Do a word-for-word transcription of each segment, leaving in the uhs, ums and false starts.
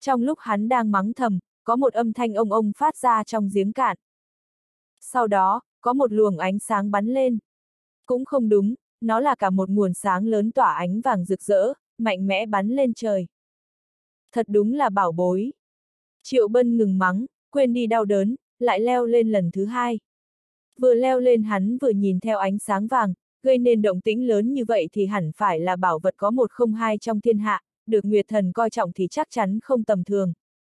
Trong lúc hắn đang mắng thầm, có một âm thanh ông ông phát ra trong giếng cạn. Sau đó, có một luồng ánh sáng bắn lên. Cũng không đúng, nó là cả một nguồn sáng lớn tỏa ánh vàng rực rỡ, mạnh mẽ bắn lên trời. Thật đúng là bảo bối. Triệu Bân ngừng mắng, quên đi đau đớn, lại leo lên lần thứ hai. Vừa leo lên hắn vừa nhìn theo ánh sáng vàng, gây nên động tĩnh lớn như vậy thì hẳn phải là bảo vật có một không hai trong thiên hạ, được Nguyệt Thần coi trọng thì chắc chắn không tầm thường.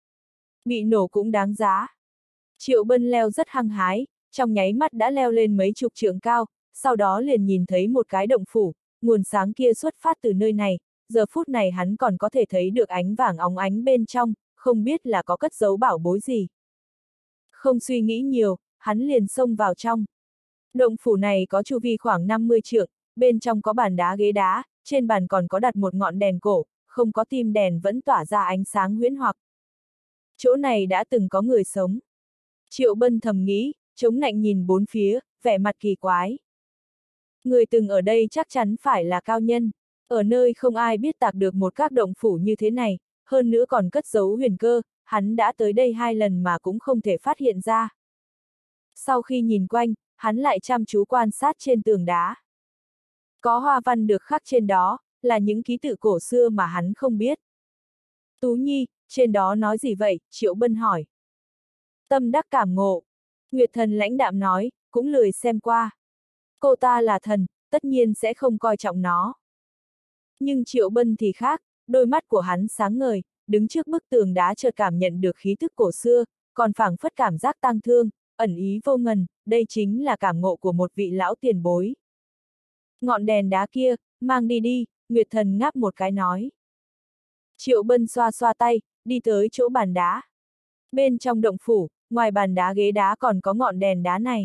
Bị nổ cũng đáng giá. Triệu Bân leo rất hăng hái, trong nháy mắt đã leo lên mấy chục trượng cao, sau đó liền nhìn thấy một cái động phủ, nguồn sáng kia xuất phát từ nơi này, giờ phút này hắn còn có thể thấy được ánh vàng óng ánh bên trong, không biết là có cất giấu bảo bối gì. Không suy nghĩ nhiều, hắn liền xông vào trong. Động phủ này có chu vi khoảng năm mươi trượng, bên trong có bàn đá ghế đá, trên bàn còn có đặt một ngọn đèn cổ, không có tim đèn vẫn tỏa ra ánh sáng huyễn hoặc. Chỗ này đã từng có người sống. Triệu Bân thầm nghĩ, chống nạnh nhìn bốn phía, vẻ mặt kỳ quái. Người từng ở đây chắc chắn phải là cao nhân, ở nơi không ai biết tạc được một các động phủ như thế này, hơn nữa còn cất giấu huyền cơ, hắn đã tới đây hai lần mà cũng không thể phát hiện ra. Sau khi nhìn quanh, hắn lại chăm chú quan sát trên tường đá. Có hoa văn được khắc trên đó, là những ký tự cổ xưa mà hắn không biết. Tú Nhi, trên đó nói gì vậy? Triệu Bân hỏi. Tâm đắc cảm ngộ. Nguyệt Thần lãnh đạm nói, cũng lười xem qua. Cô ta là thần, tất nhiên sẽ không coi trọng nó. Nhưng Triệu Bân thì khác, đôi mắt của hắn sáng ngời, đứng trước bức tường đá chợt cảm nhận được khí thức cổ xưa, còn phảng phất cảm giác tang thương, ẩn ý vô ngần, đây chính là cảm ngộ của một vị lão tiền bối. Ngọn đèn đá kia, mang đi đi, Nguyệt Thần ngáp một cái nói. Triệu Bân xoa xoa tay, đi tới chỗ bàn đá. Bên trong động phủ, ngoài bàn đá ghế đá còn có ngọn đèn đá này.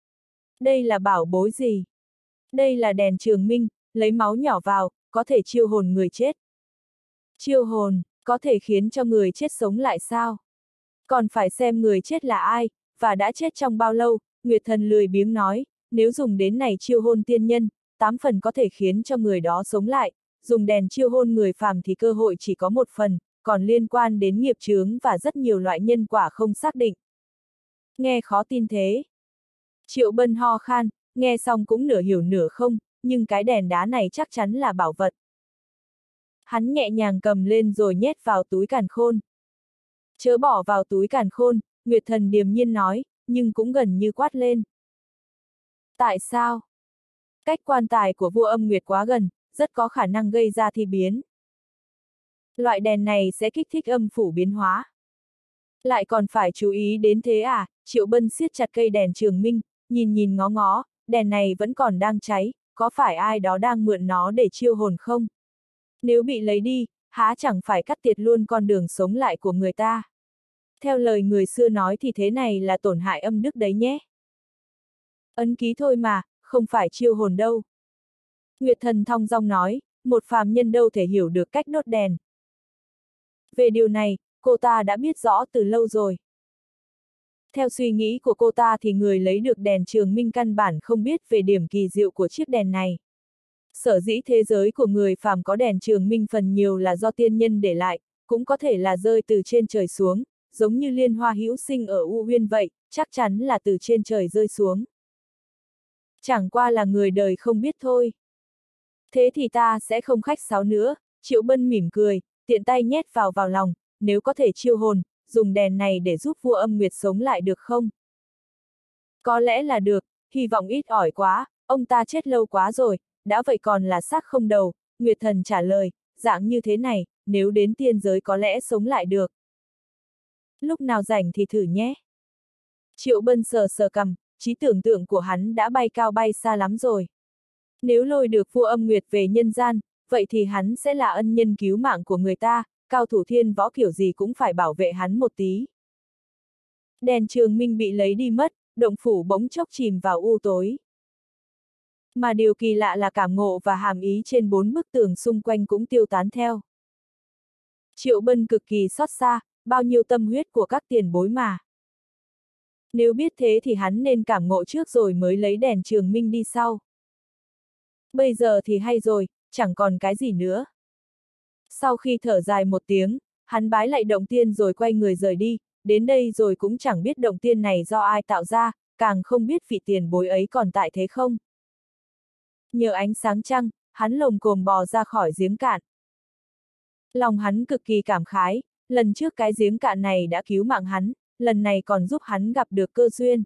Đây là bảo bối gì? Đây là đèn trường minh, lấy máu nhỏ vào, có thể chiêu hồn người chết. Chiêu hồn, có thể khiến cho người chết sống lại sao? Còn phải xem người chết là ai, và đã chết trong bao lâu, Nguyệt Thần lười biếng nói, nếu dùng đến này chiêu hôn tiên nhân, tám phần có thể khiến cho người đó sống lại, dùng đèn chiêu hôn người phàm thì cơ hội chỉ có một phần, còn liên quan đến nghiệp chướng và rất nhiều loại nhân quả không xác định. Nghe khó tin thế. Triệu Bân ho khan, nghe xong cũng nửa hiểu nửa không, nhưng cái đèn đá này chắc chắn là bảo vật. Hắn nhẹ nhàng cầm lên rồi nhét vào túi càn khôn. Chớ bỏ vào túi càn khôn, Nguyệt Thần điềm nhiên nói, nhưng cũng gần như quát lên. Tại sao? Cách quan tài của vua âm Nguyệt quá gần, rất có khả năng gây ra thi biến. Loại đèn này sẽ kích thích âm phủ biến hóa. Lại còn phải chú ý đến thế à? Triệu Bân siết chặt cây đèn trường minh, nhìn nhìn ngó ngó, đèn này vẫn còn đang cháy, có phải ai đó đang mượn nó để chiêu hồn không? Nếu bị lấy đi, há chẳng phải cắt tiệt luôn con đường sống lại của người ta. Theo lời người xưa nói thì thế này là tổn hại âm đức đấy nhé. Ấn ký thôi mà, không phải chiêu hồn đâu. Nguyệt Thần thong dong nói, một phàm nhân đâu thể hiểu được cách đốt đèn. Về điều này, cô ta đã biết rõ từ lâu rồi. Theo suy nghĩ của cô ta thì người lấy được đèn trường minh căn bản không biết về điểm kỳ diệu của chiếc đèn này. Sở dĩ thế giới của người phàm có đèn trường minh phần nhiều là do tiên nhân để lại, cũng có thể là rơi từ trên trời xuống, giống như liên hoa hữu sinh ở U Huyên vậy, chắc chắn là từ trên trời rơi xuống. Chẳng qua là người đời không biết thôi. Thế thì ta sẽ không khách sáo nữa, Triệu Bân mỉm cười, tiện tay nhét vào vào lòng, nếu có thể chiêu hồn, dùng đèn này để giúp vua âm Nguyệt sống lại được không? Có lẽ là được, hy vọng ít ỏi quá, ông ta chết lâu quá rồi, đã vậy còn là xác không đầu, Nguyệt Thần trả lời, dạng như thế này, nếu đến tiên giới có lẽ sống lại được. Lúc nào rảnh thì thử nhé. Triệu Bân sờ sờ cằm, trí tưởng tượng của hắn đã bay cao bay xa lắm rồi. Nếu lôi được vua âm Nguyệt về nhân gian, vậy thì hắn sẽ là ân nhân cứu mạng của người ta, cao thủ thiên võ kiểu gì cũng phải bảo vệ hắn một tí. Đèn trường minh bị lấy đi mất, động phủ bỗng chốc chìm vào u tối. Mà điều kỳ lạ là cảm ngộ và hàm ý trên bốn bức tường xung quanh cũng tiêu tán theo. Triệu Bân cực kỳ xót xa, bao nhiêu tâm huyết của các tiền bối mà. Nếu biết thế thì hắn nên cảm ngộ trước rồi mới lấy đèn trường minh đi sau. Bây giờ thì hay rồi, chẳng còn cái gì nữa. Sau khi thở dài một tiếng, hắn bái lạy động tiên rồi quay người rời đi, đến đây rồi cũng chẳng biết động tiên này do ai tạo ra, càng không biết vị tiền bối ấy còn tại thế không. Nhờ ánh sáng trăng, hắn lồm cồm bò ra khỏi giếng cạn. Lòng hắn cực kỳ cảm khái, lần trước cái giếng cạn này đã cứu mạng hắn, lần này còn giúp hắn gặp được cơ duyên.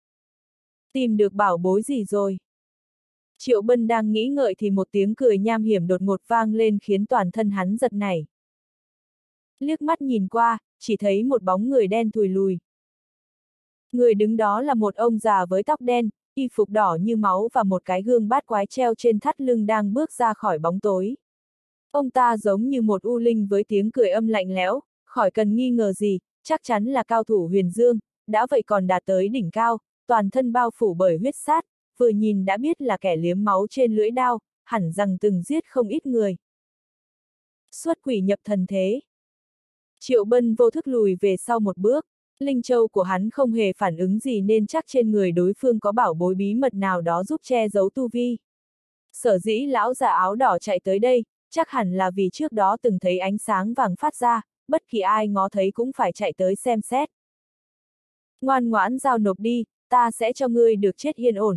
Tìm được bảo bối gì rồi? Triệu Bân đang nghĩ ngợi thì một tiếng cười nham hiểm đột ngột vang lên khiến toàn thân hắn giật nảy. Liếc mắt nhìn qua, chỉ thấy một bóng người đen thùi lùi. Người đứng đó là một ông già với tóc đen, y phục đỏ như máu và một cái gương bát quái treo trên thắt lưng đang bước ra khỏi bóng tối. Ông ta giống như một u linh với tiếng cười âm lạnh lẽo, khỏi cần nghi ngờ gì, chắc chắn là cao thủ huyền dương, đã vậy còn đạt tới đỉnh cao, toàn thân bao phủ bởi huyết sát, vừa nhìn đã biết là kẻ liếm máu trên lưỡi đao, hẳn rằng từng giết không ít người. Xuất quỷ nhập thần thế. Triệu Bân vô thức lùi về sau một bước, linh châu của hắn không hề phản ứng gì nên chắc trên người đối phương có bảo bối bí mật nào đó giúp che giấu tu vi. Sở dĩ lão già áo đỏ chạy tới đây, chắc hẳn là vì trước đó từng thấy ánh sáng vàng phát ra, bất kỳ ai ngó thấy cũng phải chạy tới xem xét. Ngoan ngoãn giao nộp đi, ta sẽ cho ngươi được chết yên ổn.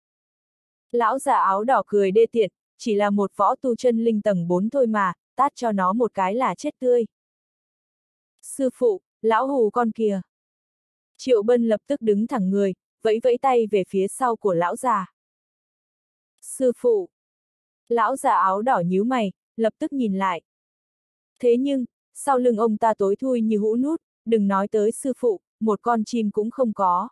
Lão già áo đỏ cười đê tiện, chỉ là một võ tu chân linh tầng bốn thôi mà, tát cho nó một cái là chết tươi. Sư phụ, lão hù con kìa. Triệu Bân lập tức đứng thẳng người, vẫy vẫy tay về phía sau của lão già. Sư phụ. Lão già áo đỏ nhíu mày, lập tức nhìn lại. Thế nhưng, sau lưng ông ta tối thui như hũ nút, đừng nói tới sư phụ, một con chim cũng không có.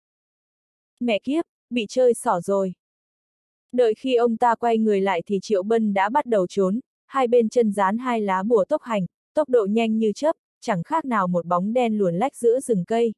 Mẹ kiếp, bị chơi xỏ rồi. Đợi khi ông ta quay người lại thì Triệu Bân đã bắt đầu trốn, hai bên chân dán hai lá bùa tốc hành, tốc độ nhanh như chớp, chẳng khác nào một bóng đen luồn lách giữa rừng cây.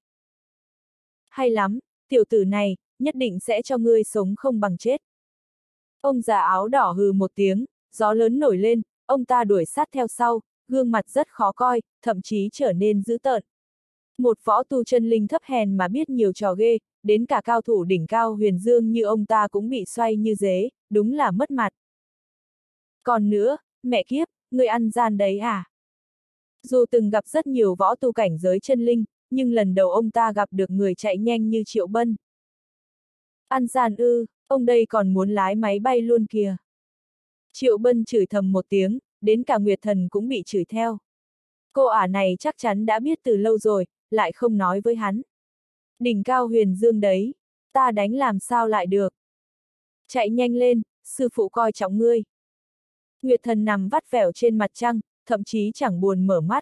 Hay lắm, tiểu tử này, nhất định sẽ cho ngươi sống không bằng chết. Ông già áo đỏ hừ một tiếng, gió lớn nổi lên, ông ta đuổi sát theo sau, gương mặt rất khó coi, thậm chí trở nên dữ tợn. Một võ tu chân linh thấp hèn mà biết nhiều trò ghê, đến cả cao thủ đỉnh cao huyền dương như ông ta cũng bị xoay như dế, đúng là mất mặt. Còn nữa, mẹ kiếp, ngươi ăn gian đấy à? Dù từng gặp rất nhiều võ tu cảnh giới chân linh, nhưng lần đầu ông ta gặp được người chạy nhanh như Triệu Bân. Ăn gian ư, ông đây còn muốn lái máy bay luôn kìa. Triệu Bân chửi thầm một tiếng, đến cả Nguyệt Thần cũng bị chửi theo. Cô ả này chắc chắn đã biết từ lâu rồi, lại không nói với hắn. Đỉnh cao huyền dương đấy, ta đánh làm sao lại được. Chạy nhanh lên, sư phụ coi trọng ngươi. Nguyệt Thần nằm vắt vẻo trên mặt trăng, thậm chí chẳng buồn mở mắt.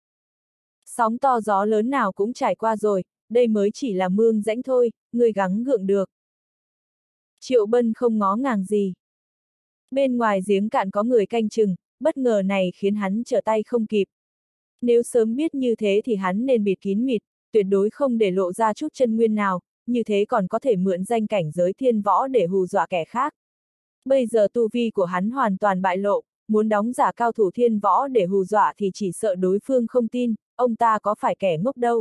Sóng to gió lớn nào cũng trải qua rồi, đây mới chỉ là mương rãnh thôi, ngươi gắng gượng được. Triệu Bân không ngó ngàng gì. Bên ngoài giếng cạn có người canh chừng, bất ngờ này khiến hắn trở tay không kịp. Nếu sớm biết như thế thì hắn nên bịt kín mịt, tuyệt đối không để lộ ra chút chân nguyên nào, như thế còn có thể mượn danh cảnh giới thiên võ để hù dọa kẻ khác. Bây giờ tu vi của hắn hoàn toàn bại lộ, muốn đóng giả cao thủ thiên võ để hù dọa thì chỉ sợ đối phương không tin, ông ta có phải kẻ ngốc đâu.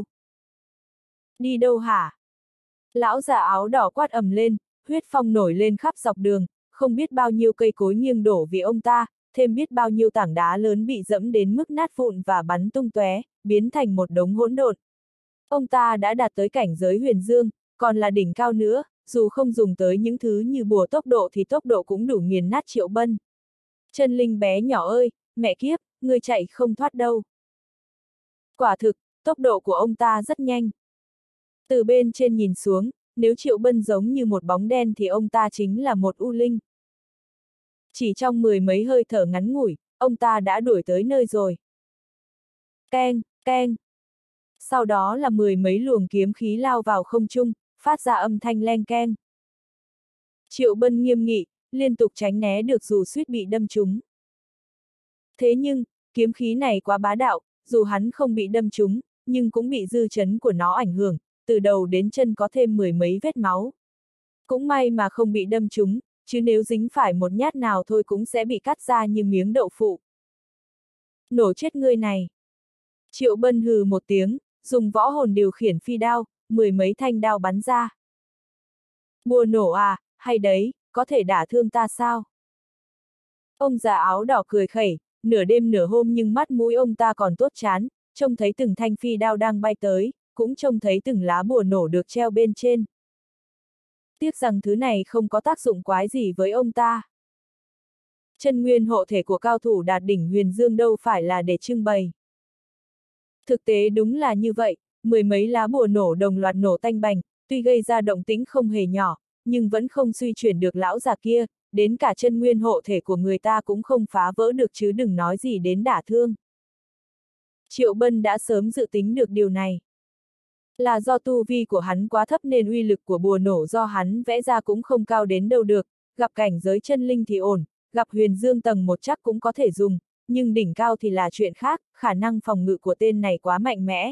Đi đâu hả? Lão già áo đỏ quát ầm lên, huyết phong nổi lên khắp dọc đường, không biết bao nhiêu cây cối nghiêng đổ vì ông ta, thêm biết bao nhiêu tảng đá lớn bị dẫm đến mức nát vụn và bắn tung tóe, biến thành một đống hỗn độn. Ông ta đã đạt tới cảnh giới huyền dương, còn là đỉnh cao nữa, dù không dùng tới những thứ như bùa tốc độ thì tốc độ cũng đủ nghiền nát Triệu Bân. Chân linh bé nhỏ ơi, mẹ kiếp, ngươi chạy không thoát đâu. Quả thực, tốc độ của ông ta rất nhanh. Từ bên trên nhìn xuống, nếu Triệu Bân giống như một bóng đen thì ông ta chính là một u linh. Chỉ trong mười mấy hơi thở ngắn ngủi, ông ta đã đuổi tới nơi rồi. Keng, keng. Sau đó là mười mấy luồng kiếm khí lao vào không trung, phát ra âm thanh leng keng. Triệu Bân nghiêm nghị, liên tục tránh né được dù suýt bị đâm trúng. Thế nhưng, kiếm khí này quá bá đạo, dù hắn không bị đâm trúng, nhưng cũng bị dư chấn của nó ảnh hưởng, từ đầu đến chân có thêm mười mấy vết máu. Cũng may mà không bị đâm trúng, chứ nếu dính phải một nhát nào thôi cũng sẽ bị cắt ra như miếng đậu phụ. Nổ chết ngươi này. Triệu Bân hừ một tiếng, dùng võ hồn điều khiển phi đao, mười mấy thanh đao bắn ra. Bùa nổ à, hay đấy, có thể đả thương ta sao? Ông già áo đỏ cười khẩy, nửa đêm nửa hôm nhưng mắt mũi ông ta còn tốt chán, trông thấy từng thanh phi đao đang bay tới, cũng trông thấy từng lá bùa nổ được treo bên trên. Tiếc rằng thứ này không có tác dụng quái gì với ông ta. Chân nguyên hộ thể của cao thủ đạt đỉnh huyền dương đâu phải là để trưng bày. Thực tế đúng là như vậy, mười mấy lá bùa nổ đồng loạt nổ tanh bành, tuy gây ra động tĩnh không hề nhỏ, nhưng vẫn không suy chuyển được lão già kia, đến cả chân nguyên hộ thể của người ta cũng không phá vỡ được chứ đừng nói gì đến đả thương. Triệu Bân đã sớm dự tính được điều này. Là do tu vi của hắn quá thấp nên uy lực của bùa nổ do hắn vẽ ra cũng không cao đến đâu được, gặp cảnh giới chân linh thì ổn, gặp huyền dương tầng một chắc cũng có thể dùng, nhưng đỉnh cao thì là chuyện khác, khả năng phòng ngự của tên này quá mạnh mẽ.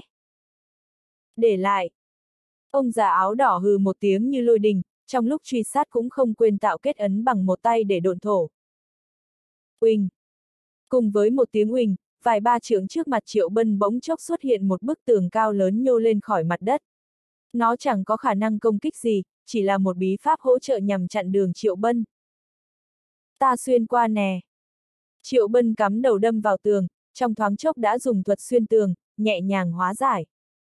Để lại. Ông già áo đỏ hừ một tiếng như lôi đình, trong lúc truy sát cũng không quên tạo kết ấn bằng một tay để độn thổ. Uỳnh. Cùng với một tiếng uỳnh, vài ba trượng trước mặt Triệu Bân bỗng chốc xuất hiện một bức tường cao lớn nhô lên khỏi mặt đất. Nó chẳng có khả năng công kích gì, chỉ là một bí pháp hỗ trợ nhằm chặn đường Triệu Bân. Ta xuyên qua nè. Triệu Bân cắm đầu đâm vào tường, trong thoáng chốc đã dùng thuật xuyên tường, nhẹ nhàng hóa giải.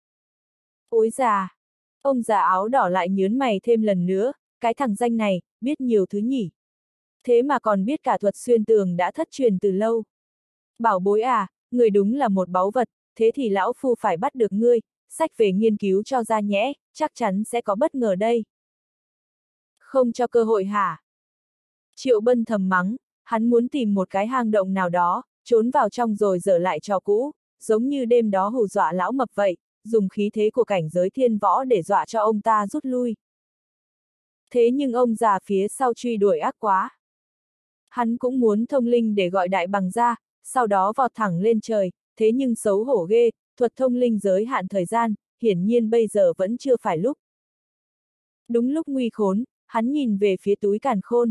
Ối già! Ông già áo đỏ lại nhớn mày thêm lần nữa, cái thằng danh này, biết nhiều thứ nhỉ. Thế mà còn biết cả thuật xuyên tường đã thất truyền từ lâu. Bảo bối à, người đúng là một báu vật, thế thì lão phu phải bắt được ngươi, sách về nghiên cứu cho ra nhẽ, chắc chắn sẽ có bất ngờ đây. Không cho cơ hội hả? Triệu Bân thầm mắng, hắn muốn tìm một cái hang động nào đó, trốn vào trong rồi dở lại trò cũ, giống như đêm đó hù dọa lão mập vậy, dùng khí thế của cảnh giới thiên võ để dọa cho ông ta rút lui. Thế nhưng ông già phía sau truy đuổi ác quá. Hắn cũng muốn thông linh để gọi đại bằng ra, sau đó vọt thẳng lên trời, thế nhưng xấu hổ ghê, thuật thông linh giới hạn thời gian, hiển nhiên bây giờ vẫn chưa phải lúc. Đúng lúc nguy khốn, hắn nhìn về phía túi càn khôn.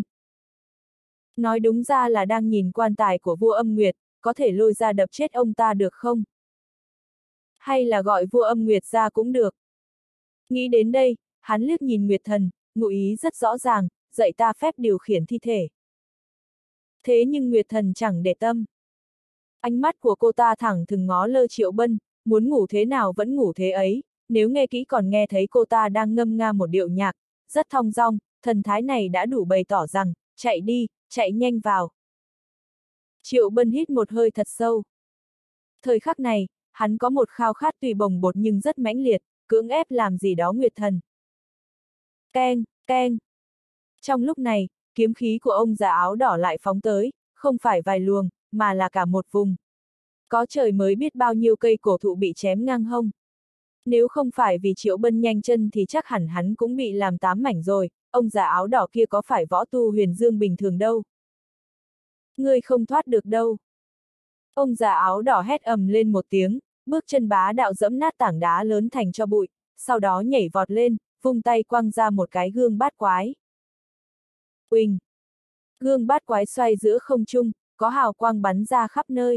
Nói đúng ra là đang nhìn quan tài của vua Âm Nguyệt, có thể lôi ra đập chết ông ta được không? Hay là gọi vua Âm Nguyệt ra cũng được. Nghĩ đến đây, hắn liếc nhìn Nguyệt Thần, ngụ ý rất rõ ràng, dạy ta phép điều khiển thi thể. Thế nhưng Nguyệt Thần chẳng để tâm. Ánh mắt của cô ta thẳng thừng ngó lơ Triệu Bân, muốn ngủ thế nào vẫn ngủ thế ấy, nếu nghe kỹ còn nghe thấy cô ta đang ngâm nga một điệu nhạc, rất thong dong, thần thái này đã đủ bày tỏ rằng, chạy đi, chạy nhanh vào. Triệu Bân hít một hơi thật sâu. Thời khắc này, hắn có một khao khát tuy bồng bột nhưng rất mãnh liệt, cưỡng ép làm gì đó Nguyệt Thần. Keng, keng. Trong lúc này, kiếm khí của ông già áo đỏ lại phóng tới, không phải vài luồng, mà là cả một vùng. Có trời mới biết bao nhiêu cây cổ thụ bị chém ngang hông. Nếu không phải vì Triệu Bân nhanh chân thì chắc hẳn hắn cũng bị làm tám mảnh rồi, ông già áo đỏ kia có phải võ tu huyền dương bình thường đâu. Ngươi không thoát được đâu. Ông già áo đỏ hét ầm lên một tiếng, bước chân bá đạo dẫm nát tảng đá lớn thành cho bụi, sau đó nhảy vọt lên, vung tay quăng ra một cái gương bát quái. Uỳnh! Gương bát quái xoay giữa không trung, có hào quang bắn ra khắp nơi.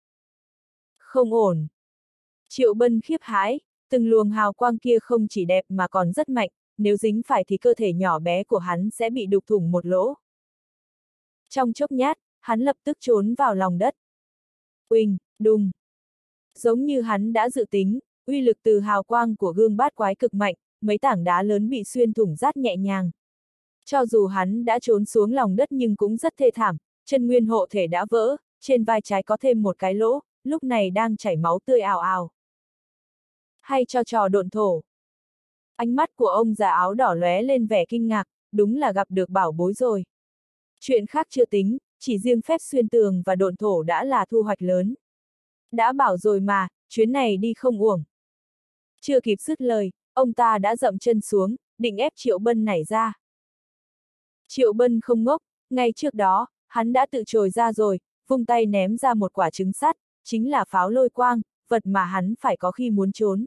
Không ổn. Triệu Bân khiếp hãi, từng luồng hào quang kia không chỉ đẹp mà còn rất mạnh, nếu dính phải thì cơ thể nhỏ bé của hắn sẽ bị đục thủng một lỗ. Trong chốc nhát, hắn lập tức trốn vào lòng đất. Uỳnh, đùng. Giống như hắn đã dự tính, uy lực từ hào quang của gương bát quái cực mạnh, mấy tảng đá lớn bị xuyên thủng rát nhẹ nhàng. Cho dù hắn đã trốn xuống lòng đất nhưng cũng rất thê thảm, chân nguyên hộ thể đã vỡ, trên vai trái có thêm một cái lỗ, lúc này đang chảy máu tươi ào ào. Hay cho trò độn thổ. Ánh mắt của ông già áo đỏ lóe lên vẻ kinh ngạc, đúng là gặp được bảo bối rồi. Chuyện khác chưa tính, chỉ riêng phép xuyên tường và độn thổ đã là thu hoạch lớn. Đã bảo rồi mà, chuyến này đi không uổng. Chưa kịp dứt lời, ông ta đã dậm chân xuống, định ép Triệu Bân nảy ra. Triệu Bân không ngốc, ngay trước đó, hắn đã tự trồi ra rồi, vung tay ném ra một quả trứng sắt, chính là pháo lôi quang, vật mà hắn phải có khi muốn trốn.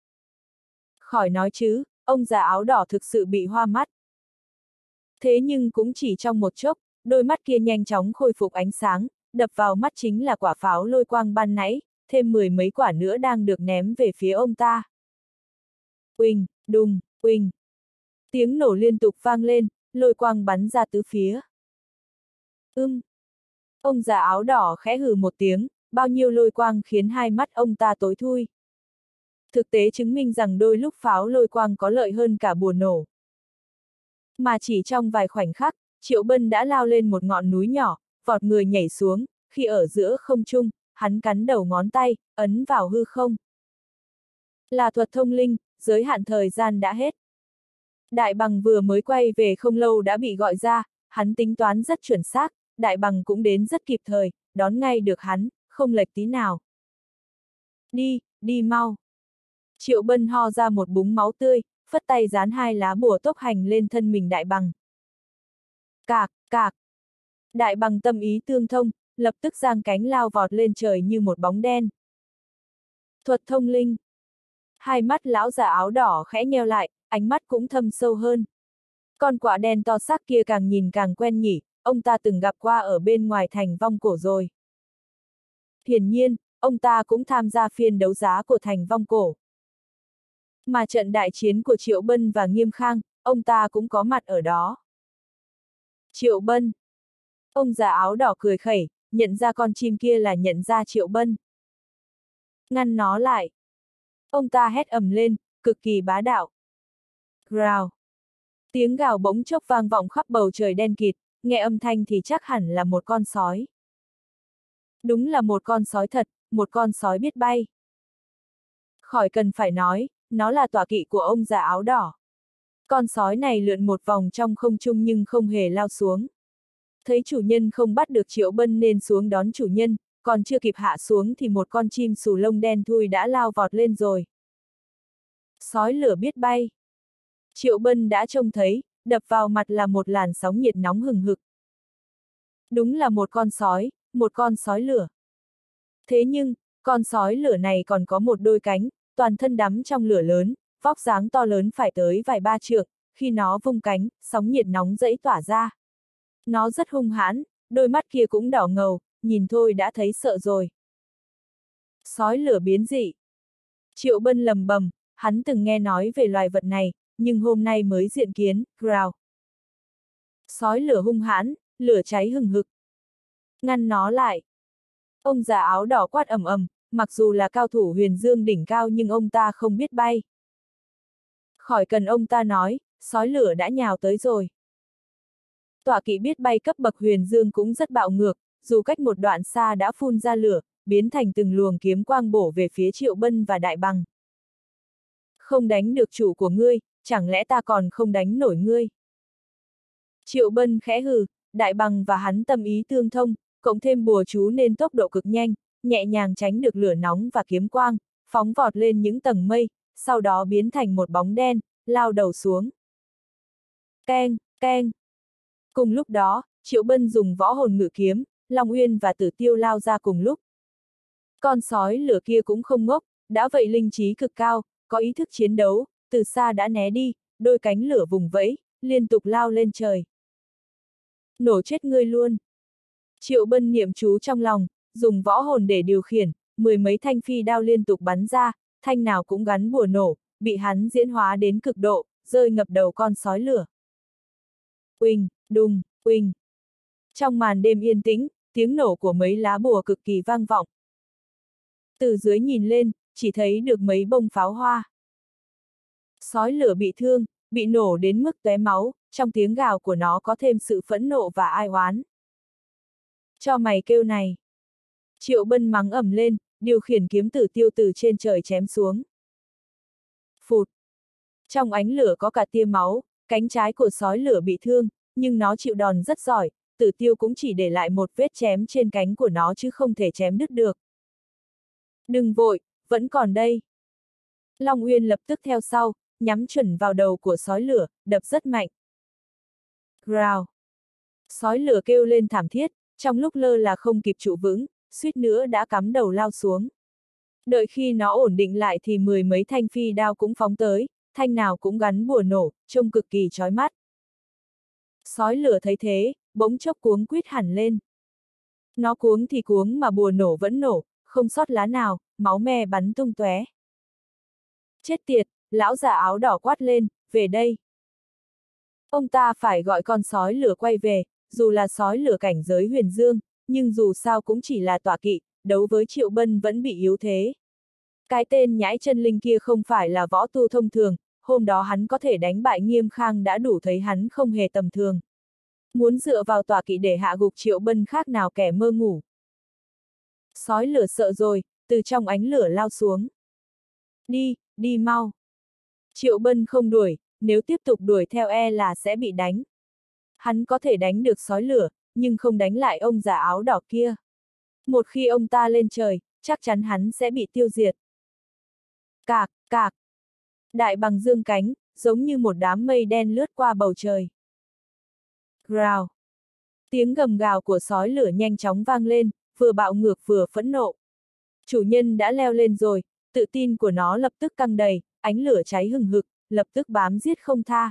Khỏi nói chứ, ông già áo đỏ thực sự bị hoa mắt. Thế nhưng cũng chỉ trong một chốc, đôi mắt kia nhanh chóng khôi phục ánh sáng, đập vào mắt chính là quả pháo lôi quang ban nãy, thêm mười mấy quả nữa đang được ném về phía ông ta. Uỳnh, đùng, uỳnh. Tiếng nổ liên tục vang lên, lôi quang bắn ra tứ phía. Ưm. Ông già áo đỏ khẽ hừ một tiếng, bao nhiêu lôi quang khiến hai mắt ông ta tối thui. Thực tế chứng minh rằng đôi lúc pháo lôi quang có lợi hơn cả bùa nổ. Mà chỉ trong vài khoảnh khắc, Triệu Bân đã lao lên một ngọn núi nhỏ, vọt người nhảy xuống, khi ở giữa không trung, hắn cắn đầu ngón tay, ấn vào hư không. Là thuật thông linh, giới hạn thời gian đã hết. Đại Bằng vừa mới quay về không lâu đã bị gọi ra, hắn tính toán rất chuẩn xác, Đại Bằng cũng đến rất kịp thời, đón ngay được hắn, không lệch tí nào. Đi, đi mau. Triệu Bân ho ra một búng máu tươi, phất tay dán hai lá bùa tốc hành lên thân mình Đại Bằng. Cạc, cạc. Đại Bằng tâm ý tương thông, lập tức giang cánh lao vọt lên trời như một bóng đen. Thuật thông linh. Hai mắt lão già áo đỏ khẽ nheo lại, ánh mắt cũng thâm sâu hơn. Con quạ đen to xác kia càng nhìn càng quen nhỉ, ông ta từng gặp qua ở bên ngoài thành Vong Cổ rồi. Hiển nhiên, ông ta cũng tham gia phiên đấu giá của thành Vong Cổ. Mà trận đại chiến của Triệu Bân và Nghiêm Khang, ông ta cũng có mặt ở đó. Triệu Bân. Ông già áo đỏ cười khẩy, nhận ra con chim kia là nhận ra Triệu Bân. Ngăn nó lại. Ông ta hét ầm lên, cực kỳ bá đạo. Gào. Tiếng gào bỗng chốc vang vọng khắp bầu trời đen kịt, nghe âm thanh thì chắc hẳn là một con sói. Đúng là một con sói thật, một con sói biết bay. Khỏi cần phải nói, nó là tọa kỵ của ông già áo đỏ. Con sói này lượn một vòng trong không trung nhưng không hề lao xuống. Thấy chủ nhân không bắt được Triệu Bân nên xuống đón chủ nhân, còn chưa kịp hạ xuống thì một con chim xù lông đen thui đã lao vọt lên rồi. Sói lửa biết bay. Triệu Bân đã trông thấy, đập vào mặt là một làn sóng nhiệt nóng hừng hực. Đúng là một con sói, một con sói lửa. Thế nhưng, con sói lửa này còn có một đôi cánh, toàn thân đắm trong lửa lớn, vóc dáng to lớn phải tới vài ba trượng, khi nó vung cánh, sóng nhiệt nóng dẫy tỏa ra. Nó rất hung hãn, đôi mắt kia cũng đỏ ngầu, nhìn thôi đã thấy sợ rồi. Sói lửa biến dị. Triệu Bân lầm bầm, hắn từng nghe nói về loài vật này, nhưng hôm nay mới diện kiến, growl. Sói lửa hung hãn, lửa cháy hừng hực. Ngăn nó lại. Ông già áo đỏ quát ầm ầm, mặc dù là cao thủ huyền dương đỉnh cao nhưng ông ta không biết bay. Khỏi cần ông ta nói, sói lửa đã nhào tới rồi. Tọa kỵ biết bay cấp bậc huyền dương cũng rất bạo ngược, dù cách một đoạn xa đã phun ra lửa, biến thành từng luồng kiếm quang bổ về phía Triệu Bân và Đại Bằng. Không đánh được chủ của ngươi, chẳng lẽ ta còn không đánh nổi ngươi? Triệu Bân khẽ hừ, Đại Bằng và hắn tâm ý tương thông, cộng thêm bùa chú nên tốc độ cực nhanh, nhẹ nhàng tránh được lửa nóng và kiếm quang, phóng vọt lên những tầng mây, sau đó biến thành một bóng đen, lao đầu xuống. Keng, keng. Cùng lúc đó, Triệu Bân dùng võ hồn ngự kiếm, Long Uyên và Tử Tiêu lao ra cùng lúc. Con sói lửa kia cũng không ngốc, đã vậy linh trí cực cao, có ý thức chiến đấu, từ xa đã né đi, đôi cánh lửa vùng vẫy, liên tục lao lên trời. Nổ chết ngươi luôn. Triệu Bân niệm chú trong lòng, dùng võ hồn để điều khiển, mười mấy thanh phi đao liên tục bắn ra, thanh nào cũng gắn bùa nổ, bị hắn diễn hóa đến cực độ, rơi ngập đầu con sói lửa. Uỳnh, đùng, uỳnh. Trong màn đêm yên tĩnh, tiếng nổ của mấy lá bùa cực kỳ vang vọng. Từ dưới nhìn lên, chỉ thấy được mấy bông pháo hoa. Sói lửa bị thương, bị nổ đến mức tóe máu, trong tiếng gào của nó có thêm sự phẫn nộ và ai oán. Cho mày kêu này. Triệu Bân mắng ầm lên, điều khiển kiếm Tử Tiêu từ trên trời chém xuống. Phụt. Trong ánh lửa có cả tia máu, cánh trái của sói lửa bị thương, nhưng nó chịu đòn rất giỏi, Tử Tiêu cũng chỉ để lại một vết chém trên cánh của nó chứ không thể chém đứt được. Đừng vội, vẫn còn đây. Long Uyên lập tức theo sau, nhắm chuẩn vào đầu của sói lửa, đập rất mạnh. Growl. Sói lửa kêu lên thảm thiết, trong lúc lơ là không kịp trụ vững, suýt nữa đã cắm đầu lao xuống. Đợi khi nó ổn định lại thì mười mấy thanh phi đao cũng phóng tới, thanh nào cũng gắn bùa nổ, trông cực kỳ chói mắt. Sói lửa thấy thế, bỗng chốc cuống quýt hẳn lên. Nó cuống thì cuống mà bùa nổ vẫn nổ, không sót lá nào, máu me bắn tung tóe. Chết tiệt, lão già áo đỏ quát lên, về đây. Ông ta phải gọi con sói lửa quay về, dù là sói lửa cảnh giới huyền dương, nhưng dù sao cũng chỉ là tọa kỵ, đấu với Triệu Bân vẫn bị yếu thế. Cái tên nhãi chân linh kia không phải là võ tu thông thường, hôm đó hắn có thể đánh bại Nghiêm Khang đã đủ thấy hắn không hề tầm thường. Muốn dựa vào tọa kỵ để hạ gục Triệu Bân khác nào kẻ mơ ngủ. Sói lửa sợ rồi, từ trong ánh lửa lao xuống. Đi, đi mau. Triệu Bân không đuổi, nếu tiếp tục đuổi theo e là sẽ bị đánh. Hắn có thể đánh được sói lửa, nhưng không đánh lại ông già áo đỏ kia. Một khi ông ta lên trời, chắc chắn hắn sẽ bị tiêu diệt. Cạc, cạc. Đại bằng dương cánh, giống như một đám mây đen lướt qua bầu trời. Gào. Tiếng gầm gào của sói lửa nhanh chóng vang lên, vừa bạo ngược vừa phẫn nộ. Chủ nhân đã leo lên rồi, tự tin của nó lập tức căng đầy, ánh lửa cháy hừng hực, lập tức bám giết không tha.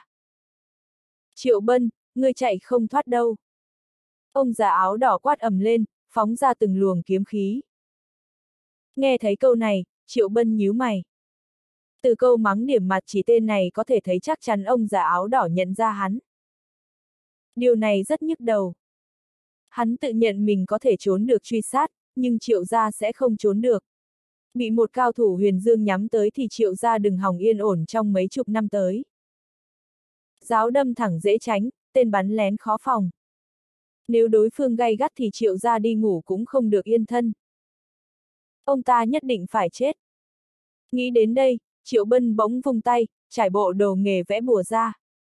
Triệu Bân, ngươi chạy không thoát đâu. Ông già áo đỏ quát ầm lên, phóng ra từng luồng kiếm khí. Nghe thấy câu này, Triệu Bân nhíu mày. Từ câu mắng điểm mặt chỉ tên này có thể thấy chắc chắn ông già áo đỏ nhận ra hắn. Điều này rất nhức đầu. Hắn tự nhận mình có thể trốn được truy sát, nhưng Triệu gia sẽ không trốn được. Bị một cao thủ huyền dương nhắm tới thì Triệu gia đừng hòng yên ổn trong mấy chục năm tới. Giáo đâm thẳng dễ tránh, tên bắn lén khó phòng. Nếu đối phương gay gắt thì Triệu gia đi ngủ cũng không được yên thân. Ông ta nhất định phải chết. Nghĩ đến đây, Triệu Bân bỗng vung tay, trải bộ đồ nghề vẽ bùa ra.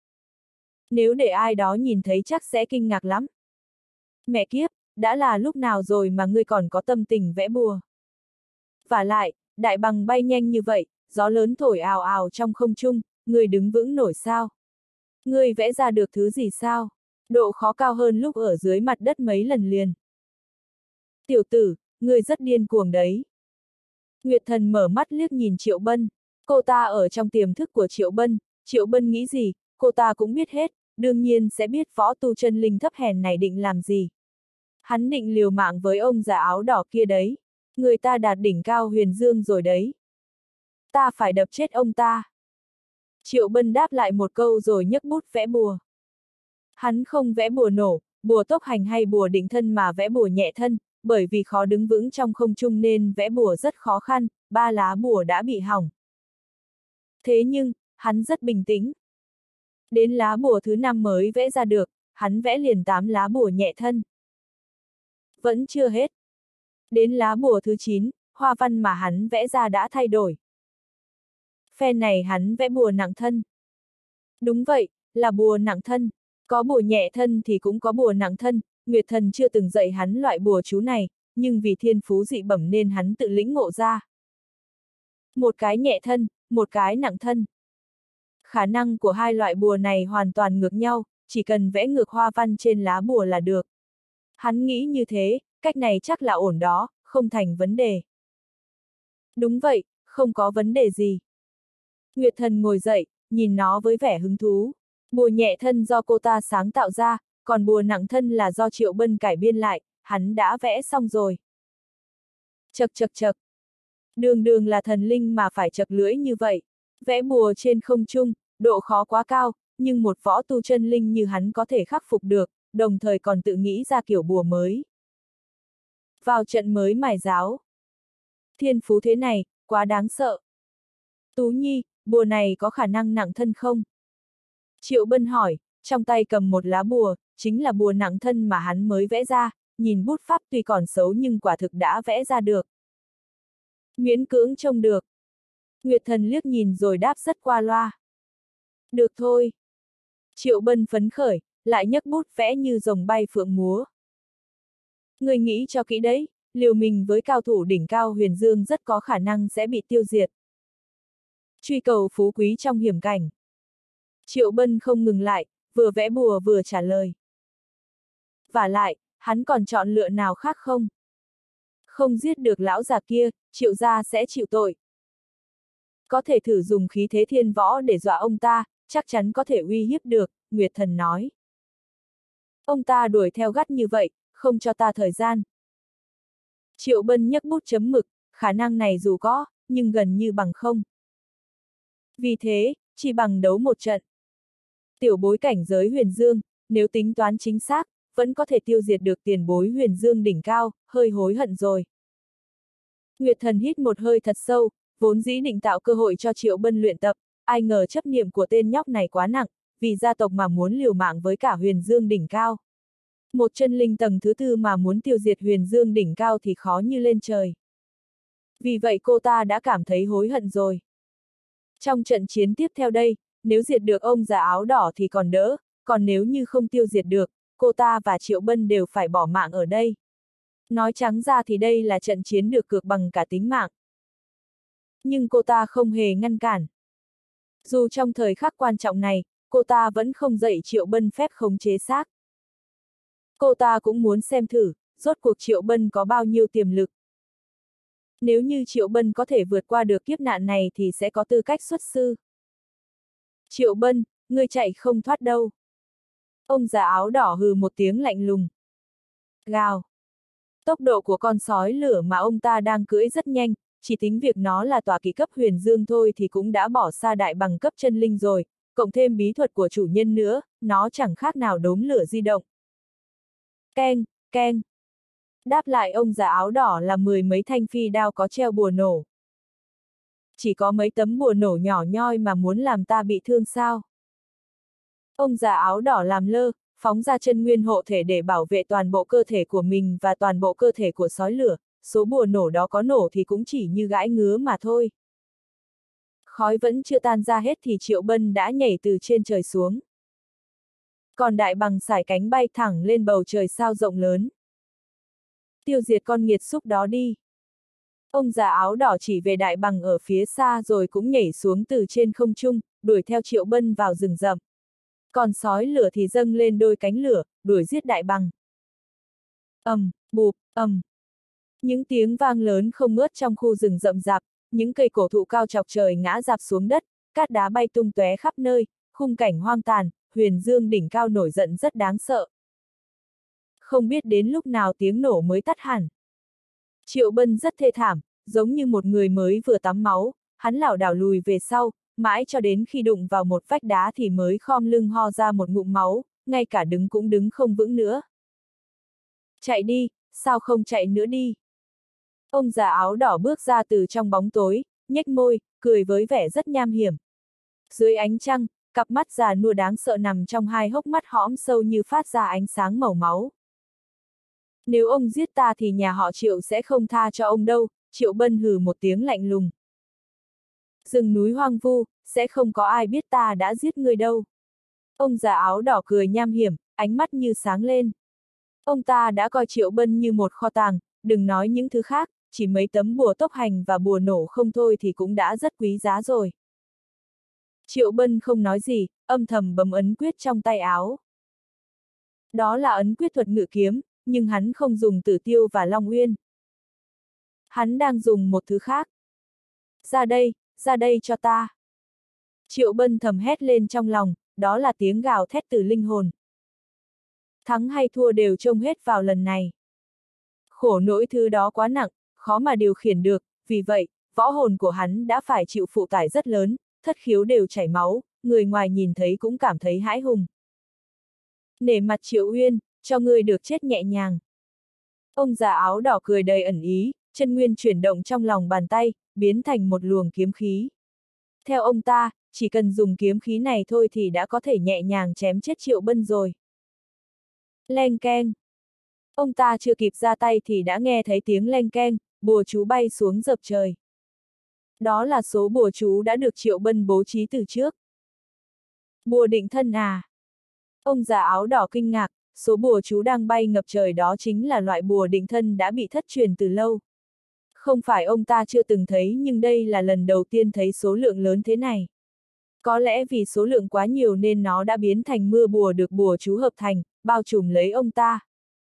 Nếu để ai đó nhìn thấy chắc sẽ kinh ngạc lắm. Mẹ kiếp, đã là lúc nào rồi mà ngươi còn có tâm tình vẽ bùa. Vả lại, đại bằng bay nhanh như vậy, gió lớn thổi ào ào trong không trung, ngươi đứng vững nổi sao? Ngươi vẽ ra được thứ gì sao? Độ khó cao hơn lúc ở dưới mặt đất mấy lần liền. Tiểu tử, ngươi rất điên cuồng đấy. Nguyệt Thần mở mắt liếc nhìn Triệu Bân. Cô ta ở trong tiềm thức của Triệu Bân, Triệu Bân nghĩ gì, cô ta cũng biết hết, đương nhiên sẽ biết võ tu chân linh thấp hèn này định làm gì. Hắn định liều mạng với ông già áo đỏ kia đấy. Người ta đạt đỉnh cao huyền dương rồi đấy. Ta phải đập chết ông ta. Triệu Bân đáp lại một câu rồi nhấc bút vẽ bùa. Hắn không vẽ bùa nổ, bùa tốc hành hay bùa định thân mà vẽ bùa nhẹ thân, bởi vì khó đứng vững trong không trung nên vẽ bùa rất khó khăn, ba lá bùa đã bị hỏng. Thế nhưng, hắn rất bình tĩnh. Đến lá bùa thứ năm mới vẽ ra được, hắn vẽ liền tám lá bùa nhẹ thân. Vẫn chưa hết. Đến lá bùa thứ chín, hoa văn mà hắn vẽ ra đã thay đổi. Phen này hắn vẽ bùa nặng thân. Đúng vậy, là bùa nặng thân. Có bùa nhẹ thân thì cũng có bùa nặng thân, Nguyệt Thần chưa từng dạy hắn loại bùa chú này, nhưng vì thiên phú dị bẩm nên hắn tự lĩnh ngộ ra. Một cái nhẹ thân, một cái nặng thân. Khả năng của hai loại bùa này hoàn toàn ngược nhau, chỉ cần vẽ ngược hoa văn trên lá bùa là được. Hắn nghĩ như thế, cách này chắc là ổn đó, không thành vấn đề. Đúng vậy, không có vấn đề gì. Nguyệt Thần ngồi dậy, nhìn nó với vẻ hứng thú. Bùa nhẹ thân do cô ta sáng tạo ra, còn bùa nặng thân là do Triệu Bân cải biên lại, hắn đã vẽ xong rồi. Chậc chậc chậc. Đường đường là thần linh mà phải chậc lưỡi như vậy. Vẽ bùa trên không trung, độ khó quá cao, nhưng một võ tu chân linh như hắn có thể khắc phục được, đồng thời còn tự nghĩ ra kiểu bùa mới. Vào trận mới mài giáo. Thiên phú thế này, quá đáng sợ. Tú Nhi, bùa này có khả năng nặng thân không? Triệu Bân hỏi, trong tay cầm một lá bùa, chính là bùa nặng thân mà hắn mới vẽ ra, nhìn bút pháp tuy còn xấu nhưng quả thực đã vẽ ra được. Miễn cưỡng trông được. Nguyệt Thần liếc nhìn rồi đáp rất qua loa. Được thôi. Triệu Bân phấn khởi, lại nhấc bút vẽ như rồng bay phượng múa. Người nghĩ cho kỹ đấy, liều mình với cao thủ đỉnh cao huyền dương rất có khả năng sẽ bị tiêu diệt. Truy cầu phú quý trong hiểm cảnh. Triệu Bân không ngừng lại, vừa vẽ bùa vừa trả lời. Vả lại, hắn còn chọn lựa nào khác không? Không giết được lão già kia, Triệu gia sẽ chịu tội. Có thể thử dùng khí thế thiên võ để dọa ông ta, chắc chắn có thể uy hiếp được, Nguyệt Thần nói. Ông ta đuổi theo gắt như vậy, không cho ta thời gian. Triệu Bân nhấc bút chấm mực, khả năng này dù có, nhưng gần như bằng không. Vì thế, chỉ bằng đấu một trận. Tiểu bối cảnh giới huyền dương, nếu tính toán chính xác, vẫn có thể tiêu diệt được tiền bối Huyền Dương đỉnh cao, hơi hối hận rồi. Nguyệt Thần hít một hơi thật sâu, vốn dĩ định tạo cơ hội cho Triệu Bân luyện tập, ai ngờ chấp niệm của tên nhóc này quá nặng, vì gia tộc mà muốn liều mạng với cả Huyền Dương đỉnh cao. Một chân linh tầng thứ tư mà muốn tiêu diệt Huyền Dương đỉnh cao thì khó như lên trời. Vì vậy cô ta đã cảm thấy hối hận rồi. Trong trận chiến tiếp theo đây, nếu diệt được ông già áo đỏ thì còn đỡ, còn nếu như không tiêu diệt được, cô ta và Triệu Bân đều phải bỏ mạng ở đây. Nói trắng ra thì đây là trận chiến được cược bằng cả tính mạng. Nhưng cô ta không hề ngăn cản. Dù trong thời khắc quan trọng này, cô ta vẫn không dạy Triệu Bân phép khống chế xác. Cô ta cũng muốn xem thử, rốt cuộc Triệu Bân có bao nhiêu tiềm lực. Nếu như Triệu Bân có thể vượt qua được kiếp nạn này thì sẽ có tư cách xuất sư. Triệu Bân, ngươi chạy không thoát đâu. Ông già áo đỏ hừ một tiếng lạnh lùng. Gào. Tốc độ của con sói lửa mà ông ta đang cưỡi rất nhanh, chỉ tính việc nó là tọa kỵ cấp huyền dương thôi thì cũng đã bỏ xa đại bằng cấp chân linh rồi, cộng thêm bí thuật của chủ nhân nữa, nó chẳng khác nào đốm lửa di động. Keng, keng. Đáp lại ông già áo đỏ là mười mấy thanh phi đao có treo bùa nổ. Chỉ có mấy tấm bùa nổ nhỏ nhoi mà muốn làm ta bị thương sao? Ông già áo đỏ làm lơ, phóng ra chân nguyên hộ thể để bảo vệ toàn bộ cơ thể của mình và toàn bộ cơ thể của sói lửa, số bùa nổ đó có nổ thì cũng chỉ như gãi ngứa mà thôi. Khói vẫn chưa tan ra hết thì Triệu Bân đã nhảy từ trên trời xuống. Còn đại bằng sải cánh bay thẳng lên bầu trời sao rộng lớn. Tiêu diệt con nghiệt xúc đó đi. Ông già áo đỏ chỉ về đại bằng ở phía xa rồi cũng nhảy xuống từ trên không trung, đuổi theo Triệu Bân vào rừng rậm. Còn sói lửa thì dâng lên đôi cánh lửa, đuổi giết đại bằng. Ầm, bụp, ầm. Những tiếng vang lớn không ngớt trong khu rừng rậm rạp, những cây cổ thụ cao chọc trời ngã rạp xuống đất, cát đá bay tung tóe khắp nơi, khung cảnh hoang tàn, Huyền Dương đỉnh cao nổi giận rất đáng sợ. Không biết đến lúc nào tiếng nổ mới tắt hẳn. Triệu Bân rất thê thảm, giống như một người mới vừa tắm máu, hắn lảo đảo lùi về sau, mãi cho đến khi đụng vào một vách đá thì mới khom lưng ho ra một ngụm máu, ngay cả đứng cũng đứng không vững nữa. Chạy đi, sao không chạy nữa đi? Ông già áo đỏ bước ra từ trong bóng tối, nhếch môi, cười với vẻ rất nham hiểm. Dưới ánh trăng, cặp mắt già nua đáng sợ nằm trong hai hốc mắt hõm sâu như phát ra ánh sáng màu máu. Nếu ông giết ta thì nhà họ Triệu sẽ không tha cho ông đâu, Triệu Bân hừ một tiếng lạnh lùng. Rừng núi hoang vu, sẽ không có ai biết ta đã giết người đâu. Ông già áo đỏ cười nham hiểm, ánh mắt như sáng lên. Ông ta đã coi Triệu Bân như một kho tàng, đừng nói những thứ khác, chỉ mấy tấm bùa tốc hành và bùa nổ không thôi thì cũng đã rất quý giá rồi. Triệu Bân không nói gì, âm thầm bấm ấn quyết trong tay áo. Đó là ấn quyết thuật ngự kiếm, nhưng hắn không dùng Tử Tiêu và Long Uyên. Hắn đang dùng một thứ khác. Ra đây, ra đây cho ta. Triệu Bân thầm hét lên trong lòng, đó là tiếng gào thét từ linh hồn. Thắng hay thua đều trông hết vào lần này. Khổ nỗi thứ đó quá nặng, khó mà điều khiển được, vì vậy, võ hồn của hắn đã phải chịu phụ tải rất lớn, thất khiếu đều chảy máu, người ngoài nhìn thấy cũng cảm thấy hãi hùng. Nể mặt Triệu Uyên, cho ngươi được chết nhẹ nhàng. Ông già áo đỏ cười đầy ẩn ý, chân nguyên chuyển động trong lòng bàn tay, biến thành một luồng kiếm khí. Theo ông ta, chỉ cần dùng kiếm khí này thôi thì đã có thể nhẹ nhàng chém chết Triệu Bân rồi. Leng keng. Ông ta chưa kịp ra tay thì đã nghe thấy tiếng leng keng, bùa chú bay xuống dập trời. Đó là số bùa chú đã được Triệu Bân bố trí từ trước. Bùa định thân à? Ông già áo đỏ kinh ngạc, số bùa chú đang bay ngập trời đó chính là loại bùa định thân đã bị thất truyền từ lâu. Không phải ông ta chưa từng thấy nhưng đây là lần đầu tiên thấy số lượng lớn thế này. Có lẽ vì số lượng quá nhiều nên nó đã biến thành mưa bùa được bùa chú hợp thành, bao trùm lấy ông ta.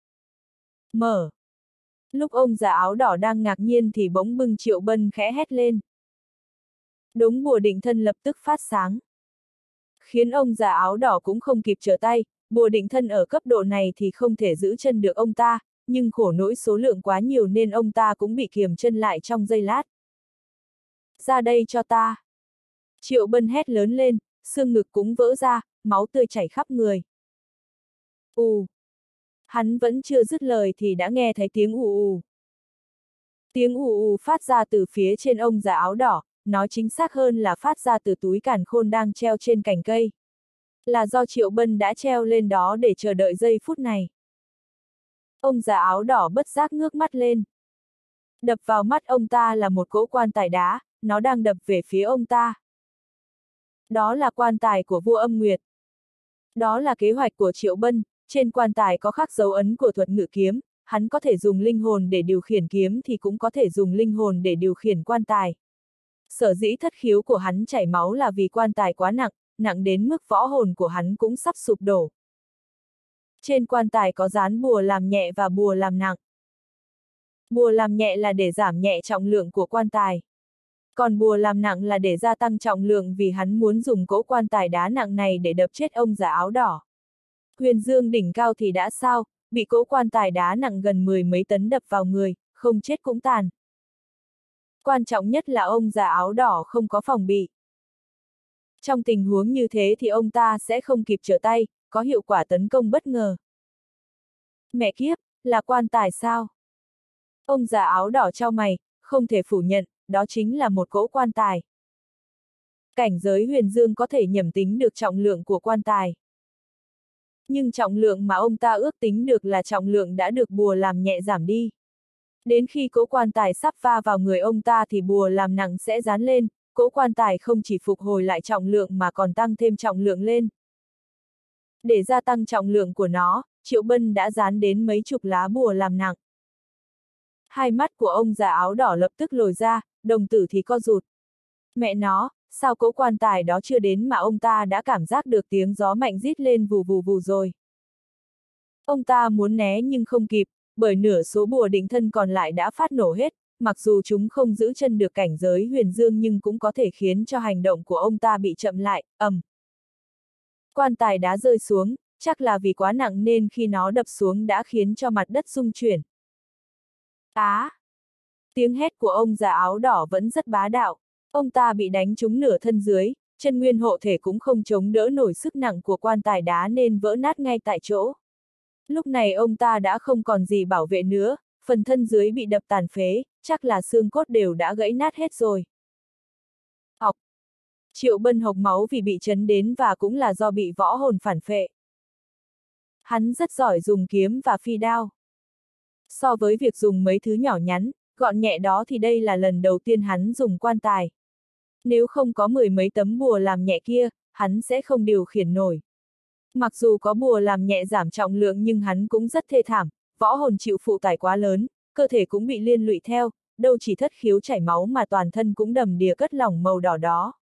Mở. Lúc ông già áo đỏ đang ngạc nhiên thì bỗng bưng Triệu Bân khẽ hét lên. Đống bùa định thân lập tức phát sáng. Khiến ông già áo đỏ cũng không kịp trở tay, bùa định thân ở cấp độ này thì không thể giữ chân được ông ta, nhưng khổ nỗi số lượng quá nhiều nên ông ta cũng bị kiềm chân lại trong giây lát. Ra đây cho ta. Triệu Bân hét lớn lên, xương ngực cũng vỡ ra, máu tươi chảy khắp người. Ù. Hắn vẫn chưa dứt lời thì đã nghe thấy tiếng ù ù. Tiếng ù ù phát ra từ phía trên ông già áo đỏ, nói chính xác hơn là phát ra từ túi càn khôn đang treo trên cành cây. Là do Triệu Bân đã treo lên đó để chờ đợi giây phút này. Ông già áo đỏ bất giác ngước mắt lên. Đập vào mắt ông ta là một cỗ quan tài đá, nó đang đập về phía ông ta. Đó là quan tài của vua Âm Nguyệt. Đó là kế hoạch của Triệu Bân, trên quan tài có khắc dấu ấn của thuật ngự kiếm, hắn có thể dùng linh hồn để điều khiển kiếm thì cũng có thể dùng linh hồn để điều khiển quan tài. Sở dĩ thất khiếu của hắn chảy máu là vì quan tài quá nặng, nặng đến mức võ hồn của hắn cũng sắp sụp đổ. Trên quan tài có dán bùa làm nhẹ và bùa làm nặng. Bùa làm nhẹ là để giảm nhẹ trọng lượng của quan tài. Còn bùa làm nặng là để gia tăng trọng lượng vì hắn muốn dùng cỗ quan tài đá nặng này để đập chết ông già áo đỏ. Huyền Dương đỉnh cao thì đã sao, bị cỗ quan tài đá nặng gần mười mấy tấn đập vào người, không chết cũng tàn. Quan trọng nhất là ông già áo đỏ không có phòng bị. Trong tình huống như thế thì ông ta sẽ không kịp trở tay, có hiệu quả tấn công bất ngờ. Mẹ kiếp, là quan tài sao? Ông già áo đỏ chau mày, không thể phủ nhận, đó chính là một cỗ quan tài. Cảnh giới huyền dương có thể nhẩm tính được trọng lượng của quan tài. Nhưng trọng lượng mà ông ta ước tính được là trọng lượng đã được bùa làm nhẹ giảm đi. Đến khi cỗ quan tài sắp va vào người ông ta thì bùa làm nặng sẽ dán lên, cỗ quan tài không chỉ phục hồi lại trọng lượng mà còn tăng thêm trọng lượng lên. Để gia tăng trọng lượng của nó, Triệu Bân đã dán đến mấy chục lá bùa làm nặng. Hai mắt của ông già áo đỏ lập tức lồi ra, đồng tử thì co rụt. Mẹ nó, sao cỗ quan tài đó chưa đến mà ông ta đã cảm giác được tiếng gió mạnh rít lên vù vù vù rồi. Ông ta muốn né nhưng không kịp, bởi nửa số bùa định thân còn lại đã phát nổ hết, mặc dù chúng không giữ chân được cảnh giới huyền dương nhưng cũng có thể khiến cho hành động của ông ta bị chậm lại, ầm. Quan tài đá rơi xuống, chắc là vì quá nặng nên khi nó đập xuống đã khiến cho mặt đất rung chuyển. Á! À, tiếng hét của ông già áo đỏ vẫn rất bá đạo. Ông ta bị đánh trúng nửa thân dưới, chân nguyên hộ thể cũng không chống đỡ nổi sức nặng của quan tài đá nên vỡ nát ngay tại chỗ. Lúc này ông ta đã không còn gì bảo vệ nữa, phần thân dưới bị đập tàn phế, chắc là xương cốt đều đã gãy nát hết rồi. Học! Triệu Bân hộc máu vì bị chấn đến và cũng là do bị võ hồn phản phệ. Hắn rất giỏi dùng kiếm và phi đao. So với việc dùng mấy thứ nhỏ nhắn, gọn nhẹ đó thì đây là lần đầu tiên hắn dùng quan tài. Nếu không có mười mấy tấm bùa làm nhẹ kia, hắn sẽ không điều khiển nổi. Mặc dù có bùa làm nhẹ giảm trọng lượng nhưng hắn cũng rất thê thảm, võ hồn chịu phụ tải quá lớn, cơ thể cũng bị liên lụy theo, đâu chỉ thất khiếu chảy máu mà toàn thân cũng đầm đìa cất lỏng màu đỏ đó.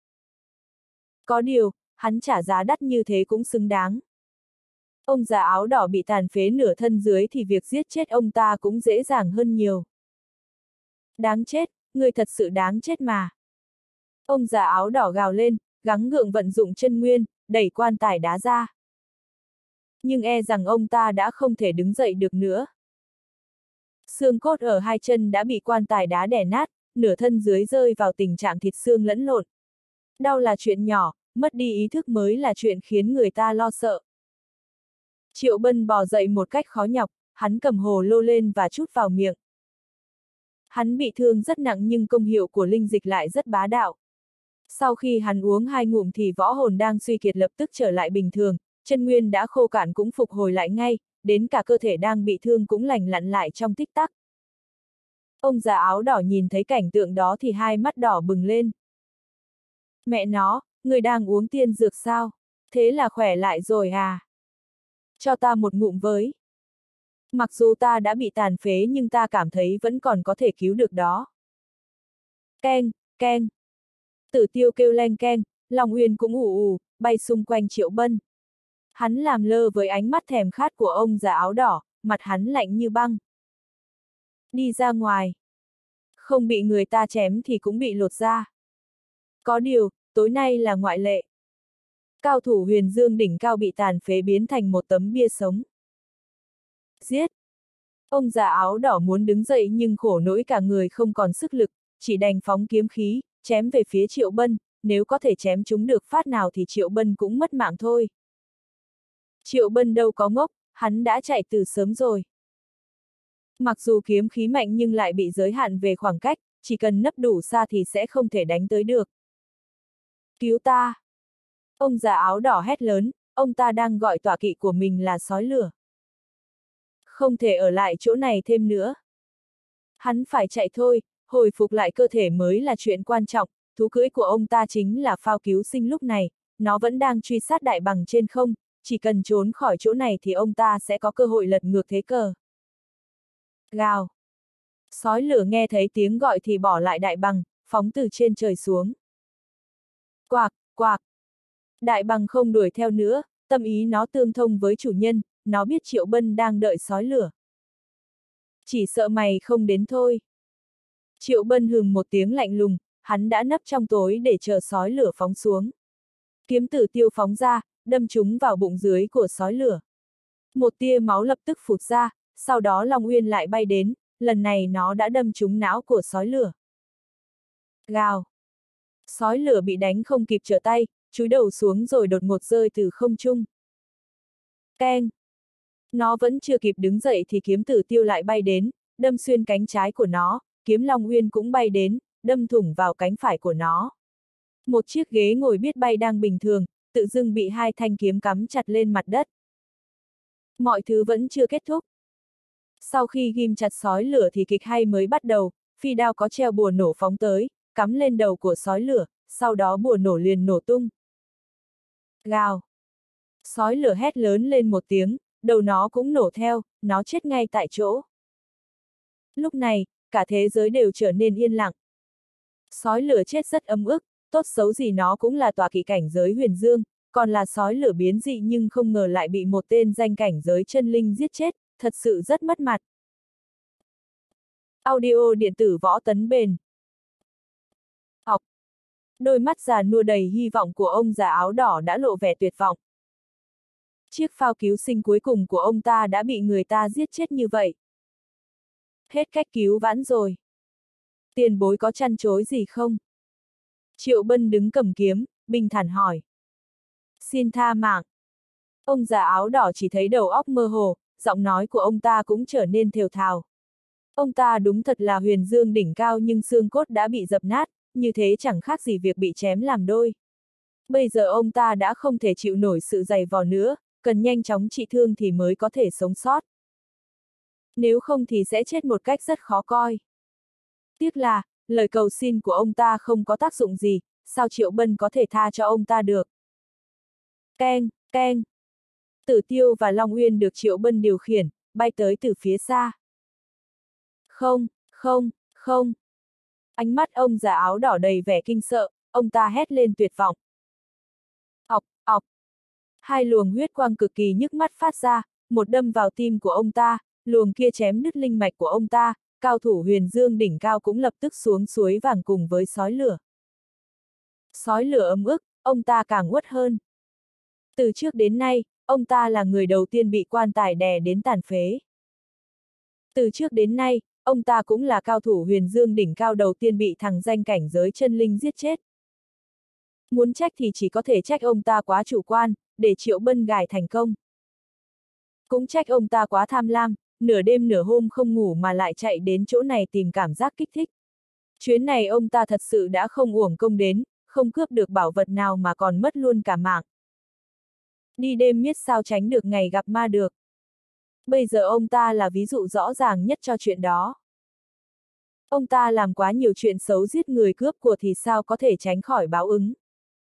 Có điều, hắn trả giá đắt như thế cũng xứng đáng. Ông già áo đỏ bị tàn phế nửa thân dưới thì việc giết chết ông ta cũng dễ dàng hơn nhiều. Đáng chết, người thật sự đáng chết mà. Ông già áo đỏ gào lên, gắng gượng vận dụng chân nguyên, đẩy quan tài đá ra. Nhưng e rằng ông ta đã không thể đứng dậy được nữa. Xương cốt ở hai chân đã bị quan tài đá đè nát, nửa thân dưới rơi vào tình trạng thịt xương lẫn lộn. Đau là chuyện nhỏ, mất đi ý thức mới là chuyện khiến người ta lo sợ. Triệu Bân bò dậy một cách khó nhọc, hắn cầm hồ lô lên và trút vào miệng. Hắn bị thương rất nặng nhưng công hiệu của linh dịch lại rất bá đạo. Sau khi hắn uống hai ngụm thì võ hồn đang suy kiệt lập tức trở lại bình thường, chân nguyên đã khô cạn cũng phục hồi lại ngay, đến cả cơ thể đang bị thương cũng lành lặn lại trong tích tắc. Ông già áo đỏ nhìn thấy cảnh tượng đó thì hai mắt đỏ bừng lên. Mẹ nó, người đang uống tiên dược sao? Thế là khỏe lại rồi à? Cho ta một ngụm với. Mặc dù ta đã bị tàn phế nhưng ta cảm thấy vẫn còn có thể cứu được đó. Keng, keng. Tử tiêu kêu leng keng, Long Uyên cũng ù ù, bay xung quanh Triệu Bân. Hắn làm lơ với ánh mắt thèm khát của ông già áo đỏ, mặt hắn lạnh như băng. Đi ra ngoài. Không bị người ta chém thì cũng bị lột da. Có điều, tối nay là ngoại lệ. Cao thủ huyền dương đỉnh cao bị tàn phế biến thành một tấm bia sống. Giết! Ông già áo đỏ muốn đứng dậy nhưng khổ nỗi cả người không còn sức lực, chỉ đành phóng kiếm khí, chém về phía Triệu Bân, nếu có thể chém chúng được phát nào thì Triệu Bân cũng mất mạng thôi. Triệu Bân đâu có ngốc, hắn đã chạy từ sớm rồi. Mặc dù kiếm khí mạnh nhưng lại bị giới hạn về khoảng cách, chỉ cần nấp đủ xa thì sẽ không thể đánh tới được. Cứu ta! Ông già áo đỏ hét lớn, ông ta đang gọi tọa kỵ của mình là sói lửa. Không thể ở lại chỗ này thêm nữa. Hắn phải chạy thôi, hồi phục lại cơ thể mới là chuyện quan trọng, thú cưỡi của ông ta chính là phao cứu sinh lúc này, nó vẫn đang truy sát đại bằng trên không, chỉ cần trốn khỏi chỗ này thì ông ta sẽ có cơ hội lật ngược thế cờ. Gào! Sói lửa nghe thấy tiếng gọi thì bỏ lại đại bằng, phóng từ trên trời xuống. Quạc, quạc! Đại bằng không đuổi theo nữa, tâm ý nó tương thông với chủ nhân, nó biết Triệu Bân đang đợi sói lửa. Chỉ sợ mày không đến thôi. Triệu Bân hừm một tiếng lạnh lùng, hắn đã nấp trong tối để chờ sói lửa phóng xuống. Kiếm tử tiêu phóng ra, đâm trúng vào bụng dưới của sói lửa. Một tia máu lập tức phụt ra, sau đó Long Uyên lại bay đến, lần này nó đã đâm trúng não của sói lửa. Gào! Sói lửa bị đánh không kịp trở tay, chúi đầu xuống rồi đột ngột rơi từ không trung. Keng! Nó vẫn chưa kịp đứng dậy thì kiếm tử tiêu lại bay đến, đâm xuyên cánh trái của nó, kiếm Long Uyên cũng bay đến, đâm thủng vào cánh phải của nó. Một chiếc ghế ngồi biết bay đang bình thường, tự dưng bị hai thanh kiếm cắm chặt lên mặt đất. Mọi thứ vẫn chưa kết thúc. Sau khi ghim chặt sói lửa thì kịch hay mới bắt đầu, phi đao có treo bùa nổ phóng tới, cắm lên đầu của sói lửa, sau đó bùa nổ liền nổ tung. Gào! Sói lửa hét lớn lên một tiếng, đầu nó cũng nổ theo, nó chết ngay tại chỗ. Lúc này, cả thế giới đều trở nên yên lặng. Sói lửa chết rất ấm ức, tốt xấu gì nó cũng là tọa kỵ cảnh giới huyền dương, còn là sói lửa biến dị nhưng không ngờ lại bị một tên danh cảnh giới chân linh giết chết, thật sự rất mất mặt. Audio điện tử Võ Tấn Bền. Học. Đôi mắt già nua đầy hy vọng của ông già áo đỏ đã lộ vẻ tuyệt vọng. Chiếc phao cứu sinh cuối cùng của ông ta đã bị người ta giết chết như vậy. Hết cách cứu vãn rồi. Tiền bối có chăn chối gì không? Triệu Bân đứng cầm kiếm, bình thản hỏi. Xin tha mạng. Ông già áo đỏ chỉ thấy đầu óc mơ hồ, giọng nói của ông ta cũng trở nên thều thào. Ông ta đúng thật là huyền dương đỉnh cao nhưng xương cốt đã bị dập nát, như thế chẳng khác gì việc bị chém làm đôi. Bây giờ ông ta đã không thể chịu nổi sự dày vò nữa, cần nhanh chóng trị thương thì mới có thể sống sót. Nếu không thì sẽ chết một cách rất khó coi. Tiếc là, lời cầu xin của ông ta không có tác dụng gì, sao Triệu Bân có thể tha cho ông ta được? Keng, keng. Tử Tiêu và Long Uyên được Triệu Bân điều khiển, bay tới từ phía xa. Không, không, không. Ánh mắt ông già áo đỏ đầy vẻ kinh sợ, ông ta hét lên tuyệt vọng. Ọc, ọc. Hai luồng huyết quang cực kỳ nhức mắt phát ra, một đâm vào tim của ông ta, luồng kia chém đứt linh mạch của ông ta, cao thủ huyền dương đỉnh cao cũng lập tức xuống suối vàng cùng với sói lửa. Sói lửa ấm ức, ông ta càng uất hơn. Từ trước đến nay, ông ta là người đầu tiên bị quan tài đè đến tàn phế. Từ trước đến nay, ông ta cũng là cao thủ huyền dương đỉnh cao đầu tiên bị thằng danh cảnh giới chân linh giết chết. Muốn trách thì chỉ có thể trách ông ta quá chủ quan, để Triệu Bân gài thành công. Cũng trách ông ta quá tham lam, nửa đêm nửa hôm không ngủ mà lại chạy đến chỗ này tìm cảm giác kích thích. Chuyến này ông ta thật sự đã không uổng công đến, không cướp được bảo vật nào mà còn mất luôn cả mạng. Đi đêm miết sao tránh được ngày gặp ma được. Bây giờ ông ta là ví dụ rõ ràng nhất cho chuyện đó. Ông ta làm quá nhiều chuyện xấu giết người cướp của thì sao có thể tránh khỏi báo ứng.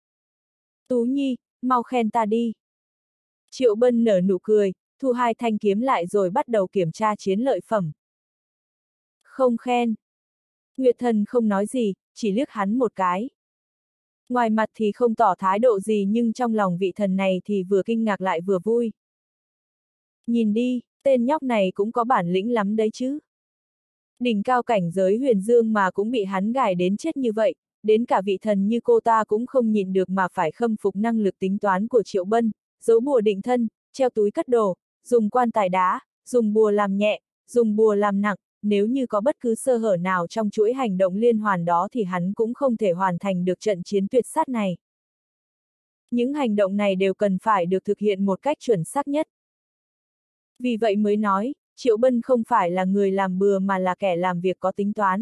Tú Nhi, mau khen ta đi. Triệu Bân nở nụ cười, thu hai thanh kiếm lại rồi bắt đầu kiểm tra chiến lợi phẩm. Không khen. Nguyệt Thần không nói gì, chỉ liếc hắn một cái. Ngoài mặt thì không tỏ thái độ gì nhưng trong lòng vị thần này thì vừa kinh ngạc lại vừa vui. Nhìn đi, tên nhóc này cũng có bản lĩnh lắm đấy chứ. Đỉnh cao cảnh giới huyền dương mà cũng bị hắn gài đến chết như vậy, đến cả vị thần như cô ta cũng không nhìn được mà phải khâm phục năng lực tính toán của Triệu Bân, giấu bùa định thân, treo túi cất đồ, dùng quan tài đá, dùng bùa làm nhẹ, dùng bùa làm nặng, nếu như có bất cứ sơ hở nào trong chuỗi hành động liên hoàn đó thì hắn cũng không thể hoàn thành được trận chiến tuyệt sát này. Những hành động này đều cần phải được thực hiện một cách chuẩn xác nhất. Vì vậy mới nói, Triệu Bân không phải là người làm bừa mà là kẻ làm việc có tính toán.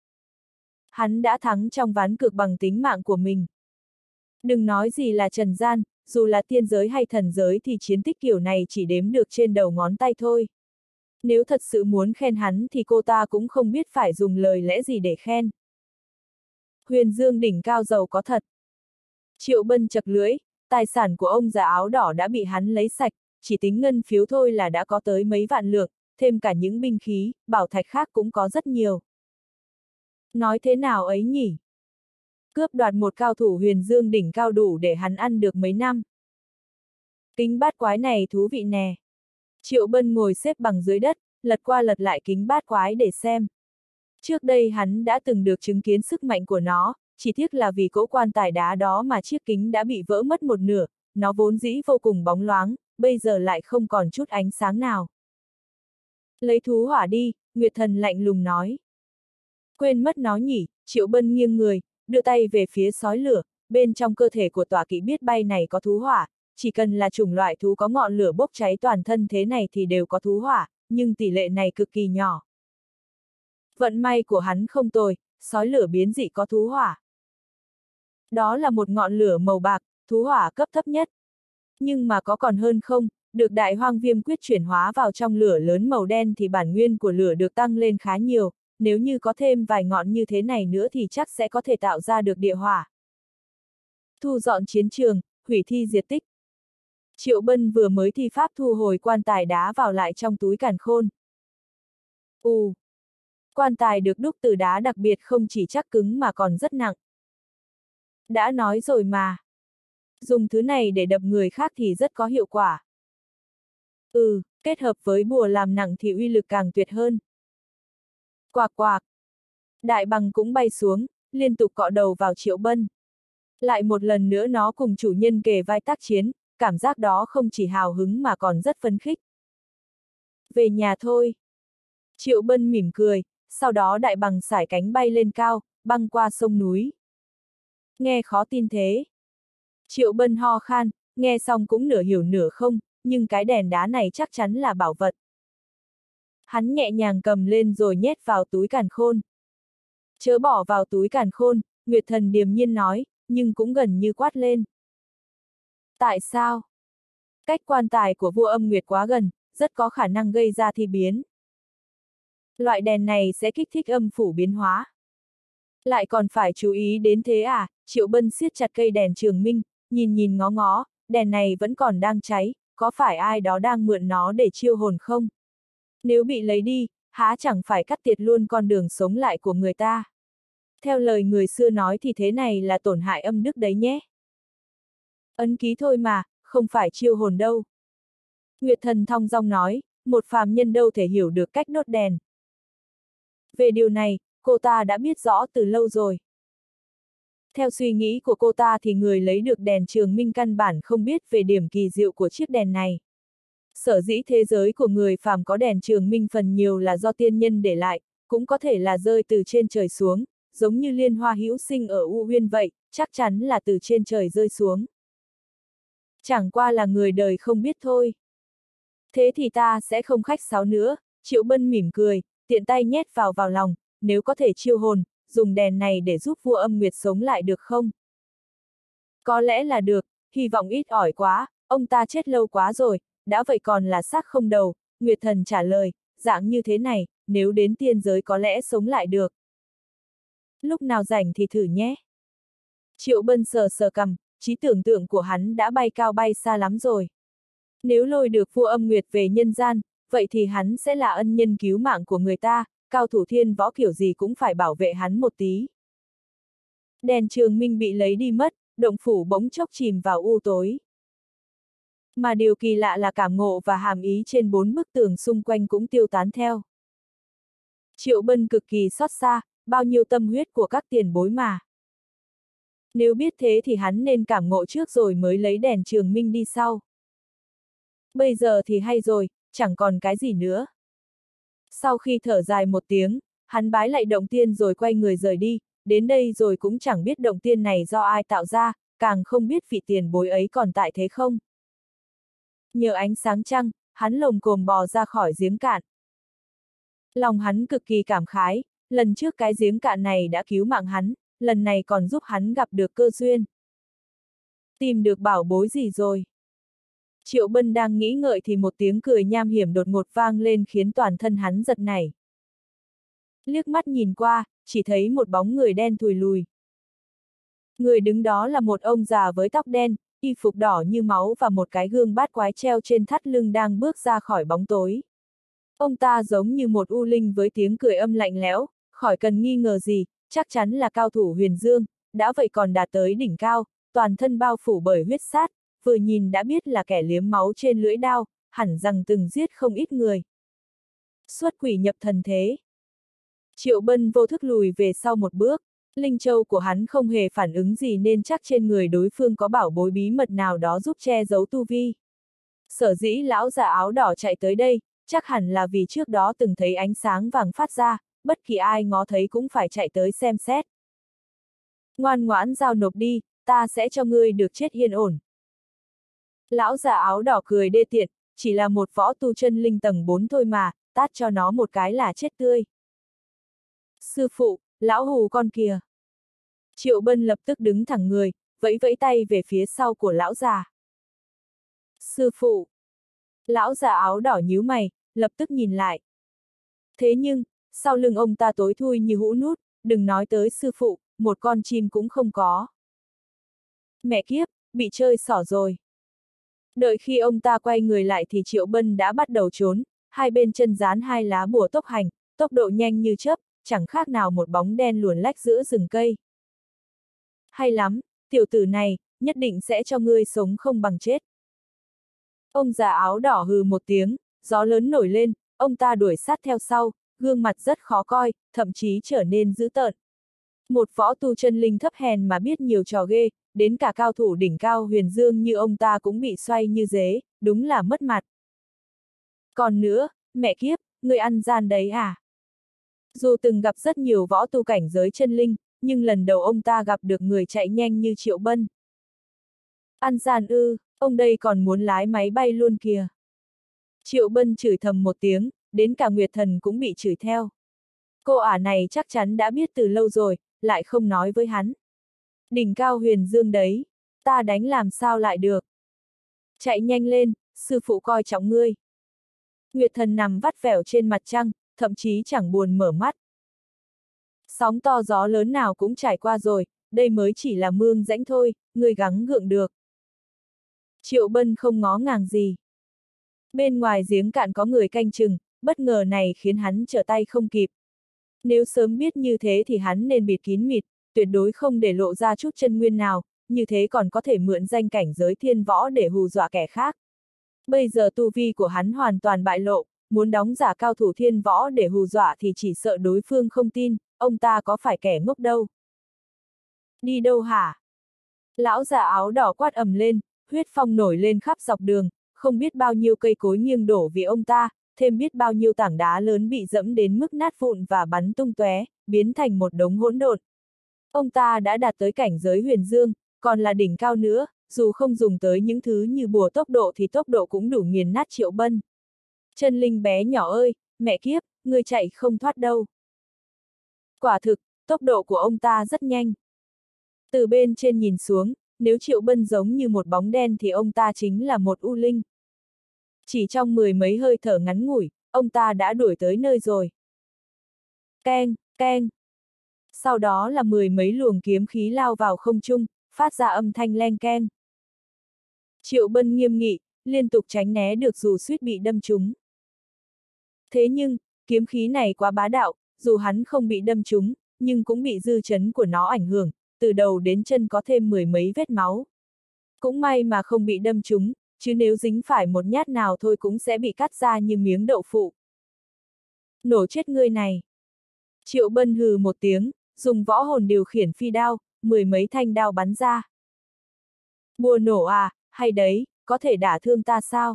Hắn đã thắng trong ván cược bằng tính mạng của mình. Đừng nói gì là trần gian, dù là tiên giới hay thần giới thì chiến tích kiểu này chỉ đếm được trên đầu ngón tay thôi. Nếu thật sự muốn khen hắn thì cô ta cũng không biết phải dùng lời lẽ gì để khen. Huyền Dương đỉnh cao giàu có thật. Triệu Bân chật lưỡi, tài sản của ông già áo đỏ đã bị hắn lấy sạch, chỉ tính ngân phiếu thôi là đã có tới mấy vạn lượng, thêm cả những binh khí, bảo thạch khác cũng có rất nhiều. Nói thế nào ấy nhỉ? Cướp đoạt một cao thủ Huyền Dương đỉnh cao đủ để hắn ăn được mấy năm. Kính bát quái này thú vị nè. Triệu Bân ngồi xếp bằng dưới đất, lật qua lật lại kính bát quái để xem. Trước đây hắn đã từng được chứng kiến sức mạnh của nó, chỉ tiếc là vì cỗ quan tài đá đó mà chiếc kính đã bị vỡ mất một nửa, nó vốn dĩ vô cùng bóng loáng, bây giờ lại không còn chút ánh sáng nào. Lấy thú hỏa đi, Nguyệt Thần lạnh lùng nói. Quên mất nó nhỉ, Triệu Bân nghiêng người, đưa tay về phía sói lửa, bên trong cơ thể của tọa kỵ biết bay này có thú hỏa, chỉ cần là chủng loại thú có ngọn lửa bốc cháy toàn thân thế này thì đều có thú hỏa, nhưng tỷ lệ này cực kỳ nhỏ. Vận may của hắn không tồi, sói lửa biến dị có thú hỏa. Đó là một ngọn lửa màu bạc, thú hỏa cấp thấp nhất. Nhưng mà có còn hơn không, được đại hoang viêm quyết chuyển hóa vào trong lửa lớn màu đen thì bản nguyên của lửa được tăng lên khá nhiều, nếu như có thêm vài ngọn như thế này nữa thì chắc sẽ có thể tạo ra được địa hỏa. Thu dọn chiến trường, hủy thi diệt tích. Triệu Bân vừa mới thi pháp thu hồi quan tài đá vào lại trong túi càn khôn. Ù! Quan tài được đúc từ đá đặc biệt không chỉ chắc cứng mà còn rất nặng. Đã nói rồi mà. Dùng thứ này để đập người khác thì rất có hiệu quả. Ừ, kết hợp với bùa làm nặng thì uy lực càng tuyệt hơn. Quạc quạc. Đại bằng cũng bay xuống, liên tục cọ đầu vào Triệu Bân. Lại một lần nữa nó cùng chủ nhân kề vai tác chiến, cảm giác đó không chỉ hào hứng mà còn rất phấn khích. Về nhà thôi. Triệu Bân mỉm cười, sau đó đại bằng sải cánh bay lên cao, băng qua sông núi. Nghe khó tin thế. Triệu Bân ho khan, nghe xong cũng nửa hiểu nửa không, nhưng cái đèn đá này chắc chắn là bảo vật. Hắn nhẹ nhàng cầm lên rồi nhét vào túi càn khôn. Chớ bỏ vào túi càn khôn, Nguyệt Thần điềm nhiên nói, nhưng cũng gần như quát lên. Tại sao? Cách quan tài của vua âm Nguyệt quá gần, rất có khả năng gây ra thi biến. Loại đèn này sẽ kích thích âm phủ biến hóa. Lại còn phải chú ý đến thế à? Triệu Bân siết chặt cây đèn trường minh, nhìn nhìn ngó ngó, đèn này vẫn còn đang cháy, có phải ai đó đang mượn nó để chiêu hồn không? Nếu bị lấy đi, há chẳng phải cắt tiệt luôn con đường sống lại của người ta. Theo lời người xưa nói thì thế này là tổn hại âm đức đấy nhé. Ấn ký thôi mà, không phải chiêu hồn đâu. Nguyệt Thần thong dong nói, một phàm nhân đâu thể hiểu được cách đốt đèn. Về điều này, cô ta đã biết rõ từ lâu rồi. Theo suy nghĩ của cô ta thì người lấy được đèn trường minh căn bản không biết về điểm kỳ diệu của chiếc đèn này. Sở dĩ thế giới của người phàm có đèn trường minh phần nhiều là do tiên nhân để lại, cũng có thể là rơi từ trên trời xuống, giống như liên hoa hữu sinh ở U Huyên vậy, chắc chắn là từ trên trời rơi xuống. Chẳng qua là người đời không biết thôi. Thế thì ta sẽ không khách sáo nữa, Triệu Bân mỉm cười, tiện tay nhét vào vào lòng, nếu có thể chiêu hồn, dùng đèn này để giúp vua âm Nguyệt sống lại được không? Có lẽ là được, hy vọng ít ỏi quá, ông ta chết lâu quá rồi, đã vậy còn là xác không đầu, Nguyệt Thần trả lời, dạng như thế này, nếu đến tiên giới có lẽ sống lại được. Lúc nào rảnh thì thử nhé. Triệu Bân sờ sờ cằm, trí tưởng tượng của hắn đã bay cao bay xa lắm rồi. Nếu lôi được vua âm Nguyệt về nhân gian, vậy thì hắn sẽ là ân nhân cứu mạng của người ta, cao thủ thiên võ kiểu gì cũng phải bảo vệ hắn một tí. Đèn trường minh bị lấy đi mất, động phủ bỗng chốc chìm vào u tối. Mà điều kỳ lạ là cảm ngộ và hàm ý trên bốn bức tường xung quanh cũng tiêu tán theo. Triệu Bân cực kỳ xót xa, bao nhiêu tâm huyết của các tiền bối mà. Nếu biết thế thì hắn nên cảm ngộ trước rồi mới lấy đèn trường minh đi sau. Bây giờ thì hay rồi, chẳng còn cái gì nữa. Sau khi thở dài một tiếng, hắn bái lạy động tiên rồi quay người rời đi, đến đây rồi cũng chẳng biết động tiên này do ai tạo ra, càng không biết vị tiền bối ấy còn tại thế không. Nhờ ánh sáng trăng, hắn lồm cồm bò ra khỏi giếng cạn. Lòng hắn cực kỳ cảm khái, lần trước cái giếng cạn này đã cứu mạng hắn, lần này còn giúp hắn gặp được cơ duyên. Tìm được bảo bối gì rồi? Triệu Bân đang nghĩ ngợi thì một tiếng cười nham hiểm đột ngột vang lên khiến toàn thân hắn giật nảy. Liếc mắt nhìn qua, chỉ thấy một bóng người đen thùi lùi. Người đứng đó là một ông già với tóc đen, y phục đỏ như máu và một cái gương bát quái treo trên thắt lưng đang bước ra khỏi bóng tối. Ông ta giống như một u linh với tiếng cười âm lạnh lẽo, khỏi cần nghi ngờ gì, chắc chắn là cao thủ huyền dương, đã vậy còn đạt tới đỉnh cao, toàn thân bao phủ bởi huyết sát, vừa nhìn đã biết là kẻ liếm máu trên lưỡi đao, hẳn rằng từng giết không ít người. Xuất quỷ nhập thần thế. Triệu Bân vô thức lùi về sau một bước, linh châu của hắn không hề phản ứng gì nên chắc trên người đối phương có bảo bối bí mật nào đó giúp che giấu tu vi. Sở dĩ lão già áo đỏ chạy tới đây, chắc hẳn là vì trước đó từng thấy ánh sáng vàng phát ra, bất kỳ ai ngó thấy cũng phải chạy tới xem xét. Ngoan ngoãn giao nộp đi, ta sẽ cho ngươi được chết yên ổn. Lão già áo đỏ cười đê tiện, chỉ là một võ tu chân linh tầng bốn thôi mà, tát cho nó một cái là chết tươi. Sư phụ, lão hù con kìa. Triệu Bân lập tức đứng thẳng người, vẫy vẫy tay về phía sau của lão già. Sư phụ. Lão già áo đỏ nhíu mày, lập tức nhìn lại. Thế nhưng, sau lưng ông ta tối thui như hũ nút, đừng nói tới sư phụ, một con chim cũng không có. Mẹ kiếp, bị chơi xỏ rồi. Đợi khi ông ta quay người lại thì Triệu Bân đã bắt đầu trốn, hai bên chân dán hai lá bùa tốc hành, tốc độ nhanh như chớp, chẳng khác nào một bóng đen luồn lách giữa rừng cây. Hay lắm, tiểu tử này, nhất định sẽ cho ngươi sống không bằng chết. Ông già áo đỏ hừ một tiếng, gió lớn nổi lên, ông ta đuổi sát theo sau, gương mặt rất khó coi, thậm chí trở nên dữ tợn. Một võ tu chân linh thấp hèn mà biết nhiều trò ghê, đến cả cao thủ đỉnh cao huyền dương như ông ta cũng bị xoay như dế, đúng là mất mặt. Còn nữa, mẹ kiếp, ngươi ăn gian đấy à? Dù từng gặp rất nhiều võ tu cảnh giới chân linh, nhưng lần đầu ông ta gặp được người chạy nhanh như Triệu Bân. Ăn gian ư, ông đây còn muốn lái máy bay luôn kìa. Triệu Bân chửi thầm một tiếng, đến cả Nguyệt Thần cũng bị chửi theo. Cô ả này chắc chắn đã biết từ lâu rồi, lại không nói với hắn. Đỉnh cao huyền dương đấy, ta đánh làm sao lại được. Chạy nhanh lên, sư phụ coi trọng ngươi. Nguyệt Thần nằm vắt vẻo trên mặt trăng, thậm chí chẳng buồn mở mắt. Sóng to gió lớn nào cũng trải qua rồi, đây mới chỉ là mương rãnh thôi, ngươi gắng gượng được. Triệu Bân không ngó ngàng gì. Bên ngoài giếng cạn có người canh chừng, bất ngờ này khiến hắn trở tay không kịp. Nếu sớm biết như thế thì hắn nên bịt kín mịt, tuyệt đối không để lộ ra chút chân nguyên nào, như thế còn có thể mượn danh cảnh giới thiên võ để hù dọa kẻ khác. Bây giờ tu vi của hắn hoàn toàn bại lộ, muốn đóng giả cao thủ thiên võ để hù dọa thì chỉ sợ đối phương không tin, ông ta có phải kẻ ngốc đâu. Đi đâu hả? Lão già áo đỏ quát ầm lên, huyết phong nổi lên khắp dọc đường, không biết bao nhiêu cây cối nghiêng đổ vì ông ta, thêm biết bao nhiêu tảng đá lớn bị dẫm đến mức nát vụn và bắn tung tóe, biến thành một đống hỗn độn. Ông ta đã đạt tới cảnh giới huyền dương, còn là đỉnh cao nữa, dù không dùng tới những thứ như bùa tốc độ thì tốc độ cũng đủ nghiền nát Triệu Bân. Chân linh bé nhỏ ơi, mẹ kiếp, ngươi chạy không thoát đâu. Quả thực, tốc độ của ông ta rất nhanh. Từ bên trên nhìn xuống, nếu Triệu Bân giống như một bóng đen thì ông ta chính là một u linh. Chỉ trong mười mấy hơi thở ngắn ngủi, ông ta đã đuổi tới nơi rồi. Keng, keng. Sau đó là mười mấy luồng kiếm khí lao vào không trung, phát ra âm thanh leng keng. Triệu Bân nghiêm nghị, liên tục tránh né được dù suýt bị đâm trúng. Thế nhưng, kiếm khí này quá bá đạo, dù hắn không bị đâm trúng, nhưng cũng bị dư chấn của nó ảnh hưởng, từ đầu đến chân có thêm mười mấy vết máu. Cũng may mà không bị đâm trúng, chứ nếu dính phải một nhát nào thôi cũng sẽ bị cắt ra như miếng đậu phụ. Nổ chết ngươi này. Triệu Bân hừ một tiếng, dùng võ hồn điều khiển phi đao, mười mấy thanh đao bắn ra. Bùa nổ à, hay đấy, có thể đả thương ta sao?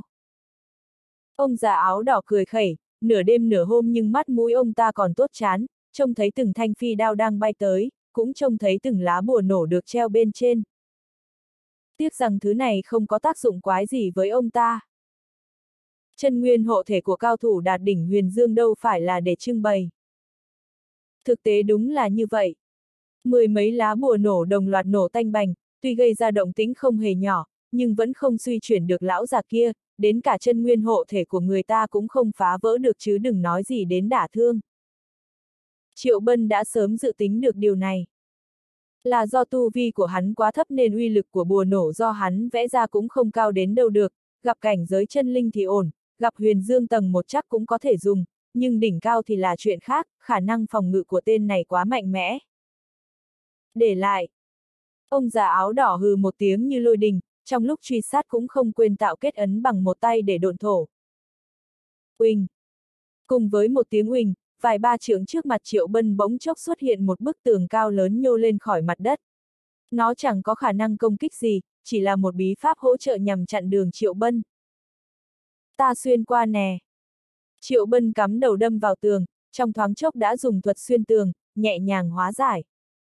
Ông già áo đỏ cười khẩy, nửa đêm nửa hôm nhưng mắt mũi ông ta còn tốt chán, trông thấy từng thanh phi đao đang bay tới, cũng trông thấy từng lá bùa nổ được treo bên trên. Tiếc rằng thứ này không có tác dụng quái gì với ông ta. chân nguyên hộ thể của cao thủ đạt đỉnh huyền dương đâu phải là để trưng bày. Thực tế đúng là như vậy. Mười mấy lá bùa nổ đồng loạt nổ tanh bành, tuy gây ra động tĩnh không hề nhỏ, nhưng vẫn không suy chuyển được lão già kia, đến cả chân nguyên hộ thể của người ta cũng không phá vỡ được chứ đừng nói gì đến đả thương. Triệu Bân đã sớm dự tính được điều này. Là do tu vi của hắn quá thấp nên uy lực của bùa nổ do hắn vẽ ra cũng không cao đến đâu được, gặp cảnh giới chân linh thì ổn, gặp huyền dương tầng một chắc cũng có thể dùng, nhưng đỉnh cao thì là chuyện khác, khả năng phòng ngự của tên này quá mạnh mẽ. Để lại. Ông già áo đỏ hừ một tiếng như lôi đình, trong lúc truy sát cũng không quên tạo kết ấn bằng một tay để độn thổ. Uỳnh. Cùng với một tiếng uỳnh, vài ba trượng trước mặt Triệu Bân bỗng chốc xuất hiện một bức tường cao lớn nhô lên khỏi mặt đất. Nó chẳng có khả năng công kích gì, chỉ là một bí pháp hỗ trợ nhằm chặn đường Triệu Bân. Ta xuyên qua nè. Triệu Bân cắm đầu đâm vào tường, trong thoáng chốc đã dùng thuật xuyên tường, nhẹ nhàng hóa giải.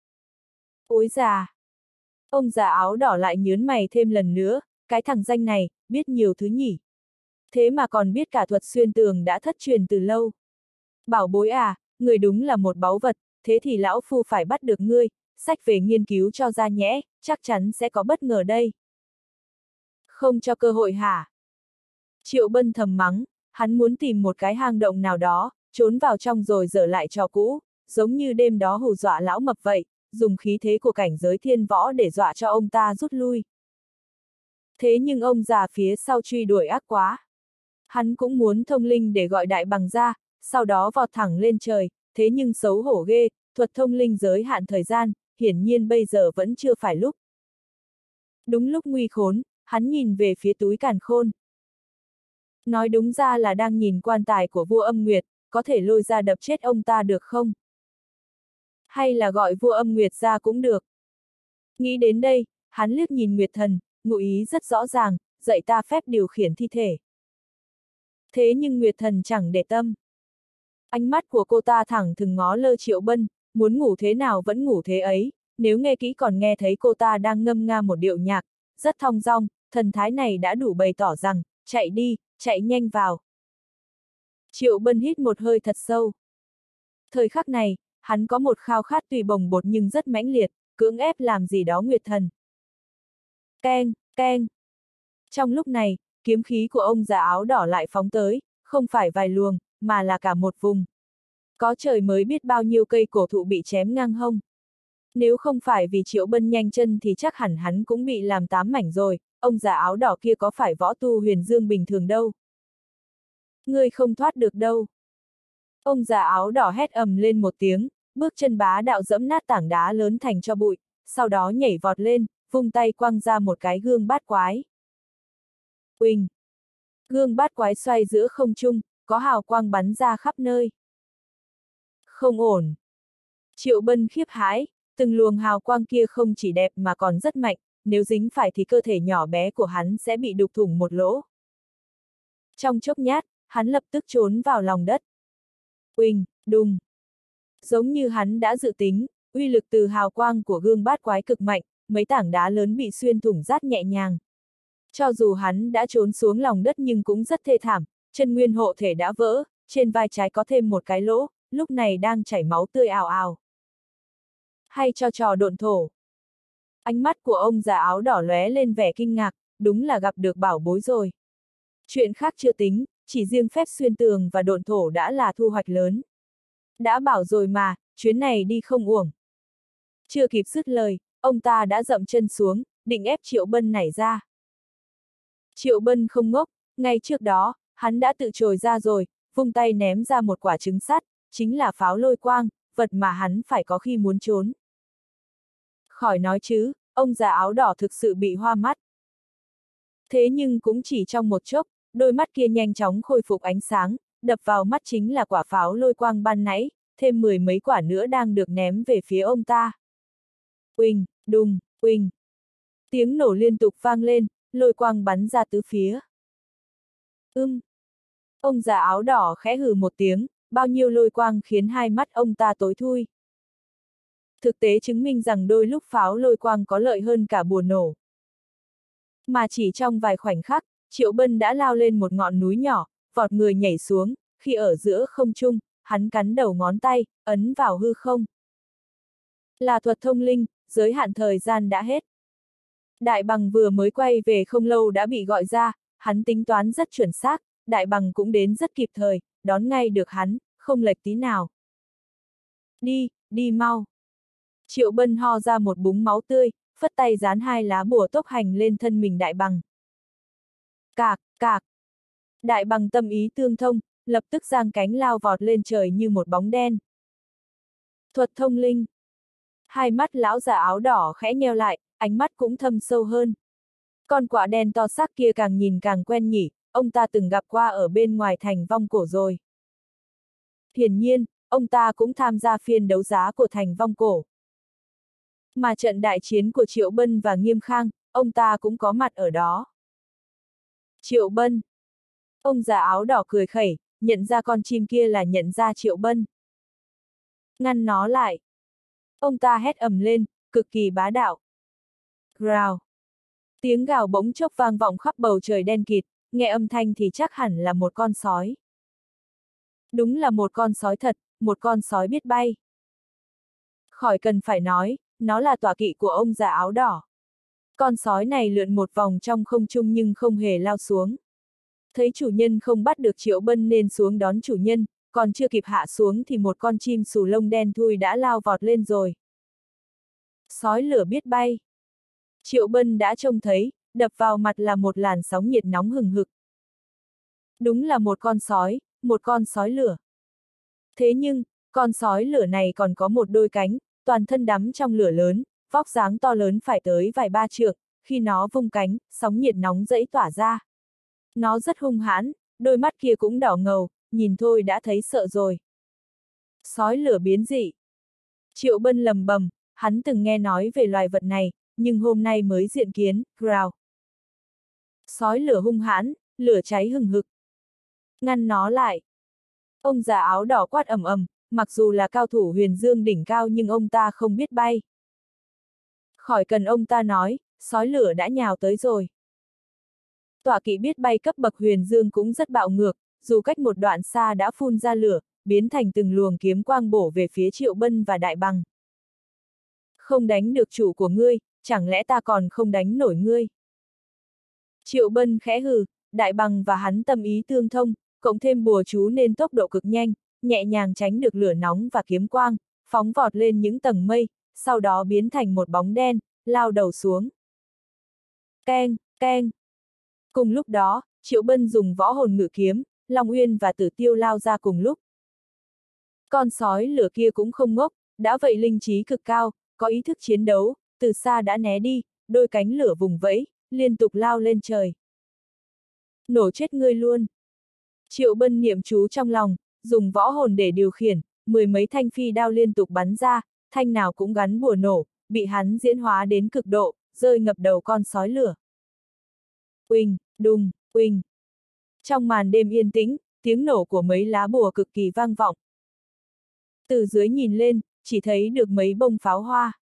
Ối già! Ông già áo đỏ lại nhớn mày thêm lần nữa, cái thằng danh này, biết nhiều thứ nhỉ. Thế mà còn biết cả thuật xuyên tường đã thất truyền từ lâu. Bảo bối à, người đúng là một báu vật, thế thì lão phu phải bắt được ngươi, sách về nghiên cứu cho ra nhẽ, chắc chắn sẽ có bất ngờ đây. Không cho cơ hội hả? Triệu Bân thầm mắng, hắn muốn tìm một cái hang động nào đó, trốn vào trong rồi dở lại trò cũ, giống như đêm đó hù dọa lão mập vậy, dùng khí thế của cảnh giới thiên võ để dọa cho ông ta rút lui. Thế nhưng ông già phía sau truy đuổi ác quá. Hắn cũng muốn thông linh để gọi đại bằng ra, sau đó vọt thẳng lên trời, thế nhưng xấu hổ ghê, thuật thông linh giới hạn thời gian, hiển nhiên bây giờ vẫn chưa phải lúc. Đúng lúc nguy khốn, hắn nhìn về phía túi càn khôn. Nói đúng ra là đang nhìn quan tài của vua Âm Nguyệt, có thể lôi ra đập chết ông ta được không? Hay là gọi vua Âm Nguyệt ra cũng được. Nghĩ đến đây, hắn liếc nhìn Nguyệt Thần, ngụ ý rất rõ ràng, dạy ta phép điều khiển thi thể. Thế nhưng Nguyệt Thần chẳng để tâm. Ánh mắt của cô ta thẳng thừng ngó lơ Triệu Bân, muốn ngủ thế nào vẫn ngủ thế ấy, nếu nghe kỹ còn nghe thấy cô ta đang ngâm nga một điệu nhạc, rất thong dong, thần thái này đã đủ bày tỏ rằng, chạy đi, chạy nhanh vào. Triệu Bân hít một hơi thật sâu. Thời khắc này, hắn có một khao khát tuy bồng bột nhưng rất mãnh liệt, cưỡng ép làm gì đó Nguyệt Thần. Keng, keng. Trong lúc này, kiếm khí của ông già áo đỏ lại phóng tới, không phải vài luồng, mà là cả một vùng. Có trời mới biết bao nhiêu cây cổ thụ bị chém ngang hông. Nếu không phải vì Triệu Bân nhanh chân thì chắc hẳn hắn cũng bị làm tám mảnh rồi, ông già áo đỏ kia có phải võ tu huyền dương bình thường đâu. Ngươi không thoát được đâu. Ông già áo đỏ hét ầm lên một tiếng, bước chân bá đạo dẫm nát tảng đá lớn thành cho bụi, sau đó nhảy vọt lên, vung tay quăng ra một cái gương bát quái. Uỳnh! Gương bát quái xoay giữa không trung, có hào quang bắn ra khắp nơi. Không ổn. Triệu Bân khiếp hãi, từng luồng hào quang kia không chỉ đẹp mà còn rất mạnh, nếu dính phải thì cơ thể nhỏ bé của hắn sẽ bị đục thủng một lỗ. Trong chốc nhát, hắn lập tức trốn vào lòng đất. Uỳnh, đùng. Giống như hắn đã dự tính, uy lực từ hào quang của gương bát quái cực mạnh, mấy tảng đá lớn bị xuyên thủng rát nhẹ nhàng. Cho dù hắn đã trốn xuống lòng đất nhưng cũng rất thê thảm, chân nguyên hộ thể đã vỡ, trên vai trái có thêm một cái lỗ, lúc này đang chảy máu tươi ào ào. Hay cho trò độn thổ. Ánh mắt của ông già áo đỏ lóe lên vẻ kinh ngạc, đúng là gặp được bảo bối rồi. Chuyện khác chưa tính, chỉ riêng phép xuyên tường và độn thổ đã là thu hoạch lớn. Đã bảo rồi mà, chuyến này đi không uổng. Chưa kịp dứt lời, ông ta đã dậm chân xuống, định ép Triệu Bân nảy ra. Triệu Bân không ngốc, ngay trước đó, hắn đã tự trồi ra rồi, vung tay ném ra một quả trứng sắt, chính là pháo lôi quang, vật mà hắn phải có khi muốn trốn. Khỏi nói chứ, ông già áo đỏ thực sự bị hoa mắt. Thế nhưng cũng chỉ trong một chốc, đôi mắt kia nhanh chóng khôi phục ánh sáng, đập vào mắt chính là quả pháo lôi quang ban nãy, thêm mười mấy quả nữa đang được ném về phía ông ta. Uỳnh, đùng, uỳnh. Tiếng nổ liên tục vang lên, lôi quang bắn ra tứ phía. Ưm. Ông già áo đỏ khẽ hừ một tiếng, bao nhiêu lôi quang khiến hai mắt ông ta tối thui. Thực tế chứng minh rằng đôi lúc pháo lôi quang có lợi hơn cả bùa nổ. Mà chỉ trong vài khoảnh khắc, Triệu Bân đã lao lên một ngọn núi nhỏ, vọt người nhảy xuống, khi ở giữa không trung, hắn cắn đầu ngón tay, ấn vào hư không. Là thuật thông linh, giới hạn thời gian đã hết. Đại bằng vừa mới quay về không lâu đã bị gọi ra, hắn tính toán rất chuẩn xác, đại bằng cũng đến rất kịp thời, đón ngay được hắn, không lệch tí nào. Đi, đi mau. Triệu Bân ho ra một búng máu tươi, phất tay dán hai lá bùa tốc hành lên thân mình đại bằng. Cạc, cạc. Đại bằng tâm ý tương thông, lập tức giang cánh lao vọt lên trời như một bóng đen. Thuật thông linh. Hai mắt lão già áo đỏ khẽ nheo lại, ánh mắt cũng thâm sâu hơn. Con quạ đen to xác kia càng nhìn càng quen nhỉ, ông ta từng gặp qua ở bên ngoài thành Vong Cổ rồi. Hiển nhiên, ông ta cũng tham gia phiên đấu giá của thành Vong Cổ. Mà trận đại chiến của Triệu Bân và Nghiêm Khang, ông ta cũng có mặt ở đó. Triệu Bân. Ông già áo đỏ cười khẩy, nhận ra con chim kia là nhận ra Triệu Bân. Ngăn nó lại. Ông ta hét ầm lên, cực kỳ bá đạo. Gào. Tiếng gào bỗng chốc vang vọng khắp bầu trời đen kịt, nghe âm thanh thì chắc hẳn là một con sói. Đúng là một con sói thật, một con sói biết bay. Khỏi cần phải nói, nó là tọa kỵ của ông già áo đỏ. Con sói này lượn một vòng trong không trung nhưng không hề lao xuống. Thấy chủ nhân không bắt được Triệu Bân nên xuống đón chủ nhân, còn chưa kịp hạ xuống thì một con chim xù lông đen thui đã lao vọt lên rồi. Sói lửa biết bay. Triệu Bân đã trông thấy, đập vào mặt là một làn sóng nhiệt nóng hừng hực. Đúng là một con sói, một con sói lửa. Thế nhưng, con sói lửa này còn có một đôi cánh, toàn thân đắm trong lửa lớn, vóc dáng to lớn phải tới vài ba trượng, khi nó vung cánh, sóng nhiệt nóng dẫy tỏa ra. Nó rất hung hãn, đôi mắt kia cũng đỏ ngầu, nhìn thôi đã thấy sợ rồi. Sói lửa biến dị. Triệu Bân lầm bầm, hắn từng nghe nói về loài vật này, nhưng hôm nay mới diện kiến, growl. Sói lửa hung hãn, lửa cháy hừng hực. Ngăn nó lại. Ông già áo đỏ quát ầm ầm, mặc dù là cao thủ huyền dương đỉnh cao nhưng ông ta không biết bay. Khỏi cần ông ta nói, sói lửa đã nhào tới rồi. Tọa kỵ biết bay cấp bậc huyền dương cũng rất bạo ngược, dù cách một đoạn xa đã phun ra lửa, biến thành từng luồng kiếm quang bổ về phía Triệu Bân và đại bằng. Không đánh được chủ của ngươi, chẳng lẽ ta còn không đánh nổi ngươi? Triệu Bân khẽ hừ, đại bằng và hắn tâm ý tương thông, cộng thêm bùa chú nên tốc độ cực nhanh, nhẹ nhàng tránh được lửa nóng và kiếm quang, phóng vọt lên những tầng mây, sau đó biến thành một bóng đen, lao đầu xuống. Keng, keng. Cùng lúc đó, Triệu Bân dùng võ hồn ngự kiếm, Long Uyên và Tử Tiêu lao ra cùng lúc. Con sói lửa kia cũng không ngốc, đã vậy linh trí cực cao, có ý thức chiến đấu, từ xa đã né đi, đôi cánh lửa vùng vẫy, liên tục lao lên trời. Nổ chết ngươi luôn. Triệu Bân niệm chú trong lòng, dùng võ hồn để điều khiển, mười mấy thanh phi đao liên tục bắn ra, thanh nào cũng gắn bùa nổ, bị hắn diễn hóa đến cực độ, rơi ngập đầu con sói lửa. Uỳnh, đùng, uỳnh. Trong màn đêm yên tĩnh, tiếng nổ của mấy lá bùa cực kỳ vang vọng. Từ dưới nhìn lên, chỉ thấy được mấy bông pháo hoa.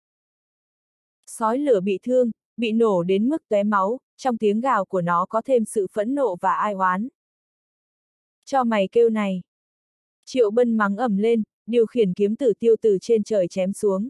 Sói lửa bị thương, bị nổ đến mức tóe máu, trong tiếng gào của nó có thêm sự phẫn nộ và ai oán. Cho mày kêu này. Triệu Bân mắng ầm lên, điều khiển kiếm Tử Tiêu từ trên trời chém xuống.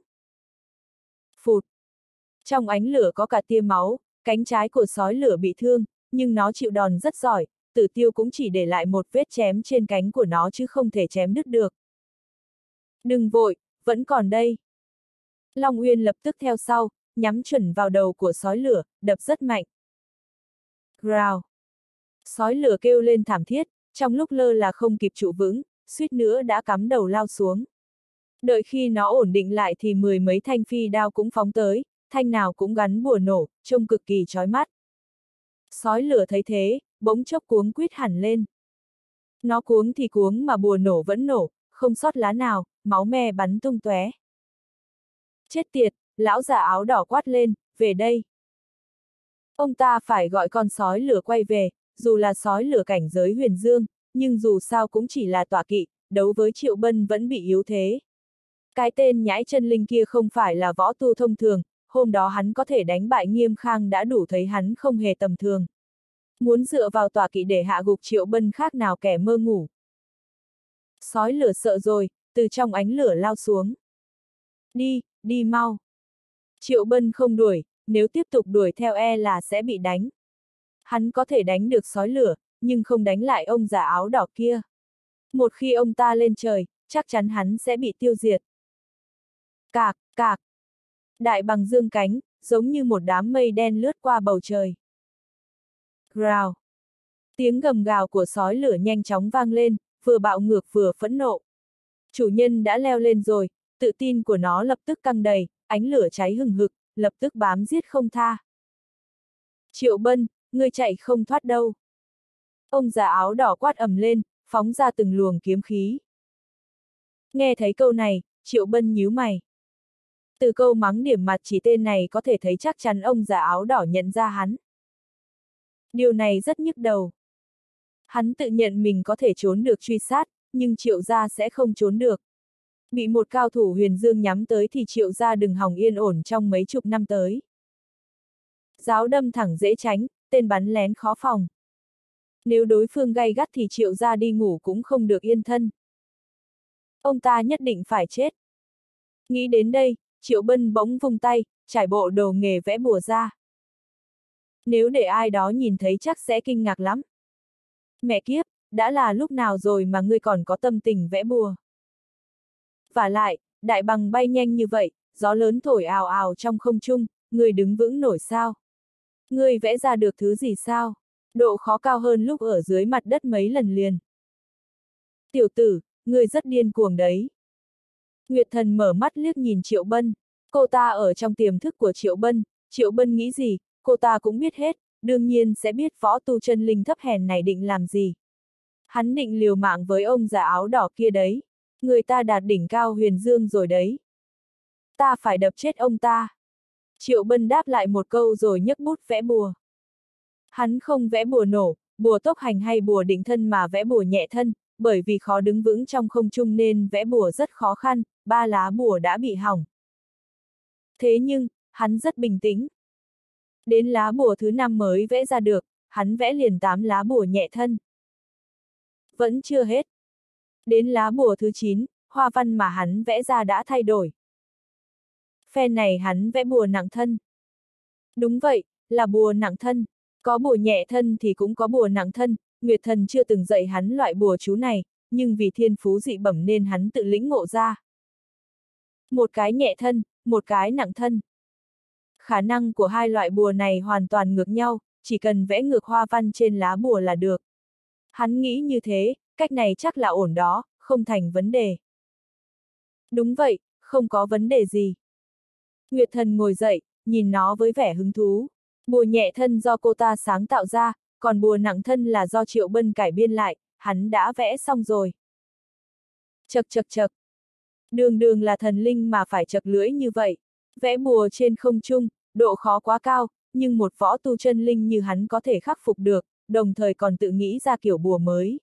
Phụt. Trong ánh lửa có cả tia máu, cánh trái của sói lửa bị thương, nhưng nó chịu đòn rất giỏi, Tử Tiêu cũng chỉ để lại một vết chém trên cánh của nó chứ không thể chém đứt được. Đừng vội, vẫn còn đây. Long Uyên lập tức theo sau, nhắm chuẩn vào đầu của sói lửa, đập rất mạnh. Growl. Sói lửa kêu lên thảm thiết, trong lúc lơ là không kịp trụ vững, suýt nữa đã cắm đầu lao xuống. Đợi khi nó ổn định lại thì mười mấy thanh phi đao cũng phóng tới, thanh nào cũng gắn bùa nổ, trông cực kỳ chói mắt. Sói lửa thấy thế, bỗng chốc cuống quýt hẳn lên. Nó cuống thì cuống mà bùa nổ vẫn nổ, không sót lá nào, máu me bắn tung tóe. Chết tiệt, lão già áo đỏ quát lên, về đây. Ông ta phải gọi con sói lửa quay về, dù là sói lửa cảnh giới huyền dương, nhưng dù sao cũng chỉ là tọa kỵ, đấu với Triệu Bân vẫn bị yếu thế. Cái tên nhãi chân linh kia không phải là võ tu thông thường, hôm đó hắn có thể đánh bại Nghiêm Khang đã đủ thấy hắn không hề tầm thường. muốn dựa vào tọa kỵ để hạ gục Triệu Bân khác nào kẻ mơ ngủ. Sói lửa sợ rồi, từ trong ánh lửa lao xuống. Đi, đi mau. Triệu Bân không đuổi, nếu tiếp tục đuổi theo e là sẽ bị đánh. Hắn có thể đánh được sói lửa, nhưng không đánh lại ông già áo đỏ kia. Một khi ông ta lên trời, chắc chắn hắn sẽ bị tiêu diệt. Cạc, cạc. Đại bằng dương cánh, giống như một đám mây đen lướt qua bầu trời. Gào. Tiếng gầm gào của sói lửa nhanh chóng vang lên, vừa bạo ngược vừa phẫn nộ. Chủ nhân đã leo lên rồi, tự tin của nó lập tức căng đầy, ánh lửa cháy hừng hực, lập tức bám giết không tha. Triệu Bân, ngươi chạy không thoát đâu. Ông già áo đỏ quát ầm lên, phóng ra từng luồng kiếm khí. Nghe thấy câu này, Triệu Bân nhíu mày. Từ câu mắng điểm mặt chỉ tên này có thể thấy chắc chắn ông già áo đỏ nhận ra hắn. Điều này rất nhức đầu. Hắn tự nhận mình có thể trốn được truy sát, nhưng Triệu gia sẽ không trốn được. Bị một cao thủ huyền dương nhắm tới thì Triệu gia đừng hòng yên ổn trong mấy chục năm tới. Giáo đâm thẳng dễ tránh, tên bắn lén khó phòng. Nếu đối phương gay gắt thì Triệu gia đi ngủ cũng không được yên thân. Ông ta nhất định phải chết. Nghĩ đến đây, Triệu Bân bỗng vung tay, trải bộ đồ nghề vẽ bùa ra. Nếu để ai đó nhìn thấy chắc sẽ kinh ngạc lắm. Mẹ kiếp, đã là lúc nào rồi mà ngươi còn có tâm tình vẽ bùa. Vả lại, đại bằng bay nhanh như vậy, gió lớn thổi ào ào trong không trung, ngươi đứng vững nổi sao? Ngươi vẽ ra được thứ gì sao? Độ khó cao hơn lúc ở dưới mặt đất mấy lần liền. Tiểu tử, ngươi rất điên cuồng đấy. Nguyệt Thần mở mắt liếc nhìn Triệu Bân. Cô ta ở trong tiềm thức của Triệu Bân, Triệu Bân nghĩ gì, cô ta cũng biết hết, đương nhiên sẽ biết võ tu chân linh thấp hèn này định làm gì. Hắn định liều mạng với ông già áo đỏ kia đấy. Người ta đạt đỉnh cao huyền dương rồi đấy. Ta phải đập chết ông ta. Triệu Bân đáp lại một câu rồi nhấc bút vẽ bùa. Hắn không vẽ bùa nổ, bùa tốc hành hay bùa định thân mà vẽ bùa nhẹ thân, bởi vì khó đứng vững trong không trung nên vẽ bùa rất khó khăn, ba lá bùa đã bị hỏng. Thế nhưng, hắn rất bình tĩnh. Đến lá bùa thứ năm mới vẽ ra được, hắn vẽ liền tám lá bùa nhẹ thân. Vẫn chưa hết. Đến lá bùa thứ chín, hoa văn mà hắn vẽ ra đã thay đổi. Phen này hắn vẽ bùa nặng thân. Đúng vậy, là bùa nặng thân. Có bùa nhẹ thân thì cũng có bùa nặng thân, Nguyệt Thần chưa từng dạy hắn loại bùa chú này, nhưng vì thiên phú dị bẩm nên hắn tự lĩnh ngộ ra. Một cái nhẹ thân, một cái nặng thân. Khả năng của hai loại bùa này hoàn toàn ngược nhau, chỉ cần vẽ ngược hoa văn trên lá bùa là được. Hắn nghĩ như thế, cách này chắc là ổn đó, không thành vấn đề. Đúng vậy, không có vấn đề gì. Nguyệt Thần ngồi dậy, nhìn nó với vẻ hứng thú. Bùa nhẹ thân do cô ta sáng tạo ra, còn bùa nặng thân là do Triệu Bân cải biên lại, hắn đã vẽ xong rồi. Chậc chậc chậc. Đường đường là thần linh mà phải chậc lưỡi như vậy. Vẽ bùa trên không trung, độ khó quá cao, nhưng một võ tu chân linh như hắn có thể khắc phục được, đồng thời còn tự nghĩ ra kiểu bùa mới.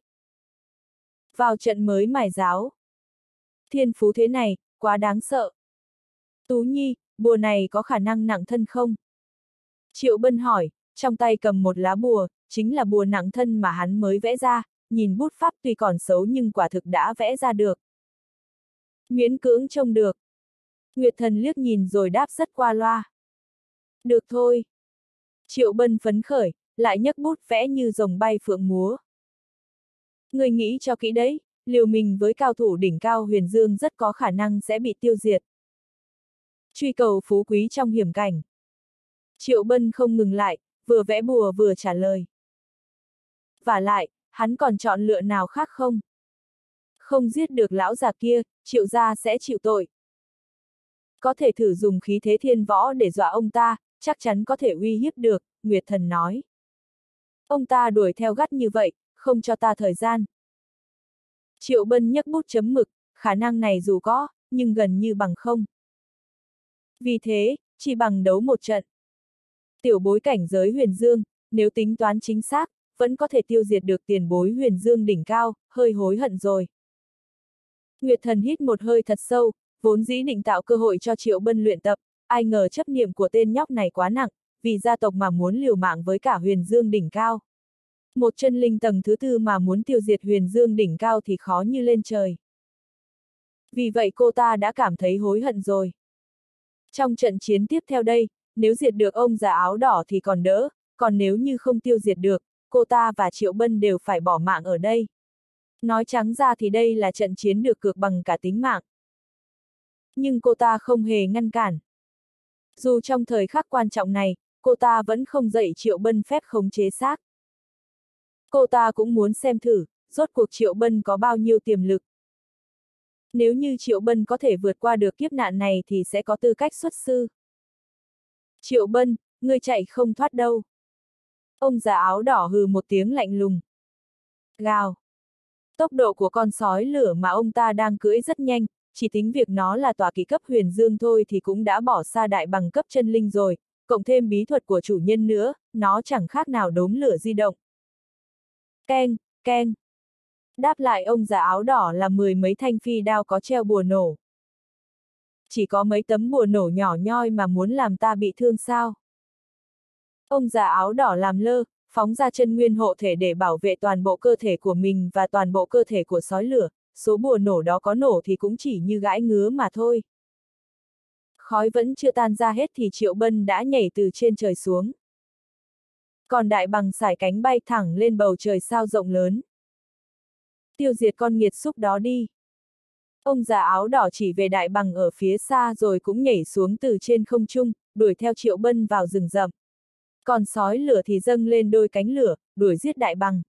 Vào trận mới mài giáo. Thiên phú thế này, quá đáng sợ. Tú Nhi, bùa này có khả năng nặng thân không? Triệu Bân hỏi, trong tay cầm một lá bùa, chính là bùa nặng thân mà hắn mới vẽ ra, nhìn bút pháp tuy còn xấu nhưng quả thực đã vẽ ra được. Miễn cưỡng trông được. Nguyệt Thần liếc nhìn rồi đáp rất qua loa. Được thôi. Triệu Bân phấn khởi, lại nhấc bút vẽ như rồng bay phượng múa. Người nghĩ cho kỹ đấy, liều mình với cao thủ đỉnh cao huyền dương rất có khả năng sẽ bị tiêu diệt. Truy cầu phú quý trong hiểm cảnh. Triệu Bân không ngừng lại, vừa vẽ bùa vừa trả lời. Vả lại, hắn còn chọn lựa nào khác không? Không giết được lão già kia, Triệu gia sẽ chịu tội. Có thể thử dùng khí thế thiên võ để dọa ông ta, chắc chắn có thể uy hiếp được, Nguyệt Thần nói. Ông ta đuổi theo gắt như vậy, không cho ta thời gian. Triệu Bân nhấc bút chấm mực, khả năng này dù có, nhưng gần như bằng không. Vì thế, chỉ bằng đấu một trận. Tiểu bối cảnh giới huyền dương, nếu tính toán chính xác, vẫn có thể tiêu diệt được tiền bối huyền dương đỉnh cao, hơi hối hận rồi. Nguyệt Thần hít một hơi thật sâu, vốn dĩ định tạo cơ hội cho Triệu Bân luyện tập, ai ngờ chấp niệm của tên nhóc này quá nặng, vì gia tộc mà muốn liều mạng với cả huyền dương đỉnh cao. Một chân linh tầng thứ tư mà muốn tiêu diệt huyền dương đỉnh cao thì khó như lên trời. Vì vậy cô ta đã cảm thấy hối hận rồi. Trong trận chiến tiếp theo đây, nếu diệt được ông già áo đỏ thì còn đỡ, còn nếu như không tiêu diệt được, cô ta và Triệu Bân đều phải bỏ mạng ở đây. Nói trắng ra thì đây là trận chiến được cược bằng cả tính mạng. Nhưng cô ta không hề ngăn cản. Dù trong thời khắc quan trọng này, cô ta vẫn không dạy Triệu Bân phép khống chế xác. Cô ta cũng muốn xem thử, rốt cuộc Triệu Bân có bao nhiêu tiềm lực. Nếu như Triệu Bân có thể vượt qua được kiếp nạn này thì sẽ có tư cách xuất sư. Triệu Bân, ngươi chạy không thoát đâu. Ông già áo đỏ hừ một tiếng lạnh lùng. Gào. Tốc độ của con sói lửa mà ông ta đang cưỡi rất nhanh, chỉ tính việc nó là tọa kỵ cấp huyền dương thôi thì cũng đã bỏ xa đại bằng cấp chân linh rồi, cộng thêm bí thuật của chủ nhân nữa, nó chẳng khác nào đốm lửa di động. Keng, keng. Đáp lại ông già áo đỏ là mười mấy thanh phi đao có treo bùa nổ. Chỉ có mấy tấm bùa nổ nhỏ nhoi mà muốn làm ta bị thương sao? Ông già áo đỏ làm lơ, phóng ra chân nguyên hộ thể để bảo vệ toàn bộ cơ thể của mình và toàn bộ cơ thể của sói lửa, số bùa nổ đó có nổ thì cũng chỉ như gãi ngứa mà thôi. Khói vẫn chưa tan ra hết thì Triệu Bân đã nhảy từ trên trời xuống. Còn đại bằng sải cánh bay thẳng lên bầu trời sao rộng lớn. Tiêu diệt con nghiệt xúc đó đi. Ông già áo đỏ chỉ về đại bằng ở phía xa rồi cũng nhảy xuống từ trên không trung, đuổi theo Triệu Bân vào rừng rậm. Còn sói lửa thì dâng lên đôi cánh lửa, đuổi giết đại bằng.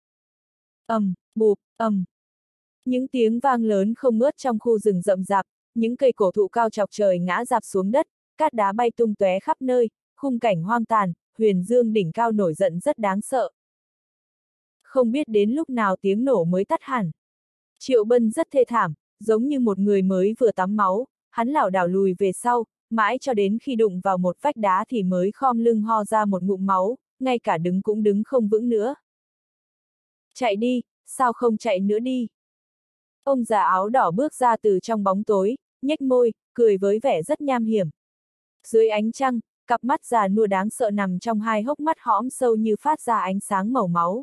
Ầm, bụp, ầm. Những tiếng vang lớn không ngớt trong khu rừng rậm rạp, những cây cổ thụ cao chọc trời ngã rạp xuống đất, cát đá bay tung tóe khắp nơi, khung cảnh hoang tàn, huyền dương đỉnh cao nổi giận rất đáng sợ. Không biết đến lúc nào tiếng nổ mới tắt hẳn. Triệu Bân rất thê thảm, giống như một người mới vừa tắm máu, hắn lảo đảo lùi về sau, mãi cho đến khi đụng vào một vách đá thì mới khom lưng ho ra một ngụm máu, ngay cả đứng cũng đứng không vững nữa. Chạy đi, sao không chạy nữa đi? Ông già áo đỏ bước ra từ trong bóng tối, nhếch môi, cười với vẻ rất nham hiểm. Dưới ánh trăng, cặp mắt già nua đáng sợ nằm trong hai hốc mắt hõm sâu như phát ra ánh sáng màu máu.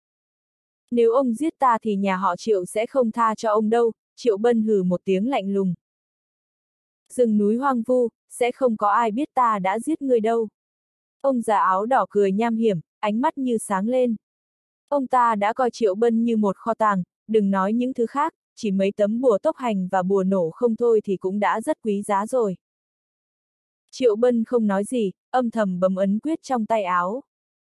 Nếu ông giết ta thì nhà họ Triệu sẽ không tha cho ông đâu, Triệu Bân hừ một tiếng lạnh lùng. Rừng núi hoang vu, sẽ không có ai biết ta đã giết người đâu. Ông già áo đỏ cười nham hiểm, ánh mắt như sáng lên. Ông ta đã coi Triệu Bân như một kho tàng, đừng nói những thứ khác, chỉ mấy tấm bùa tốc hành và bùa nổ không thôi thì cũng đã rất quý giá rồi. Triệu Bân không nói gì, âm thầm bấm ấn quyết trong tay áo.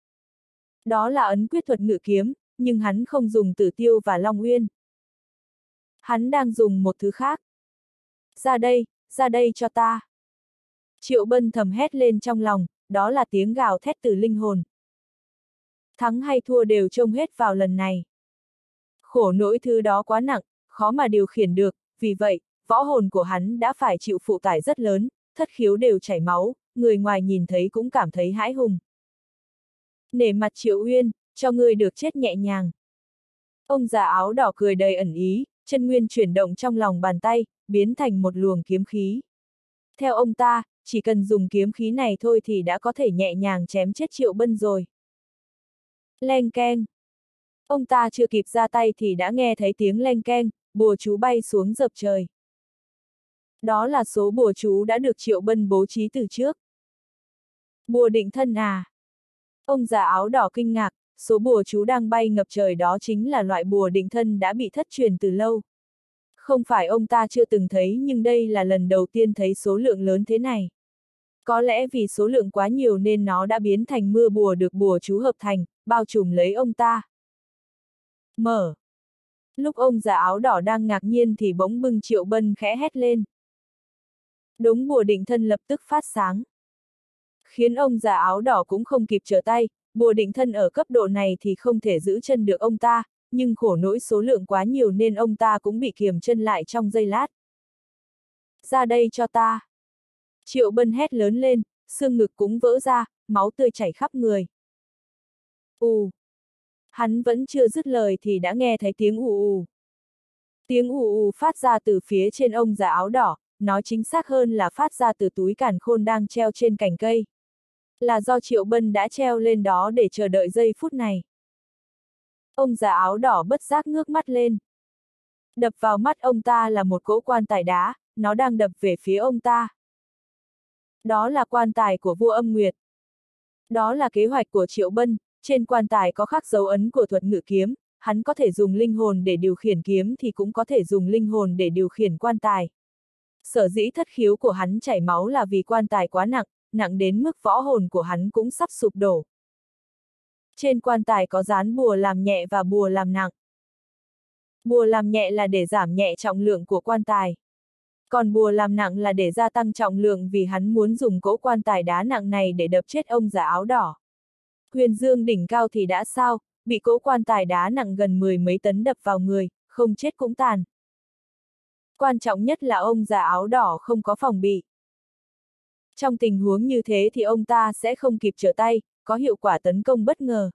Đó là ấn quyết thuật ngự kiếm, nhưng hắn không dùng Tử Tiêu và Long Uyên. Hắn đang dùng một thứ khác. Ra đây, ra đây cho ta. Triệu Bân thầm hét lên trong lòng, đó là tiếng gào thét từ linh hồn. Thắng hay thua đều trông hết vào lần này. Khổ nỗi thứ đó quá nặng, khó mà điều khiển được, vì vậy, võ hồn của hắn đã phải chịu phụ tải rất lớn, thất khiếu đều chảy máu, người ngoài nhìn thấy cũng cảm thấy hãi hùng. Nể mặt Triệu Uyên, cho ngươi được chết nhẹ nhàng. Ông già áo đỏ cười đầy ẩn ý, chân nguyên chuyển động trong lòng bàn tay, biến thành một luồng kiếm khí. Theo ông ta, chỉ cần dùng kiếm khí này thôi thì đã có thể nhẹ nhàng chém chết Triệu Bân rồi. Leng keng. Ông ta chưa kịp ra tay thì đã nghe thấy tiếng leng keng, bùa chú bay xuống dập trời. Đó là số bùa chú đã được Triệu Bân bố trí từ trước. Bùa định thân à? Ông già áo đỏ kinh ngạc, số bùa chú đang bay ngập trời đó chính là loại bùa định thân đã bị thất truyền từ lâu. Không phải ông ta chưa từng thấy nhưng đây là lần đầu tiên thấy số lượng lớn thế này. Có lẽ vì số lượng quá nhiều nên nó đã biến thành mưa bùa được bùa chú hợp thành, bao trùm lấy ông ta. Mở. Lúc ông già áo đỏ đang ngạc nhiên thì bỗng bưng Triệu Bân khẽ hét lên. Đống bùa định thân lập tức phát sáng. Khiến ông già áo đỏ cũng không kịp trở tay, bùa định thân ở cấp độ này thì không thể giữ chân được ông ta, nhưng khổ nỗi số lượng quá nhiều nên ông ta cũng bị kiềm chân lại trong giây lát. Ra đây cho ta. Triệu Bân hét lớn lên, xương ngực cũng vỡ ra, máu tươi chảy khắp người. Ù. Hắn vẫn chưa dứt lời thì đã nghe thấy tiếng ù ù. Tiếng ù ù phát ra từ phía trên ông già áo đỏ, nói chính xác hơn là phát ra từ túi càn khôn đang treo trên cành cây. Là do Triệu Bân đã treo lên đó để chờ đợi giây phút này. Ông già áo đỏ bất giác ngước mắt lên. Đập vào mắt ông ta là một cỗ quan tài đá, nó đang đập về phía ông ta. Đó là quan tài của vua Âm Nguyệt. Đó là kế hoạch của Triệu Bân, trên quan tài có khắc dấu ấn của thuật ngự kiếm, hắn có thể dùng linh hồn để điều khiển kiếm thì cũng có thể dùng linh hồn để điều khiển quan tài. Sở dĩ thất khiếu của hắn chảy máu là vì quan tài quá nặng, nặng đến mức võ hồn của hắn cũng sắp sụp đổ. Trên quan tài có dán bùa làm nhẹ và bùa làm nặng. Bùa làm nhẹ là để giảm nhẹ trọng lượng của quan tài. Còn bùa làm nặng là để gia tăng trọng lượng vì hắn muốn dùng cỗ quan tài đá nặng này để đập chết ông già áo đỏ. Huyền Dương đỉnh cao thì đã sao, bị cỗ quan tài đá nặng gần mười mấy tấn đập vào người, không chết cũng tàn. Quan trọng nhất là ông già áo đỏ không có phòng bị. Trong tình huống như thế thì ông ta sẽ không kịp trở tay, có hiệu quả tấn công bất ngờ.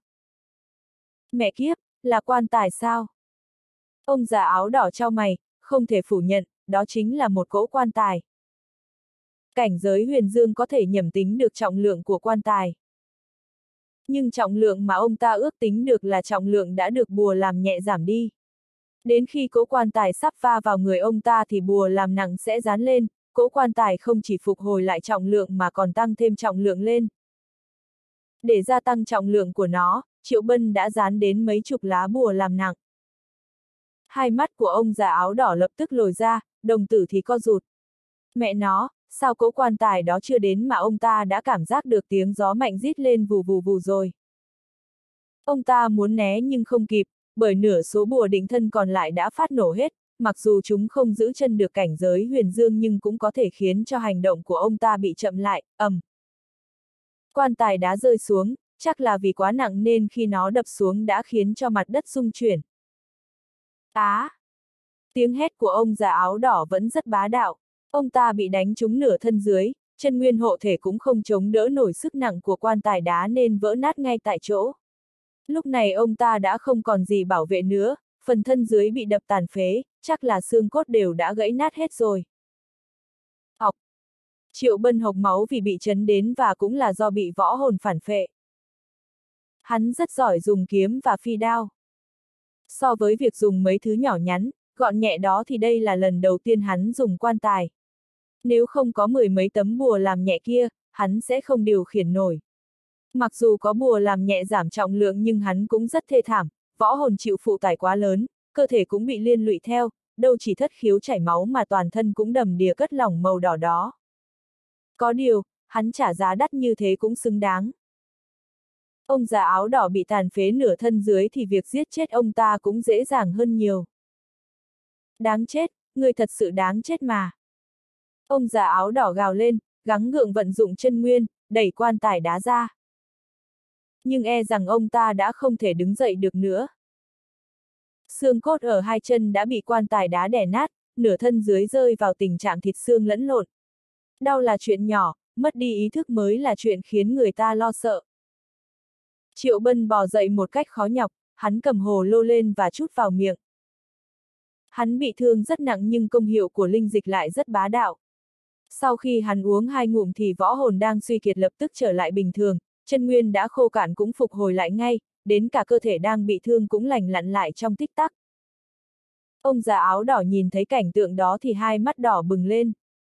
Mẹ kiếp, là quan tài sao? Ông già áo đỏ chau mày, không thể phủ nhận, đó chính là một cỗ quan tài. Cảnh giới huyền dương có thể nhẩm tính được trọng lượng của quan tài. Nhưng trọng lượng mà ông ta ước tính được là trọng lượng đã được bùa làm nhẹ giảm đi. Đến khi cỗ quan tài sắp va vào người ông ta thì bùa làm nặng sẽ dán lên, cỗ quan tài không chỉ phục hồi lại trọng lượng mà còn tăng thêm trọng lượng lên. Để gia tăng trọng lượng của nó, Triệu Bân đã dán đến mấy chục lá bùa làm nặng. Hai mắt của ông già áo đỏ lập tức lồi ra, đồng tử thì co rụt. Mẹ nó, sao cỗ quan tài đó chưa đến mà ông ta đã cảm giác được tiếng gió mạnh rít lên vù vù vù rồi. Ông ta muốn né nhưng không kịp, bởi nửa số bùa định thân còn lại đã phát nổ hết, mặc dù chúng không giữ chân được cảnh giới huyền dương nhưng cũng có thể khiến cho hành động của ông ta bị chậm lại, ầm. Quan tài đá rơi xuống, chắc là vì quá nặng nên khi nó đập xuống đã khiến cho mặt đất rung chuyển. Á! À, tiếng hét của ông già áo đỏ vẫn rất bá đạo. Ông ta bị đánh trúng nửa thân dưới, chân nguyên hộ thể cũng không chống đỡ nổi sức nặng của quan tài đá nên vỡ nát ngay tại chỗ. Lúc này ông ta đã không còn gì bảo vệ nữa, phần thân dưới bị đập tàn phế, chắc là xương cốt đều đã gãy nát hết rồi. Học! Triệu Bân hộc máu vì bị chấn đến và cũng là do bị võ hồn phản phệ. Hắn rất giỏi dùng kiếm và phi đao. So với việc dùng mấy thứ nhỏ nhắn, gọn nhẹ đó thì đây là lần đầu tiên hắn dùng quan tài. Nếu không có mười mấy tấm bùa làm nhẹ kia, hắn sẽ không điều khiển nổi. Mặc dù có bùa làm nhẹ giảm trọng lượng nhưng hắn cũng rất thê thảm, võ hồn chịu phụ tải quá lớn, cơ thể cũng bị liên lụy theo, đâu chỉ thất khiếu chảy máu mà toàn thân cũng đầm đìa cất lỏng màu đỏ đó. Có điều, hắn trả giá đắt như thế cũng xứng đáng. Ông già áo đỏ bị tàn phế nửa thân dưới thì việc giết chết ông ta cũng dễ dàng hơn nhiều. Đáng chết, người thật sự đáng chết mà. Ông già áo đỏ gào lên, gắng gượng vận dụng chân nguyên, đẩy quan tài đá ra. Nhưng e rằng ông ta đã không thể đứng dậy được nữa. Xương cốt ở hai chân đã bị quan tài đá đè nát, nửa thân dưới rơi vào tình trạng thịt xương lẫn lộn. Đau là chuyện nhỏ, mất đi ý thức mới là chuyện khiến người ta lo sợ. Triệu Bân bò dậy một cách khó nhọc, hắn cầm hồ lô lên và trút vào miệng. Hắn bị thương rất nặng nhưng công hiệu của linh dịch lại rất bá đạo. Sau khi hắn uống hai ngụm thì võ hồn đang suy kiệt lập tức trở lại bình thường, chân nguyên đã khô cạn cũng phục hồi lại ngay, đến cả cơ thể đang bị thương cũng lành lặn lại trong tích tắc. Ông già áo đỏ nhìn thấy cảnh tượng đó thì hai mắt đỏ bừng lên.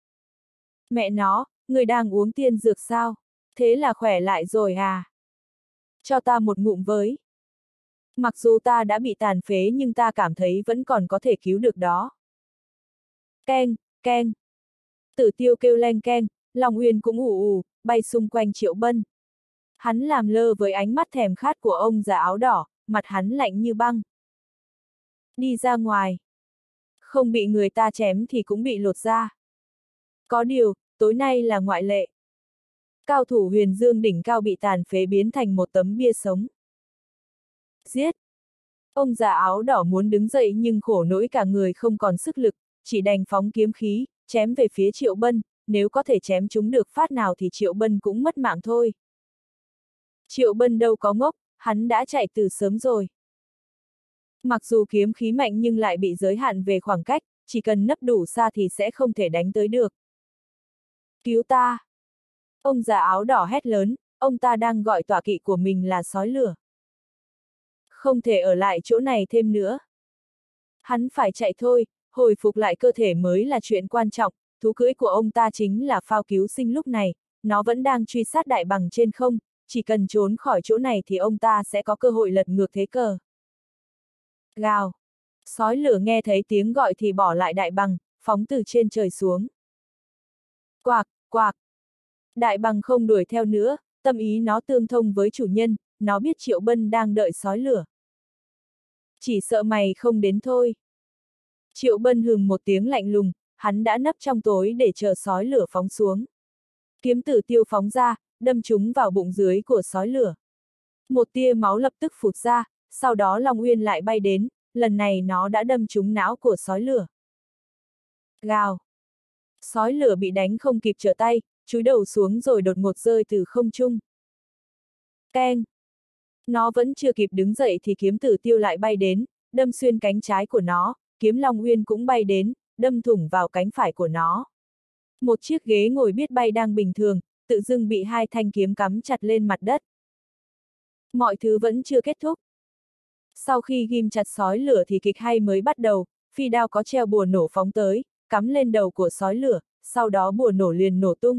Mẹ nó, người đang uống tiên dược sao? Thế là khỏe lại rồi à? Cho ta một ngụm với. Mặc dù ta đã bị tàn phế nhưng ta cảm thấy vẫn còn có thể cứu được đó. Keng, keng. Tử tiêu kêu leng keng, Long Uyên cũng ù ù, bay xung quanh Triệu Bân. Hắn làm lơ với ánh mắt thèm khát của ông già áo đỏ, mặt hắn lạnh như băng. Đi ra ngoài. Không bị người ta chém thì cũng bị lột da. Có điều, tối nay là ngoại lệ. Cao thủ Huyền Dương đỉnh cao bị tàn phế biến thành một tấm bia sống. Giết! Ông già áo đỏ muốn đứng dậy nhưng khổ nỗi cả người không còn sức lực, chỉ đành phóng kiếm khí, chém về phía Triệu Bân, nếu có thể chém chúng được phát nào thì Triệu Bân cũng mất mạng thôi. Triệu Bân đâu có ngốc, hắn đã chạy từ sớm rồi. Mặc dù kiếm khí mạnh nhưng lại bị giới hạn về khoảng cách, chỉ cần nấp đủ xa thì sẽ không thể đánh tới được. Cứu ta! Ông già áo đỏ hét lớn, ông ta đang gọi tọa kỵ của mình là sói lửa. Không thể ở lại chỗ này thêm nữa. Hắn phải chạy thôi, hồi phục lại cơ thể mới là chuyện quan trọng, thú cưỡi của ông ta chính là phao cứu sinh lúc này, nó vẫn đang truy sát đại bằng trên không, chỉ cần trốn khỏi chỗ này thì ông ta sẽ có cơ hội lật ngược thế cờ. Gào! Sói lửa nghe thấy tiếng gọi thì bỏ lại đại bằng, phóng từ trên trời xuống. Quạc, quạc! Đại bằng không đuổi theo nữa, tâm ý nó tương thông với chủ nhân, nó biết Triệu Bân đang đợi sói lửa. Chỉ sợ mày không đến thôi. Triệu Bân hừm một tiếng lạnh lùng, hắn đã nấp trong tối để chờ sói lửa phóng xuống. Kiếm tử tiêu phóng ra, đâm trúng vào bụng dưới của sói lửa. Một tia máu lập tức phụt ra, sau đó Long Uyên lại bay đến, lần này nó đã đâm trúng não của sói lửa. Gào! Sói lửa bị đánh không kịp trở tay, chúi đầu xuống rồi đột ngột rơi từ không trung. Keng! Nó vẫn chưa kịp đứng dậy thì kiếm tử tiêu lại bay đến, đâm xuyên cánh trái của nó, kiếm Long Uyên cũng bay đến, đâm thủng vào cánh phải của nó. Một chiếc ghế ngồi biết bay đang bình thường, tự dưng bị hai thanh kiếm cắm chặt lên mặt đất. Mọi thứ vẫn chưa kết thúc. Sau khi ghim chặt sói lửa thì kịch hay mới bắt đầu, phi đao có treo bùa nổ phóng tới, cắm lên đầu của sói lửa, sau đó bùa nổ liền nổ tung.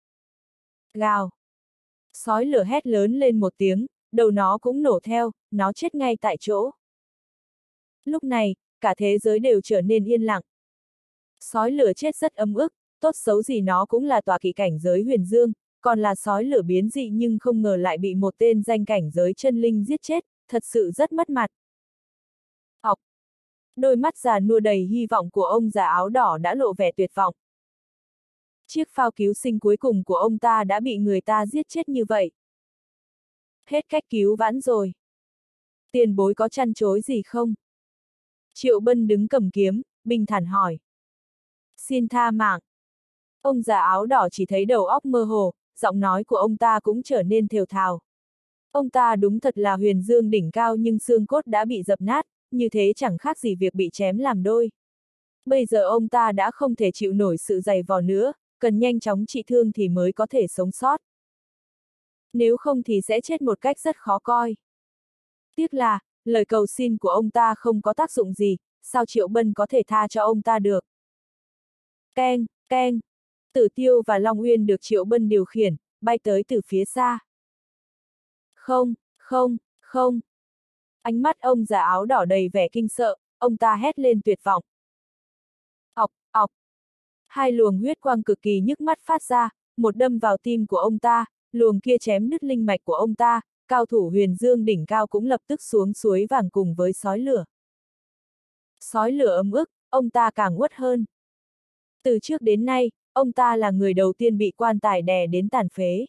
Gào! Sói lửa hét lớn lên một tiếng, đầu nó cũng nổ theo, nó chết ngay tại chỗ. Lúc này, cả thế giới đều trở nên yên lặng. Sói lửa chết rất ấm ức, tốt xấu gì nó cũng là tọa kỵ cảnh giới huyền dương, còn là sói lửa biến dị nhưng không ngờ lại bị một tên danh cảnh giới chân linh giết chết, thật sự rất mất mặt. Học. Đôi mắt già nua đầy hy vọng của ông già áo đỏ đã lộ vẻ tuyệt vọng. Chiếc phao cứu sinh cuối cùng của ông ta đã bị người ta giết chết như vậy. Hết cách cứu vãn rồi. Tiền bối có chăn chối gì không? Triệu Bân đứng cầm kiếm, bình thản hỏi. Xin tha mạng. Ông già áo đỏ chỉ thấy đầu óc mơ hồ, giọng nói của ông ta cũng trở nên thều thào. Ông ta đúng thật là huyền dương đỉnh cao nhưng xương cốt đã bị dập nát, như thế chẳng khác gì việc bị chém làm đôi. Bây giờ ông ta đã không thể chịu nổi sự dày vò nữa, cần nhanh chóng trị thương thì mới có thể sống sót. Nếu không thì sẽ chết một cách rất khó coi. Tiếc là, lời cầu xin của ông ta không có tác dụng gì, sao Triệu Bân có thể tha cho ông ta được? Keng, keng! Tử Tiêu và Long Uyên được Triệu Bân điều khiển, bay tới từ phía xa. Không, không, không! Ánh mắt ông già áo đỏ đầy vẻ kinh sợ, ông ta hét lên tuyệt vọng. Ọc, ọc! Hai luồng huyết quang cực kỳ nhức mắt phát ra, một đâm vào tim của ông ta, luồng kia chém đứt linh mạch của ông ta, cao thủ huyền dương đỉnh cao cũng lập tức xuống suối vàng cùng với sói lửa. Sói lửa ấm ức, ông ta càng uất hơn. Từ trước đến nay, ông ta là người đầu tiên bị quan tài đè đến tàn phế.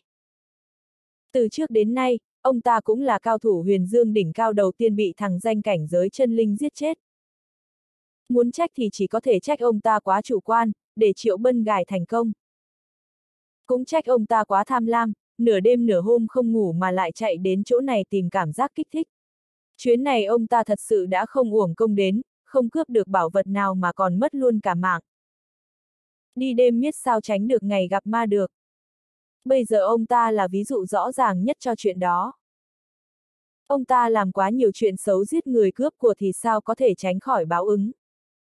Từ trước đến nay, ông ta cũng là cao thủ huyền dương đỉnh cao đầu tiên bị thằng danh cảnh giới chân linh giết chết. Muốn trách thì chỉ có thể trách ông ta quá chủ quan, để Triệu Bân gài thành công. Cũng trách ông ta quá tham lam, nửa đêm nửa hôm không ngủ mà lại chạy đến chỗ này tìm cảm giác kích thích. Chuyến này ông ta thật sự đã không uổng công đến, không cướp được bảo vật nào mà còn mất luôn cả mạng. Đi đêm miết sao tránh được ngày gặp ma được. Bây giờ ông ta là ví dụ rõ ràng nhất cho chuyện đó. Ông ta làm quá nhiều chuyện xấu giết người cướp của thì sao có thể tránh khỏi báo ứng.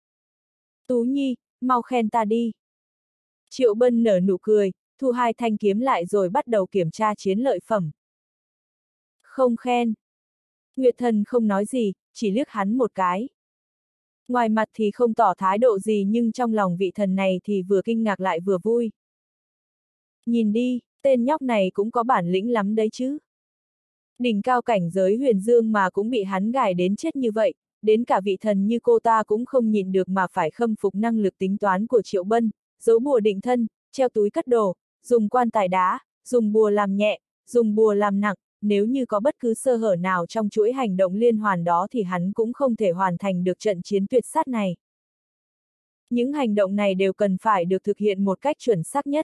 Tú Nhi, mau khen ta đi. Triệu Bân nở nụ cười, thu hai thanh kiếm lại rồi bắt đầu kiểm tra chiến lợi phẩm. Không khen. Nguyệt Thần không nói gì, chỉ liếc hắn một cái. Ngoài mặt thì không tỏ thái độ gì nhưng trong lòng vị thần này thì vừa kinh ngạc lại vừa vui. Nhìn đi, tên nhóc này cũng có bản lĩnh lắm đấy chứ. Đỉnh cao cảnh giới huyền dương mà cũng bị hắn gài đến chết như vậy, đến cả vị thần như cô ta cũng không nhìn được mà phải khâm phục năng lực tính toán của Triệu Bân, giấu bùa định thân, treo túi cất đồ, dùng quan tài đá, dùng bùa làm nhẹ, dùng bùa làm nặng, nếu như có bất cứ sơ hở nào trong chuỗi hành động liên hoàn đó thì hắn cũng không thể hoàn thành được trận chiến tuyệt sát này. Những hành động này đều cần phải được thực hiện một cách chuẩn xác nhất.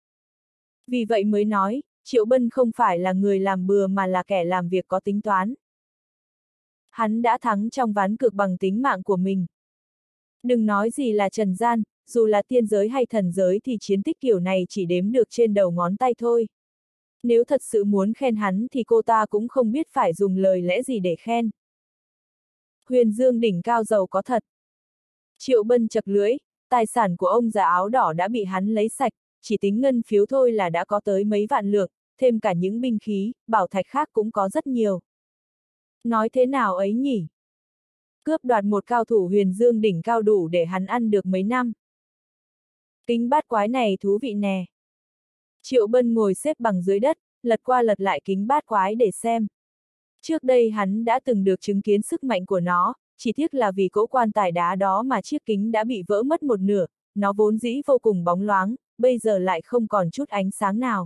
Vì vậy mới nói, Triệu Bân không phải là người làm bừa mà là kẻ làm việc có tính toán. Hắn đã thắng trong ván cược bằng tính mạng của mình. Đừng nói gì là trần gian, dù là tiên giới hay thần giới thì chiến tích kiểu này chỉ đếm được trên đầu ngón tay thôi. Nếu thật sự muốn khen hắn thì cô ta cũng không biết phải dùng lời lẽ gì để khen. Huyền Dương đỉnh cao giàu có thật. Triệu Bân chật lưỡi, tài sản của ông già áo đỏ đã bị hắn lấy sạch, chỉ tính ngân phiếu thôi là đã có tới mấy vạn lượng, thêm cả những binh khí, bảo thạch khác cũng có rất nhiều. Nói thế nào ấy nhỉ? Cướp đoạt một cao thủ Huyền Dương đỉnh cao đủ để hắn ăn được mấy năm. Kính bát quái này thú vị nè. Triệu Bân ngồi xếp bằng dưới đất, lật qua lật lại kính bát quái để xem. Trước đây hắn đã từng được chứng kiến sức mạnh của nó, chỉ tiếc là vì cỗ quan tài đá đó mà chiếc kính đã bị vỡ mất một nửa, nó vốn dĩ vô cùng bóng loáng, bây giờ lại không còn chút ánh sáng nào.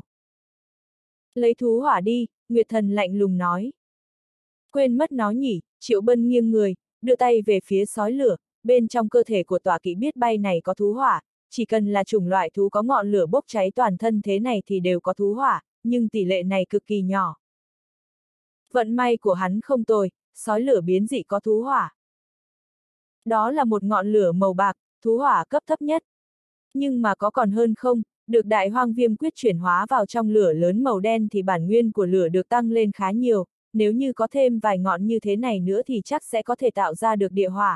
Lấy thú hỏa đi, Nguyệt Thần lạnh lùng nói. Quên mất nó nhỉ, Triệu Bân nghiêng người, đưa tay về phía sói lửa, bên trong cơ thể của tọa kỵ biết bay này có thú hỏa, chỉ cần là chủng loại thú có ngọn lửa bốc cháy toàn thân thế này thì đều có thú hỏa, nhưng tỷ lệ này cực kỳ nhỏ. Vận may của hắn không tồi, sói lửa biến dị có thú hỏa. Đó là một ngọn lửa màu bạc, thú hỏa cấp thấp nhất. Nhưng mà có còn hơn không, được đại hoang viêm quyết chuyển hóa vào trong lửa lớn màu đen thì bản nguyên của lửa được tăng lên khá nhiều, nếu như có thêm vài ngọn như thế này nữa thì chắc sẽ có thể tạo ra được địa hỏa.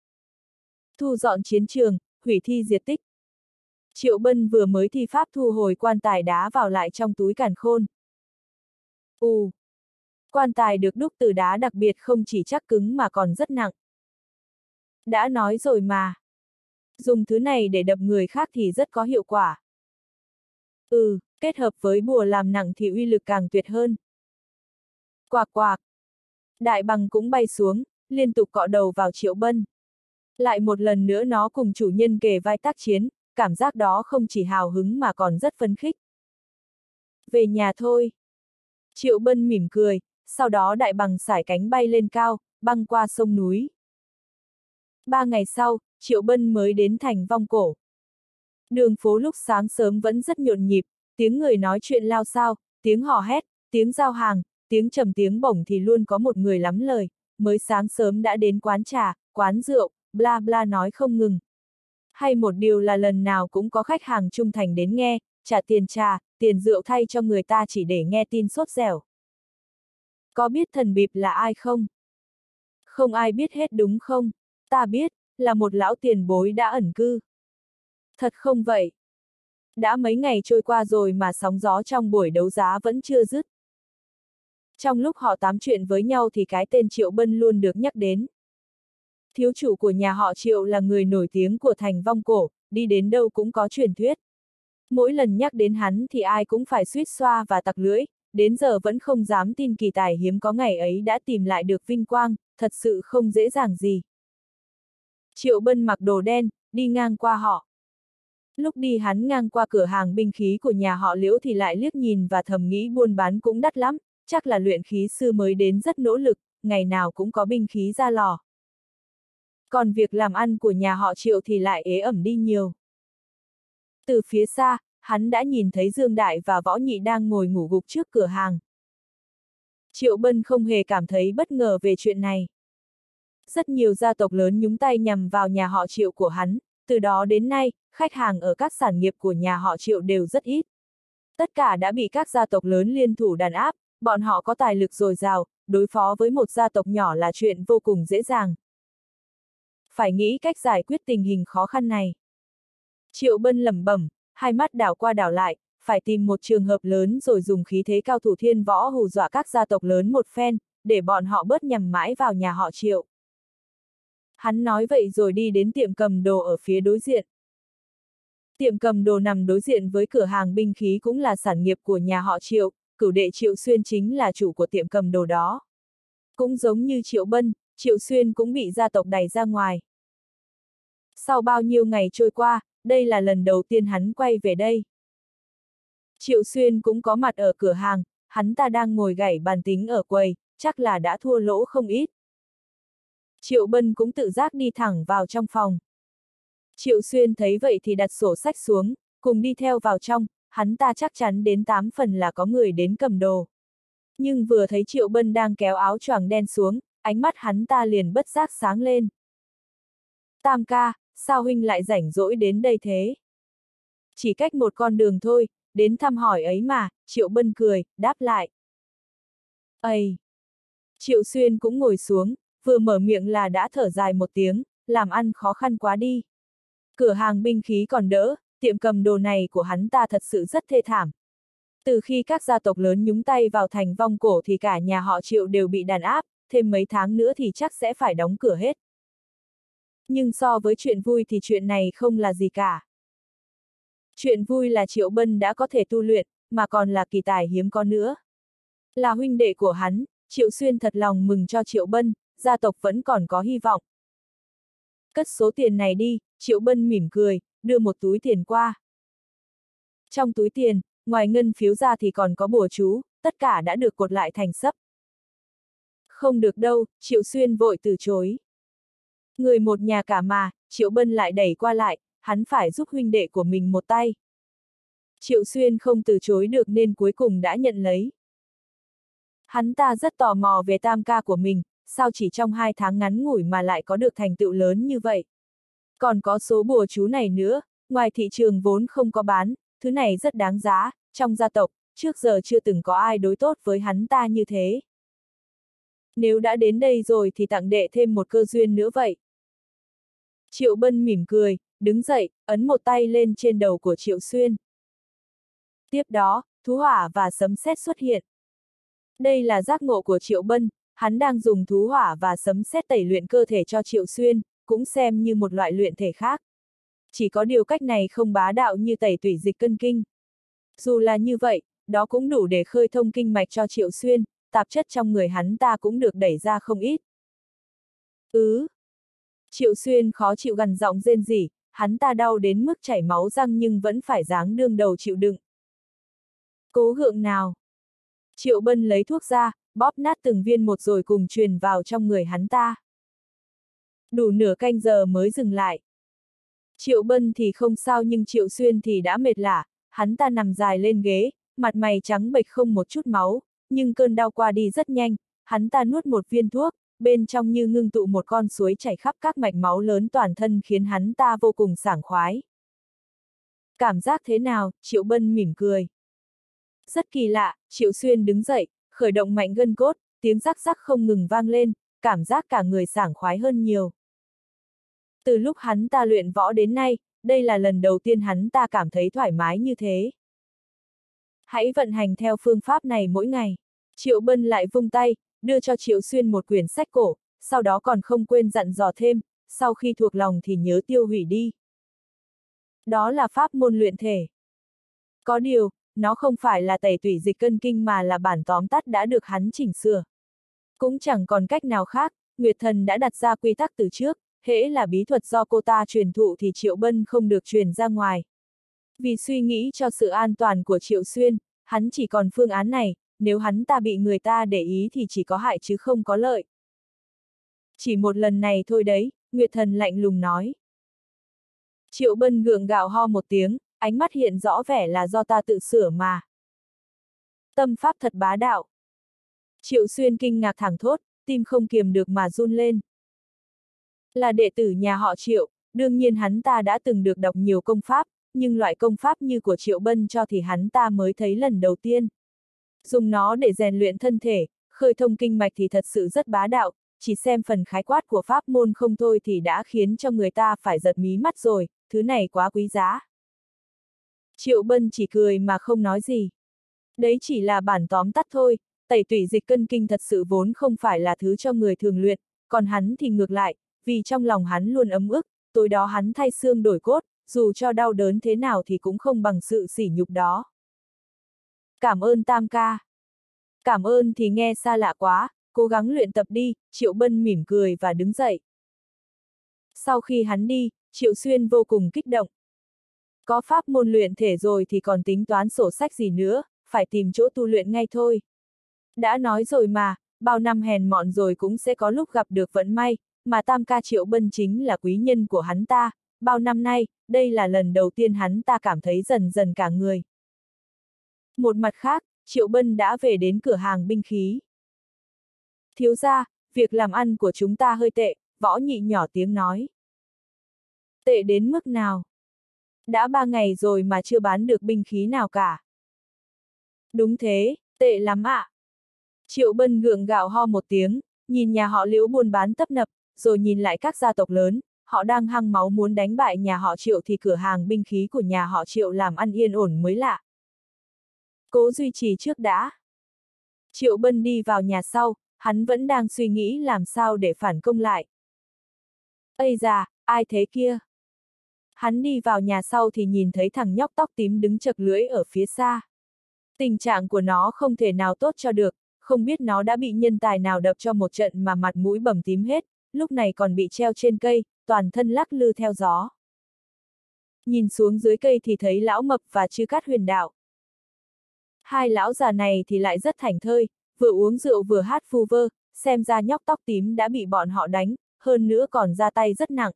Thu dọn chiến trường, hủy thi diệt tích. Triệu Bân vừa mới thi pháp thu hồi quan tài đá vào lại trong túi càn khôn. Ù! Quan tài được đúc từ đá đặc biệt không chỉ chắc cứng mà còn rất nặng. Đã nói rồi mà. Dùng thứ này để đập người khác thì rất có hiệu quả. Ừ, kết hợp với bùa làm nặng thì uy lực càng tuyệt hơn. Quạc quạc. Đại bằng cũng bay xuống, liên tục cọ đầu vào Triệu Bân. Lại một lần nữa nó cùng chủ nhân kề vai tác chiến, cảm giác đó không chỉ hào hứng mà còn rất phấn khích. Về nhà thôi. Triệu Bân mỉm cười, sau đó đại bằng sải cánh bay lên cao, băng qua sông núi. Ba ngày sau, Triệu Bân mới đến thành Vong Cổ. Đường phố lúc sáng sớm vẫn rất nhộn nhịp, tiếng người nói chuyện lao xao, tiếng hò hét, tiếng giao hàng, tiếng trầm tiếng bổng thì luôn có một người lắm lời, mới sáng sớm đã đến quán trà, quán rượu, bla bla nói không ngừng. Hay một điều là lần nào cũng có khách hàng trung thành đến nghe, trả tiền trà, tiền rượu thay cho người ta chỉ để nghe tin sốt dẻo. Có biết thần bịp là ai không? Không ai biết hết đúng không? Ta biết, là một lão tiền bối đã ẩn cư. Thật không vậy? Đã mấy ngày trôi qua rồi mà sóng gió trong buổi đấu giá vẫn chưa dứt. Trong lúc họ tám chuyện với nhau thì cái tên Triệu Bân luôn được nhắc đến. Thiếu chủ của nhà họ Triệu là người nổi tiếng của thành Vong Cổ, đi đến đâu cũng có truyền thuyết. Mỗi lần nhắc đến hắn thì ai cũng phải suýt xoa và tặc lưỡi, đến giờ vẫn không dám tin kỳ tài hiếm có ngày ấy đã tìm lại được vinh quang, thật sự không dễ dàng gì. Triệu Bân mặc đồ đen, đi ngang qua họ. Lúc đi hắn ngang qua cửa hàng binh khí của nhà họ Liễu thì lại liếc nhìn và thầm nghĩ buôn bán cũng đắt lắm, chắc là luyện khí sư mới đến rất nỗ lực, ngày nào cũng có binh khí ra lò. Còn việc làm ăn của nhà họ Triệu thì lại ế ẩm đi nhiều. Từ phía xa, hắn đã nhìn thấy Dương Đại và Võ Nhị đang ngồi ngủ gục trước cửa hàng. Triệu Bân không hề cảm thấy bất ngờ về chuyện này. Rất nhiều gia tộc lớn nhúng tay nhằm vào nhà họ Triệu của hắn, từ đó đến nay, khách hàng ở các sản nghiệp của nhà họ Triệu đều rất ít. Tất cả đã bị các gia tộc lớn liên thủ đàn áp, bọn họ có tài lực dồi dào, đối phó với một gia tộc nhỏ là chuyện vô cùng dễ dàng. Phải nghĩ cách giải quyết tình hình khó khăn này. Triệu Bân lẩm bẩm, hai mắt đảo qua đảo lại, phải tìm một trường hợp lớn rồi dùng khí thế cao thủ thiên võ hù dọa các gia tộc lớn một phen, để bọn họ bớt nhằm mãi vào nhà họ Triệu. Hắn nói vậy rồi đi đến tiệm cầm đồ ở phía đối diện. Tiệm cầm đồ nằm đối diện với cửa hàng binh khí cũng là sản nghiệp của nhà họ Triệu, cửu đệ Triệu Xuyên chính là chủ của tiệm cầm đồ đó. Cũng giống như Triệu Bân, Triệu Xuyên cũng bị gia tộc đày ra ngoài. Sau bao nhiêu ngày trôi qua, đây là lần đầu tiên hắn quay về đây. Triệu Xuyên cũng có mặt ở cửa hàng, hắn ta đang ngồi gảy bàn tính ở quầy, chắc là đã thua lỗ không ít. Triệu Bân cũng tự giác đi thẳng vào trong phòng. Triệu Xuyên thấy vậy thì đặt sổ sách xuống, cùng đi theo vào trong, hắn ta chắc chắn đến tám phần là có người đến cầm đồ. Nhưng vừa thấy Triệu Bân đang kéo áo choàng đen xuống, ánh mắt hắn ta liền bất giác sáng lên. Tam ca, sao huynh lại rảnh rỗi đến đây thế? Chỉ cách một con đường thôi, đến thăm hỏi ấy mà, Triệu Bân cười, đáp lại. Ây! Triệu Xuyên cũng ngồi xuống, vừa mở miệng là đã thở dài một tiếng, làm ăn khó khăn quá đi. Cửa hàng binh khí còn đỡ, tiệm cầm đồ này của hắn ta thật sự rất thê thảm. Từ khi các gia tộc lớn nhúng tay vào thành vong cổ thì cả nhà họ Triệu đều bị đàn áp, thêm mấy tháng nữa thì chắc sẽ phải đóng cửa hết. Nhưng so với chuyện vui thì chuyện này không là gì cả. Chuyện vui là Triệu Bân đã có thể tu luyện, mà còn là kỳ tài hiếm có nữa. Là huynh đệ của hắn, Triệu Xuyên thật lòng mừng cho Triệu Bân, gia tộc vẫn còn có hy vọng. Cất số tiền này đi, Triệu Bân mỉm cười, đưa một túi tiền qua. Trong túi tiền, ngoài ngân phiếu ra thì còn có bùa chú, tất cả đã được cột lại thành sấp. Không được đâu, Triệu Xuyên vội từ chối. Người một nhà cả mà, Triệu Bân lại đẩy qua lại, hắn phải giúp huynh đệ của mình một tay. Triệu Xuyên không từ chối được nên cuối cùng đã nhận lấy. Hắn ta rất tò mò về tam ca của mình, sao chỉ trong hai tháng ngắn ngủi mà lại có được thành tựu lớn như vậy. Còn có số bùa chú này nữa, ngoài thị trường vốn không có bán, thứ này rất đáng giá, trong gia tộc, trước giờ chưa từng có ai đối tốt với hắn ta như thế. Nếu đã đến đây rồi thì tặng đệ thêm một cơ duyên nữa vậy. Triệu Bân mỉm cười, đứng dậy, ấn một tay lên trên đầu của Triệu Xuyên. Tiếp đó, thú hỏa và sấm sét xuất hiện. Đây là giác ngộ của Triệu Bân, hắn đang dùng thú hỏa và sấm sét tẩy luyện cơ thể cho Triệu Xuyên, cũng xem như một loại luyện thể khác. Chỉ có điều cách này không bá đạo như tẩy tủy dịch cân kinh. Dù là như vậy, đó cũng đủ để khơi thông kinh mạch cho Triệu Xuyên, tạp chất trong người hắn ta cũng được đẩy ra không ít. Ừ. Triệu Xuyên khó chịu gằn giọng rên rỉ, hắn ta đau đến mức chảy máu răng nhưng vẫn phải giáng đương đầu chịu đựng. Cố gượng nào. Triệu Bân lấy thuốc ra, bóp nát từng viên một rồi cùng truyền vào trong người hắn ta. Đủ nửa canh giờ mới dừng lại. Triệu Bân thì không sao nhưng Triệu Xuyên thì đã mệt lả, hắn ta nằm dài lên ghế, mặt mày trắng bệch không một chút máu, nhưng cơn đau qua đi rất nhanh, hắn ta nuốt một viên thuốc, bên trong như ngưng tụ một con suối chảy khắp các mạch máu lớn toàn thân khiến hắn ta vô cùng sảng khoái. Cảm giác thế nào? Triệu Bân mỉm cười. Rất kỳ lạ, Triệu Xuyên đứng dậy, khởi động mạnh gân cốt, tiếng rắc rắc không ngừng vang lên, cảm giác cả người sảng khoái hơn nhiều. Từ lúc hắn ta luyện võ đến nay, đây là lần đầu tiên hắn ta cảm thấy thoải mái như thế. Hãy vận hành theo phương pháp này mỗi ngày. Triệu Bân lại vung tay, đưa cho Triệu Xuyên một quyển sách cổ, sau đó còn không quên dặn dò thêm, sau khi thuộc lòng thì nhớ tiêu hủy đi. Đó là pháp môn luyện thể. Có điều, nó không phải là tẩy tủy dịch cân kinh mà là bản tóm tắt đã được hắn chỉnh sửa. Cũng chẳng còn cách nào khác, Nguyệt Thần đã đặt ra quy tắc từ trước, hễ là bí thuật do cô ta truyền thụ thì Triệu Bân không được truyền ra ngoài. Vì suy nghĩ cho sự an toàn của Triệu Xuyên, hắn chỉ còn phương án này, nếu hắn ta bị người ta để ý thì chỉ có hại chứ không có lợi. Chỉ một lần này thôi đấy, Nguyệt Thần lạnh lùng nói. Triệu Bân gượng gạo ho một tiếng, ánh mắt hiện rõ vẻ là do ta tự sửa mà. Tâm pháp thật bá đạo. Triệu Xuyên kinh ngạc thẳng thốt, tim không kiềm được mà run lên. Là đệ tử nhà họ Triệu, đương nhiên hắn ta đã từng được đọc nhiều công pháp, nhưng loại công pháp như của Triệu Bân cho thì hắn ta mới thấy lần đầu tiên. Dùng nó để rèn luyện thân thể, khơi thông kinh mạch thì thật sự rất bá đạo, chỉ xem phần khái quát của pháp môn không thôi thì đã khiến cho người ta phải giật mí mắt rồi, thứ này quá quý giá. Triệu Bân chỉ cười mà không nói gì. Đấy chỉ là bản tóm tắt thôi, tẩy tủy dịch cân kinh thật sự vốn không phải là thứ cho người thường luyện, còn hắn thì ngược lại, vì trong lòng hắn luôn ấm ức, tối đó hắn thay xương đổi cốt, dù cho đau đớn thế nào thì cũng không bằng sự sỉ nhục đó. Cảm ơn Tam ca. Cảm ơn thì nghe xa lạ quá, cố gắng luyện tập đi, Triệu Bân mỉm cười và đứng dậy. Sau khi hắn đi, Triệu Xuyên vô cùng kích động. Có pháp môn luyện thể rồi thì còn tính toán sổ sách gì nữa, phải tìm chỗ tu luyện ngay thôi. Đã nói rồi mà, bao năm hèn mọn rồi cũng sẽ có lúc gặp được vận may, mà Tam ca Triệu Bân chính là quý nhân của hắn ta, bao năm nay, đây là lần đầu tiên hắn ta cảm thấy dần dần cả người. Một mặt khác, Triệu Bân đã về đến cửa hàng binh khí. Thiếu gia, việc làm ăn của chúng ta hơi tệ, Võ Nhị nhỏ tiếng nói. Tệ đến mức nào? Đã ba ngày rồi mà chưa bán được binh khí nào cả. Đúng thế, tệ lắm ạ. À. Triệu Bân gượng gạo ho một tiếng, Nhìn nhà họ Liễu buôn bán tấp nập, rồi nhìn lại các gia tộc lớn, họ đang hăng máu muốn đánh bại nhà họ Triệu thì cửa hàng binh khí của nhà họ Triệu làm ăn yên ổn mới lạ. Cố duy trì trước đã. Triệu Bân đi vào nhà sau, hắn vẫn đang suy nghĩ làm sao để phản công lại. Ây da, ai thế kia? Hắn đi vào nhà sau thì nhìn thấy thằng nhóc tóc tím đứng chật lưỡi ở phía xa. Tình trạng của nó không thể nào tốt cho được, không biết nó đã bị nhân tài nào đập cho một trận mà mặt mũi bầm tím hết, lúc này còn bị treo trên cây, toàn thân lắc lư theo gió. Nhìn xuống dưới cây thì thấy lão mập và Chư Cát Huyền Đạo. Hai lão già này thì lại rất thảnh thơi, vừa uống rượu vừa hát vu vơ, xem ra nhóc tóc tím đã bị bọn họ đánh, hơn nữa còn ra tay rất nặng.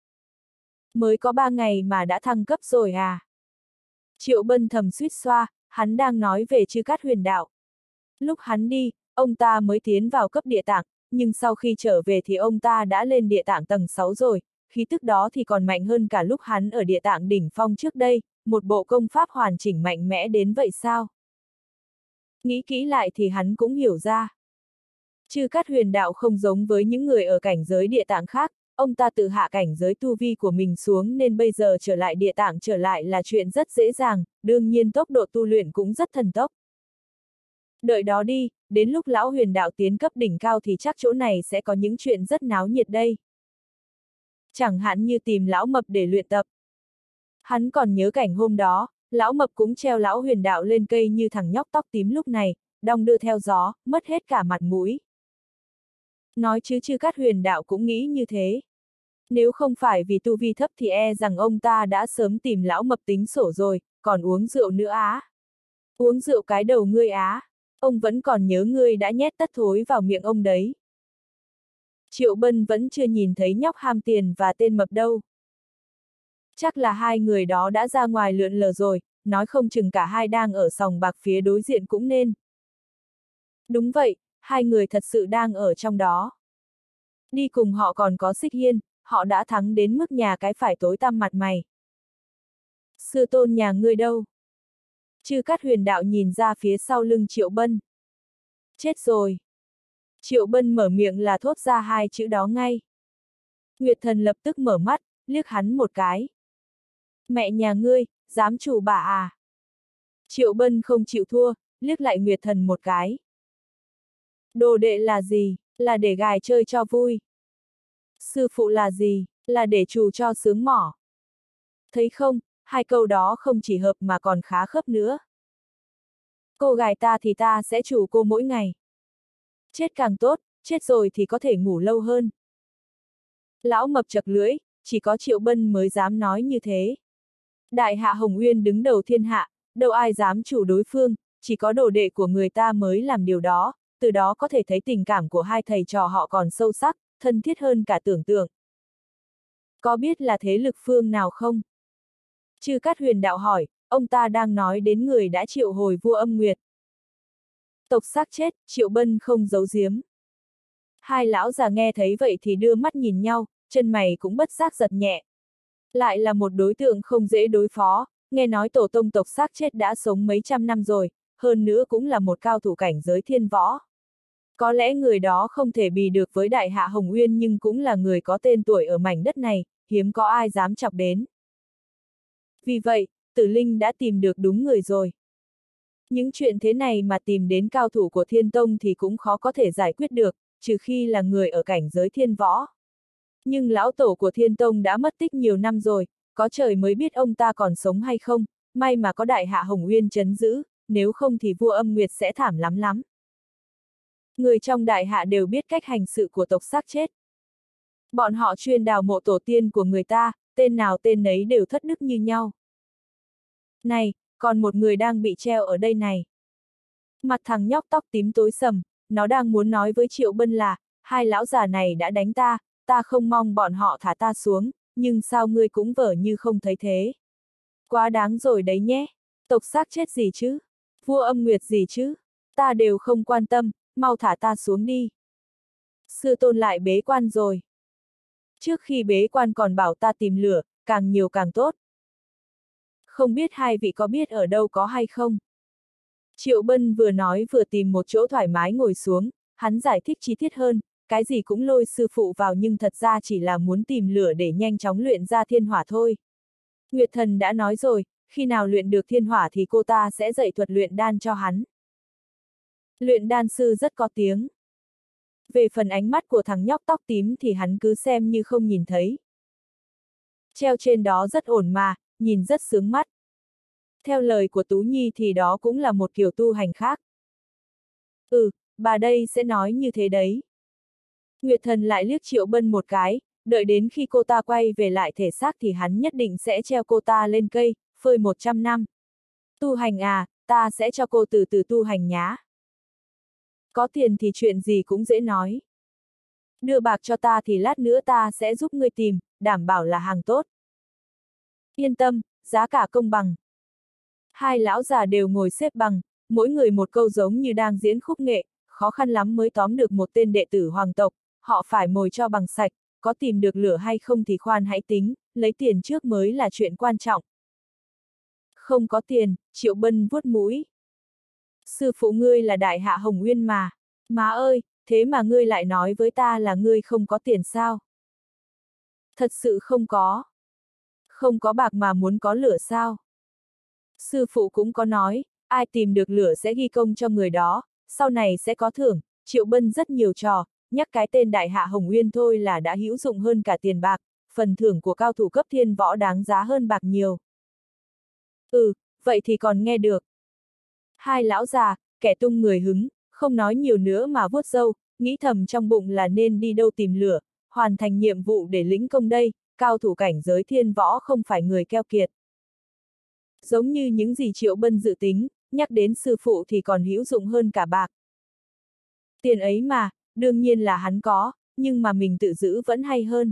Mới có ba ngày mà đã thăng cấp rồi à? Triệu Bân thầm suýt xoa, hắn đang nói về Chư Cát Huyền Đạo. Lúc hắn đi, ông ta mới tiến vào cấp địa tạng, nhưng sau khi trở về thì ông ta đã lên địa tạng tầng sáu rồi, khí tức đó thì còn mạnh hơn cả lúc hắn ở địa tạng đỉnh phong trước đây, một bộ công pháp hoàn chỉnh mạnh mẽ đến vậy sao? Nghĩ kỹ lại thì hắn cũng hiểu ra. Chư Cát Huyền Đạo không giống với những người ở cảnh giới địa tạng khác, ông ta tự hạ cảnh giới tu vi của mình xuống nên bây giờ trở lại địa tạng trở lại là chuyện rất dễ dàng, đương nhiên tốc độ tu luyện cũng rất thần tốc. Đợi đó đi, đến lúc lão Huyền Đạo tiến cấp đỉnh cao thì chắc chỗ này sẽ có những chuyện rất náo nhiệt đây. Chẳng hạn như tìm lão mập để luyện tập. Hắn còn nhớ cảnh hôm đó, lão mập cũng treo lão Huyền Đạo lên cây như thằng nhóc tóc tím lúc này, đong đưa theo gió, mất hết cả mặt mũi. Nói chứ Chư Cát Huyền Đạo cũng nghĩ như thế. Nếu không phải vì tu vi thấp thì e rằng ông ta đã sớm tìm lão mập tính sổ rồi, còn uống rượu nữa á. Uống rượu cái đầu ngươi á, ông vẫn còn nhớ ngươi đã nhét tất thối vào miệng ông đấy. Triệu Bân vẫn chưa nhìn thấy nhóc ham tiền và tên mập đâu. Chắc là hai người đó đã ra ngoài lượn lờ rồi, nói không chừng cả hai đang ở sòng bạc phía đối diện cũng nên. Đúng vậy, hai người thật sự đang ở trong đó. Đi cùng họ còn có Xích Hiên, họ đã thắng đến mức nhà cái phải tối tăm mặt mày. Sư tôn nhà ngươi đâu? Chư Cát Huyền Đạo nhìn ra phía sau lưng Triệu Bân. Chết rồi. Triệu Bân mở miệng là thốt ra hai chữ đó ngay. Nguyệt Thần lập tức mở mắt, liếc hắn một cái. Mẹ nhà ngươi, dám chủ bà à? Triệu Bân không chịu thua, liếc lại Nguyệt Thần một cái. Đồ đệ là gì? Là để gài chơi cho vui. Sư phụ là gì? Là để trù cho sướng mỏ. Thấy không, hai câu đó không chỉ hợp mà còn khá khớp nữa. Cô gài ta thì ta sẽ trù cô mỗi ngày. Chết càng tốt, chết rồi thì có thể ngủ lâu hơn. Lão mập chật lưỡi, chỉ có Triệu Bân mới dám nói như thế. Đại hạ Hồng Uyên đứng đầu thiên hạ, đâu ai dám chủ đối phương, chỉ có đồ đệ của người ta mới làm điều đó, từ đó có thể thấy tình cảm của hai thầy trò họ còn sâu sắc, thân thiết hơn cả tưởng tượng. Có biết là thế lực phương nào không? Chư Cát Huyền Đạo hỏi, ông ta đang nói đến người đã triệu hồi vua Âm Nguyệt. Tộc xác chết, Triệu Bân không giấu giếm. Hai lão già nghe thấy vậy thì đưa mắt nhìn nhau, chân mày cũng bất giác giật nhẹ. Lại là một đối tượng không dễ đối phó, nghe nói tổ tông tộc xác chết đã sống mấy trăm năm rồi, hơn nữa cũng là một cao thủ cảnh giới thiên võ. Có lẽ người đó không thể bì được với Đại hạ Hồng Uyên nhưng cũng là người có tên tuổi ở mảnh đất này, hiếm có ai dám chọc đến. Vì vậy, Tử Linh đã tìm được đúng người rồi. Những chuyện thế này mà tìm đến cao thủ của Thiên Tông thì cũng khó có thể giải quyết được, trừ khi là người ở cảnh giới thiên võ. Nhưng lão tổ của Thiên Tông đã mất tích nhiều năm rồi, có trời mới biết ông ta còn sống hay không, may mà có Đại hạ Hồng Uyên trấn giữ, nếu không thì vua Âm Nguyệt sẽ thảm lắm lắm. Người trong Đại hạ đều biết cách hành sự của tộc xác chết. Bọn họ chuyên đào mộ tổ tiên của người ta, tên nào tên nấy đều thất đức như nhau. Này, còn một người đang bị treo ở đây này. Mặt thằng nhóc tóc tím tối sầm, nó đang muốn nói với Triệu Bân là, hai lão già này đã đánh ta, ta không mong bọn họ thả ta xuống, nhưng sao ngươi cũng vờ như không thấy thế. Quá đáng rồi đấy nhé, tộc xác chết gì chứ, vua Âm Nguyệt gì chứ, ta đều không quan tâm, mau thả ta xuống đi. Sư tôn lại bế quan rồi. Trước khi bế quan còn bảo ta tìm lửa, càng nhiều càng tốt. Không biết hai vị có biết ở đâu có hay không? Triệu Bân vừa nói vừa tìm một chỗ thoải mái ngồi xuống, hắn giải thích chi tiết hơn, cái gì cũng lôi sư phụ vào nhưng thật ra chỉ là muốn tìm lửa để nhanh chóng luyện ra thiên hỏa thôi. Nguyệt Thần đã nói rồi, khi nào luyện được thiên hỏa thì cô ta sẽ dạy thuật luyện đan cho hắn. Luyện đan sư rất có tiếng. Về phần ánh mắt của thằng nhóc tóc tím thì hắn cứ xem như không nhìn thấy. Treo trên đó rất ổn mà, nhìn rất sướng mắt. Theo lời của Tú Nhi thì đó cũng là một kiểu tu hành khác. Ừ, bà đây sẽ nói như thế đấy. Nguyệt Thần lại liếc Triệu Bân một cái, đợi đến khi cô ta quay về lại thể xác thì hắn nhất định sẽ treo cô ta lên cây, phơi một trăm năm. Tu hành à, ta sẽ cho cô từ từ tu hành nhá. Có tiền thì chuyện gì cũng dễ nói. Đưa bạc cho ta thì lát nữa ta sẽ giúp ngươi tìm, đảm bảo là hàng tốt. Yên tâm, giá cả công bằng. Hai lão già đều ngồi xếp bằng, mỗi người một câu giống như đang diễn khúc nghệ, khó khăn lắm mới tóm được một tên đệ tử hoàng tộc, họ phải mồi cho bằng sạch, có tìm được lửa hay không thì khoan hãy tính, lấy tiền trước mới là chuyện quan trọng. Không có tiền, Triệu Bân vuốt mũi. Sư phụ ngươi là đại hạ Hồng Nguyên mà. Má ơi, thế mà ngươi lại nói với ta là ngươi không có tiền sao? Thật sự không có. Không có bạc mà muốn có lửa sao? Sư phụ cũng có nói, ai tìm được lửa sẽ ghi công cho người đó, sau này sẽ có thưởng. Triệu Bân rất nhiều trò, nhắc cái tên đại hạ Hồng Nguyên thôi là đã hữu dụng hơn cả tiền bạc, phần thưởng của cao thủ cấp thiên võ đáng giá hơn bạc nhiều. Ừ, vậy thì còn nghe được. Hai lão già, kẻ tung người hứng, không nói nhiều nữa mà vuốt râu, nghĩ thầm trong bụng là nên đi đâu tìm lửa, hoàn thành nhiệm vụ để lĩnh công đây, cao thủ cảnh giới thiên võ không phải người keo kiệt. Giống như những gì Triệu Bân dự tính, nhắc đến sư phụ thì còn hữu dụng hơn cả bạc. Tiền ấy mà, đương nhiên là hắn có, nhưng mà mình tự giữ vẫn hay hơn.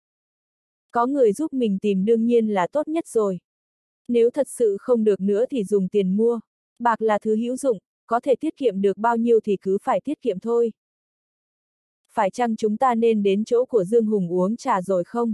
Có người giúp mình tìm đương nhiên là tốt nhất rồi. Nếu thật sự không được nữa thì dùng tiền mua. Bạc là thứ hữu dụng, có thể tiết kiệm được bao nhiêu thì cứ phải tiết kiệm thôi. Phải chăng chúng ta nên đến chỗ của Dương Hùng uống trà rồi không?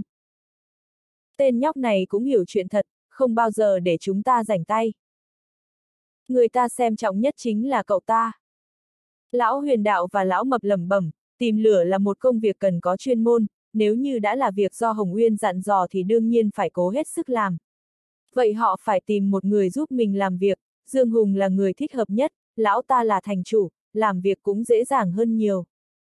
Tên nhóc này cũng hiểu chuyện thật, không bao giờ để chúng ta rảnh tay. Người ta xem trọng nhất chính là cậu ta. Lão Huyền Đạo và Lão Mập lẩm bẩm, tìm lửa là một công việc cần có chuyên môn, nếu như đã là việc do Hồng Uyên dặn dò thì đương nhiên phải cố hết sức làm. Vậy họ phải tìm một người giúp mình làm việc, Dương Hùng là người thích hợp nhất, lão ta là thành chủ, làm việc cũng dễ dàng hơn nhiều.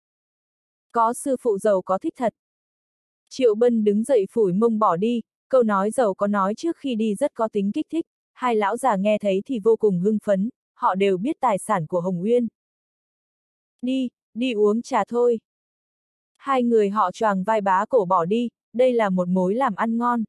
Có sư phụ giàu có thích thật. Triệu Bân đứng dậy phủi mông bỏ đi, câu nói giàu có nói trước khi đi rất có tính kích thích, hai lão già nghe thấy thì vô cùng hưng phấn, họ đều biết tài sản của Hồng Uyên. Đi, đi uống trà thôi. Hai người họ choàng vai bá cổ bỏ đi, đây là một mối làm ăn ngon.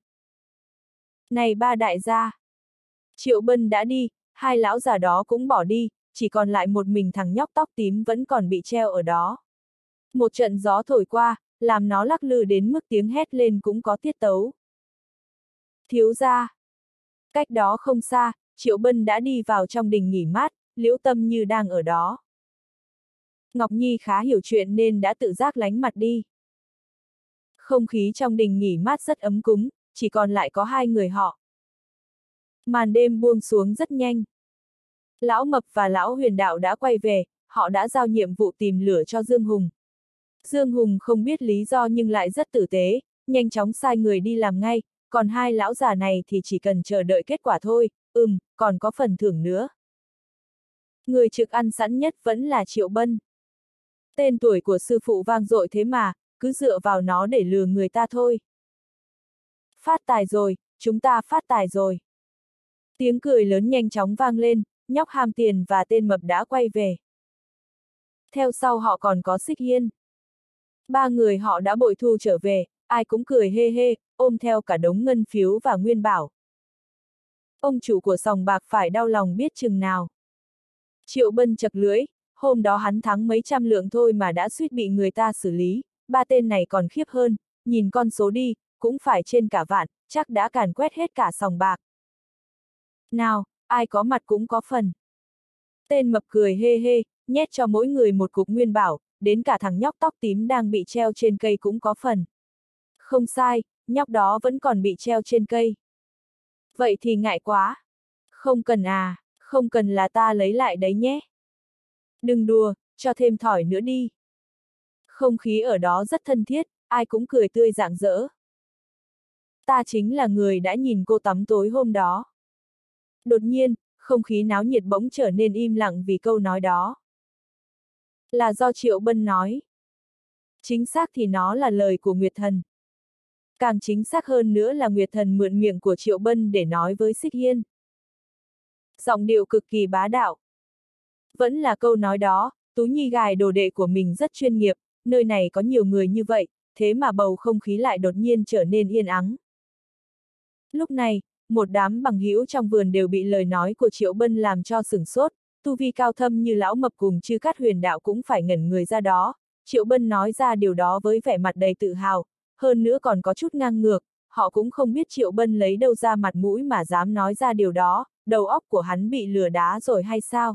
Này ba đại gia! Triệu Bân đã đi, hai lão già đó cũng bỏ đi, chỉ còn lại một mình thằng nhóc tóc tím vẫn còn bị treo ở đó. Một trận gió thổi qua, làm nó lắc lư đến mức tiếng hét lên cũng có tiết tấu. Thiếu gia! Cách đó không xa, Triệu Bân đã đi vào trong đình nghỉ mát, Liễu Tâm Như đang ở đó. Ngọc Nhi khá hiểu chuyện nên đã tự giác lánh mặt đi. Không khí trong đình nghỉ mát rất ấm cúng, chỉ còn lại có hai người họ. Màn đêm buông xuống rất nhanh. Lão Mập và Lão Huyền Đạo đã quay về, họ đã giao nhiệm vụ tìm lửa cho Dương Hùng. Dương Hùng không biết lý do nhưng lại rất tử tế, nhanh chóng sai người đi làm ngay, còn hai lão già này thì chỉ cần chờ đợi kết quả thôi, ừm, còn có phần thưởng nữa. Người trực ăn sẵn nhất vẫn là Triệu Bân. Tên tuổi của sư phụ vang dội thế mà, cứ dựa vào nó để lừa người ta thôi. Phát tài rồi, chúng ta phát tài rồi. Tiếng cười lớn nhanh chóng vang lên, nhóc ham tiền và tên mập đã quay về. Theo sau họ còn có Xích Hiên. Ba người họ đã bội thu trở về, ai cũng cười hê hê, ôm theo cả đống ngân phiếu và nguyên bảo. Ông chủ của sòng bạc phải đau lòng biết chừng nào. Triệu Bân chật lưỡi, hôm đó hắn thắng mấy trăm lượng thôi mà đã suýt bị người ta xử lý, ba tên này còn khiếp hơn, nhìn con số đi, cũng phải trên cả vạn, chắc đã càn quét hết cả sòng bạc. Nào, ai có mặt cũng có phần. Tên mập cười hê hê, nhét cho mỗi người một cục nguyên bảo, đến cả thằng nhóc tóc tím đang bị treo trên cây cũng có phần. Không sai, nhóc đó vẫn còn bị treo trên cây. Vậy thì ngại quá. Không cần à, không cần là ta lấy lại đấy nhé. Đừng đùa, cho thêm thỏi nữa đi. Không khí ở đó rất thân thiết, ai cũng cười tươi rạng rỡ. Ta chính là người đã nhìn cô tắm tối hôm đó. Đột nhiên, không khí náo nhiệt bỗng trở nên im lặng vì câu nói đó. Là do Triệu Bân nói. Chính xác thì nó là lời của Nguyệt Thần. Càng chính xác hơn nữa là Nguyệt Thần mượn miệng của Triệu Bân để nói với Xích Hiên. Giọng điệu cực kỳ bá đạo. Vẫn là câu nói đó, Tú Nhi gài đồ đệ của mình rất chuyên nghiệp, nơi này có nhiều người như vậy, thế mà bầu không khí lại đột nhiên trở nên yên ắng. Lúc này, một đám bằng hữu trong vườn đều bị lời nói của Triệu Bân làm cho sửng sốt, tu vi cao thâm như lão mập cùng Chư Cát Huyền Đạo cũng phải ngẩn người ra đó. Triệu Bân nói ra điều đó với vẻ mặt đầy tự hào, hơn nữa còn có chút ngang ngược, họ cũng không biết Triệu Bân lấy đâu ra mặt mũi mà dám nói ra điều đó, đầu óc của hắn bị lừa đá rồi hay sao?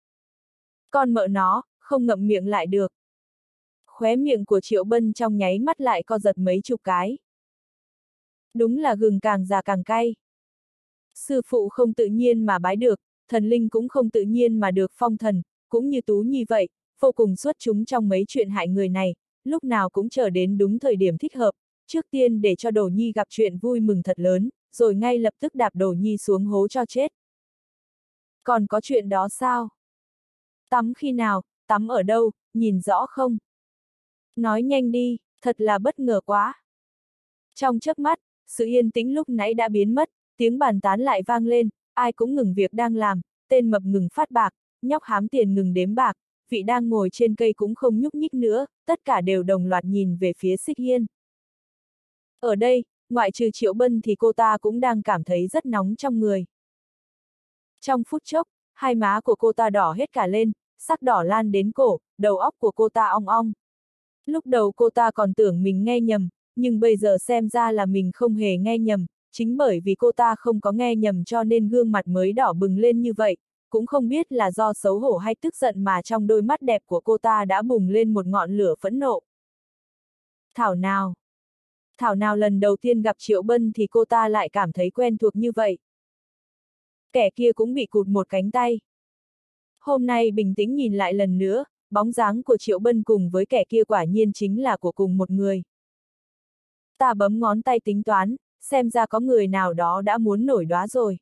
Con mợ nó, không ngậm miệng lại được. Khóe miệng của Triệu Bân trong nháy mắt lại co giật mấy chục cái. Đúng là gừng càng già càng cay. Sư phụ không tự nhiên mà bái được, thần linh cũng không tự nhiên mà được phong thần, cũng như Tú Nhi vậy, vô cùng xuất chúng trong mấy chuyện hại người này, lúc nào cũng chờ đến đúng thời điểm thích hợp, trước tiên để cho Đồ Nhi gặp chuyện vui mừng thật lớn, rồi ngay lập tức đạp Đồ Nhi xuống hố cho chết. Còn có chuyện đó sao? Tắm khi nào, tắm ở đâu, nhìn rõ không? Nói nhanh đi, thật là bất ngờ quá. Trong chớp mắt, sự yên tĩnh lúc nãy đã biến mất, tiếng bàn tán lại vang lên, ai cũng ngừng việc đang làm, tên mập ngừng phát bạc, nhóc hám tiền ngừng đếm bạc, vị đang ngồi trên cây cũng không nhúc nhích nữa, tất cả đều đồng loạt nhìn về phía Xích Hiên. Ở đây, ngoại trừ Triệu Bân thì cô ta cũng đang cảm thấy rất nóng trong người. Trong phút chốc, hai má của cô ta đỏ hết cả lên, sắc đỏ lan đến cổ, đầu óc của cô ta ong ong. Lúc đầu cô ta còn tưởng mình nghe nhầm, nhưng bây giờ xem ra là mình không hề nghe nhầm, chính bởi vì cô ta không có nghe nhầm cho nên gương mặt mới đỏ bừng lên như vậy, cũng không biết là do xấu hổ hay tức giận mà trong đôi mắt đẹp của cô ta đã bùng lên một ngọn lửa phẫn nộ. Thảo nào! Thảo nào lần đầu tiên gặp Triệu Bân thì cô ta lại cảm thấy quen thuộc như vậy. Kẻ kia cũng bị cụt một cánh tay. Hôm nay bình tĩnh nhìn lại lần nữa, bóng dáng của Triệu Bân cùng với kẻ kia quả nhiên chính là của cùng một người. Ta bấm ngón tay tính toán, xem ra có người nào đó đã muốn nổi đóa rồi.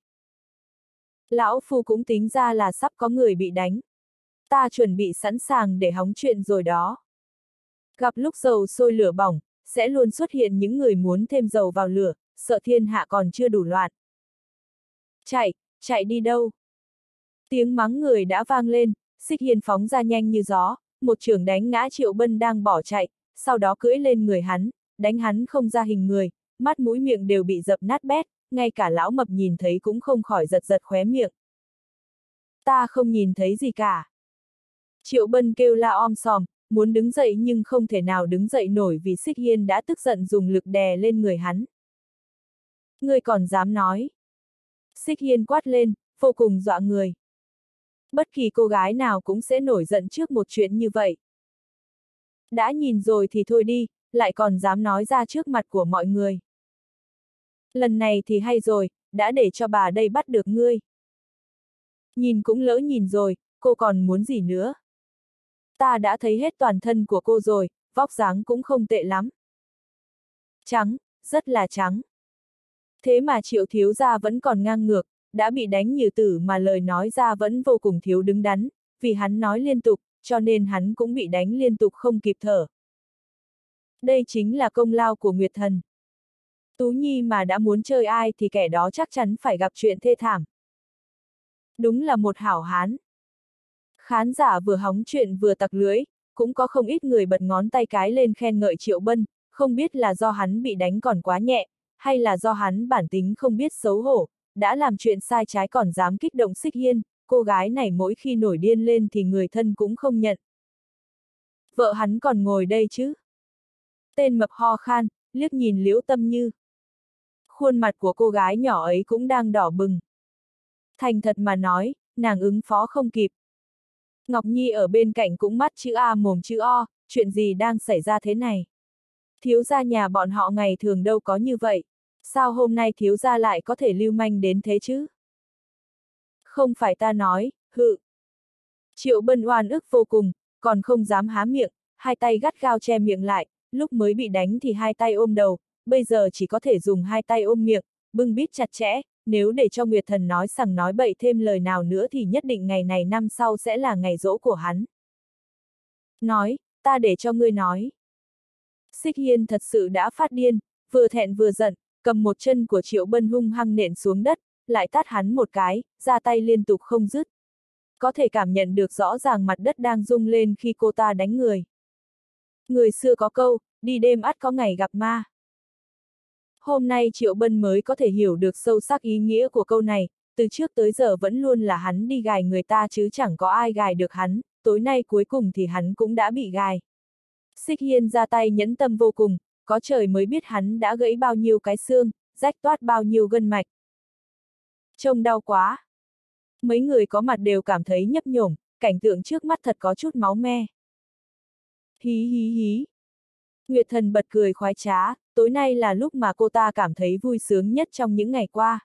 Lão Phu cũng tính ra là sắp có người bị đánh. Ta chuẩn bị sẵn sàng để hóng chuyện rồi đó. Gặp lúc dầu sôi lửa bỏng, sẽ luôn xuất hiện những người muốn thêm dầu vào lửa, sợ thiên hạ còn chưa đủ loạn. Chạy, chạy đi đâu? Tiếng mắng người đã vang lên, Xích Hiên phóng ra nhanh như gió, một chưởng đánh ngã Triệu Bân đang bỏ chạy, sau đó cưỡi lên người hắn, đánh hắn không ra hình người, mắt mũi miệng đều bị dập nát bét, ngay cả lão mập nhìn thấy cũng không khỏi giật giật khóe miệng. Ta không nhìn thấy gì cả. Triệu Bân kêu la om sòm, muốn đứng dậy nhưng không thể nào đứng dậy nổi vì Xích Hiên đã tức giận dùng lực đè lên người hắn. Ngươi còn dám nói? Xích Hiên quát lên, vô cùng dọa người. Bất kỳ cô gái nào cũng sẽ nổi giận trước một chuyện như vậy. Đã nhìn rồi thì thôi đi, lại còn dám nói ra trước mặt của mọi người. Lần này thì hay rồi, đã để cho bà đây bắt được ngươi. Nhìn cũng lỡ nhìn rồi, cô còn muốn gì nữa? Ta đã thấy hết toàn thân của cô rồi, vóc dáng cũng không tệ lắm. Trắng, rất là trắng. Thế mà Triệu thiếu gia vẫn còn ngang ngược, đã bị đánh như tử mà lời nói ra vẫn vô cùng thiếu đứng đắn, vì hắn nói liên tục, cho nên hắn cũng bị đánh liên tục không kịp thở. Đây chính là công lao của Nguyệt Thần. Tú Nhi mà đã muốn chơi ai thì kẻ đó chắc chắn phải gặp chuyện thê thảm. Đúng là một hảo hán. Khán giả vừa hóng chuyện vừa tặc lưỡi, cũng có không ít người bật ngón tay cái lên khen ngợi Triệu Bân, không biết là do hắn bị đánh còn quá nhẹ, hay là do hắn bản tính không biết xấu hổ, đã làm chuyện sai trái còn dám kích động Xích Hiên, cô gái này mỗi khi nổi điên lên thì người thân cũng không nhận. Vợ hắn còn ngồi đây chứ? Tên mập ho khan, liếc nhìn Liễu Tâm Như. Khuôn mặt của cô gái nhỏ ấy cũng đang đỏ bừng. Thành thật mà nói, nàng ứng phó không kịp. Ngọc Nhi ở bên cạnh cũng mắt chữ A mồm chữ O, chuyện gì đang xảy ra thế này? Thiếu gia nhà bọn họ ngày thường đâu có như vậy, sao hôm nay thiếu gia lại có thể lưu manh đến thế chứ? Không phải ta nói, hự. Triệu Bân oan ức vô cùng, còn không dám há miệng, hai tay gắt gao che miệng lại, lúc mới bị đánh thì hai tay ôm đầu, bây giờ chỉ có thể dùng hai tay ôm miệng, bưng bít chặt chẽ, nếu để cho Nguyệt Thần nói sằng nói bậy thêm lời nào nữa thì nhất định ngày này năm sau sẽ là ngày giỗ của hắn. Nói, ta để cho ngươi nói. Xích Hiên thật sự đã phát điên, vừa thẹn vừa giận, cầm một chân của Triệu Bân hung hăng nện xuống đất, lại tát hắn một cái, ra tay liên tục không dứt. Có thể cảm nhận được rõ ràng mặt đất đang rung lên khi cô ta đánh người. Người xưa có câu, đi đêm ắt có ngày gặp ma. Hôm nay Triệu Bân mới có thể hiểu được sâu sắc ý nghĩa của câu này, từ trước tới giờ vẫn luôn là hắn đi gài người ta chứ chẳng có ai gài được hắn, tối nay cuối cùng thì hắn cũng đã bị gài. Xích Hiên ra tay nhẫn tâm vô cùng, có trời mới biết hắn đã gãy bao nhiêu cái xương, rách toát bao nhiêu gân mạch. Trông đau quá. Mấy người có mặt đều cảm thấy nhấp nhổm, cảnh tượng trước mắt thật có chút máu me. Hí hí hí. Nguyệt Thần bật cười khoái trá, tối nay là lúc mà cô ta cảm thấy vui sướng nhất trong những ngày qua.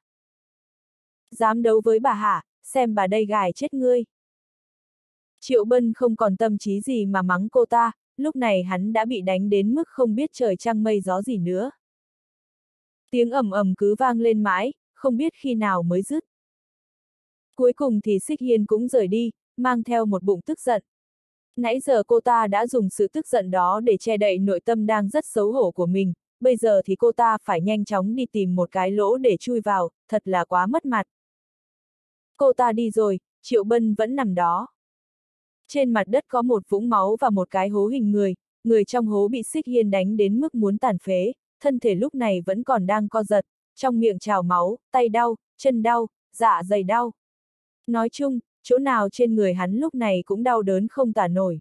Dám đấu với bà hả, xem bà đây gài chết ngươi. Triệu Bân không còn tâm trí gì mà mắng cô ta, lúc này hắn đã bị đánh đến mức không biết trời trăng mây gió gì nữa. Tiếng ầm ầm cứ vang lên mãi, không biết khi nào mới dứt. Cuối cùng thì Xích Hiên cũng rời đi, mang theo một bụng tức giận. Nãy giờ cô ta đã dùng sự tức giận đó để che đậy nội tâm đang rất xấu hổ của mình, bây giờ thì cô ta phải nhanh chóng đi tìm một cái lỗ để chui vào, thật là quá mất mặt. Cô ta đi rồi, Triệu Bân vẫn nằm đó. Trên mặt đất có một vũng máu và một cái hố hình người, người trong hố bị Xích Hiên đánh đến mức muốn tàn phế, thân thể lúc này vẫn còn đang co giật, trong miệng trào máu, tay đau, chân đau, dạ dày đau. Nói chung, chỗ nào trên người hắn lúc này cũng đau đớn không tả nổi.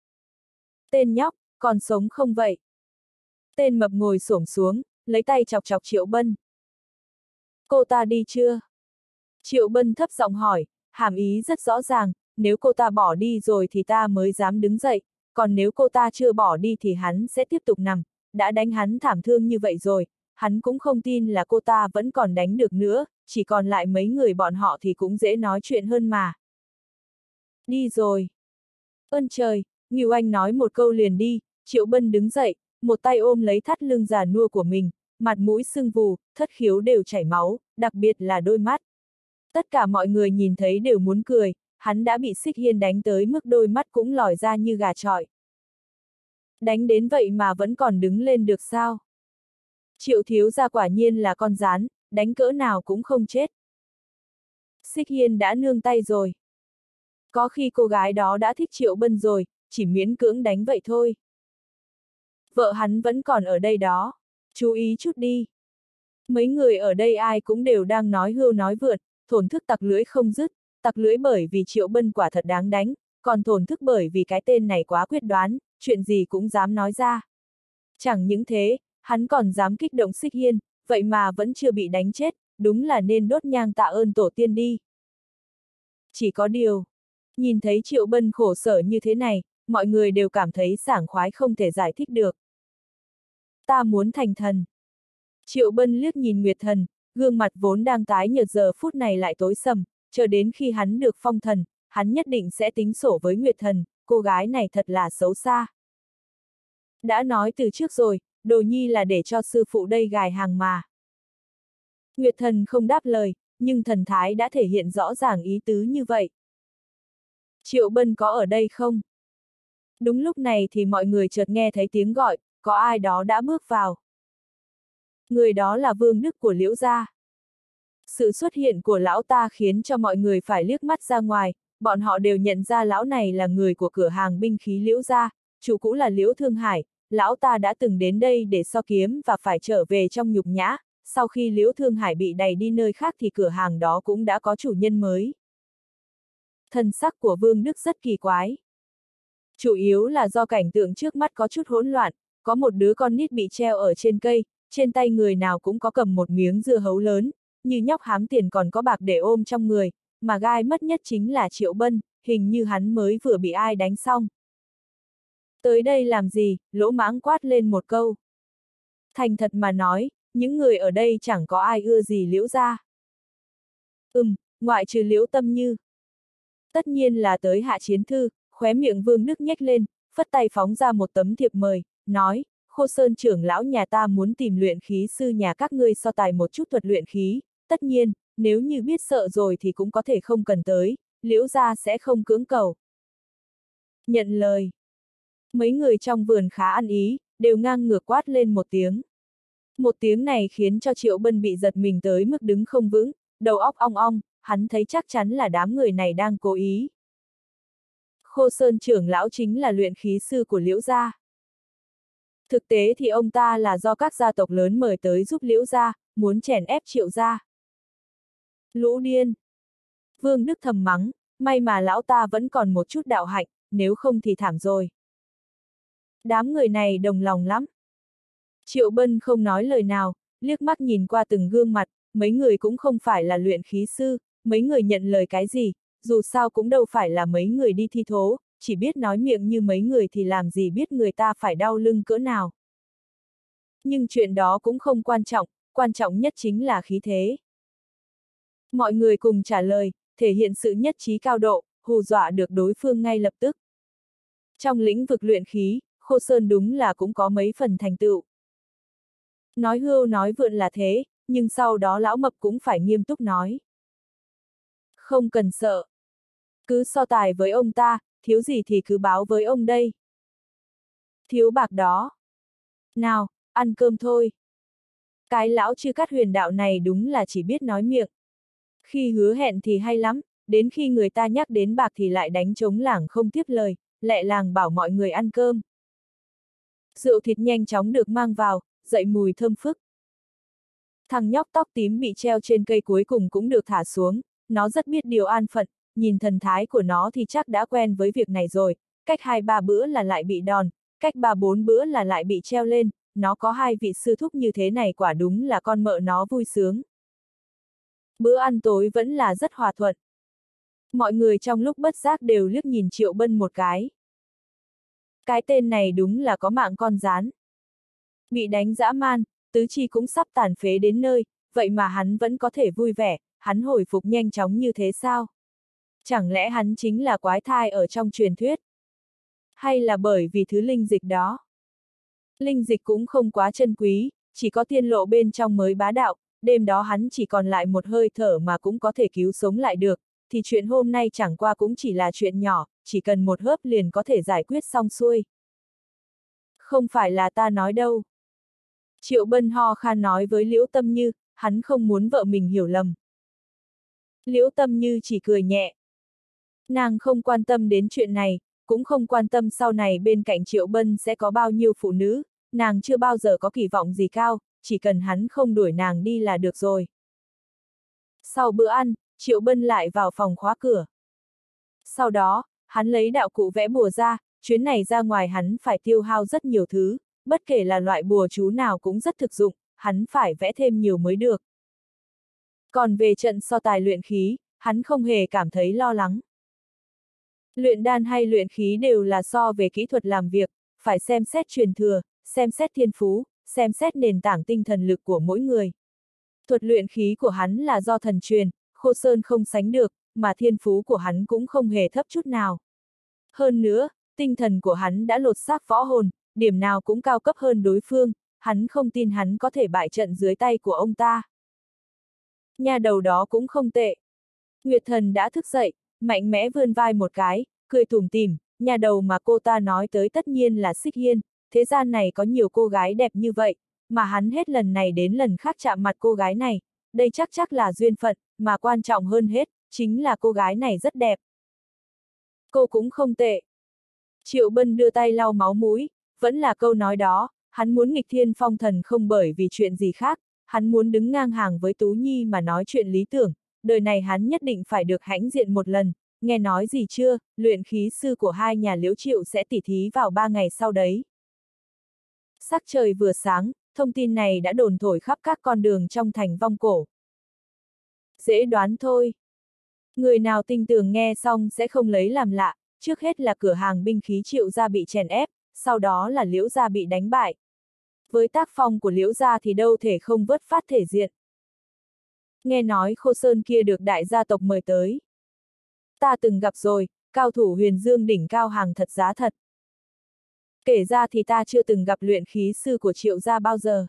Tên nhóc, còn sống không vậy? Tên mập ngồi xổm xuống, lấy tay chọc chọc Triệu Bân. Cô ta đi chưa? Triệu Bân thấp giọng hỏi, hàm ý rất rõ ràng, nếu cô ta bỏ đi rồi thì ta mới dám đứng dậy, còn nếu cô ta chưa bỏ đi thì hắn sẽ tiếp tục nằm, đã đánh hắn thảm thương như vậy rồi, hắn cũng không tin là cô ta vẫn còn đánh được nữa, chỉ còn lại mấy người bọn họ thì cũng dễ nói chuyện hơn mà. Đi rồi. Ơn trời, Ngưu Anh nói một câu liền đi, Triệu Bân đứng dậy, một tay ôm lấy thắt lưng già nua của mình, mặt mũi sưng vù, thất khiếu đều chảy máu, đặc biệt là đôi mắt. Tất cả mọi người nhìn thấy đều muốn cười, hắn đã bị Xích Hiên đánh tới mức đôi mắt cũng lòi ra như gà chọi. Đánh đến vậy mà vẫn còn đứng lên được sao? Triệu thiếu gia quả nhiên là con rán, đánh cỡ nào cũng không chết. Xích Hiên đã nương tay rồi. Có khi cô gái đó đã thích Triệu Bân rồi, chỉ miễn cưỡng đánh vậy thôi. Vợ hắn vẫn còn ở đây đó, chú ý chút đi. Mấy người ở đây ai cũng đều đang nói hưu nói vượt, thổn thức tặc lưỡi không dứt, tặc lưỡi bởi vì Triệu Bân quả thật đáng đánh, còn thổn thức bởi vì cái tên này quá quyết đoán, chuyện gì cũng dám nói ra. Chẳng những thế, hắn còn dám kích động Xích Hiên, vậy mà vẫn chưa bị đánh chết, đúng là nên đốt nhang tạ ơn tổ tiên đi. Chỉ có điều, nhìn thấy Triệu Bân khổ sở như thế này, mọi người đều cảm thấy sảng khoái không thể giải thích được. Ta muốn thành thần. Triệu Bân liếc nhìn Nguyệt Thần, gương mặt vốn đang tái nhợt giờ phút này lại tối sầm, chờ đến khi hắn được phong thần, hắn nhất định sẽ tính sổ với Nguyệt Thần, cô gái này thật là xấu xa. Đã nói từ trước rồi, đồ nhi là để cho sư phụ đây gài hàng mà. Nguyệt Thần không đáp lời, nhưng thần thái đã thể hiện rõ ràng ý tứ như vậy. Triệu Bân có ở đây không? Đúng lúc này thì mọi người chợt nghe thấy tiếng gọi, có ai đó đã bước vào. Người đó là Vương Đức của Liễu gia. Sự xuất hiện của lão ta khiến cho mọi người phải liếc mắt ra ngoài, bọn họ đều nhận ra lão này là người của cửa hàng binh khí Liễu gia, chủ cũ là Liễu Thương Hải, lão ta đã từng đến đây để so kiếm và phải trở về trong nhục nhã, sau khi Liễu Thương Hải bị đày đi nơi khác thì cửa hàng đó cũng đã có chủ nhân mới. Thần sắc của Vương Đức rất kỳ quái. Chủ yếu là do cảnh tượng trước mắt có chút hỗn loạn, có một đứa con nít bị treo ở trên cây, trên tay người nào cũng có cầm một miếng dưa hấu lớn, như nhóc hám tiền còn có bạc để ôm trong người, mà gai mất nhất chính là Triệu Bân, hình như hắn mới vừa bị ai đánh xong. Tới đây làm gì, Lỗ Mãng quát lên một câu. Thành thật mà nói, những người ở đây chẳng có ai ưa gì Liễu gia. Ừm, ngoại trừ Liễu Tâm Như. Tất nhiên là tới Hạ Chiến Thư, khóe miệng Vương Đức nhếch lên, phất tay phóng ra một tấm thiệp mời, nói, Khô Sơn trưởng lão nhà ta muốn tìm luyện khí sư nhà các ngươi so tài một chút thuật luyện khí, tất nhiên, nếu như biết sợ rồi thì cũng có thể không cần tới, Liễu gia sẽ không cưỡng cầu. Nhận lời. Mấy người trong vườn khá ăn ý, đều ngang ngược quát lên một tiếng. Một tiếng này khiến cho Triệu Bân bị giật mình tới mức đứng không vững, đầu óc ong ong, hắn thấy chắc chắn là đám người này đang cố ý. Khô Sơn trưởng lão chính là luyện khí sư của Liễu gia. Thực tế thì ông ta là do các gia tộc lớn mời tới giúp Liễu gia, muốn chèn ép Triệu gia. Lũ điên! Vương Đức thầm mắng, may mà lão ta vẫn còn một chút đạo hạnh, nếu không thì thảm rồi. Đám người này đồng lòng lắm. Triệu Bân không nói lời nào, liếc mắt nhìn qua từng gương mặt, mấy người cũng không phải là luyện khí sư, mấy người nhận lời cái gì, dù sao cũng đâu phải là mấy người đi thi thố, chỉ biết nói miệng như mấy người thì làm gì biết người ta phải đau lưng cỡ nào. Nhưng chuyện đó cũng không quan trọng, quan trọng nhất chính là khí thế. Mọi người cùng trả lời, thể hiện sự nhất trí cao độ, hù dọa được đối phương ngay lập tức. Trong lĩnh vực luyện khí, Khô Sơn đúng là cũng có mấy phần thành tựu. Nói hưu nói vượn là thế, nhưng sau đó lão mập cũng phải nghiêm túc nói. Không cần sợ. Cứ so tài với ông ta, thiếu gì thì cứ báo với ông đây. Thiếu bạc đó. Nào, ăn cơm thôi. Cái lão chư cát huyền đạo này đúng là chỉ biết nói miệng. Khi hứa hẹn thì hay lắm, đến khi người ta nhắc đến bạc thì lại đánh trống lảng không tiếp lời, lẹ làng bảo mọi người ăn cơm. Rượu thịt nhanh chóng được mang vào, dậy mùi thơm phức. Thằng nhóc tóc tím bị treo trên cây cuối cùng cũng được thả xuống, nó rất biết điều an phận, nhìn thần thái của nó thì chắc đã quen với việc này rồi, cách hai ba bữa là lại bị đòn, cách ba bốn bữa là lại bị treo lên, nó có hai vị sư thúc như thế này quả đúng là con mợ nó vui sướng. Bữa ăn tối vẫn là rất hòa thuận. Mọi người trong lúc bất giác đều liếc nhìn Triệu Bân một cái. Cái tên này đúng là có mạng con rán. Bị đánh dã man, tứ chi cũng sắp tàn phế đến nơi, vậy mà hắn vẫn có thể vui vẻ, hắn hồi phục nhanh chóng như thế sao? Chẳng lẽ hắn chính là quái thai ở trong truyền thuyết? Hay là bởi vì thứ linh dịch đó? Linh dịch cũng không quá chân quý, chỉ có tiên lộ bên trong mới bá đạo, đêm đó hắn chỉ còn lại một hơi thở mà cũng có thể cứu sống lại được, thì chuyện hôm nay chẳng qua cũng chỉ là chuyện nhỏ, chỉ cần một hớp liền có thể giải quyết xong xuôi. Không phải là ta nói đâu. Triệu Bân ho khan nói với Liễu Tâm Như, hắn không muốn vợ mình hiểu lầm. Liễu Tâm Như chỉ cười nhẹ. Nàng không quan tâm đến chuyện này, cũng không quan tâm sau này bên cạnh Triệu Bân sẽ có bao nhiêu phụ nữ, nàng chưa bao giờ có kỳ vọng gì cao, chỉ cần hắn không đuổi nàng đi là được rồi. Sau bữa ăn, Triệu Bân lại vào phòng khóa cửa. Sau đó, hắn lấy đạo cụ vẽ bùa ra, chuyến này ra ngoài hắn phải tiêu hao rất nhiều thứ, bất kể là loại bùa chú nào cũng rất thực dụng, hắn phải vẽ thêm nhiều mới được. Còn về trận so tài luyện khí, hắn không hề cảm thấy lo lắng. Luyện đan hay luyện khí đều là so về kỹ thuật làm việc, phải xem xét truyền thừa, xem xét thiên phú, xem xét nền tảng tinh thần lực của mỗi người. Thuật luyện khí của hắn là do thần truyền, Khô Sơn không sánh được, mà thiên phú của hắn cũng không hề thấp chút nào. Hơn nữa, tinh thần của hắn đã lột xác võ hồn, điểm nào cũng cao cấp hơn đối phương, hắn không tin hắn có thể bại trận dưới tay của ông ta. Nhà đầu đó cũng không tệ. Nguyệt Thần đã thức dậy, mạnh mẽ vươn vai một cái, cười tủm tỉm, nhà đầu mà cô ta nói tới tất nhiên là Xích Hiên, thế gian này có nhiều cô gái đẹp như vậy, mà hắn hết lần này đến lần khác chạm mặt cô gái này, đây chắc chắc là duyên phận, mà quan trọng hơn hết, chính là cô gái này rất đẹp. Cô cũng không tệ. Triệu Bân đưa tay lau máu mũi, vẫn là câu nói đó, hắn muốn nghịch thiên phong thần không bởi vì chuyện gì khác, hắn muốn đứng ngang hàng với Tú Nhi mà nói chuyện lý tưởng, đời này hắn nhất định phải được hãnh diện một lần, nghe nói gì chưa, luyện khí sư của hai nhà Liễu Triệu sẽ tỉ thí vào ba ngày sau đấy. Sắc trời vừa sáng, thông tin này đã đồn thổi khắp các con đường trong thành Vong Cổ. Dễ đoán thôi. Người nào tin tưởng nghe xong sẽ không lấy làm lạ, trước hết là cửa hàng binh khí Triệu gia bị chèn ép, sau đó là Liễu gia bị đánh bại. Với tác phong của Liễu gia thì đâu thể không vớt phát thể diện. Nghe nói Khô Sơn kia được đại gia tộc mời tới. Ta từng gặp rồi, cao thủ huyền dương đỉnh cao hàng thật giá thật. Kể ra thì ta chưa từng gặp luyện khí sư của Triệu gia bao giờ.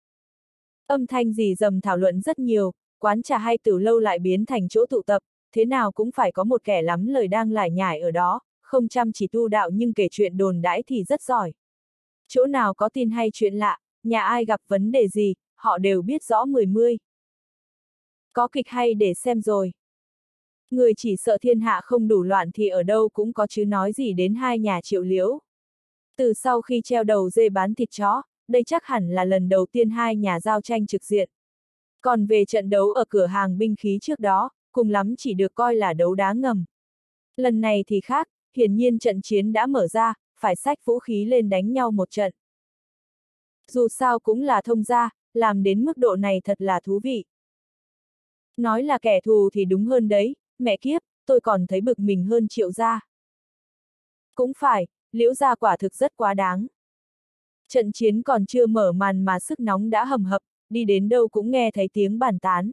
Âm thanh rì rầm thảo luận rất nhiều, quán trà hay từ lâu lại biến thành chỗ tụ tập, thế nào cũng phải có một kẻ lắm lời đang lải nhải ở đó, không chăm chỉ tu đạo nhưng kể chuyện đồn đãi thì rất giỏi. Chỗ nào có tin hay chuyện lạ, nhà ai gặp vấn đề gì, họ đều biết rõ mười mươi. Có kịch hay để xem rồi. Người chỉ sợ thiên hạ không đủ loạn thì ở đâu cũng có chứ nói gì đến hai nhà Triệu Liễu. Từ sau khi treo đầu dê bán thịt chó, đây chắc hẳn là lần đầu tiên hai nhà giao tranh trực diện. Còn về trận đấu ở cửa hàng binh khí trước đó, cùng lắm chỉ được coi là đấu đá ngầm. Lần này thì khác, hiển nhiên trận chiến đã mở ra, phải xách vũ khí lên đánh nhau một trận. Dù sao cũng là thông gia, làm đến mức độ này thật là thú vị. Nói là kẻ thù thì đúng hơn đấy, mẹ kiếp, tôi còn thấy bực mình hơn Triệu gia. Cũng phải, Liễu gia quả thực rất quá đáng. Trận chiến còn chưa mở màn mà sức nóng đã hầm hập, đi đến đâu cũng nghe thấy tiếng bàn tán.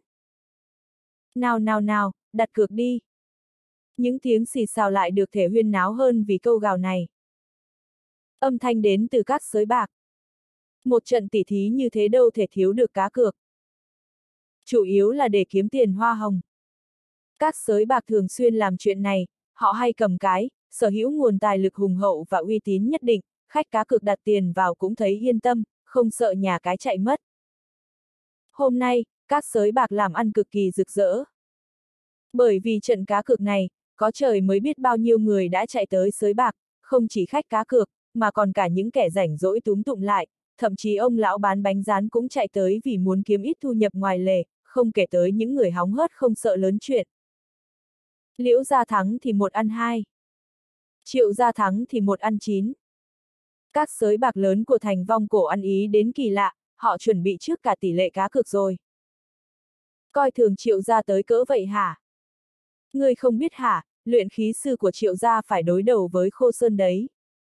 Nào nào nào, đặt cược đi. Những tiếng xì xào lại được thể huyên náo hơn vì câu gào này. Âm thanh đến từ các sới bạc. Một trận tỉ thí như thế đâu thể thiếu được cá cược. Chủ yếu là để kiếm tiền hoa hồng. Các sới bạc thường xuyên làm chuyện này, họ hay cầm cái, sở hữu nguồn tài lực hùng hậu và uy tín nhất định, khách cá cược đặt tiền vào cũng thấy yên tâm, không sợ nhà cái chạy mất. Hôm nay, các sới bạc làm ăn cực kỳ rực rỡ. Bởi vì trận cá cược này, có trời mới biết bao nhiêu người đã chạy tới sới bạc, không chỉ khách cá cược, mà còn cả những kẻ rảnh rỗi túm tụm lại, thậm chí ông lão bán bánh rán cũng chạy tới vì muốn kiếm ít thu nhập ngoài lề, không kể tới những người hóng hớt không sợ lớn chuyện. Liễu gia thắng thì một ăn hai. Triệu gia thắng thì một ăn chín. Các sới bạc lớn của thành Vong Cổ ăn ý đến kỳ lạ, họ chuẩn bị trước cả tỷ lệ cá cược rồi. Coi thường Triệu gia tới cỡ vậy hả? Ngươi không biết hả, luyện khí sư của Triệu gia phải đối đầu với Khô Sơn đấy.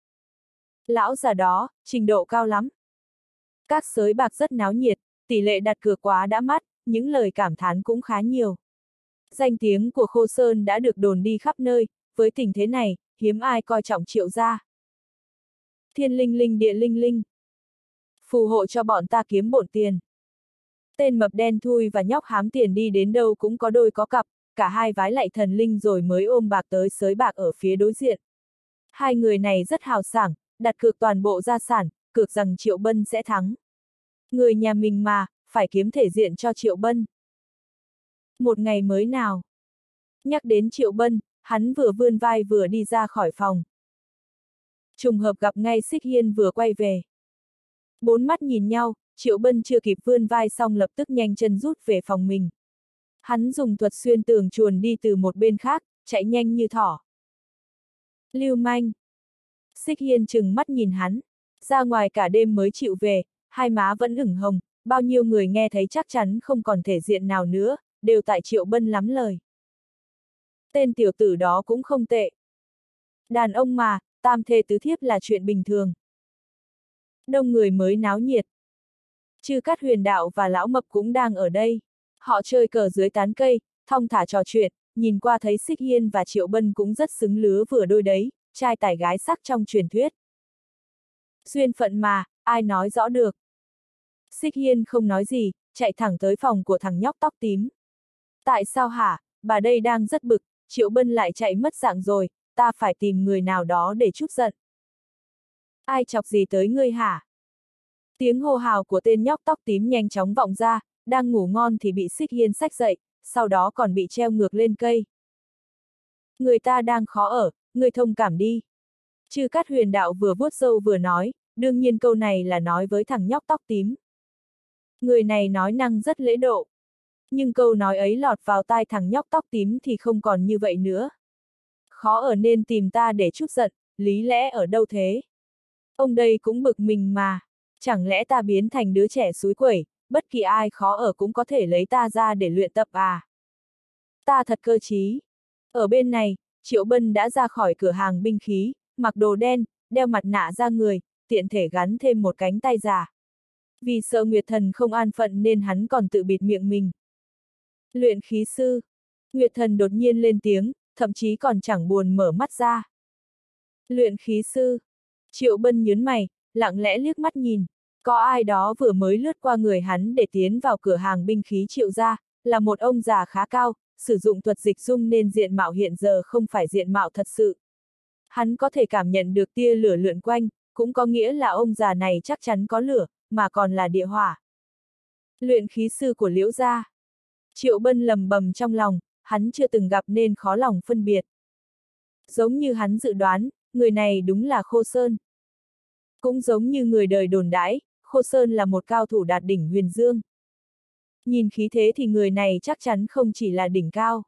Lão già đó, trình độ cao lắm. Các sới bạc rất náo nhiệt, tỷ lệ đặt cược quá đã mắt, những lời cảm thán cũng khá nhiều. Danh tiếng của Khô Sơn đã được đồn đi khắp nơi, với tình thế này, hiếm ai coi trọng Triệu gia. Thiên linh linh địa linh linh. Phù hộ cho bọn ta kiếm bộn tiền. Tên mập đen thui và nhóc hám tiền đi đến đâu cũng có đôi có cặp, cả hai vái lạy thần linh rồi mới ôm bạc tới sới bạc ở phía đối diện. Hai người này rất hào sảng, đặt cược toàn bộ gia sản, cược rằng Triệu Bân sẽ thắng. Người nhà mình mà, phải kiếm thể diện cho Triệu Bân. Một ngày mới nào. Nhắc đến Triệu Bân, hắn vừa vươn vai vừa đi ra khỏi phòng. Trùng hợp gặp ngay Xích Hiên vừa quay về. Bốn mắt nhìn nhau, Triệu Bân chưa kịp vươn vai xong lập tức nhanh chân rút về phòng mình. Hắn dùng thuật xuyên tường chuồn đi từ một bên khác, chạy nhanh như thỏ. Lưu manh. Xích Hiên trừng mắt nhìn hắn, ra ngoài cả đêm mới chịu về, hai má vẫn ửng hồng, bao nhiêu người nghe thấy chắc chắn không còn thể diện nào nữa, đều tại Triệu Bân lắm lời. Tên tiểu tử đó cũng không tệ. Đàn ông mà, tam thê tứ thiếp là chuyện bình thường. Đông người mới náo nhiệt. Chư Cát Huyền Đạo và Lão Mập cũng đang ở đây. Họ chơi cờ dưới tán cây, thong thả trò chuyện, nhìn qua thấy Xích Hiên và Triệu Bân cũng rất xứng lứa vừa đôi đấy, trai tài gái sắc trong truyền thuyết. Duyên phận mà, ai nói rõ được. Xích Hiên không nói gì, chạy thẳng tới phòng của thằng nhóc tóc tím. Tại sao hả, bà đây đang rất bực, Triệu Bân lại chạy mất dạng rồi, ta phải tìm người nào đó để trút giận. Ai chọc gì tới ngươi hả? Tiếng hô hào của tên nhóc tóc tím nhanh chóng vọng ra, đang ngủ ngon thì bị Xích Hiên xách dậy, sau đó còn bị treo ngược lên cây. Người ta đang khó ở, ngươi thông cảm đi. Chư Cát Huyền Đạo vừa vuốt râu vừa nói, đương nhiên câu này là nói với thằng nhóc tóc tím. Người này nói năng rất lễ độ. Nhưng câu nói ấy lọt vào tai thằng nhóc tóc tím thì không còn như vậy nữa. Khó ở nên tìm ta để trút giận, lý lẽ ở đâu thế? Ông đây cũng bực mình mà. Chẳng lẽ ta biến thành đứa trẻ xúi quẩy, bất kỳ ai khó ở cũng có thể lấy ta ra để luyện tập à? Ta thật cơ trí. Ở bên này, Triệu Bân đã ra khỏi cửa hàng binh khí, mặc đồ đen, đeo mặt nạ ra người, tiện thể gắn thêm một cánh tay giả. Vì sợ Nguyệt Thần không an phận nên hắn còn tự bịt miệng mình. Luyện khí sư. Nguyệt Thần đột nhiên lên tiếng, thậm chí còn chẳng buồn mở mắt ra. Luyện khí sư. Triệu Bân nhớn mày, lặng lẽ liếc mắt nhìn. Có ai đó vừa mới lướt qua người hắn để tiến vào cửa hàng binh khí Triệu gia, là một ông già khá cao, sử dụng thuật dịch dung nên diện mạo hiện giờ không phải diện mạo thật sự. Hắn có thể cảm nhận được tia lửa lượn quanh, cũng có nghĩa là ông già này chắc chắn có lửa, mà còn là địa hỏa. Luyện khí sư của Liễu gia. Triệu Bân lầm bầm trong lòng, hắn chưa từng gặp nên khó lòng phân biệt. Giống như hắn dự đoán, người này đúng là Khô Sơn. Cũng giống như người đời đồn đãi, Khô Sơn là một cao thủ đạt đỉnh huyền dương. Nhìn khí thế thì người này chắc chắn không chỉ là đỉnh cao.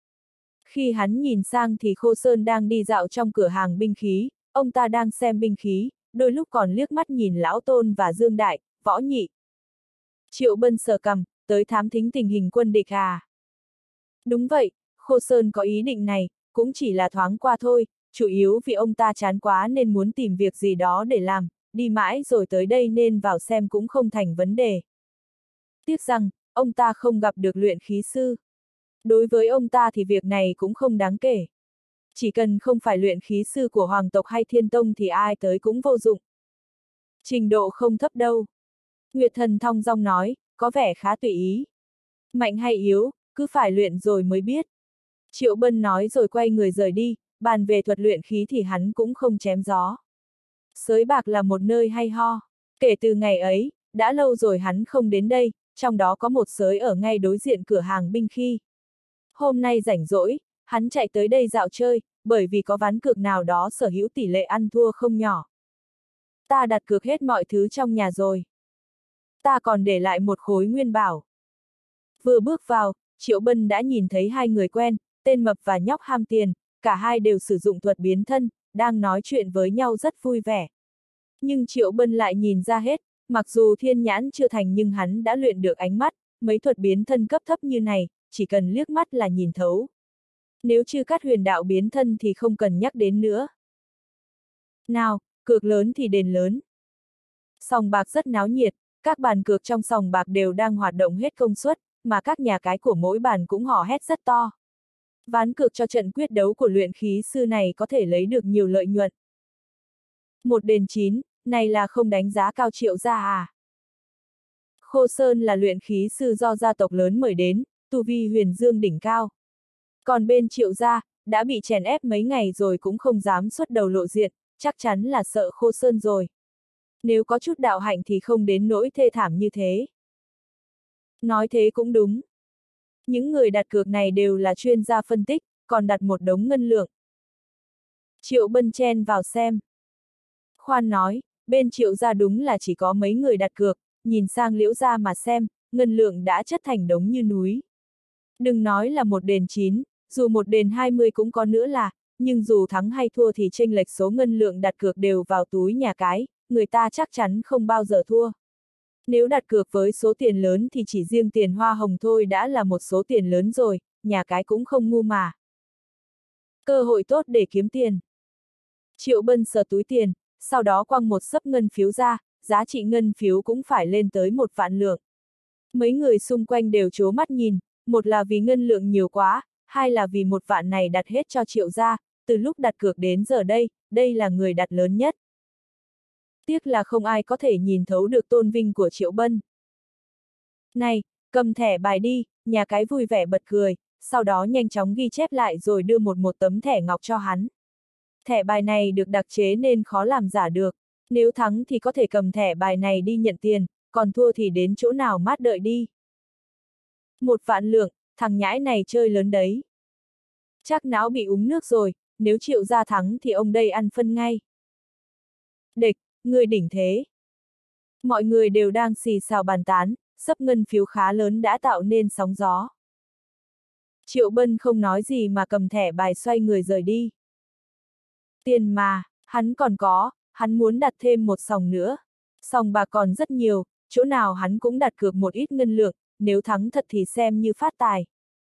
Khi hắn nhìn sang thì Khô Sơn đang đi dạo trong cửa hàng binh khí, ông ta đang xem binh khí, đôi lúc còn liếc mắt nhìn Lão Tôn và Dương Đại, Võ Nhị. Triệu Bân sờ cằm, tới thám thính tình hình quân địch à? Đúng vậy, Khô Sơn có ý định này, cũng chỉ là thoáng qua thôi, chủ yếu vì ông ta chán quá nên muốn tìm việc gì đó để làm, đi mãi rồi tới đây nên vào xem cũng không thành vấn đề. Tiếc rằng, ông ta không gặp được luyện khí sư. Đối với ông ta thì việc này cũng không đáng kể. Chỉ cần không phải luyện khí sư của Hoàng tộc hay Thiên Tông thì ai tới cũng vô dụng. Trình độ không thấp đâu. Nguyệt Thần thong dong nói, có vẻ khá tùy ý. Mạnh hay yếu, cứ phải luyện rồi mới biết. Triệu Bân nói rồi quay người rời đi, bàn về thuật luyện khí thì hắn cũng không chém gió. Sới bạc là một nơi hay ho. Kể từ ngày ấy, đã lâu rồi hắn không đến đây, trong đó có một sới ở ngay đối diện cửa hàng binh khí. Hôm nay rảnh rỗi, hắn chạy tới đây dạo chơi, bởi vì có ván cược nào đó sở hữu tỷ lệ ăn thua không nhỏ. Ta đặt cược hết mọi thứ trong nhà rồi. Ta còn để lại một khối nguyên bảo. Vừa bước vào, Triệu Bân đã nhìn thấy hai người quen, tên mập và nhóc ham tiền, cả hai đều sử dụng thuật biến thân, đang nói chuyện với nhau rất vui vẻ. Nhưng Triệu Bân lại nhìn ra hết, mặc dù thiên nhãn chưa thành nhưng hắn đã luyện được ánh mắt, mấy thuật biến thân cấp thấp như này, chỉ cần liếc mắt là nhìn thấu. Nếu chưa cắt huyền đạo biến thân thì không cần nhắc đến nữa. Nào, cược lớn thì đền lớn. Sòng bạc rất náo nhiệt, các bàn cược trong sòng bạc đều đang hoạt động hết công suất, mà các nhà cái của mỗi bàn cũng hò hét rất to. Ván cược cho trận quyết đấu của luyện khí sư này có thể lấy được nhiều lợi nhuận. Một đền chín, này là không đánh giá cao Triệu gia à? Khô Sơn là luyện khí sư do gia tộc lớn mời đến, tu vi huyền dương đỉnh cao. Còn bên Triệu gia, đã bị chèn ép mấy ngày rồi cũng không dám xuất đầu lộ diện, chắc chắn là sợ Khô Sơn rồi. Nếu có chút đạo hạnh thì không đến nỗi thê thảm như thế. Nói thế cũng đúng. Những người đặt cược này đều là chuyên gia phân tích, còn đặt một đống ngân lượng. Triệu Bân chen vào xem. Khoan nói, bên Triệu gia đúng là chỉ có mấy người đặt cược, nhìn sang Liễu gia mà xem, ngân lượng đã chất thành đống như núi. Đừng nói là một đền chín, dù một đền hai mươi cũng có nữa là, nhưng dù thắng hay thua thì chênh lệch số ngân lượng đặt cược đều vào túi nhà cái, người ta chắc chắn không bao giờ thua. Nếu đặt cược với số tiền lớn thì chỉ riêng tiền hoa hồng thôi đã là một số tiền lớn rồi, nhà cái cũng không ngu mà. Cơ hội tốt để kiếm tiền. Triệu Bân sờ túi tiền, sau đó quăng một xấp ngân phiếu ra, giá trị ngân phiếu cũng phải lên tới một vạn lượng. Mấy người xung quanh đều trố mắt nhìn, một là vì ngân lượng nhiều quá, hai là vì một vạn này đặt hết cho Triệu gia, từ lúc đặt cược đến giờ đây, đây là người đặt lớn nhất. Tiếc là không ai có thể nhìn thấu được tôn vinh của Triệu Bân. Này, cầm thẻ bài đi, nhà cái vui vẻ bật cười, sau đó nhanh chóng ghi chép lại rồi đưa một một tấm thẻ ngọc cho hắn. Thẻ bài này được đặc chế nên khó làm giả được, nếu thắng thì có thể cầm thẻ bài này đi nhận tiền, còn thua thì đến chỗ nào mát đợi đi. Một vạn lượng, thằng nhãi này chơi lớn đấy. Chắc não bị uống nước rồi, nếu Triệu gia thắng thì ông đây ăn phân ngay. Địch, người đỉnh thế. Mọi người đều đang xì xào bàn tán, xấp ngân phiếu khá lớn đã tạo nên sóng gió. Triệu Bân không nói gì mà cầm thẻ bài xoay người rời đi. Tiền mà, hắn còn có, hắn muốn đặt thêm một sòng nữa. Sòng bạc còn rất nhiều, chỗ nào hắn cũng đặt cược một ít ngân lượng, nếu thắng thật thì xem như phát tài.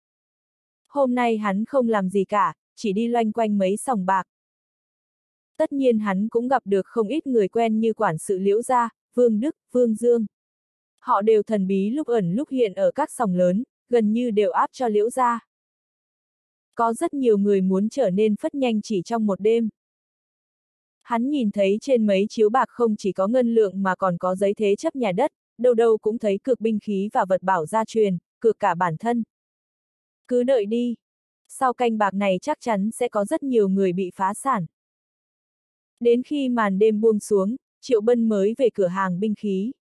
Hôm nay hắn không làm gì cả, chỉ đi loanh quanh mấy sòng bạc. Tất nhiên hắn cũng gặp được không ít người quen như quản sự Liễu gia, Vương Đức, Vương Dương. Họ đều thần bí lúc ẩn lúc hiện ở các sòng lớn, gần như đều áp cho Liễu gia. Có rất nhiều người muốn trở nên phất nhanh chỉ trong một đêm. Hắn nhìn thấy trên mấy chiếu bạc không chỉ có ngân lượng mà còn có giấy thế chấp nhà đất, đâu đâu cũng thấy cược binh khí và vật bảo gia truyền, cược cả bản thân. Cứ đợi đi. Sau canh bạc này chắc chắn sẽ có rất nhiều người bị phá sản. Đến khi màn đêm buông xuống, Triệu Bân mới về cửa hàng binh khí.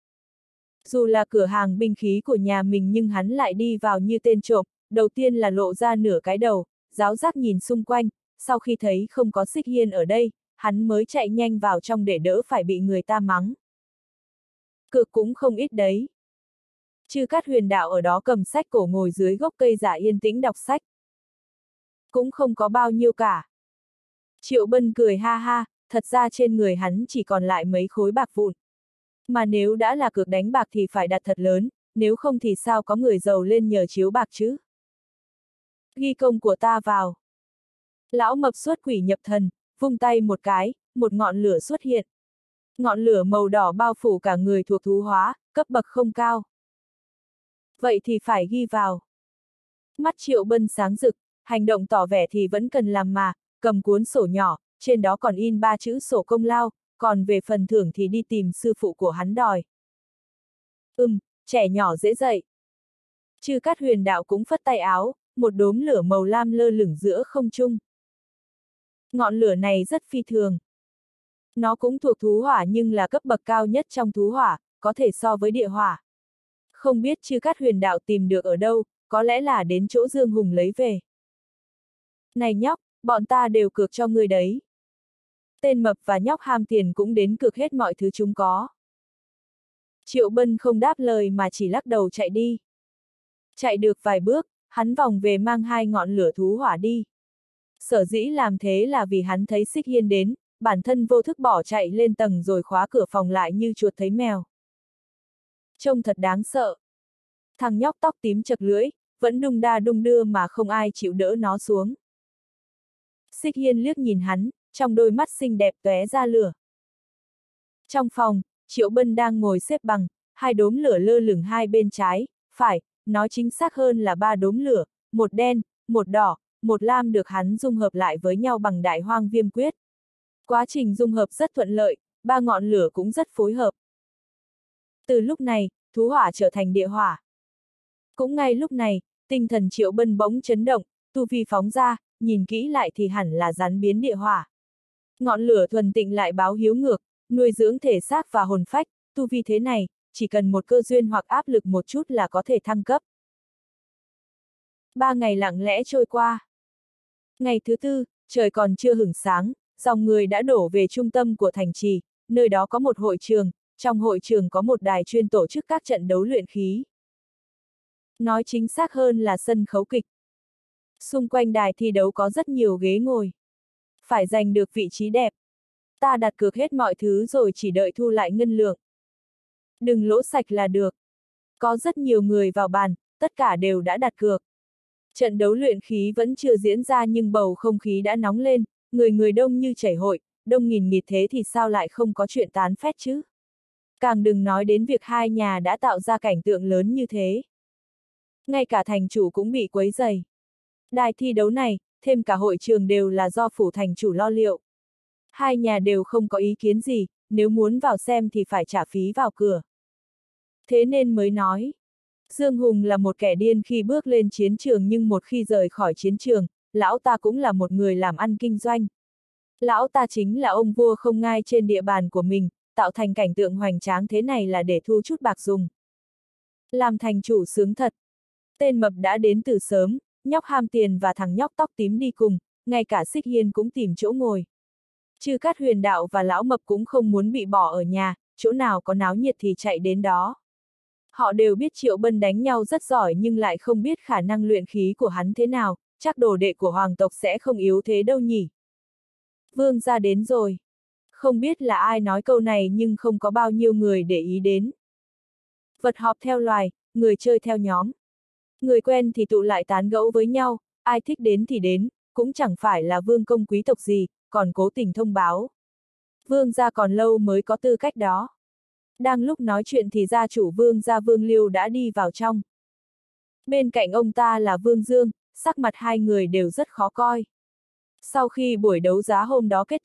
Dù là cửa hàng binh khí của nhà mình nhưng hắn lại đi vào như tên trộm, đầu tiên là lộ ra nửa cái đầu, giáo giác nhìn xung quanh, sau khi thấy không có Xích Hiên ở đây, hắn mới chạy nhanh vào trong để đỡ phải bị người ta mắng. Cược cũng không ít đấy. Chư Cát Huyền Đạo ở đó cầm sách cổ ngồi dưới gốc cây giả yên tĩnh đọc sách. Cũng không có bao nhiêu cả. Triệu Bân cười ha ha, thật ra trên người hắn chỉ còn lại mấy khối bạc vụn. Mà nếu đã là cược đánh bạc thì phải đặt thật lớn, nếu không thì sao có người giàu lên nhờ chiếu bạc chứ? Ghi công của ta vào. Lão mập xuất quỷ nhập thần, vung tay một cái, một ngọn lửa xuất hiện. Ngọn lửa màu đỏ bao phủ cả người thuộc thú hóa, cấp bậc không cao. Vậy thì phải ghi vào. Mắt Triệu Bân sáng rực, hành động tỏ vẻ thì vẫn cần làm mà, cầm cuốn sổ nhỏ, trên đó còn in ba chữ sổ công lao, còn về phần thưởng thì đi tìm sư phụ của hắn đòi. Ừm, trẻ nhỏ dễ dạy. Chư Cát Huyền Đạo cũng phất tay áo, một đốm lửa màu lam lơ lửng giữa không trung. Ngọn lửa này rất phi thường. Nó cũng thuộc thú hỏa nhưng là cấp bậc cao nhất trong thú hỏa, có thể so với địa hỏa. Không biết Chư Cát Huyền Đạo tìm được ở đâu, có lẽ là đến chỗ Dương Hùng lấy về. Này nhóc, bọn ta đều cược cho ngươi đấy. Tên mập và nhóc ham tiền cũng đến cược hết mọi thứ chúng có. Triệu Bân không đáp lời mà chỉ lắc đầu chạy đi. Chạy được vài bước, hắn vòng về mang hai ngọn lửa thú hỏa đi. Sở dĩ làm thế là vì hắn thấy Xích Hiên đến, bản thân vô thức bỏ chạy lên tầng rồi khóa cửa phòng lại như chuột thấy mèo. Trông thật đáng sợ. Thằng nhóc tóc tím chật lưỡi, vẫn đung đa đung đưa mà không ai chịu đỡ nó xuống. Xích Hiên liếc nhìn hắn, trong đôi mắt xinh đẹp tóe ra lửa. Trong phòng, Triệu Bân đang ngồi xếp bằng, hai đốm lửa lơ lửng hai bên trái, phải, nói chính xác hơn là ba đốm lửa, một đen, một đỏ, một lam được hắn dung hợp lại với nhau bằng Đại Hoang Viêm Quyết. Quá trình dung hợp rất thuận lợi, ba ngọn lửa cũng rất phối hợp. Từ lúc này, thú hỏa trở thành địa hỏa. Cũng ngay lúc này, tinh thần Triệu Bân bỗng chấn động, tu vi phóng ra, nhìn kỹ lại thì hẳn là rắn biến địa hỏa. Ngọn lửa thuần tịnh lại báo hiếu ngược, nuôi dưỡng thể xác và hồn phách, tu vi thế này, chỉ cần một cơ duyên hoặc áp lực một chút là có thể thăng cấp. Ba ngày lặng lẽ trôi qua. Ngày thứ tư, trời còn chưa hửng sáng, dòng người đã đổ về trung tâm của thành trì, nơi đó có một hội trường, trong hội trường có một đài chuyên tổ chức các trận đấu luyện khí. Nói chính xác hơn là sân khấu kịch. Xung quanh đài thi đấu có rất nhiều ghế ngồi. Phải giành được vị trí đẹp. Ta đặt cược hết mọi thứ rồi chỉ đợi thu lại ngân lượng. Đừng lỗ sạch là được. Có rất nhiều người vào bàn, tất cả đều đã đặt cược. Trận đấu luyện khí vẫn chưa diễn ra nhưng bầu không khí đã nóng lên, người người đông như chảy hội, đông nghìn nghịt thế thì sao lại không có chuyện tán phét chứ? Càng đừng nói đến việc hai nhà đã tạo ra cảnh tượng lớn như thế. Ngay cả thành chủ cũng bị quấy rầy. Đài thi đấu này, thêm cả hội trường đều là do phủ thành chủ lo liệu. Hai nhà đều không có ý kiến gì, nếu muốn vào xem thì phải trả phí vào cửa. Thế nên mới nói, Dương Hùng là một kẻ điên khi bước lên chiến trường nhưng một khi rời khỏi chiến trường, lão ta cũng là một người làm ăn kinh doanh. Lão ta chính là ông vua không ngai trên địa bàn của mình, tạo thành cảnh tượng hoành tráng thế này là để thu chút bạc dùng. Làm thành chủ sướng thật. Tên mập đã đến từ sớm, nhóc ham tiền và thằng nhóc tóc tím đi cùng, ngay cả Xích Hiên cũng tìm chỗ ngồi. Chư Cát Huyền Đạo và lão mập cũng không muốn bị bỏ ở nhà, chỗ nào có náo nhiệt thì chạy đến đó. Họ đều biết Triệu Bân đánh nhau rất giỏi nhưng lại không biết khả năng luyện khí của hắn thế nào, chắc đồ đệ của hoàng tộc sẽ không yếu thế đâu nhỉ. Vương gia đến rồi. Không biết là ai nói câu này nhưng không có bao nhiêu người để ý đến. Vật họp theo loài, người chơi theo nhóm. Người quen thì tụ lại tán gẫu với nhau, ai thích đến thì đến, cũng chẳng phải là vương công quý tộc gì, còn cố tình thông báo. Vương gia còn lâu mới có tư cách đó. Đang lúc nói chuyện thì gia chủ Vương gia Vương Liêu đã đi vào trong. Bên cạnh ông ta là Vương Dương, sắc mặt hai người đều rất khó coi. Sau khi buổi đấu giá hôm đó kết thúc,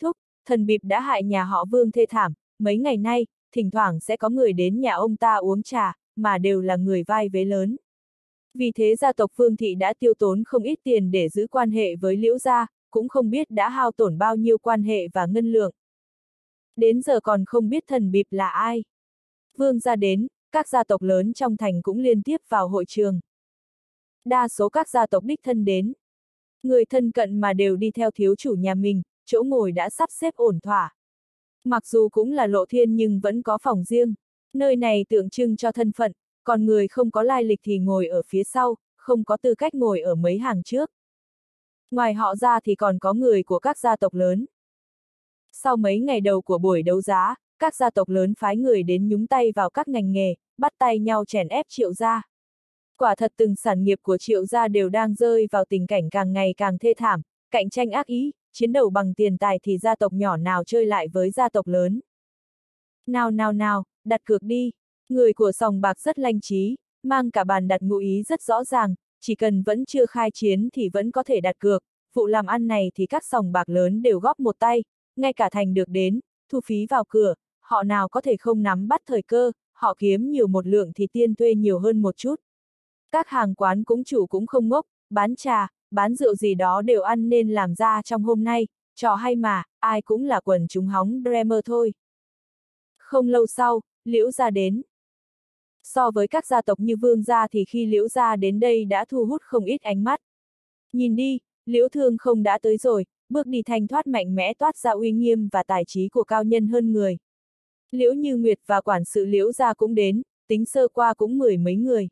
thần bịp đã hại nhà họ Vương thê thảm, mấy ngày nay, thỉnh thoảng sẽ có người đến nhà ông ta uống trà, mà đều là người vai vế lớn. Vì thế gia tộc Vương Thị đã tiêu tốn không ít tiền để giữ quan hệ với Liễu gia, cũng không biết đã hao tổn bao nhiêu quan hệ và ngân lượng. Đến giờ còn không biết thần bịp là ai. Vương gia đến, các gia tộc lớn trong thành cũng liên tiếp vào hội trường. Đa số các gia tộc đích thân đến. Người thân cận mà đều đi theo thiếu chủ nhà mình, chỗ ngồi đã sắp xếp ổn thỏa. Mặc dù cũng là lộ thiên nhưng vẫn có phòng riêng. Nơi này tượng trưng cho thân phận, còn người không có lai lịch thì ngồi ở phía sau, không có tư cách ngồi ở mấy hàng trước. Ngoài họ ra thì còn có người của các gia tộc lớn. Sau mấy ngày đầu của buổi đấu giá, các gia tộc lớn phái người đến nhúng tay vào các ngành nghề, bắt tay nhau chèn ép Triệu gia. Quả thật từng sản nghiệp của Triệu gia đều đang rơi vào tình cảnh càng ngày càng thê thảm, cạnh tranh ác ý, chiến đấu bằng tiền tài thì gia tộc nhỏ nào chơi lại với gia tộc lớn. Nào nào nào, đặt cược đi. Người của sòng bạc rất lanh trí, mang cả bàn đặt ngụ ý rất rõ ràng, chỉ cần vẫn chưa khai chiến thì vẫn có thể đặt cược. Vụ làm ăn này thì các sòng bạc lớn đều góp một tay, ngay cả thành được đến, thu phí vào cửa, họ nào có thể không nắm bắt thời cơ, họ kiếm nhiều một lượng thì tiên thuê nhiều hơn một chút. Các hàng quán cũng chủ cũng không ngốc, bán trà, bán rượu gì đó đều ăn nên làm ra trong hôm nay, trò hay mà, ai cũng là quần chúng hóng dreamer thôi. Không lâu sau, Liễu gia đến. So với các gia tộc như Vương gia thì khi Liễu gia đến đây đã thu hút không ít ánh mắt. Nhìn đi, Liễu Thương không đã tới rồi, bước đi thanh thoát mạnh mẽ toát ra uy nghiêm và tài trí của cao nhân hơn người. Liễu Như Nguyệt và quản sự Liễu gia cũng đến, tính sơ qua cũng mười mấy người.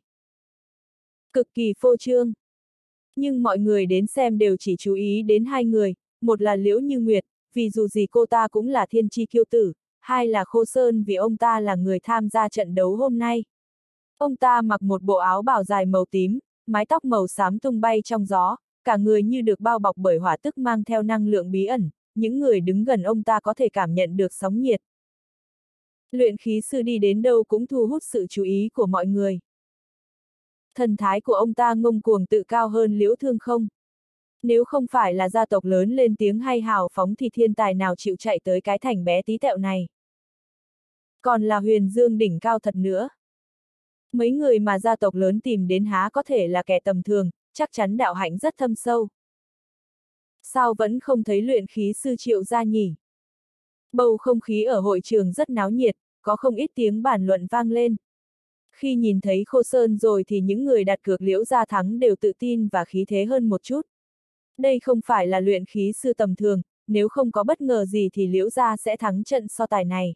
Cực kỳ phô trương. Nhưng mọi người đến xem đều chỉ chú ý đến hai người, một là Liễu Như Nguyệt, vì dù gì cô ta cũng là thiên chi kiêu tử, hai là Khô Sơn vì ông ta là người tham gia trận đấu hôm nay. Ông ta mặc một bộ áo bào dài màu tím, mái tóc màu xám tung bay trong gió, cả người như được bao bọc bởi hỏa tức mang theo năng lượng bí ẩn, những người đứng gần ông ta có thể cảm nhận được sóng nhiệt. Luyện khí sư đi đến đâu cũng thu hút sự chú ý của mọi người. Thần thái của ông ta ngông cuồng tự cao hơn Liễu Thương không? Nếu không phải là gia tộc lớn lên tiếng hay hào phóng thì thiên tài nào chịu chạy tới cái thành bé tí tẹo này. Còn là huyền dương đỉnh cao thật nữa. Mấy người mà gia tộc lớn tìm đến há có thể là kẻ tầm thường, chắc chắn đạo hạnh rất thâm sâu. Sao vẫn không thấy luyện khí sư Triệu gia nhỉ? Bầu không khí ở hội trường rất náo nhiệt, có không ít tiếng bàn luận vang lên. Khi nhìn thấy Khô Sơn rồi thì những người đặt cược Liễu gia thắng đều tự tin và khí thế hơn một chút. Đây không phải là luyện khí sư tầm thường, nếu không có bất ngờ gì thì Liễu gia sẽ thắng trận so tài này.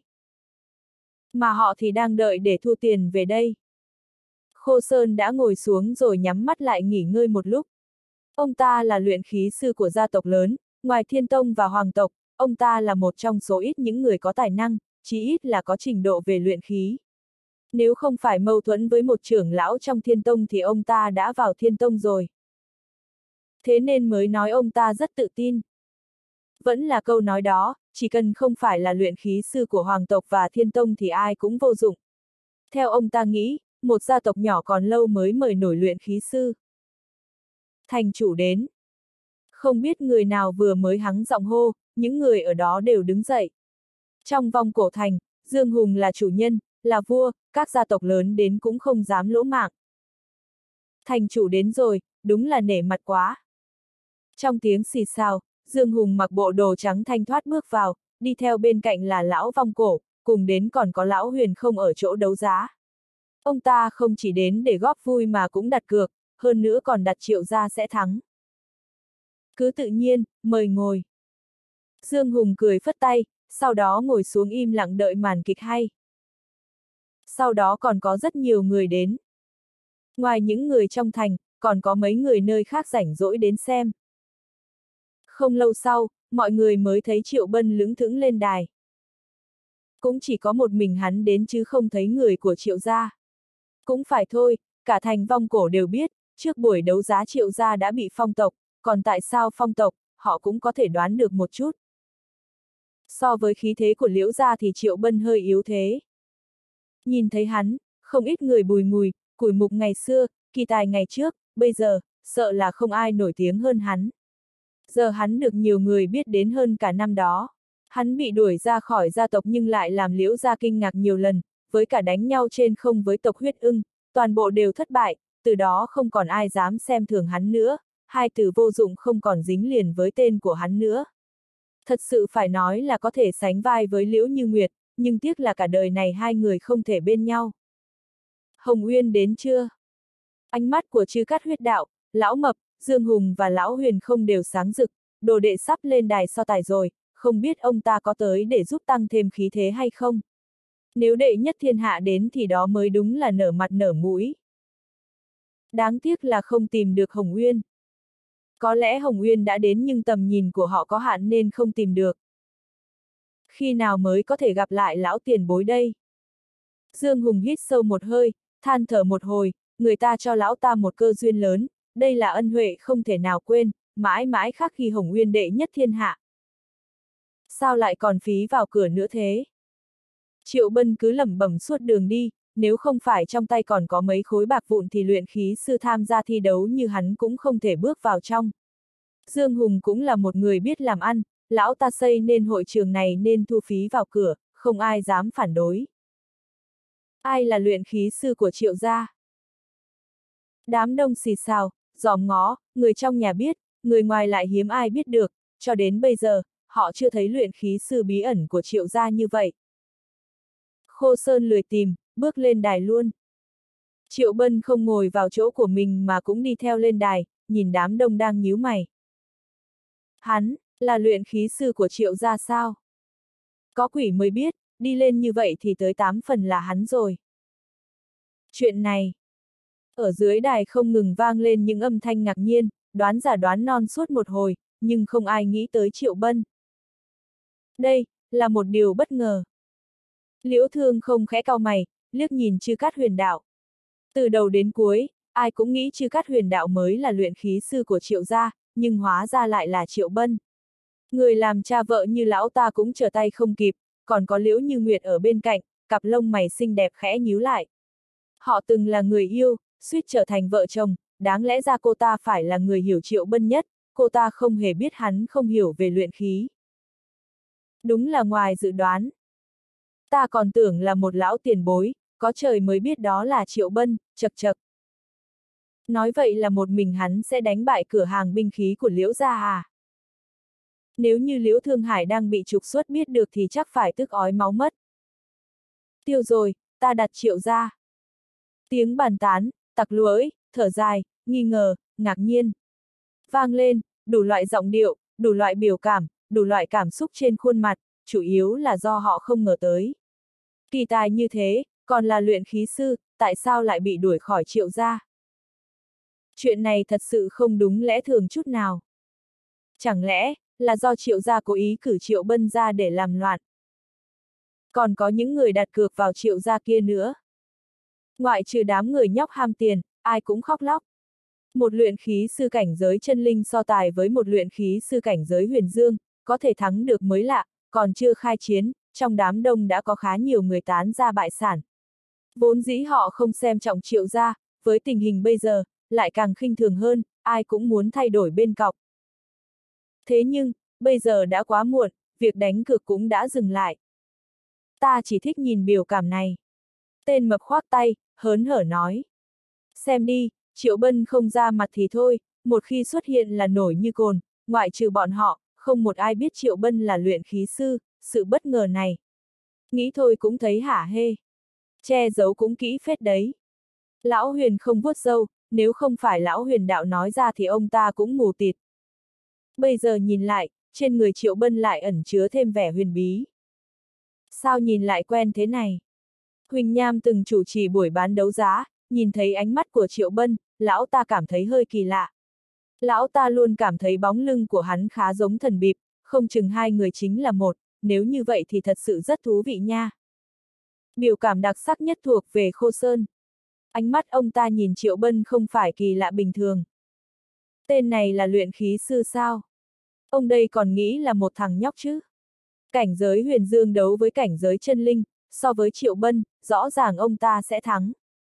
Mà họ thì đang đợi để thu tiền về đây. Khô Sơn đã ngồi xuống rồi nhắm mắt lại nghỉ ngơi một lúc. Ông ta là luyện khí sư của gia tộc lớn, ngoài Thiên Tông và Hoàng tộc, ông ta là một trong số ít những người có tài năng, chí ít là có trình độ về luyện khí. Nếu không phải mâu thuẫn với một trưởng lão trong Thiên Tông thì ông ta đã vào Thiên Tông rồi. Thế nên mới nói ông ta rất tự tin. Vẫn là câu nói đó, chỉ cần không phải là luyện khí sư của Hoàng tộc và Thiên Tông thì ai cũng vô dụng. Theo ông ta nghĩ, một gia tộc nhỏ còn lâu mới mời nổi luyện khí sư. Thành chủ đến. Không biết người nào vừa mới hắng giọng hô, những người ở đó đều đứng dậy. Trong vòng cổ thành, Dương Hùng là chủ nhân, là vua, các gia tộc lớn đến cũng không dám lỗ mạng. Thành chủ đến rồi, đúng là nể mặt quá. Trong tiếng xì xào, Dương Hùng mặc bộ đồ trắng thanh thoát bước vào, đi theo bên cạnh là lão vong cổ, cùng đến còn có lão Huyền không ở chỗ đấu giá. Ông ta không chỉ đến để góp vui mà cũng đặt cược, hơn nữa còn đặt Triệu gia sẽ thắng. Cứ tự nhiên, mời ngồi. Dương Hùng cười phất tay, sau đó ngồi xuống im lặng đợi màn kịch hay. Sau đó còn có rất nhiều người đến. Ngoài những người trong thành, còn có mấy người nơi khác rảnh rỗi đến xem. Không lâu sau, mọi người mới thấy Triệu Bân lững thững lên đài. Cũng chỉ có một mình hắn đến chứ không thấy người của Triệu gia. Cũng phải thôi, cả thành vong cổ đều biết, trước buổi đấu giá Triệu gia đã bị phong tộc, còn tại sao phong tộc, họ cũng có thể đoán được một chút. So với khí thế của Liễu gia thì Triệu Bân hơi yếu thế. Nhìn thấy hắn, không ít người bùi ngùi, củi mục ngày xưa, kỳ tài ngày trước, bây giờ, sợ là không ai nổi tiếng hơn hắn. Giờ hắn được nhiều người biết đến hơn cả năm đó. Hắn bị đuổi ra khỏi gia tộc nhưng lại làm Liễu gia kinh ngạc nhiều lần, với cả đánh nhau trên không với tộc huyết ưng, toàn bộ đều thất bại, từ đó không còn ai dám xem thường hắn nữa, hai từ vô dụng không còn dính liền với tên của hắn nữa. Thật sự phải nói là có thể sánh vai với Liễu Như Nguyệt, nhưng tiếc là cả đời này hai người không thể bên nhau. Hồng Uyên đến chưa? Ánh mắt của Chư Cát Huyết Đạo, Lão Mập, Dương Hùng và Lão Huyền không đều sáng rực, đồ đệ sắp lên đài so tài rồi, không biết ông ta có tới để giúp tăng thêm khí thế hay không? Nếu đệ nhất thiên hạ đến thì đó mới đúng là nở mặt nở mũi. Đáng tiếc là không tìm được Hồng Uyên. Có lẽ Hồng Uyên đã đến nhưng tầm nhìn của họ có hạn nên không tìm được. Khi nào mới có thể gặp lại lão tiền bối đây? Dương Hùng hít sâu một hơi, than thở một hồi, người ta cho lão ta một cơ duyên lớn, đây là ân huệ không thể nào quên, mãi mãi khắc ghi Hồng Uyên đệ nhất thiên hạ. Sao lại còn phí vào cửa nữa thế? Triệu Bân cứ lẩm bẩm suốt đường đi, nếu không phải trong tay còn có mấy khối bạc vụn thì luyện khí sư tham gia thi đấu như hắn cũng không thể bước vào trong. Dương Hùng cũng là một người biết làm ăn, lão ta xây nên hội trường này nên thu phí vào cửa, không ai dám phản đối. Ai là luyện khí sư của Triệu gia? Đám đông xì xào, dòm ngó, người trong nhà biết, người ngoài lại hiếm ai biết được, cho đến bây giờ, họ chưa thấy luyện khí sư bí ẩn của Triệu gia như vậy. Khô Sơn lười tìm, bước lên đài luôn. Triệu Bân không ngồi vào chỗ của mình mà cũng đi theo lên đài, nhìn đám đông đang nhíu mày. Hắn, là luyện khí sư của Triệu gia sao? Có quỷ mới biết, đi lên như vậy thì tới tám phần là hắn rồi. Chuyện này, ở dưới đài không ngừng vang lên những âm thanh ngạc nhiên, đoán giả đoán non suốt một hồi, nhưng không ai nghĩ tới Triệu Bân. Đây, là một điều bất ngờ. Liễu Thương không khẽ cau mày, liếc nhìn Chư Cát Huyền Đạo. Từ đầu đến cuối, ai cũng nghĩ Chư Cát Huyền Đạo mới là luyện khí sư của Triệu gia, nhưng hóa ra lại là Triệu Bân. Người làm cha vợ như lão ta cũng trở tay không kịp, còn có Liễu Như Nguyệt ở bên cạnh, cặp lông mày xinh đẹp khẽ nhíu lại. Họ từng là người yêu, suýt trở thành vợ chồng, đáng lẽ ra cô ta phải là người hiểu Triệu Bân nhất, cô ta không hề biết hắn không hiểu về luyện khí. Đúng là ngoài dự đoán. Ta còn tưởng là một lão tiền bối, có trời mới biết đó là Triệu Bân, chật chật. Nói vậy là một mình hắn sẽ đánh bại cửa hàng binh khí của Liễu gia à? Nếu như Liễu Thương Hải đang bị trục xuất biết được thì chắc phải tức ói máu mất. Tiêu rồi, ta đặt Triệu gia. Tiếng bàn tán, tặc lưỡi, thở dài, nghi ngờ, ngạc nhiên. Vang lên, đủ loại giọng điệu, đủ loại biểu cảm, đủ loại cảm xúc trên khuôn mặt, chủ yếu là do họ không ngờ tới. Kỳ tài như thế, còn là luyện khí sư, tại sao lại bị đuổi khỏi Triệu gia? Chuyện này thật sự không đúng lẽ thường chút nào. Chẳng lẽ, là do Triệu gia cố ý cử Triệu Bân ra để làm loạn? Còn có những người đặt cược vào Triệu gia kia nữa. Ngoại trừ đám người nhóc ham tiền, ai cũng khóc lóc. Một luyện khí sư cảnh giới chân linh so tài với một luyện khí sư cảnh giới huyền dương, có thể thắng được mới lạ, còn chưa khai chiến, trong đám đông đã có khá nhiều người tán ra bại sản. Vốn dĩ họ không xem trọng Triệu gia, với tình hình bây giờ, lại càng khinh thường hơn, ai cũng muốn thay đổi bên cọc. Thế nhưng, bây giờ đã quá muộn, việc đánh cược cũng đã dừng lại. Ta chỉ thích nhìn biểu cảm này. Tên mập khoác tay, hớn hở nói. Xem đi, Triệu Bân không ra mặt thì thôi, một khi xuất hiện là nổi như cồn, ngoại trừ bọn họ, không một ai biết Triệu Bân là luyện khí sư, sự bất ngờ này. Nghĩ thôi cũng thấy hả hê. Che giấu cũng kỹ phết đấy. Lão Huyền không vuốt râu, nếu không phải Lão Huyền đạo nói ra thì ông ta cũng mù tịt. Bây giờ nhìn lại, trên người Triệu Bân lại ẩn chứa thêm vẻ huyền bí. Sao nhìn lại quen thế này? Huỳnh Nham từng chủ trì buổi bán đấu giá, nhìn thấy ánh mắt của Triệu Bân, lão ta cảm thấy hơi kỳ lạ. Lão ta luôn cảm thấy bóng lưng của hắn khá giống thần bịp, không chừng hai người chính là một, nếu như vậy thì thật sự rất thú vị nha. Biểu cảm đặc sắc nhất thuộc về Khô Sơn. Ánh mắt ông ta nhìn Triệu Bân không phải kỳ lạ bình thường. Tên này là luyện khí sư sao? Ông đây còn nghĩ là một thằng nhóc chứ? Cảnh giới huyền dương đấu với cảnh giới chân linh, so với Triệu Bân, rõ ràng ông ta sẽ thắng.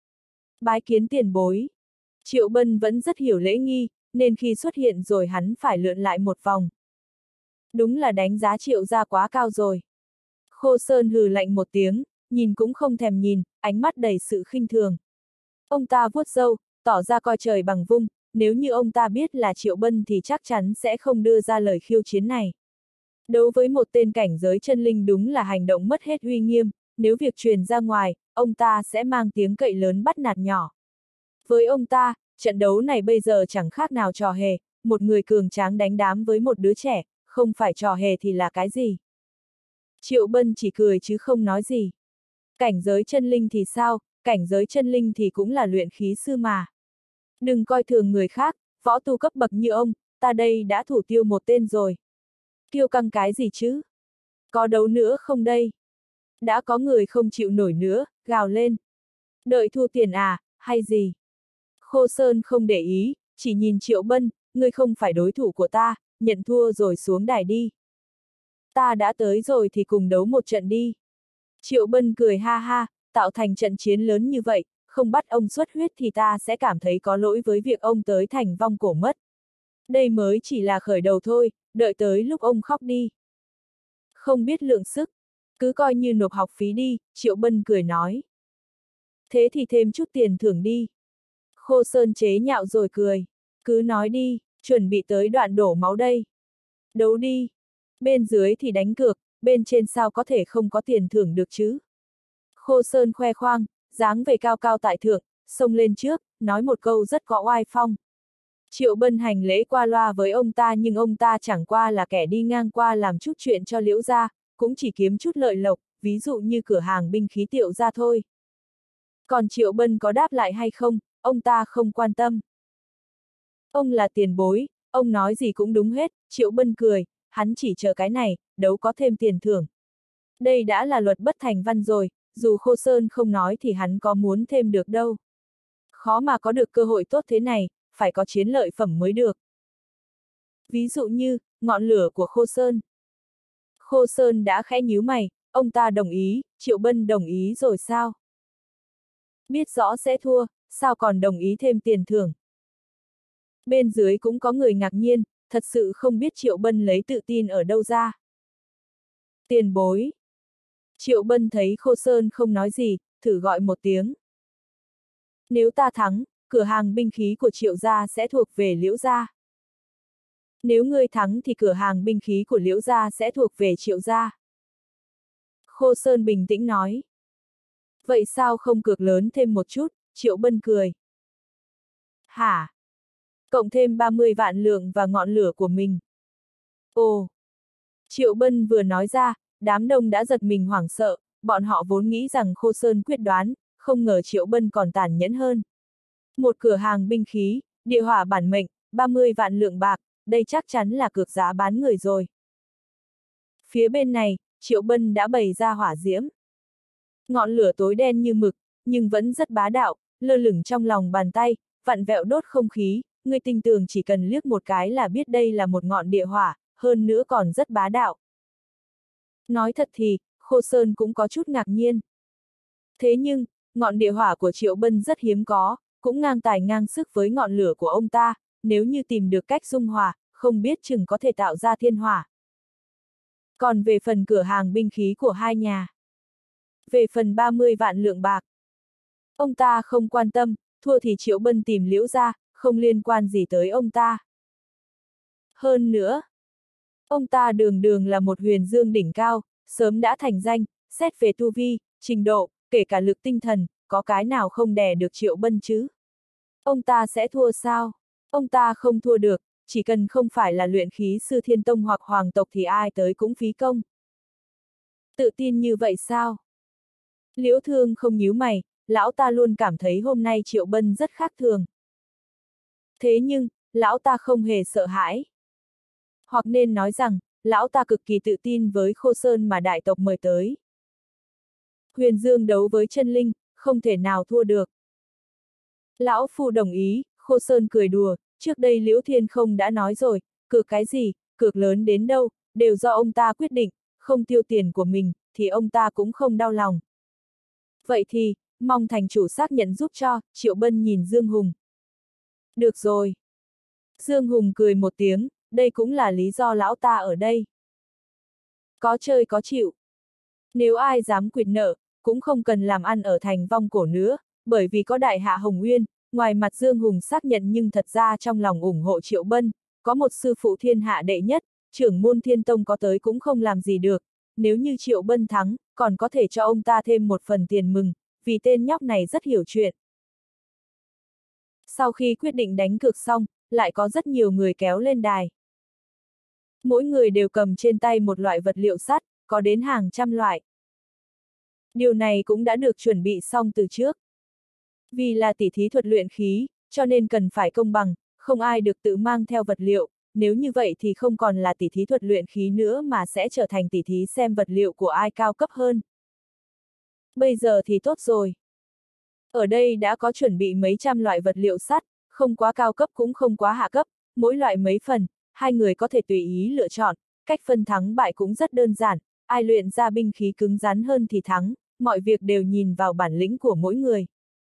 Bái kiến tiền bối. Triệu Bân vẫn rất hiểu lễ nghi, nên khi xuất hiện rồi hắn phải lượn lại một vòng. Đúng là đánh giá Triệu gia quá cao rồi. Khô Sơn hừ lạnh một tiếng, nhìn cũng không thèm nhìn, ánh mắt đầy sự khinh thường. Ông ta vuốt râu, tỏ ra coi trời bằng vung, nếu như ông ta biết là Triệu Bân thì chắc chắn sẽ không đưa ra lời khiêu chiến này. Đối với một tên cảnh giới chân linh đúng là hành động mất hết uy nghiêm, nếu việc truyền ra ngoài, ông ta sẽ mang tiếng cậy lớn bắt nạt nhỏ. Với ông ta, trận đấu này bây giờ chẳng khác nào trò hề, một người cường tráng đánh đám với một đứa trẻ, không phải trò hề thì là cái gì. Triệu Bân chỉ cười chứ không nói gì. Cảnh giới chân linh thì sao, cảnh giới chân linh thì cũng là luyện khí sư mà. Đừng coi thường người khác, võ tu cấp bậc như ông, ta đây đã thủ tiêu một tên rồi. Kiêu căng cái gì chứ? Có đấu nữa không đây? Đã có người không chịu nổi nữa, gào lên. Đợi thu tiền à, hay gì? Khô Sơn không để ý, chỉ nhìn Triệu Bân, ngươi không phải đối thủ của ta, nhận thua rồi xuống đài đi. Ta đã tới rồi thì cùng đấu một trận đi. Triệu Bân cười ha ha, tạo thành trận chiến lớn như vậy, không bắt ông xuất huyết thì ta sẽ cảm thấy có lỗi với việc ông tới thành vong cổ mất. Đây mới chỉ là khởi đầu thôi, đợi tới lúc ông khóc đi. Không biết lượng sức, cứ coi như nộp học phí đi, Triệu Bân cười nói. Thế thì thêm chút tiền thưởng đi. Khô Sơn chế nhạo rồi cười. Cứ nói đi, chuẩn bị tới đoạn đổ máu đây. Đấu đi. Bên dưới thì đánh cược, bên trên sao có thể không có tiền thưởng được chứ. Khô Sơn khoe khoang, dáng về cao cao tại thượng, xông lên trước, nói một câu rất có oai phong. Triệu Bân hành lễ qua loa với ông ta nhưng ông ta chẳng qua là kẻ đi ngang qua làm chút chuyện cho Liễu gia, cũng chỉ kiếm chút lợi lộc, ví dụ như cửa hàng binh khí Tiệu gia thôi. Còn Triệu Bân có đáp lại hay không, ông ta không quan tâm. Ông là tiền bối, ông nói gì cũng đúng hết, Triệu Bân cười, hắn chỉ chờ cái này, đấu có thêm tiền thưởng. Đây đã là luật bất thành văn rồi, dù Khô Sơn không nói thì hắn có muốn thêm được đâu. Khó mà có được cơ hội tốt thế này, phải có chiến lợi phẩm mới được. Ví dụ như, ngọn lửa của Khô Sơn. Khô Sơn đã khẽ nhíu mày, ông ta đồng ý, Triệu Bân đồng ý rồi sao? Biết rõ sẽ thua, sao còn đồng ý thêm tiền thưởng? Bên dưới cũng có người ngạc nhiên, thật sự không biết Triệu Bân lấy tự tin ở đâu ra. Tiền bối. Triệu Bân thấy Khô Sơn không nói gì, thử gọi một tiếng. Nếu ta thắng, cửa hàng binh khí của Triệu gia sẽ thuộc về Liễu gia. Nếu ngươi thắng thì cửa hàng binh khí của Liễu gia sẽ thuộc về Triệu gia. Khô Sơn bình tĩnh nói. Vậy sao không cược lớn thêm một chút, Triệu Bân cười. Hả? Cộng thêm ba mươi vạn lượng và ngọn lửa của mình. Ồ! Triệu Bân vừa nói ra, đám đông đã giật mình hoảng sợ, bọn họ vốn nghĩ rằng Khô Sơn quyết đoán, không ngờ Triệu Bân còn tàn nhẫn hơn. Một cửa hàng binh khí, địa hỏa bản mệnh, ba mươi vạn lượng bạc, đây chắc chắn là cược giá bán người rồi. Phía bên này, Triệu Bân đã bày ra hỏa diễm. Ngọn lửa tối đen như mực, nhưng vẫn rất bá đạo, lơ lửng trong lòng bàn tay, vặn vẹo đốt không khí, người tin tưởng chỉ cần liếc một cái là biết đây là một ngọn địa hỏa, hơn nữa còn rất bá đạo. Nói thật thì, Khô Sơn cũng có chút ngạc nhiên. Thế nhưng, ngọn địa hỏa của Triệu Bân rất hiếm có, cũng ngang tài ngang sức với ngọn lửa của ông ta, nếu như tìm được cách dung hòa, không biết chừng có thể tạo ra thiên hỏa. Còn về phần cửa hàng binh khí của hai nhà, về phần ba mươi vạn lượng bạc, ông ta không quan tâm, thua thì Triệu Bân tìm Liễu gia, không liên quan gì tới ông ta. Hơn nữa, ông ta đường đường là một huyền dương đỉnh cao, sớm đã thành danh, xét về tu vi, trình độ, kể cả lực tinh thần, có cái nào không đè được Triệu Bân chứ? Ông ta sẽ thua sao? Ông ta không thua được, chỉ cần không phải là luyện khí sư thiên tông hoặc hoàng tộc thì ai tới cũng phí công. Tự tin như vậy sao? Liễu Thương không nhíu mày, lão ta luôn cảm thấy hôm nay Triệu Bân rất khác thường. Thế nhưng, lão ta không hề sợ hãi. Hoặc nên nói rằng, lão ta cực kỳ tự tin với Khô Sơn mà đại tộc mời tới. Huyền Dương đấu với chân linh, không thể nào thua được. Lão Phu đồng ý, Khô Sơn cười đùa, trước đây Liễu Thiên không đã nói rồi, cược cái gì, cược lớn đến đâu, đều do ông ta quyết định, không tiêu tiền của mình, thì ông ta cũng không đau lòng. Vậy thì, mong thành chủ xác nhận giúp cho, Triệu Bân nhìn Dương Hùng. Được rồi. Dương Hùng cười một tiếng, đây cũng là lý do lão ta ở đây. Có chơi có chịu. Nếu ai dám quỵt nợ, cũng không cần làm ăn ở thành vong cổ nữa, bởi vì có đại hạ Hồng Uyên, ngoài mặt Dương Hùng xác nhận nhưng thật ra trong lòng ủng hộ Triệu Bân, có một sư phụ thiên hạ đệ nhất, trưởng môn Thiên Tông có tới cũng không làm gì được, nếu như Triệu Bân thắng, còn có thể cho ông ta thêm một phần tiền mừng, vì tên nhóc này rất hiểu chuyện. Sau khi quyết định đánh cược xong, lại có rất nhiều người kéo lên đài. Mỗi người đều cầm trên tay một loại vật liệu sắt, có đến hàng trăm loại. Điều này cũng đã được chuẩn bị xong từ trước. Vì là tỉ thí thuật luyện khí, cho nên cần phải công bằng, không ai được tự mang theo vật liệu, nếu như vậy thì không còn là tỉ thí thuật luyện khí nữa mà sẽ trở thành tỉ thí xem vật liệu của ai cao cấp hơn. Bây giờ thì tốt rồi. Ở đây đã có chuẩn bị mấy trăm loại vật liệu sắt, không quá cao cấp cũng không quá hạ cấp, mỗi loại mấy phần, hai người có thể tùy ý lựa chọn, cách phân thắng bại cũng rất đơn giản, ai luyện ra binh khí cứng rắn hơn thì thắng, mọi việc đều nhìn vào bản lĩnh của mỗi người.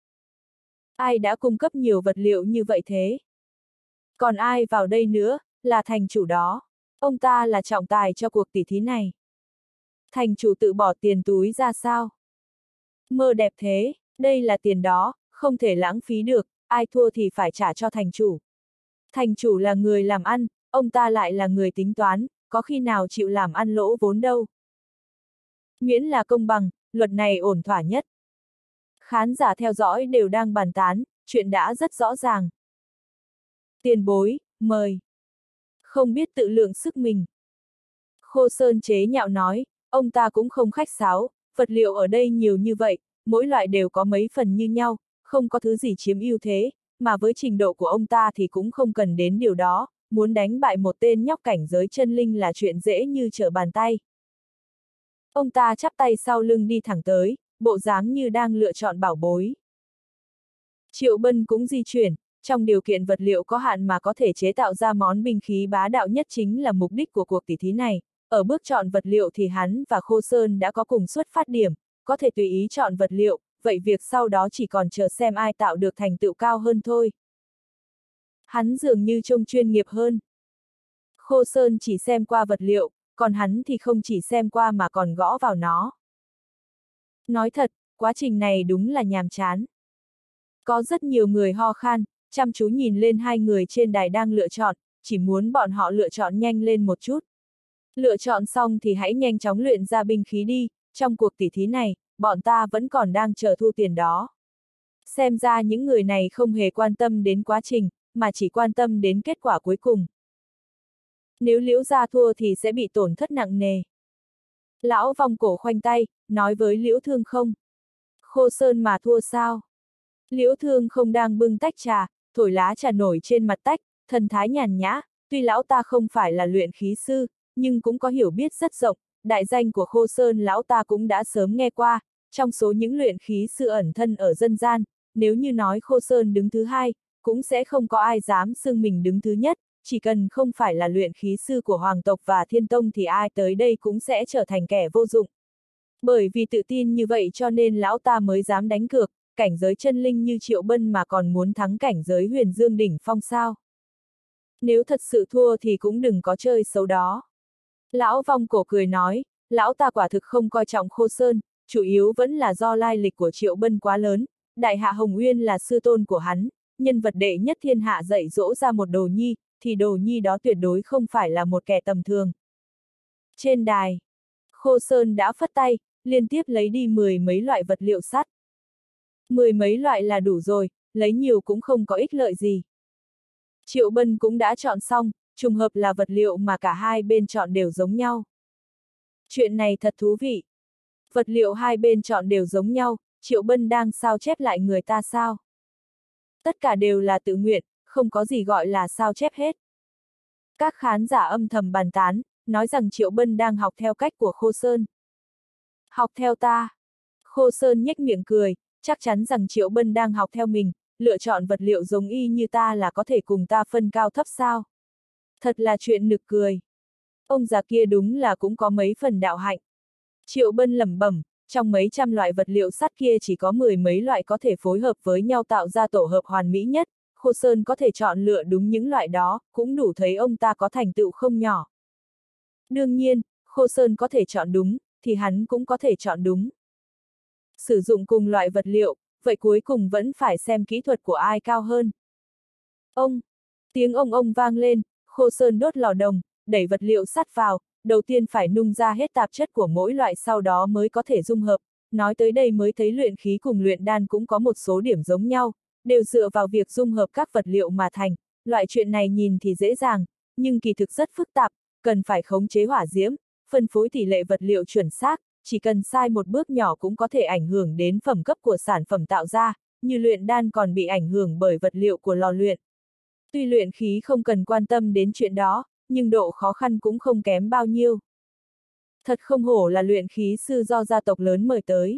Ai đã cung cấp nhiều vật liệu như vậy thế? Còn ai vào đây nữa, là thành chủ đó. Ông ta là trọng tài cho cuộc tỉ thí này. Thành chủ tự bỏ tiền túi ra sao? Mơ đẹp thế, đây là tiền đó, không thể lãng phí được, ai thua thì phải trả cho thành chủ. Thành chủ là người làm ăn, ông ta lại là người tính toán, có khi nào chịu làm ăn lỗ vốn đâu. Miễn là công bằng, luật này ổn thỏa nhất. Khán giả theo dõi đều đang bàn tán, chuyện đã rất rõ ràng. Tiền bối, mời. Không biết tự lượng sức mình. Khô Sơn chế nhạo nói, ông ta cũng không khách sáo, vật liệu ở đây nhiều như vậy, mỗi loại đều có mấy phần như nhau, không có thứ gì chiếm ưu thế, mà với trình độ của ông ta thì cũng không cần đến điều đó, muốn đánh bại một tên nhóc cảnh giới chân linh là chuyện dễ như trở bàn tay. Ông ta chắp tay sau lưng đi thẳng tới, bộ dáng như đang lựa chọn bảo bối. Triệu Bân cũng di chuyển, trong điều kiện vật liệu có hạn mà có thể chế tạo ra món binh khí bá đạo nhất chính là mục đích của cuộc tỉ thí này. Ở bước chọn vật liệu thì hắn và Khô Sơn đã có cùng xuất phát điểm, có thể tùy ý chọn vật liệu, vậy việc sau đó chỉ còn chờ xem ai tạo được thành tựu cao hơn thôi. Hắn dường như trông chuyên nghiệp hơn. Khô Sơn chỉ xem qua vật liệu, còn hắn thì không chỉ xem qua mà còn gõ vào nó. Nói thật, quá trình này đúng là nhàm chán. Có rất nhiều người ho khan, chăm chú nhìn lên hai người trên đài đang lựa chọn, chỉ muốn bọn họ lựa chọn nhanh lên một chút. Lựa chọn xong thì hãy nhanh chóng luyện ra binh khí đi, trong cuộc tỉ thí này, bọn ta vẫn còn đang chờ thu tiền đó. Xem ra những người này không hề quan tâm đến quá trình, mà chỉ quan tâm đến kết quả cuối cùng. Nếu Liễu gia thua thì sẽ bị tổn thất nặng nề. Lão vong cổ khoanh tay, nói với Liễu Thương Không. Khô Sơn mà thua sao? Liễu Thương Không đang bưng tách trà, thổi lá trà nổi trên mặt tách, thần thái nhàn nhã, tuy lão ta không phải là luyện khí sư, nhưng cũng có hiểu biết rất rộng, đại danh của Khô Sơn lão ta cũng đã sớm nghe qua, trong số những luyện khí sư ẩn thân ở dân gian, nếu như nói Khô Sơn đứng thứ hai, cũng sẽ không có ai dám xưng mình đứng thứ nhất, chỉ cần không phải là luyện khí sư của Hoàng tộc và Thiên Tông thì ai tới đây cũng sẽ trở thành kẻ vô dụng. Bởi vì tự tin như vậy cho nên lão ta mới dám đánh cược, cảnh giới chân linh như Triệu Bân mà còn muốn thắng cảnh giới Huyền Dương đỉnh phong sao. Nếu thật sự thua thì cũng đừng có chơi xấu đó. Lão vong cổ cười nói, lão ta quả thực không coi trọng Khô Sơn, chủ yếu vẫn là do lai lịch của Triệu Bân quá lớn, đại hạ Hồng Uyên là sư tôn của hắn, nhân vật đệ nhất thiên hạ dạy dỗ ra một đồ nhi, thì đồ nhi đó tuyệt đối không phải là một kẻ tầm thường. Trên đài, Khô Sơn đã phất tay, liên tiếp lấy đi mười mấy loại vật liệu sắt. Mười mấy loại là đủ rồi, lấy nhiều cũng không có ích lợi gì. Triệu Bân cũng đã chọn xong, trùng hợp là vật liệu mà cả hai bên chọn đều giống nhau. Chuyện này thật thú vị. Vật liệu hai bên chọn đều giống nhau, Triệu Bân đang sao chép lại người ta sao? Tất cả đều là tự nguyện, không có gì gọi là sao chép hết. Các khán giả âm thầm bàn tán, nói rằng Triệu Bân đang học theo cách của Khô Sơn. Học theo ta. Khô Sơn nhếch miệng cười, chắc chắn rằng Triệu Bân đang học theo mình, lựa chọn vật liệu giống y như ta là có thể cùng ta phân cao thấp sao. Thật là chuyện nực cười. Ông già kia đúng là cũng có mấy phần đạo hạnh. Triệu Bân lẩm bẩm, trong mấy trăm loại vật liệu sắt kia chỉ có mười mấy loại có thể phối hợp với nhau tạo ra tổ hợp hoàn mỹ nhất, Khô Sơn có thể chọn lựa đúng những loại đó, cũng đủ thấy ông ta có thành tựu không nhỏ. Đương nhiên, Khô Sơn có thể chọn đúng, thì hắn cũng có thể chọn đúng. Sử dụng cùng loại vật liệu, vậy cuối cùng vẫn phải xem kỹ thuật của ai cao hơn. Ông! Tiếng ông ông vang lên, Khô Sơn đốt lò đồng, đẩy vật liệu sắt vào, đầu tiên phải nung ra hết tạp chất của mỗi loại sau đó mới có thể dung hợp. Nói tới đây mới thấy luyện khí cùng luyện đan cũng có một số điểm giống nhau, đều dựa vào việc dung hợp các vật liệu mà thành. Loại chuyện này nhìn thì dễ dàng, nhưng kỳ thực rất phức tạp, cần phải khống chế hỏa diễm, phân phối tỷ lệ vật liệu chuẩn xác, chỉ cần sai một bước nhỏ cũng có thể ảnh hưởng đến phẩm cấp của sản phẩm tạo ra, như luyện đan còn bị ảnh hưởng bởi vật liệu của lò luyện. Tuy luyện khí không cần quan tâm đến chuyện đó, nhưng độ khó khăn cũng không kém bao nhiêu. Thật không hổ là luyện khí sư do gia tộc lớn mời tới.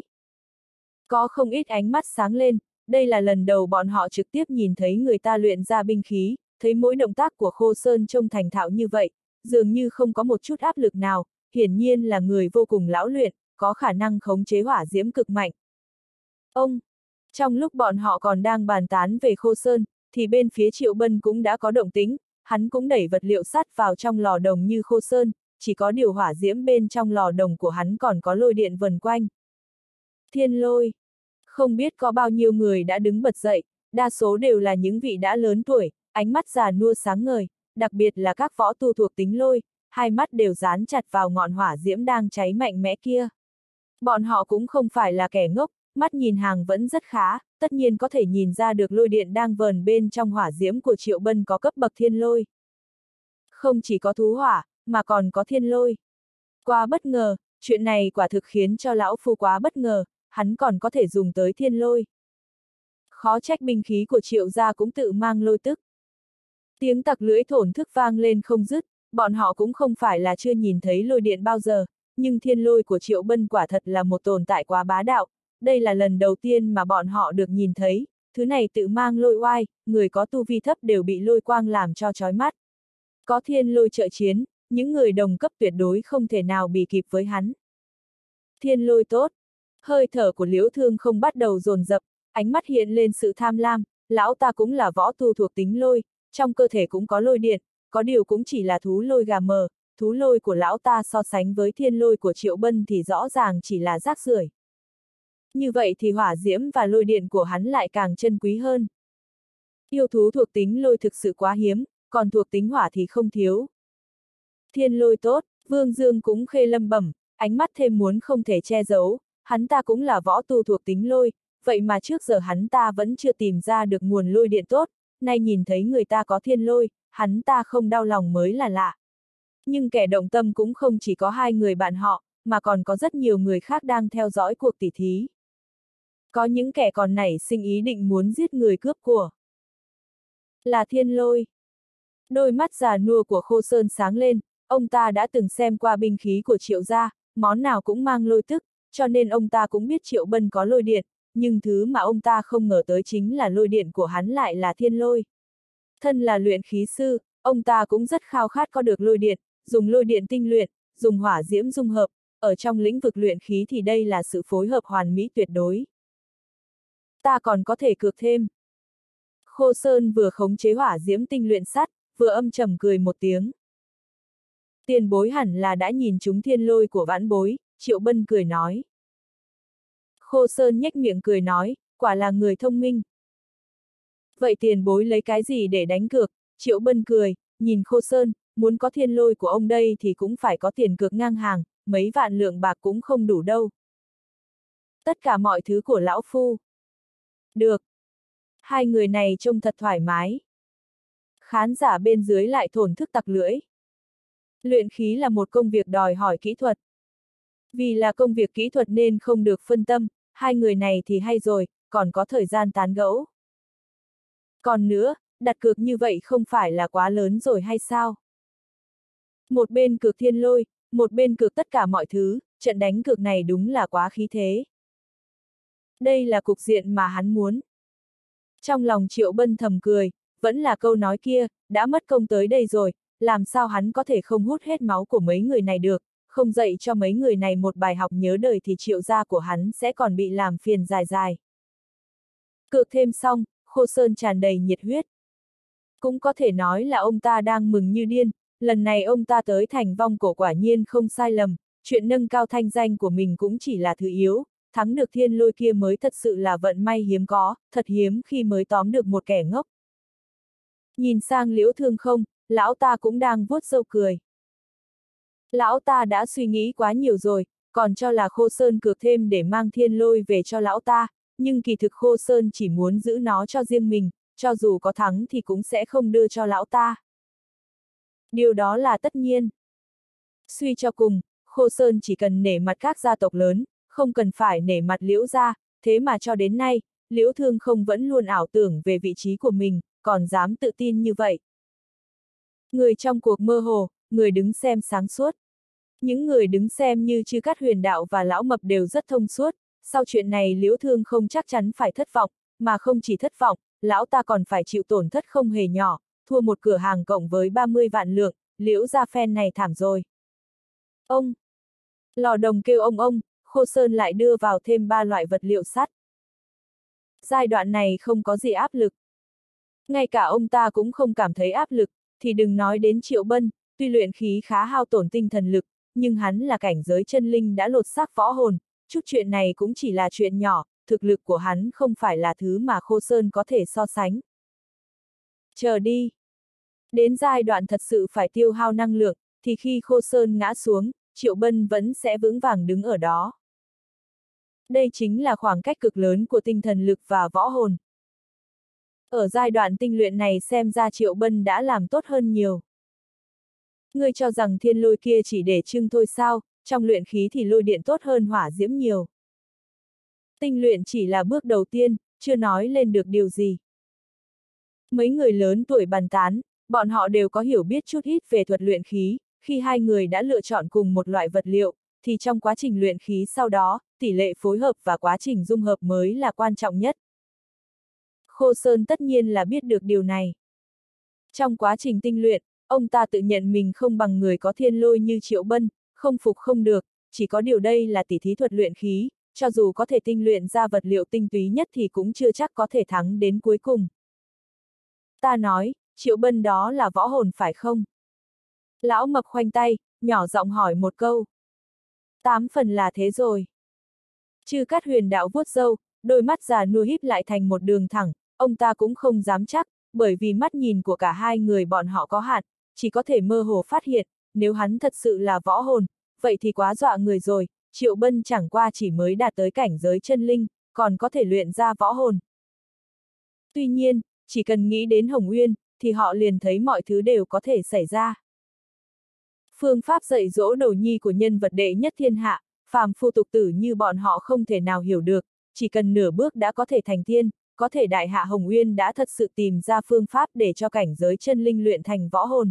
Có không ít ánh mắt sáng lên, đây là lần đầu bọn họ trực tiếp nhìn thấy người ta luyện ra binh khí, thấy mỗi động tác của Khô Sơn trông thành thạo như vậy, dường như không có một chút áp lực nào, hiển nhiên là người vô cùng lão luyện, có khả năng khống chế hỏa diễm cực mạnh. Ông! Trong lúc bọn họ còn đang bàn tán về Khô Sơn, thì bên phía Triệu Bân cũng đã có động tĩnh, hắn cũng đẩy vật liệu sắt vào trong lò đồng như Khô Sơn, chỉ có điều hỏa diễm bên trong lò đồng của hắn còn có lôi điện vần quanh. Thiên lôi! Không biết có bao nhiêu người đã đứng bật dậy, đa số đều là những vị đã lớn tuổi, ánh mắt già nua sáng ngời, đặc biệt là các võ tu thuộc tính lôi, hai mắt đều dán chặt vào ngọn hỏa diễm đang cháy mạnh mẽ kia. Bọn họ cũng không phải là kẻ ngốc, mắt nhìn hàng vẫn rất khá, tất nhiên có thể nhìn ra được lôi điện đang vờn bên trong hỏa diễm của Triệu Bân có cấp bậc thiên lôi. Không chỉ có thú hỏa, mà còn có thiên lôi. Quá bất ngờ, chuyện này quả thực khiến cho lão phu quá bất ngờ, hắn còn có thể dùng tới thiên lôi. Khó trách binh khí của Triệu gia cũng tự mang lôi tức. Tiếng tặc lưỡi thổn thức vang lên không dứt, bọn họ cũng không phải là chưa nhìn thấy lôi điện bao giờ, nhưng thiên lôi của Triệu Bân quả thật là một tồn tại quá bá đạo, đây là lần đầu tiên mà bọn họ được nhìn thấy, thứ này tự mang lôi oai, người có tu vi thấp đều bị lôi quang làm cho chói mắt. Có thiên lôi trợ chiến, những người đồng cấp tuyệt đối không thể nào bì kịp với hắn. Thiên lôi tốt, hơi thở của Liễu Thương không bắt đầu dồn dập, ánh mắt hiện lên sự tham lam, lão ta cũng là võ tu thuộc tính lôi, trong cơ thể cũng có lôi điện, có điều cũng chỉ là thú lôi gà mờ, thú lôi của lão ta so sánh với thiên lôi của Triệu Bân thì rõ ràng chỉ là rác rưởi. Như vậy thì hỏa diễm và lôi điện của hắn lại càng chân quý hơn. Yêu thú thuộc tính lôi thực sự quá hiếm, còn thuộc tính hỏa thì không thiếu. Thiên lôi tốt, Vương Dương cũng khê lâm bẩm, ánh mắt thêm muốn không thể che giấu, hắn ta cũng là võ tu thuộc tính lôi, vậy mà trước giờ hắn ta vẫn chưa tìm ra được nguồn lôi điện tốt, nay nhìn thấy người ta có thiên lôi, hắn ta không đau lòng mới là lạ. Nhưng kẻ động tâm cũng không chỉ có hai người bạn họ, mà còn có rất nhiều người khác đang theo dõi cuộc tỉ thí. Có những kẻ còn nảy sinh ý định muốn giết người cướp của. Là thiên lôi. Đôi mắt già nua của Khô Sơn sáng lên, ông ta đã từng xem qua binh khí của Triệu gia, món nào cũng mang lôi tức, cho nên ông ta cũng biết Triệu Bân có lôi điện, nhưng thứ mà ông ta không ngờ tới chính là lôi điện của hắn lại là thiên lôi. Thân là luyện khí sư, ông ta cũng rất khao khát có được lôi điện, dùng lôi điện tinh luyện, dùng hỏa diễm dung hợp, ở trong lĩnh vực luyện khí thì đây là sự phối hợp hoàn mỹ tuyệt đối. Ta còn có thể cược thêm. Khô Sơn vừa khống chế hỏa diễm tinh luyện sắt, vừa âm trầm cười một tiếng. Tiền bối hẳn là đã nhìn trúng thiên lôi của vãn bối, Triệu Bân cười nói. Khô Sơn nhếch miệng cười nói, quả là người thông minh. Vậy tiền bối lấy cái gì để đánh cược? Triệu Bân cười, nhìn Khô Sơn, muốn có thiên lôi của ông đây thì cũng phải có tiền cược ngang hàng, mấy vạn lượng bạc cũng không đủ đâu. Tất cả mọi thứ của lão phu. Được. Hai người này trông thật thoải mái. Khán giả bên dưới lại thổn thức tặc lưỡi. Luyện khí là một công việc đòi hỏi kỹ thuật. Vì là công việc kỹ thuật nên không được phân tâm, hai người này thì hay rồi, còn có thời gian tán gẫu. Còn nữa, đặt cược như vậy không phải là quá lớn rồi hay sao? Một bên cược thiên lôi, một bên cược tất cả mọi thứ, trận đánh cược này đúng là quá khí thế. Đây là cục diện mà hắn muốn. Trong lòng Triệu Bân thầm cười, vẫn là câu nói kia, đã mất công tới đây rồi, làm sao hắn có thể không hút hết máu của mấy người này được, không dạy cho mấy người này một bài học nhớ đời thì Triệu gia của hắn sẽ còn bị làm phiền dài dài. Cược thêm xong, Khô Sơn tràn đầy nhiệt huyết. Cũng có thể nói là ông ta đang mừng như điên, lần này ông ta tới thành vong cổ quả nhiên không sai lầm, chuyện nâng cao thanh danh của mình cũng chỉ là thứ yếu, thắng được thiên lôi kia mới thật sự là vận may hiếm có, thật hiếm khi mới tóm được một kẻ ngốc. Nhìn sang Liễu Thương Không, lão ta cũng đang vuốt râu cười. Lão ta đã suy nghĩ quá nhiều rồi, còn cho là Khô Sơn cược thêm để mang thiên lôi về cho lão ta, nhưng kỳ thực Khô Sơn chỉ muốn giữ nó cho riêng mình, cho dù có thắng thì cũng sẽ không đưa cho lão ta. Điều đó là tất nhiên. Suy cho cùng, Khô Sơn chỉ cần nể mặt các gia tộc lớn, không cần phải nể mặt Liễu gia, thế mà cho đến nay, Liễu Thương Không vẫn luôn ảo tưởng về vị trí của mình, còn dám tự tin như vậy. Người trong cuộc mơ hồ, người đứng xem sáng suốt. Những người đứng xem như Chư Cát Huyền Đạo và Lão Mập đều rất thông suốt, sau chuyện này Liễu Thương Không chắc chắn phải thất vọng, mà không chỉ thất vọng, lão ta còn phải chịu tổn thất không hề nhỏ, thua một cửa hàng cộng với ba mươi vạn lượng, Liễu gia phen này thảm rồi. Ông! Lò đồng kêu ông ông, Khô Sơn lại đưa vào thêm ba loại vật liệu sắt. Giai đoạn này không có gì áp lực. Ngay cả ông ta cũng không cảm thấy áp lực, thì đừng nói đến Triệu Bân, tuy luyện khí khá hao tổn tinh thần lực, nhưng hắn là cảnh giới chân linh đã lột xác võ hồn, chút chuyện này cũng chỉ là chuyện nhỏ, thực lực của hắn không phải là thứ mà Khô Sơn có thể so sánh. Chờ đi. Đến giai đoạn thật sự phải tiêu hao năng lượng, thì khi Khô Sơn ngã xuống, Triệu Bân vẫn sẽ vững vàng đứng ở đó. Đây chính là khoảng cách cực lớn của tinh thần lực và võ hồn. Ở giai đoạn tinh luyện này xem ra Triệu Bân đã làm tốt hơn nhiều. Ngươi cho rằng thiên lôi kia chỉ để trưng thôi sao, trong luyện khí thì lôi điện tốt hơn hỏa diễm nhiều. Tinh luyện chỉ là bước đầu tiên, chưa nói lên được điều gì. Mấy người lớn tuổi bàn tán, bọn họ đều có hiểu biết chút ít về thuật luyện khí, khi hai người đã lựa chọn cùng một loại vật liệu, thì trong quá trình luyện khí sau đó, tỷ lệ phối hợp và quá trình dung hợp mới là quan trọng nhất. Khô Sơn tất nhiên là biết được điều này. Trong quá trình tinh luyện, ông ta tự nhận mình không bằng người có thiên lôi như Triệu Bân, không phục không được, chỉ có điều đây là tỉ thí thuật luyện khí, cho dù có thể tinh luyện ra vật liệu tinh túy nhất thì cũng chưa chắc có thể thắng đến cuối cùng. Ta nói, Triệu Bân đó là võ hồn phải không? Lão Mập khoanh tay, nhỏ giọng hỏi một câu. Tám phần là thế rồi. Chư Cát Huyền Đạo vuốt râu, đôi mắt già nua híp lại thành một đường thẳng, ông ta cũng không dám chắc, bởi vì mắt nhìn của cả hai người bọn họ có hạn, chỉ có thể mơ hồ phát hiện, nếu hắn thật sự là võ hồn, vậy thì quá dọa người rồi, Triệu Bân chẳng qua chỉ mới đạt tới cảnh giới chân linh, còn có thể luyện ra võ hồn. Tuy nhiên, chỉ cần nghĩ đến Hồng Uyên, thì họ liền thấy mọi thứ đều có thể xảy ra. Phương pháp dạy dỗ đồ nhi của nhân vật đệ nhất thiên hạ, phàm phu tục tử như bọn họ không thể nào hiểu được, chỉ cần nửa bước đã có thể thành tiên, có thể đại hạ Hồng Uyên đã thật sự tìm ra phương pháp để cho cảnh giới chân linh luyện thành võ hồn.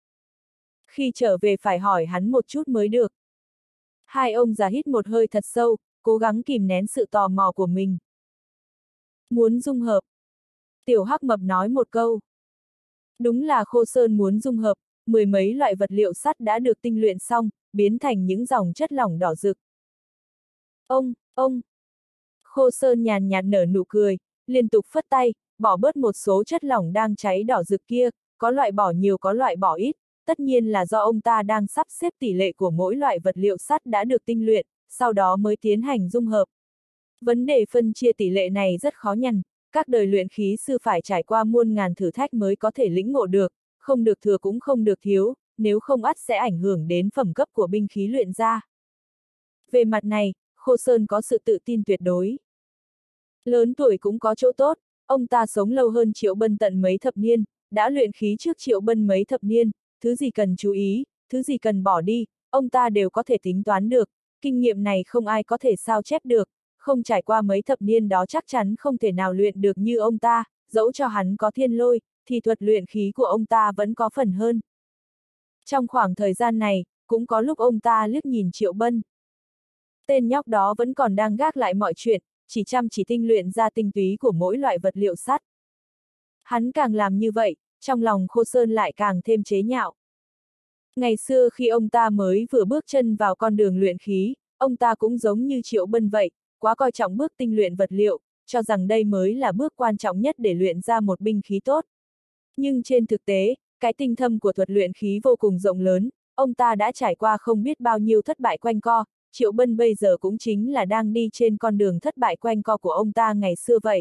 Khi trở về phải hỏi hắn một chút mới được. Hai ông già hít một hơi thật sâu, cố gắng kìm nén sự tò mò của mình. Muốn dung hợp. Tiểu Hắc Mập nói một câu. Đúng là Khô Sơn muốn dung hợp, mười mấy loại vật liệu sắt đã được tinh luyện xong, biến thành những dòng chất lỏng đỏ rực. Ông, ông. Khô Sơn nhàn nhạt nở nụ cười, liên tục phất tay, bỏ bớt một số chất lỏng đang cháy đỏ rực kia, có loại bỏ nhiều có loại bỏ ít, tất nhiên là do ông ta đang sắp xếp tỷ lệ của mỗi loại vật liệu sắt đã được tinh luyện, sau đó mới tiến hành dung hợp. Vấn đề phân chia tỷ lệ này rất khó nhằn, các đời luyện khí sư phải trải qua muôn ngàn thử thách mới có thể lĩnh ngộ được, không được thừa cũng không được thiếu, nếu không ắt sẽ ảnh hưởng đến phẩm cấp của binh khí luyện ra. Về mặt này, Khô Sơn có sự tự tin tuyệt đối. Lớn tuổi cũng có chỗ tốt, ông ta sống lâu hơn Triệu Bân tận mấy thập niên, đã luyện khí trước Triệu Bân mấy thập niên, thứ gì cần chú ý, thứ gì cần bỏ đi, ông ta đều có thể tính toán được, kinh nghiệm này không ai có thể sao chép được, không trải qua mấy thập niên đó chắc chắn không thể nào luyện được như ông ta, dẫu cho hắn có thiên lôi, thì thuật luyện khí của ông ta vẫn có phần hơn. Trong khoảng thời gian này, cũng có lúc ông ta liếc nhìn Triệu Bân. Tên nhóc đó vẫn còn đang gác lại mọi chuyện, chỉ chăm chỉ tinh luyện ra tinh túy của mỗi loại vật liệu sắt. Hắn càng làm như vậy, trong lòng Khô Sơn lại càng thêm chế nhạo. Ngày xưa khi ông ta mới vừa bước chân vào con đường luyện khí, ông ta cũng giống như Triệu Bân vậy, quá coi trọng bước tinh luyện vật liệu, cho rằng đây mới là bước quan trọng nhất để luyện ra một binh khí tốt. Nhưng trên thực tế, Cái tinh thâm của thuật luyện khí vô cùng rộng lớn, ông ta đã trải qua không biết bao nhiêu thất bại quanh co, Triệu Bân bây giờ cũng chính là đang đi trên con đường thất bại quanh co của ông ta ngày xưa vậy.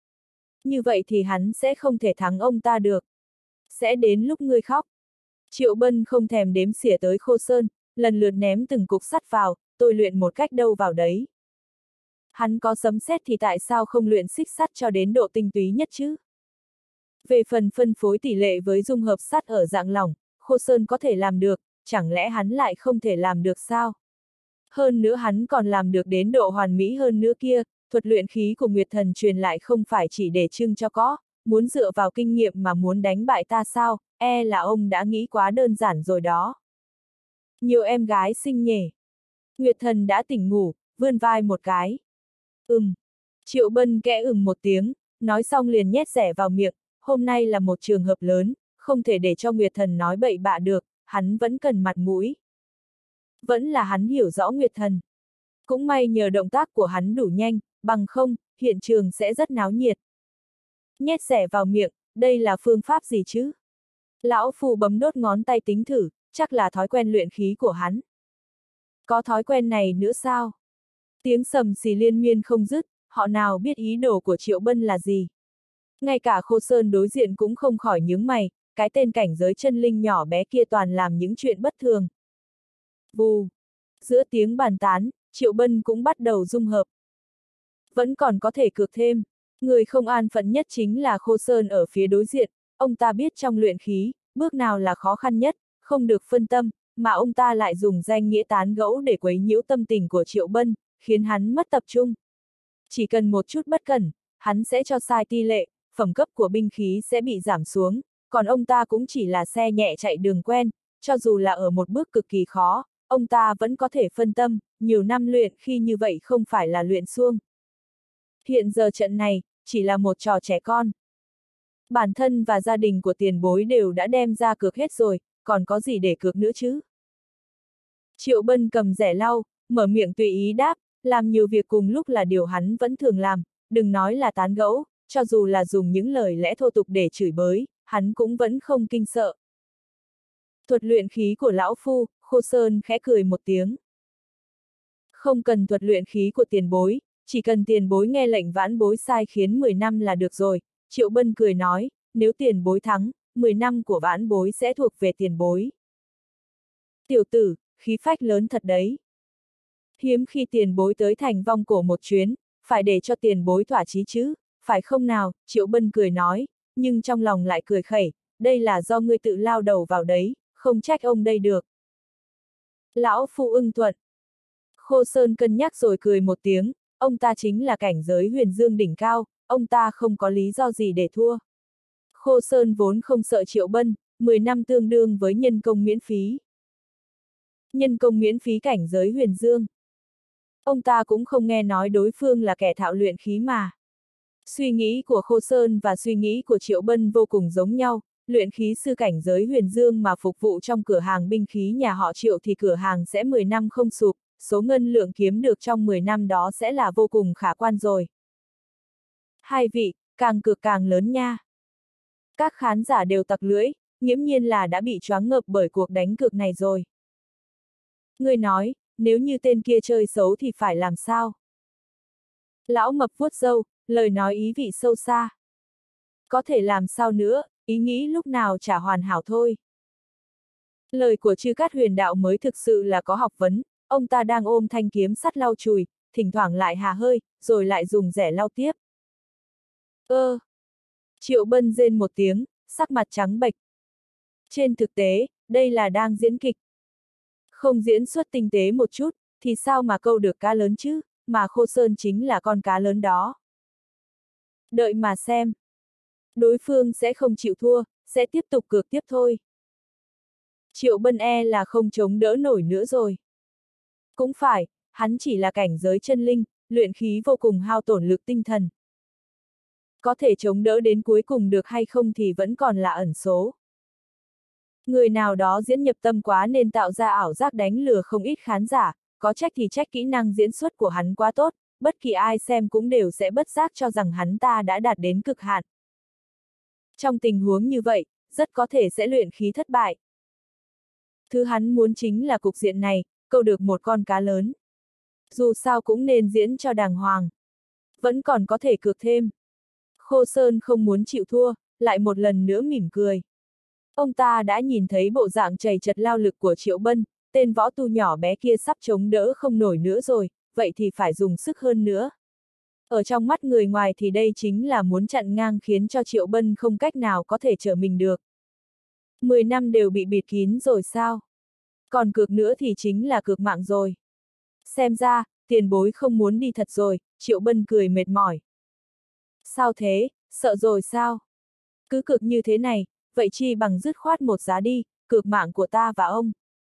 Như vậy thì hắn sẽ không thể thắng ông ta được. Sẽ đến lúc ngươi khóc. Triệu Bân không thèm đếm xỉa tới Khô Sơn, lần lượt ném từng cục sắt vào, tôi luyện một cách đâu vào đấy. Hắn có sấm sét thì tại sao không luyện xích sắt cho đến độ tinh túy nhất chứ? Về phần phân phối tỷ lệ với dung hợp sắt ở dạng lỏng, Khô Sơn có thể làm được, chẳng lẽ hắn lại không thể làm được sao? Hơn nữa hắn còn làm được đến độ hoàn mỹ hơn nữa kia, thuật luyện khí của Nguyệt Thần truyền lại không phải chỉ để trưng cho có, muốn dựa vào kinh nghiệm mà muốn đánh bại ta sao, e là ông đã nghĩ quá đơn giản rồi đó. Nhiều em gái xinh nhỉ. Nguyệt Thần đã tỉnh ngủ, vươn vai một cái. Ừm. Triệu Bân kẽ ừm một tiếng, nói xong liền nhét rẻ vào miệng, hôm nay là một trường hợp lớn, không thể để cho Nguyệt Thần nói bậy bạ được, hắn vẫn cần mặt mũi. Vẫn là hắn hiểu rõ Nguyệt Thần. Cũng may nhờ động tác của hắn đủ nhanh, bằng không, hiện trường sẽ rất náo nhiệt. Nhét rẻ vào miệng, đây là phương pháp gì chứ? Lão Phu bấm đốt ngón tay tính thử, chắc là thói quen luyện khí của hắn. Có thói quen này nữa sao? Tiếng sầm xì liên miên không dứt, họ nào biết ý đồ của Triệu Bân là gì. Ngay cả Khô Sơn đối diện cũng không khỏi nhướng mày, cái tên cảnh giới chân linh nhỏ bé kia toàn làm những chuyện bất thường. Vù! Giữa tiếng bàn tán, Triệu Bân cũng bắt đầu dung hợp. Vẫn còn có thể cược thêm, người không an phận nhất chính là Khô Sơn ở phía đối diện, ông ta biết trong luyện khí, bước nào là khó khăn nhất, không được phân tâm, mà ông ta lại dùng danh nghĩa tán gẫu để quấy nhiễu tâm tình của Triệu Bân, khiến hắn mất tập trung. Chỉ cần một chút bất cẩn, hắn sẽ cho sai tỷ lệ, phẩm cấp của binh khí sẽ bị giảm xuống, còn ông ta cũng chỉ là xe nhẹ chạy đường quen, cho dù là ở một bước cực kỳ khó, ông ta vẫn có thể phân tâm, nhiều năm luyện khi như vậy không phải là luyện suông. Hiện giờ trận này, chỉ là một trò trẻ con. Bản thân và gia đình của tiền bối đều đã đem ra cược hết rồi, còn có gì để cược nữa chứ? Triệu Bân cầm rẻ lau, mở miệng tùy ý đáp, làm nhiều việc cùng lúc là điều hắn vẫn thường làm, đừng nói là tán gẫu, cho dù là dùng những lời lẽ thô tục để chửi bới, hắn cũng vẫn không kinh sợ. Thuật luyện khí của lão phu, Khô Sơn khẽ cười một tiếng. Không cần thuật luyện khí của tiền bối, chỉ cần tiền bối nghe lệnh vãn bối sai khiến mười năm là được rồi, Triệu Bân cười nói, nếu tiền bối thắng, mười năm của vãn bối sẽ thuộc về tiền bối. Tiểu tử, khí phách lớn thật đấy. Hiếm khi tiền bối tới thành vong cổ một chuyến, phải để cho tiền bối thỏa chí chứ, phải không nào, Triệu Bân cười nói, nhưng trong lòng lại cười khẩy, đây là do ngươi tự lao đầu vào đấy, không trách ông đây được. Lão Phu ưng thuận. Khô Sơn cân nhắc rồi cười một tiếng, ông ta chính là cảnh giới huyền dương đỉnh cao, ông ta không có lý do gì để thua. Khô Sơn vốn không sợ Triệu Bân, mười năm tương đương với nhân công miễn phí. Nhân công miễn phí cảnh giới huyền dương. Ông ta cũng không nghe nói đối phương là kẻ thạo luyện khí mà. Suy nghĩ của Khô Sơn và suy nghĩ của Triệu Bân vô cùng giống nhau, luyện khí sư cảnh giới huyền dương mà phục vụ trong cửa hàng binh khí nhà họ Triệu thì cửa hàng sẽ mười năm không sụp, số ngân lượng kiếm được trong mười năm đó sẽ là vô cùng khả quan rồi. Hai vị, càng cược càng lớn nha. Các khán giả đều tặc lưỡi, nghiễm nhiên là đã bị choáng ngợp bởi cuộc đánh cược này rồi. Người nói, nếu như tên kia chơi xấu thì phải làm sao? Lão mập vuốt râu, lời nói ý vị sâu xa. Có thể làm sao nữa, ý nghĩ lúc nào chả hoàn hảo thôi. Lời của Chư Cát Huyền Đạo mới thực sự là có học vấn, ông ta đang ôm thanh kiếm sắt lau chùi, thỉnh thoảng lại hà hơi, rồi lại dùng rẻ lau tiếp. Ơ! Triệu Bân rên một tiếng, sắc mặt trắng bệch. Trên thực tế, đây là đang diễn kịch. Không diễn xuất tinh tế một chút, thì sao mà câu được cá lớn chứ, mà Khô Sơn chính là con cá lớn đó. Đợi mà xem. Đối phương sẽ không chịu thua, sẽ tiếp tục cược tiếp thôi. Triệu Bân e là không chống đỡ nổi nữa rồi. Cũng phải, hắn chỉ là cảnh giới chân linh, luyện khí vô cùng hao tổn lực tinh thần. Có thể chống đỡ đến cuối cùng được hay không thì vẫn còn là ẩn số. Người nào đó diễn nhập tâm quá nên tạo ra ảo giác đánh lừa không ít khán giả, có trách thì trách kỹ năng diễn xuất của hắn quá tốt, bất kỳ ai xem cũng đều sẽ bất giác cho rằng hắn ta đã đạt đến cực hạn. Trong tình huống như vậy, rất có thể sẽ luyện khí thất bại. Thứ hắn muốn chính là cục diện này, câu được một con cá lớn. Dù sao cũng nên diễn cho đàng hoàng. Vẫn còn có thể cược thêm. Khô Sơn không muốn chịu thua, lại một lần nữa mỉm cười. Ông ta đã nhìn thấy bộ dạng chầy chật lao lực của Triệu Bân, tên võ tu nhỏ bé kia sắp chống đỡ không nổi nữa rồi, vậy thì phải dùng sức hơn nữa. Ở trong mắt người ngoài thì đây chính là muốn chặn ngang khiến cho Triệu Bân không cách nào có thể trở mình được. Mười năm đều bị bịt kín rồi sao? Còn cược nữa thì chính là cược mạng rồi. Xem ra, tiền bối không muốn đi thật rồi, Triệu Bân cười mệt mỏi. Sao thế, sợ rồi sao? Cứ cược như thế này, vậy chi bằng dứt khoát một giá đi, cược mạng của ta và ông.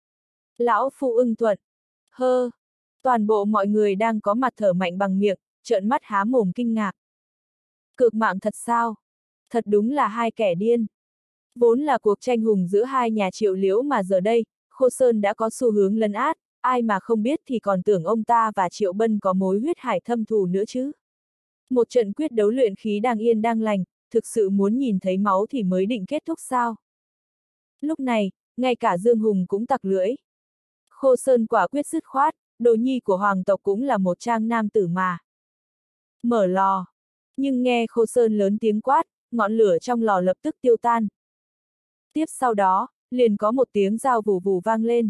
Lão Phu ưng thuận. Hơ. Toàn bộ mọi người đang có mặt thở mạnh bằng miệng, trợn mắt há mồm kinh ngạc. Cược mạng thật sao? Thật đúng là hai kẻ điên. Vốn là cuộc tranh hùng giữa hai nhà Triệu Liễu mà giờ đây, Khô Sơn đã có xu hướng lấn át, ai mà không biết thì còn tưởng ông ta và Triệu Bân có mối huyết hải thâm thù nữa chứ. Một trận quyết đấu luyện khí đang yên đang lành, thực sự muốn nhìn thấy máu thì mới định kết thúc sao? Lúc này, ngay cả Dương Hùng cũng tặc lưỡi. Khô Sơn quả quyết dứt khoát, đồ nhi của hoàng tộc cũng là một trang nam tử mà. Mở lò. Nhưng nghe Khô Sơn lớn tiếng quát, ngọn lửa trong lò lập tức tiêu tan. Tiếp sau đó, liền có một tiếng dao vù vù vang lên.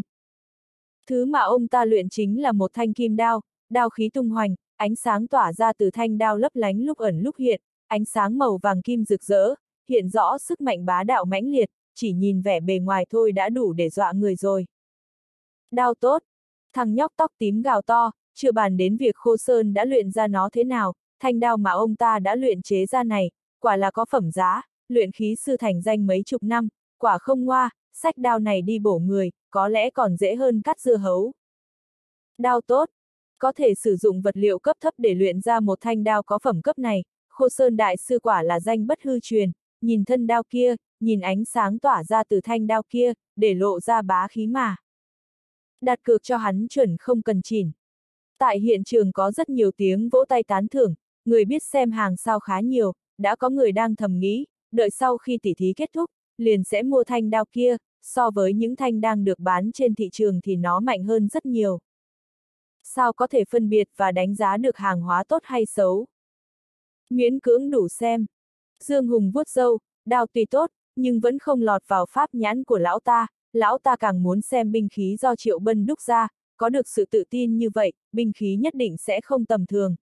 Thứ mà ông ta luyện chính là một thanh kim đao, đao khí tung hoành, ánh sáng tỏa ra từ thanh đao lấp lánh lúc ẩn lúc hiện, ánh sáng màu vàng kim rực rỡ, hiện rõ sức mạnh bá đạo mãnh liệt, chỉ nhìn vẻ bề ngoài thôi đã đủ để dọa người rồi. Đao tốt, thằng nhóc tóc tím gào to, chưa bàn đến việc Khô Sơn đã luyện ra nó thế nào, thanh đao mà ông ta đã luyện chế ra này, quả là có phẩm giá, luyện khí sư thành danh mấy chục năm, quả không ngoa, xách đao này đi bổ người, có lẽ còn dễ hơn cắt dưa hấu. Đao tốt, có thể sử dụng vật liệu cấp thấp để luyện ra một thanh đao có phẩm cấp này, Khô Sơn đại sư quả là danh bất hư truyền, nhìn thân đao kia, nhìn ánh sáng tỏa ra từ thanh đao kia, để lộ ra bá khí mà. Đặt cược cho hắn chuẩn không cần chỉn. Tại hiện trường có rất nhiều tiếng vỗ tay tán thưởng, người biết xem hàng sao khá nhiều, đã có người đang thầm nghĩ, đợi sau khi tỉ thí kết thúc, liền sẽ mua thanh đao kia, so với những thanh đang được bán trên thị trường thì nó mạnh hơn rất nhiều. Sao có thể phân biệt và đánh giá được hàng hóa tốt hay xấu? Miễn cưỡng đủ xem. Dương Hùng vuốt râu, đao tuy tốt, nhưng vẫn không lọt vào pháp nhãn của lão ta, lão ta càng muốn xem binh khí do Triệu Bân đúc ra, có được sự tự tin như vậy, binh khí nhất định sẽ không tầm thường.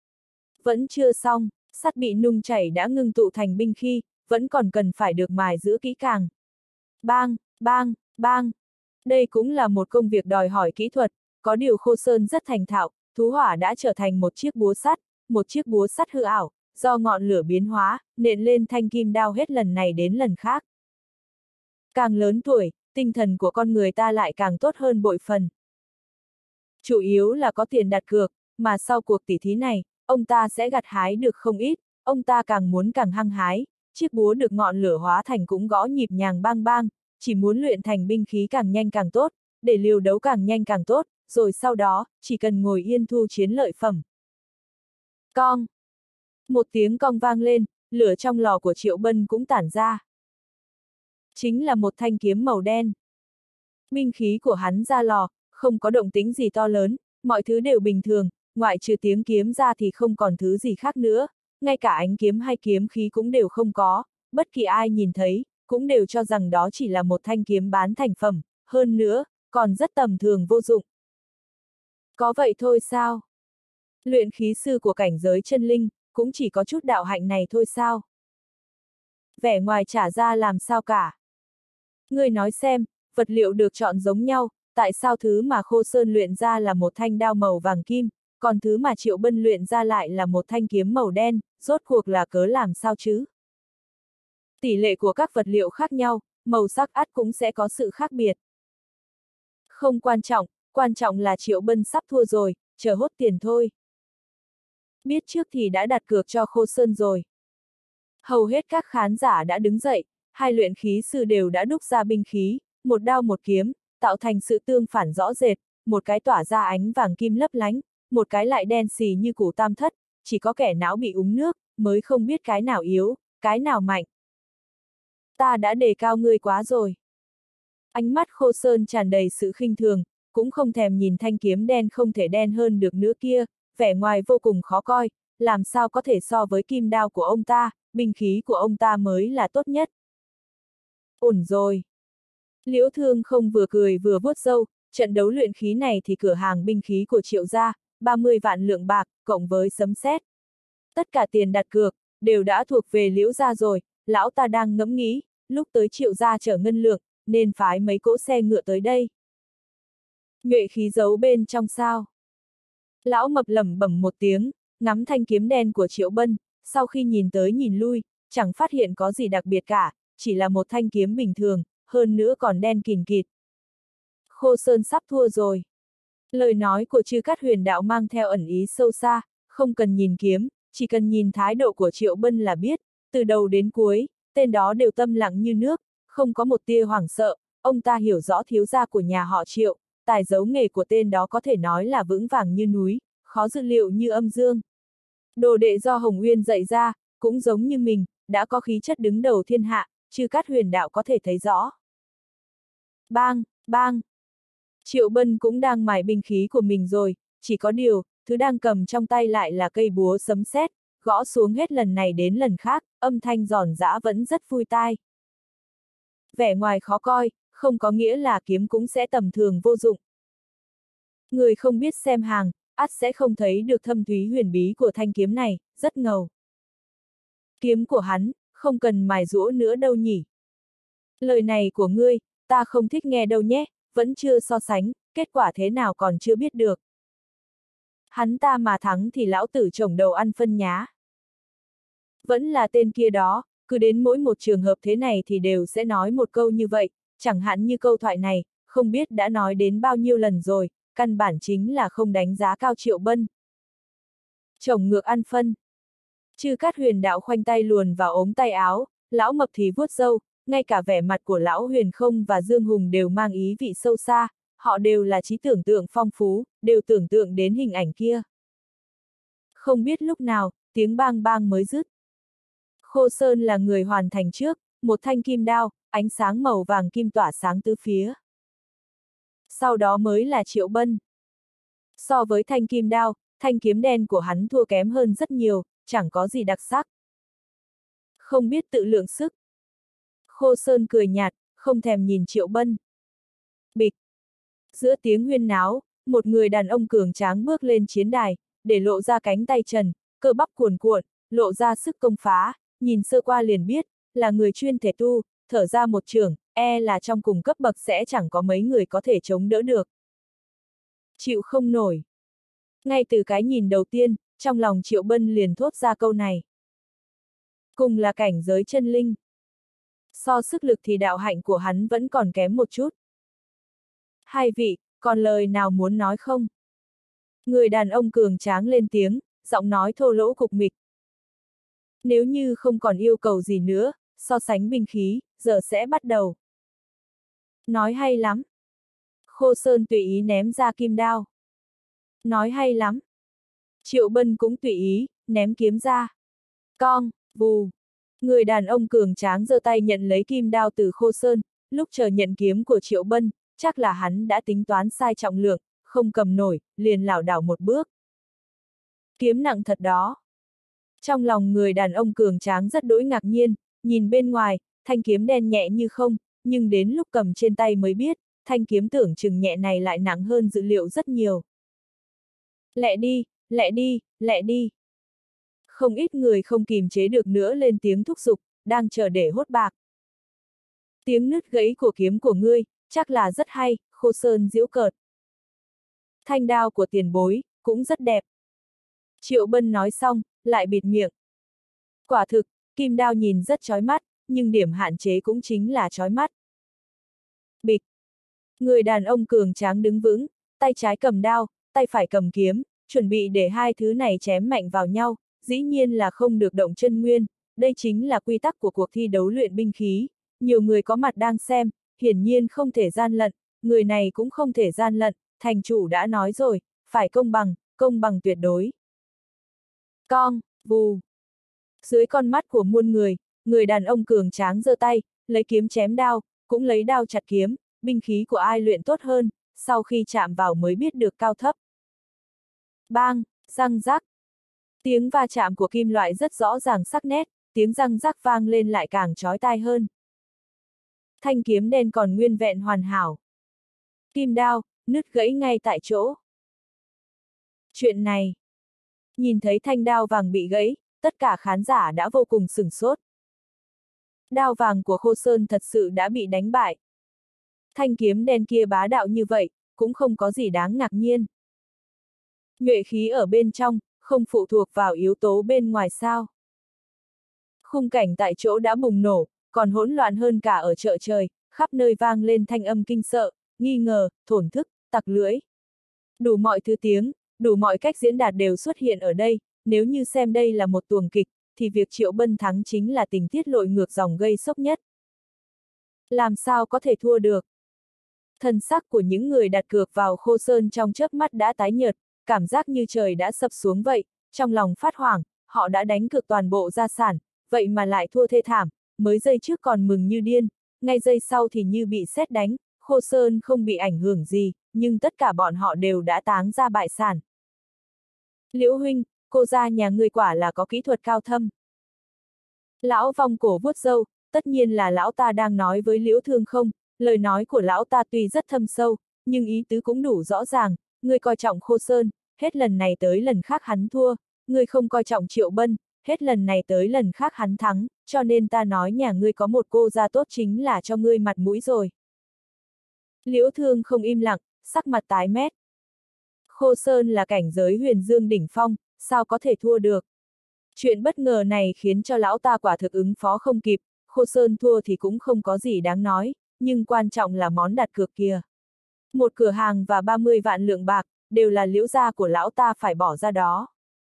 Vẫn chưa xong, sắt bị nung chảy đã ngưng tụ thành binh khí, vẫn còn cần phải được mài giũa kỹ càng. Bang, bang, bang. Đây cũng là một công việc đòi hỏi kỹ thuật, có điều Khô Sơn rất thành thạo, thú hỏa đã trở thành một chiếc búa sắt, một chiếc búa sắt hư ảo, do ngọn lửa biến hóa, nện lên thanh kim đao hết lần này đến lần khác. Càng lớn tuổi, tinh thần của con người ta lại càng tốt hơn bội phần. Chủ yếu là có tiền đặt cược, mà sau cuộc tỉ thí này, ông ta sẽ gặt hái được không ít, ông ta càng muốn càng hăng hái, chiếc búa được ngọn lửa hóa thành cũng gõ nhịp nhàng bang bang, chỉ muốn luyện thành binh khí càng nhanh càng tốt, để liều đấu càng nhanh càng tốt, rồi sau đó, chỉ cần ngồi yên thu chiến lợi phẩm. Cong! Một tiếng cong vang lên, lửa trong lò của Triệu Bân cũng tản ra. Chính là một thanh kiếm màu đen. Binh khí của hắn ra lò, không có động tĩnh gì to lớn, mọi thứ đều bình thường, ngoại trừ tiếng kiếm ra thì không còn thứ gì khác nữa, ngay cả ánh kiếm hay kiếm khí cũng đều không có, bất kỳ ai nhìn thấy, cũng đều cho rằng đó chỉ là một thanh kiếm bán thành phẩm, hơn nữa, còn rất tầm thường vô dụng. Có vậy thôi sao? Luyện khí sư của cảnh giới chân linh, cũng chỉ có chút đạo hạnh này thôi sao? Vẻ ngoài trả ra làm sao cả? Ngươi nói xem, vật liệu được chọn giống nhau, tại sao thứ mà Khô Sơn luyện ra là một thanh đao màu vàng kim, còn thứ mà Triệu Bân luyện ra lại là một thanh kiếm màu đen, rốt cuộc là cớ làm sao chứ? Tỷ lệ của các vật liệu khác nhau, màu sắc ắt cũng sẽ có sự khác biệt. Không quan trọng, quan trọng là Triệu Bân sắp thua rồi, chờ hốt tiền thôi. Biết trước thì đã đặt cược cho Khô Sơn rồi. Hầu hết các khán giả đã đứng dậy, hai luyện khí sư đều đã đúc ra binh khí, một đao một kiếm, tạo thành sự tương phản rõ rệt, một cái tỏa ra ánh vàng kim lấp lánh, một cái lại đen xì như củ tam thất, chỉ có kẻ não bị úng nước, mới không biết cái nào yếu, cái nào mạnh. Ta đã đề cao ngươi quá rồi. Ánh mắt Khô Sơn tràn đầy sự khinh thường, cũng không thèm nhìn thanh kiếm đen không thể đen hơn được nữa kia, vẻ ngoài vô cùng khó coi, làm sao có thể so với kim đao của ông ta, binh khí của ông ta mới là tốt nhất. Ổn rồi. Liễu Thương không vừa cười vừa vuốt râu, trận đấu luyện khí này thì cửa hàng binh khí của Triệu gia, ba mươi vạn lượng bạc, cộng với sấm sét. Tất cả tiền đặt cược, đều đã thuộc về Liễu gia rồi, lão ta đang ngẫm nghĩ, lúc tới Triệu gia chở ngân lượng, nên phái mấy cỗ xe ngựa tới đây. Nhuệ khí giấu bên trong sao. Lão mập lẩm bẩm một tiếng, ngắm thanh kiếm đen của Triệu Bân, sau khi nhìn tới nhìn lui, chẳng phát hiện có gì đặc biệt cả, chỉ là một thanh kiếm bình thường, hơn nữa còn đen kìn kịt. Khô Sơn sắp thua rồi. Lời nói của Chư Cát Huyền Đạo mang theo ẩn ý sâu xa, không cần nhìn kiếm, chỉ cần nhìn thái độ của Triệu Bân là biết, từ đầu đến cuối, tên đó đều tâm lặng như nước, không có một tia hoảng sợ, ông ta hiểu rõ thiếu gia của nhà họ Triệu, tài giấu nghề của tên đó có thể nói là vững vàng như núi, khó dự liệu như âm dương. Đồ đệ do Hồng Uyên dạy ra, cũng giống như mình, đã có khí chất đứng đầu thiên hạ, Chư Cát Huyền Đạo có thể thấy rõ. Bang, bang. Triệu Bân cũng đang mài binh khí của mình rồi, chỉ có điều, thứ đang cầm trong tay lại là cây búa sấm sét, gõ xuống hết lần này đến lần khác, âm thanh giòn giã vẫn rất vui tai. Vẻ ngoài khó coi, không có nghĩa là kiếm cũng sẽ tầm thường vô dụng. Người không biết xem hàng, ắt sẽ không thấy được thâm thúy huyền bí của thanh kiếm này, rất ngầu. Kiếm của hắn, không cần mài giũa nữa đâu nhỉ. Lời này của ngươi, ta không thích nghe đâu nhé, vẫn chưa so sánh, kết quả thế nào còn chưa biết được. Hắn ta mà thắng thì lão tử chổng đầu ăn phân nhá. Vẫn là tên kia đó, cứ đến mỗi một trường hợp thế này thì đều sẽ nói một câu như vậy, chẳng hạn như câu thoại này, không biết đã nói đến bao nhiêu lần rồi, căn bản chính là không đánh giá cao Triệu Bân. Chổng ngược ăn phân. Chư Cát Huyền Đạo khoanh tay luồn vào ống tay áo, lão mập thì vuốt râu, ngay cả vẻ mặt của lão Huyền Không và Dương Hùng đều mang ý vị sâu xa, họ đều là trí tưởng tượng phong phú, đều tưởng tượng đến hình ảnh kia. Không biết lúc nào, tiếng bang bang mới dứt. Khô Sơn là người hoàn thành trước, một thanh kim đao, ánh sáng màu vàng kim tỏa sáng tứ phía. Sau đó mới là Triệu Bân. So với thanh kim đao, thanh kiếm đen của hắn thua kém hơn rất nhiều, chẳng có gì đặc sắc. Không biết tự lượng sức. Khô Sơn cười nhạt, không thèm nhìn Triệu Bân. Bịch. Giữa tiếng huyên náo, một người đàn ông cường tráng bước lên chiến đài, để lộ ra cánh tay trần, cơ bắp cuồn cuộn, lộ ra sức công phá, nhìn sơ qua liền biết, là người chuyên thể tu, thở ra một trường, e là trong cùng cấp bậc sẽ chẳng có mấy người có thể chống đỡ được. Chịu không nổi. Ngay từ cái nhìn đầu tiên, trong lòng Triệu Bân liền thốt ra câu này. Cùng là cảnh giới chân linh. So sức lực thì đạo hạnh của hắn vẫn còn kém một chút. Hai vị, còn lời nào muốn nói không? Người đàn ông cường tráng lên tiếng, giọng nói thô lỗ cục mịch. Nếu như không còn yêu cầu gì nữa, so sánh binh khí, giờ sẽ bắt đầu. Nói hay lắm. Khô Sơn tùy ý ném ra kim đao. Nói hay lắm. Triệu Bân cũng tùy ý, ném kiếm ra. Cong, vù. Người đàn ông cường tráng giơ tay nhận lấy kim đao từ Khô Sơn, lúc chờ nhận kiếm của Triệu Bân, chắc là hắn đã tính toán sai trọng lượng, không cầm nổi, liền lảo đảo một bước. Kiếm nặng thật đó. Trong lòng người đàn ông cường tráng rất đỗi ngạc nhiên, nhìn bên ngoài, thanh kiếm đen nhẹ như không, nhưng đến lúc cầm trên tay mới biết, thanh kiếm tưởng chừng nhẹ này lại nặng hơn dự liệu rất nhiều. Lẹ đi, lẹ đi, lẹ đi. Không ít người không kìm chế được nữa lên tiếng thúc giục, đang chờ để hốt bạc. Tiếng nứt gãy của kiếm của ngươi, chắc là rất hay, Khô Sơn giễu cợt. Thanh đao của tiền bối, cũng rất đẹp. Triệu Bân nói xong, lại bịt miệng. Quả thực, kim đao nhìn rất chói mắt, nhưng điểm hạn chế cũng chính là chói mắt. Bịch. Người đàn ông cường tráng đứng vững, tay trái cầm đao, tay phải cầm kiếm, chuẩn bị để hai thứ này chém mạnh vào nhau, dĩ nhiên là không được động chân nguyên, đây chính là quy tắc của cuộc thi đấu luyện binh khí, nhiều người có mặt đang xem, hiển nhiên không thể gian lận, người này cũng không thể gian lận, thành chủ đã nói rồi, phải công bằng, công bằng tuyệt đối. Cong, vù. Dưới con mắt của muôn người, người đàn ông cường tráng giơ tay, lấy kiếm chém đao, cũng lấy đao chặt kiếm, binh khí của ai luyện tốt hơn, sau khi chạm vào mới biết được cao thấp. Bang, răng rắc. Tiếng va chạm của kim loại rất rõ ràng sắc nét, tiếng răng rắc vang lên lại càng chói tai hơn. Thanh kiếm đen còn nguyên vẹn hoàn hảo. Kim đao, nứt gãy ngay tại chỗ. Chuyện này. Nhìn thấy thanh đao vàng bị gãy, tất cả khán giả đã vô cùng sửng sốt. Đao vàng của Khô Sơn thật sự đã bị đánh bại. Thanh kiếm đen kia bá đạo như vậy, cũng không có gì đáng ngạc nhiên. Nhuệ khí ở bên trong, không phụ thuộc vào yếu tố bên ngoài sao. Khung cảnh tại chỗ đã bùng nổ, còn hỗn loạn hơn cả ở chợ trời, khắp nơi vang lên thanh âm kinh sợ, nghi ngờ, thổn thức, tặc lưỡi. Đủ mọi thứ tiếng, đủ mọi cách diễn đạt đều xuất hiện ở đây, nếu như xem đây là một tuồng kịch, thì việc Triệu Bân thắng chính là tình tiết lội ngược dòng gây sốc nhất. Làm sao có thể thua được? Thần sắc của những người đặt cược vào Khô Sơn trong chớp mắt đã tái nhợt, cảm giác như trời đã sập xuống vậy, trong lòng phát hoảng, họ đã đánh cược toàn bộ gia sản, vậy mà lại thua thê thảm, mới giây trước còn mừng như điên, ngay giây sau thì như bị sét đánh, Khô Sơn không bị ảnh hưởng gì, nhưng tất cả bọn họ đều đã táng ra bại sản. Liễu huynh, cô gia nhà ngươi quả là có kỹ thuật cao thâm. Lão vong cổ vuốt râu, tất nhiên là lão ta đang nói với Liễu Thương không, lời nói của lão ta tuy rất thâm sâu, nhưng ý tứ cũng đủ rõ ràng, ngươi coi trọng Khô Sơn, hết lần này tới lần khác hắn thua, ngươi không coi trọng Triệu Bân, hết lần này tới lần khác hắn thắng, cho nên ta nói nhà ngươi có một cô gia tốt chính là cho ngươi mặt mũi rồi. Liễu Thương không im lặng, sắc mặt tái mét. Khô Sơn là cảnh giới huyền dương đỉnh phong, sao có thể thua được? Chuyện bất ngờ này khiến cho lão ta quả thực ứng phó không kịp, Khô Sơn thua thì cũng không có gì đáng nói, nhưng quan trọng là món đặt cược kia. Một cửa hàng và ba mươi vạn lượng bạc, đều là Liễu gia của lão ta phải bỏ ra đó.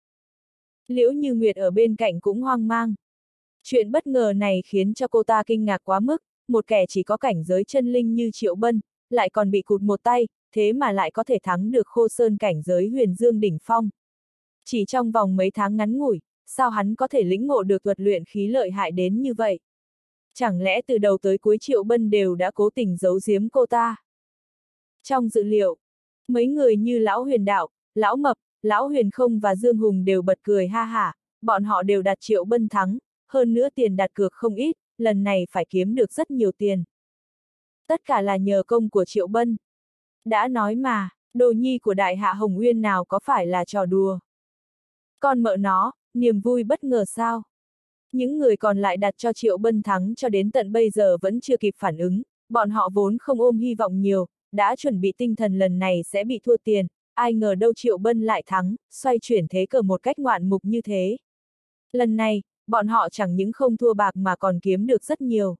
Liễu Như Nguyệt ở bên cạnh cũng hoang mang. Chuyện bất ngờ này khiến cho cô ta kinh ngạc quá mức, một kẻ chỉ có cảnh giới chân linh như Triệu Bân, lại còn bị cụt một tay, thế mà lại có thể thắng được Khô Sơn cảnh giới huyền dương đỉnh phong. Chỉ trong vòng mấy tháng ngắn ngủi, sao hắn có thể lĩnh ngộ được thuật luyện khí lợi hại đến như vậy? Chẳng lẽ từ đầu tới cuối Triệu Bân đều đã cố tình giấu giếm cô ta? Trong dự liệu, mấy người như Lão Huyền Đạo, Lão Mập, Lão Huyền Không và Dương Hùng đều bật cười ha hả, bọn họ đều đặt Triệu Bân thắng, hơn nữa tiền đặt cược không ít, lần này phải kiếm được rất nhiều tiền. Tất cả là nhờ công của Triệu Bân. Đã nói mà, đồ nhi của Đại Hạ Hồng Uyên nào có phải là trò đùa. Con mợ nó, niềm vui bất ngờ sao? Những người còn lại đặt cho Triệu Bân thắng cho đến tận bây giờ vẫn chưa kịp phản ứng, bọn họ vốn không ôm hy vọng nhiều, đã chuẩn bị tinh thần lần này sẽ bị thua tiền, ai ngờ đâu Triệu Bân lại thắng, xoay chuyển thế cờ một cách ngoạn mục như thế. Lần này, bọn họ chẳng những không thua bạc mà còn kiếm được rất nhiều.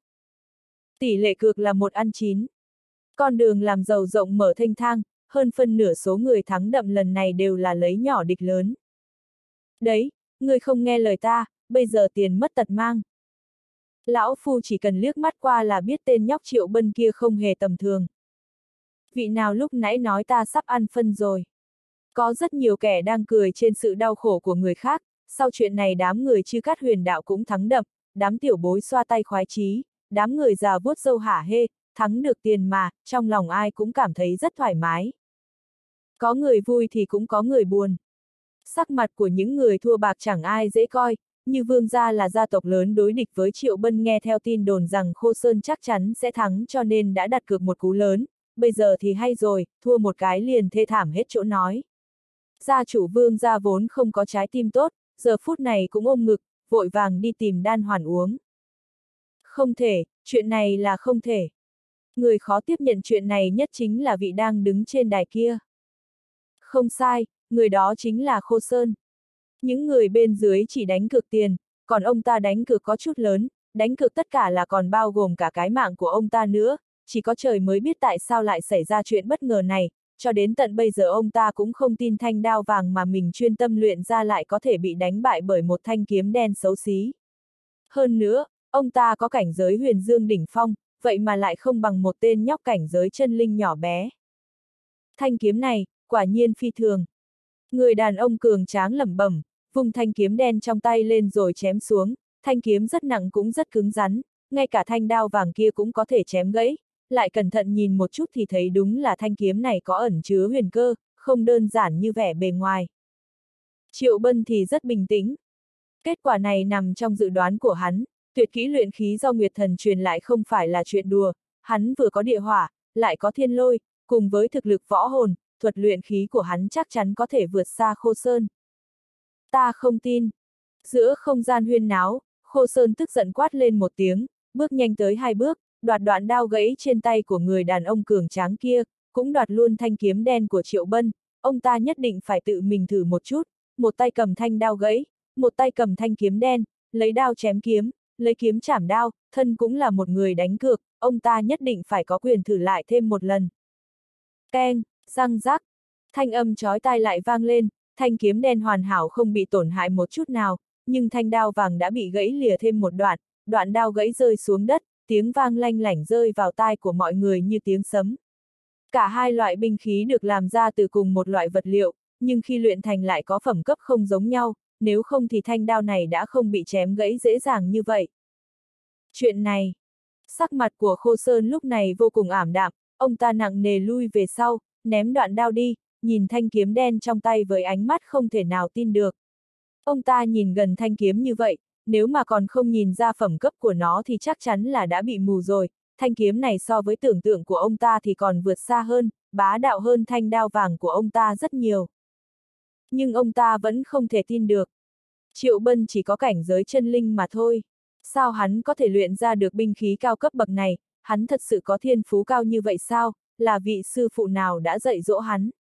Tỷ lệ cược là một ăn chín. Con đường làm giàu rộng mở thênh thang, hơn phân nửa số người thắng đậm lần này đều là lấy nhỏ địch lớn. Đấy, ngươi không nghe lời ta, bây giờ tiền mất tật mang. Lão Phu chỉ cần liếc mắt qua là biết tên nhóc Triệu Bân kia không hề tầm thường. Vị nào lúc nãy nói ta sắp ăn phân rồi. Có rất nhiều kẻ đang cười trên sự đau khổ của người khác, sau chuyện này đám người Chư Cát Huyền Đạo cũng thắng đậm, đám tiểu bối xoa tay khoái chí, đám người già vuốt râu hả hê, thắng được tiền mà, trong lòng ai cũng cảm thấy rất thoải mái. Có người vui thì cũng có người buồn. Sắc mặt của những người thua bạc chẳng ai dễ coi, như Vương gia là gia tộc lớn đối địch với Triệu Bân nghe theo tin đồn rằng Khô Sơn chắc chắn sẽ thắng cho nên đã đặt cược một cú lớn, bây giờ thì hay rồi, thua một cái liền thê thảm hết chỗ nói. Gia chủ Vương gia vốn không có trái tim tốt, giờ phút này cũng ôm ngực, vội vàng đi tìm đan hoàn uống. Không thể, chuyện này là không thể. Người khó tiếp nhận chuyện này nhất chính là vị đang đứng trên đài kia. Không sai, người đó chính là Khô Sơn. Những người bên dưới chỉ đánh cược tiền, còn ông ta đánh cược có chút lớn, đánh cược tất cả là còn bao gồm cả cái mạng của ông ta nữa, chỉ có trời mới biết tại sao lại xảy ra chuyện bất ngờ này, cho đến tận bây giờ ông ta cũng không tin thanh đao vàng mà mình chuyên tâm luyện ra lại có thể bị đánh bại bởi một thanh kiếm đen xấu xí. Hơn nữa, ông ta có cảnh giới huyền dương đỉnh phong, vậy mà lại không bằng một tên nhóc cảnh giới chân linh nhỏ bé. Thanh kiếm này, quả nhiên phi thường. Người đàn ông cường tráng lẩm bẩm, vùng thanh kiếm đen trong tay lên rồi chém xuống, thanh kiếm rất nặng cũng rất cứng rắn, ngay cả thanh đao vàng kia cũng có thể chém gãy, lại cẩn thận nhìn một chút thì thấy đúng là thanh kiếm này có ẩn chứa huyền cơ, không đơn giản như vẻ bề ngoài. Triệu Bân thì rất bình tĩnh. Kết quả này nằm trong dự đoán của hắn, tuyệt kỹ luyện khí do Nguyệt Thần truyền lại không phải là chuyện đùa, hắn vừa có địa hỏa, lại có thiên lôi, cùng với thực lực võ hồn, thuật luyện khí của hắn chắc chắn có thể vượt xa Khô Sơn. Ta không tin. Giữa không gian huyên náo, Khô Sơn tức giận quát lên một tiếng, bước nhanh tới hai bước, đoạt đoạn đao gãy trên tay của người đàn ông cường tráng kia, cũng đoạt luôn thanh kiếm đen của Triệu Bân, ông ta nhất định phải tự mình thử một chút, một tay cầm thanh đao gãy, một tay cầm thanh kiếm đen, lấy đao chém kiếm, lấy kiếm chảm đao, thân cũng là một người đánh cược, ông ta nhất định phải có quyền thử lại thêm một lần. Keng, răng rắc, thanh âm chói tai lại vang lên, thanh kiếm đen hoàn hảo không bị tổn hại một chút nào, nhưng thanh đao vàng đã bị gãy lìa thêm một đoạn, đoạn đao gãy rơi xuống đất, tiếng vang lanh lảnh rơi vào tai của mọi người như tiếng sấm. Cả hai loại binh khí được làm ra từ cùng một loại vật liệu, nhưng khi luyện thành lại có phẩm cấp không giống nhau, nếu không thì thanh đao này đã không bị chém gãy dễ dàng như vậy. Chuyện này, sắc mặt của Khô Sơn lúc này vô cùng ảm đạm, ông ta nặng nề lui về sau, ném đoạn đao đi, nhìn thanh kiếm đen trong tay với ánh mắt không thể nào tin được. Ông ta nhìn gần thanh kiếm như vậy, nếu mà còn không nhìn ra phẩm cấp của nó thì chắc chắn là đã bị mù rồi, thanh kiếm này so với tưởng tượng của ông ta thì còn vượt xa hơn, bá đạo hơn thanh đao vàng của ông ta rất nhiều. Nhưng ông ta vẫn không thể tin được. Triệu Bân chỉ có cảnh giới chân linh mà thôi. Sao hắn có thể luyện ra được binh khí cao cấp bậc này, hắn thật sự có thiên phú cao như vậy sao, là vị sư phụ nào đã dạy dỗ hắn.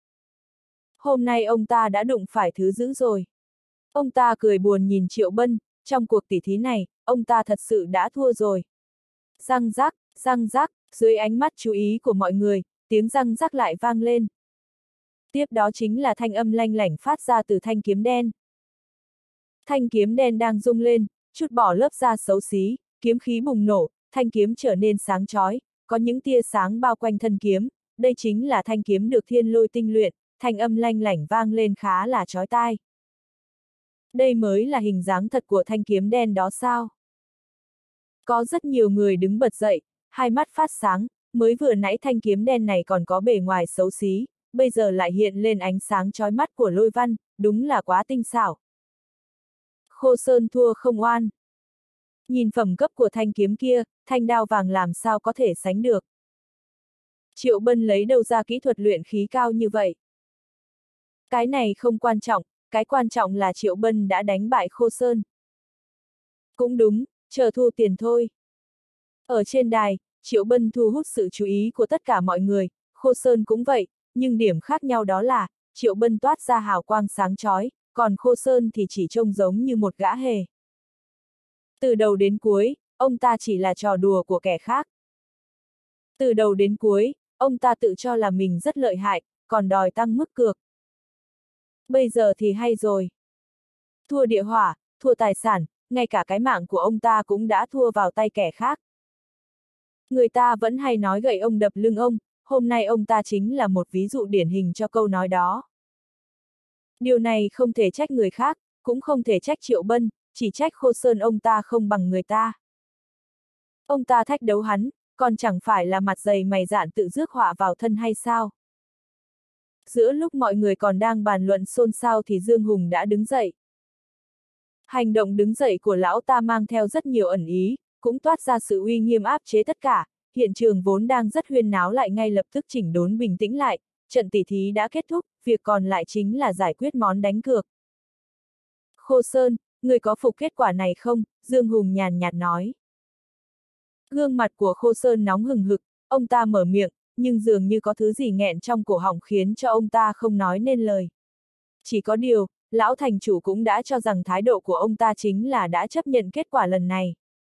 Hôm nay ông ta đã đụng phải thứ dữ rồi. Ông ta cười buồn nhìn Triệu Bân, trong cuộc tỉ thí này, ông ta thật sự đã thua rồi. Răng rắc, răng rắc, dưới ánh mắt chú ý của mọi người, tiếng răng rắc lại vang lên. Tiếp đó chính là thanh âm lanh lảnh phát ra từ thanh kiếm đen. Thanh kiếm đen đang rung lên, chút bỏ lớp da xấu xí, kiếm khí bùng nổ, thanh kiếm trở nên sáng chói, có những tia sáng bao quanh thân kiếm, đây chính là thanh kiếm được thiên lôi tinh luyện, thanh âm lanh lảnh vang lên khá là chói tai. Đây mới là hình dáng thật của thanh kiếm đen đó sao? Có rất nhiều người đứng bật dậy, hai mắt phát sáng, mới vừa nãy thanh kiếm đen này còn có bề ngoài xấu xí, bây giờ lại hiện lên ánh sáng chói mắt của lôi văn, đúng là quá tinh xảo. Khô Sơn thua không oan. Nhìn phẩm cấp của thanh kiếm kia, thanh đao vàng làm sao có thể sánh được. Triệu Bân lấy đâu ra kỹ thuật luyện khí cao như vậy? Cái này không quan trọng, cái quan trọng là Triệu Bân đã đánh bại Khô Sơn. Cũng đúng, chờ thu tiền thôi. Ở trên đài, Triệu Bân thu hút sự chú ý của tất cả mọi người, Khô Sơn cũng vậy, nhưng điểm khác nhau đó là, Triệu Bân toát ra hào quang sáng chói, còn Khô Sơn thì chỉ trông giống như một gã hề. Từ đầu đến cuối, ông ta chỉ là trò đùa của kẻ khác. Từ đầu đến cuối, ông ta tự cho là mình rất lợi hại, còn đòi tăng mức cược. Bây giờ thì hay rồi. Thua địa hỏa, thua tài sản, ngay cả cái mạng của ông ta cũng đã thua vào tay kẻ khác. Người ta vẫn hay nói gậy ông đập lưng ông, hôm nay ông ta chính là một ví dụ điển hình cho câu nói đó. Điều này không thể trách người khác, cũng không thể trách Triệu Bân, chỉ trách Khô Sơn ông ta không bằng người ta. Ông ta thách đấu hắn, còn chẳng phải là mặt dày mày dạn tự rước họa vào thân hay sao? Giữa lúc mọi người còn đang bàn luận xôn xao thì Dương Hùng đã đứng dậy. Hành động đứng dậy của lão ta mang theo rất nhiều ẩn ý, cũng toát ra sự uy nghiêm áp chế tất cả, hiện trường vốn đang rất huyên náo lại ngay lập tức chỉnh đốn bình tĩnh lại, trận tỉ thí đã kết thúc, việc còn lại chính là giải quyết món đánh cược. Khô Sơn, người có phục kết quả này không? Dương Hùng nhàn nhạt nói. Gương mặt của Khô Sơn nóng hừng hực, ông ta mở miệng, nhưng dường như có thứ gì nghẹn trong cổ họng khiến cho ông ta không nói nên lời. Chỉ có điều, lão thành chủ cũng đã cho rằng thái độ của ông ta chính là đã chấp nhận kết quả lần này.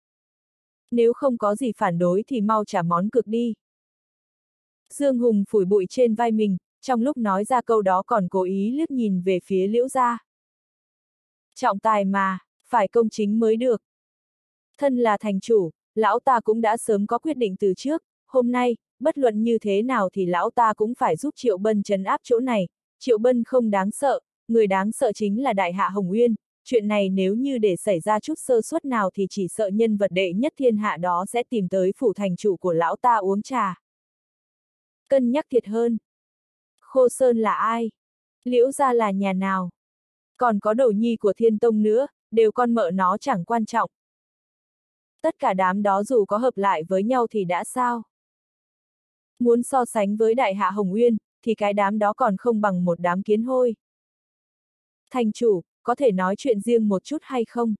Nếu không có gì phản đối thì mau trả món cược đi. Dương Hùng phủi bụi trên vai mình, trong lúc nói ra câu đó còn cố ý liếc nhìn về phía Liễu gia. Trọng tài mà, phải công chính mới được. Thân là thành chủ, lão ta cũng đã sớm có quyết định từ trước, hôm nay, bất luận như thế nào thì lão ta cũng phải giúp Triệu Bân trấn áp chỗ này, Triệu Bân không đáng sợ, người đáng sợ chính là Đại Hạ Hồng Uyên, chuyện này nếu như để xảy ra chút sơ suất nào thì chỉ sợ nhân vật đệ nhất thiên hạ đó sẽ tìm tới phủ thành chủ của lão ta uống trà. Cân nhắc thiệt hơn. Khô Sơn là ai? Liễu gia là nhà nào? Còn có đầu nhi của Thiên Tông nữa, đều con mợ nó chẳng quan trọng. Tất cả đám đó dù có hợp lại với nhau thì đã sao? Muốn so sánh với Đại Hạ Hồng Uyên, thì cái đám đó còn không bằng một đám kiến hôi. Thành chủ, có thể nói chuyện riêng một chút hay không?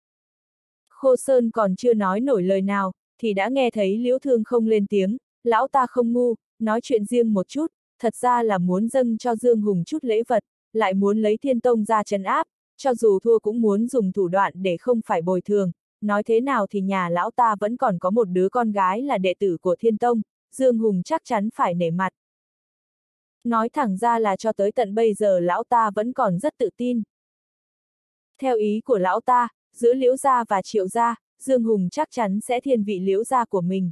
Khô Sơn còn chưa nói nổi lời nào, thì đã nghe thấy Liễu Thương không lên tiếng, lão ta không ngu, nói chuyện riêng một chút, thật ra là muốn dâng cho Dương Hùng chút lễ vật, lại muốn lấy Thiên Tông ra trấn áp, cho dù thua cũng muốn dùng thủ đoạn để không phải bồi thường, nói thế nào thì nhà lão ta vẫn còn có một đứa con gái là đệ tử của Thiên Tông, Dương Hùng chắc chắn phải nể mặt. Nói thẳng ra là cho tới tận bây giờ lão ta vẫn còn rất tự tin. Theo ý của lão ta, giữa Liễu gia và Triệu gia, Dương Hùng chắc chắn sẽ thiên vị Liễu gia của mình.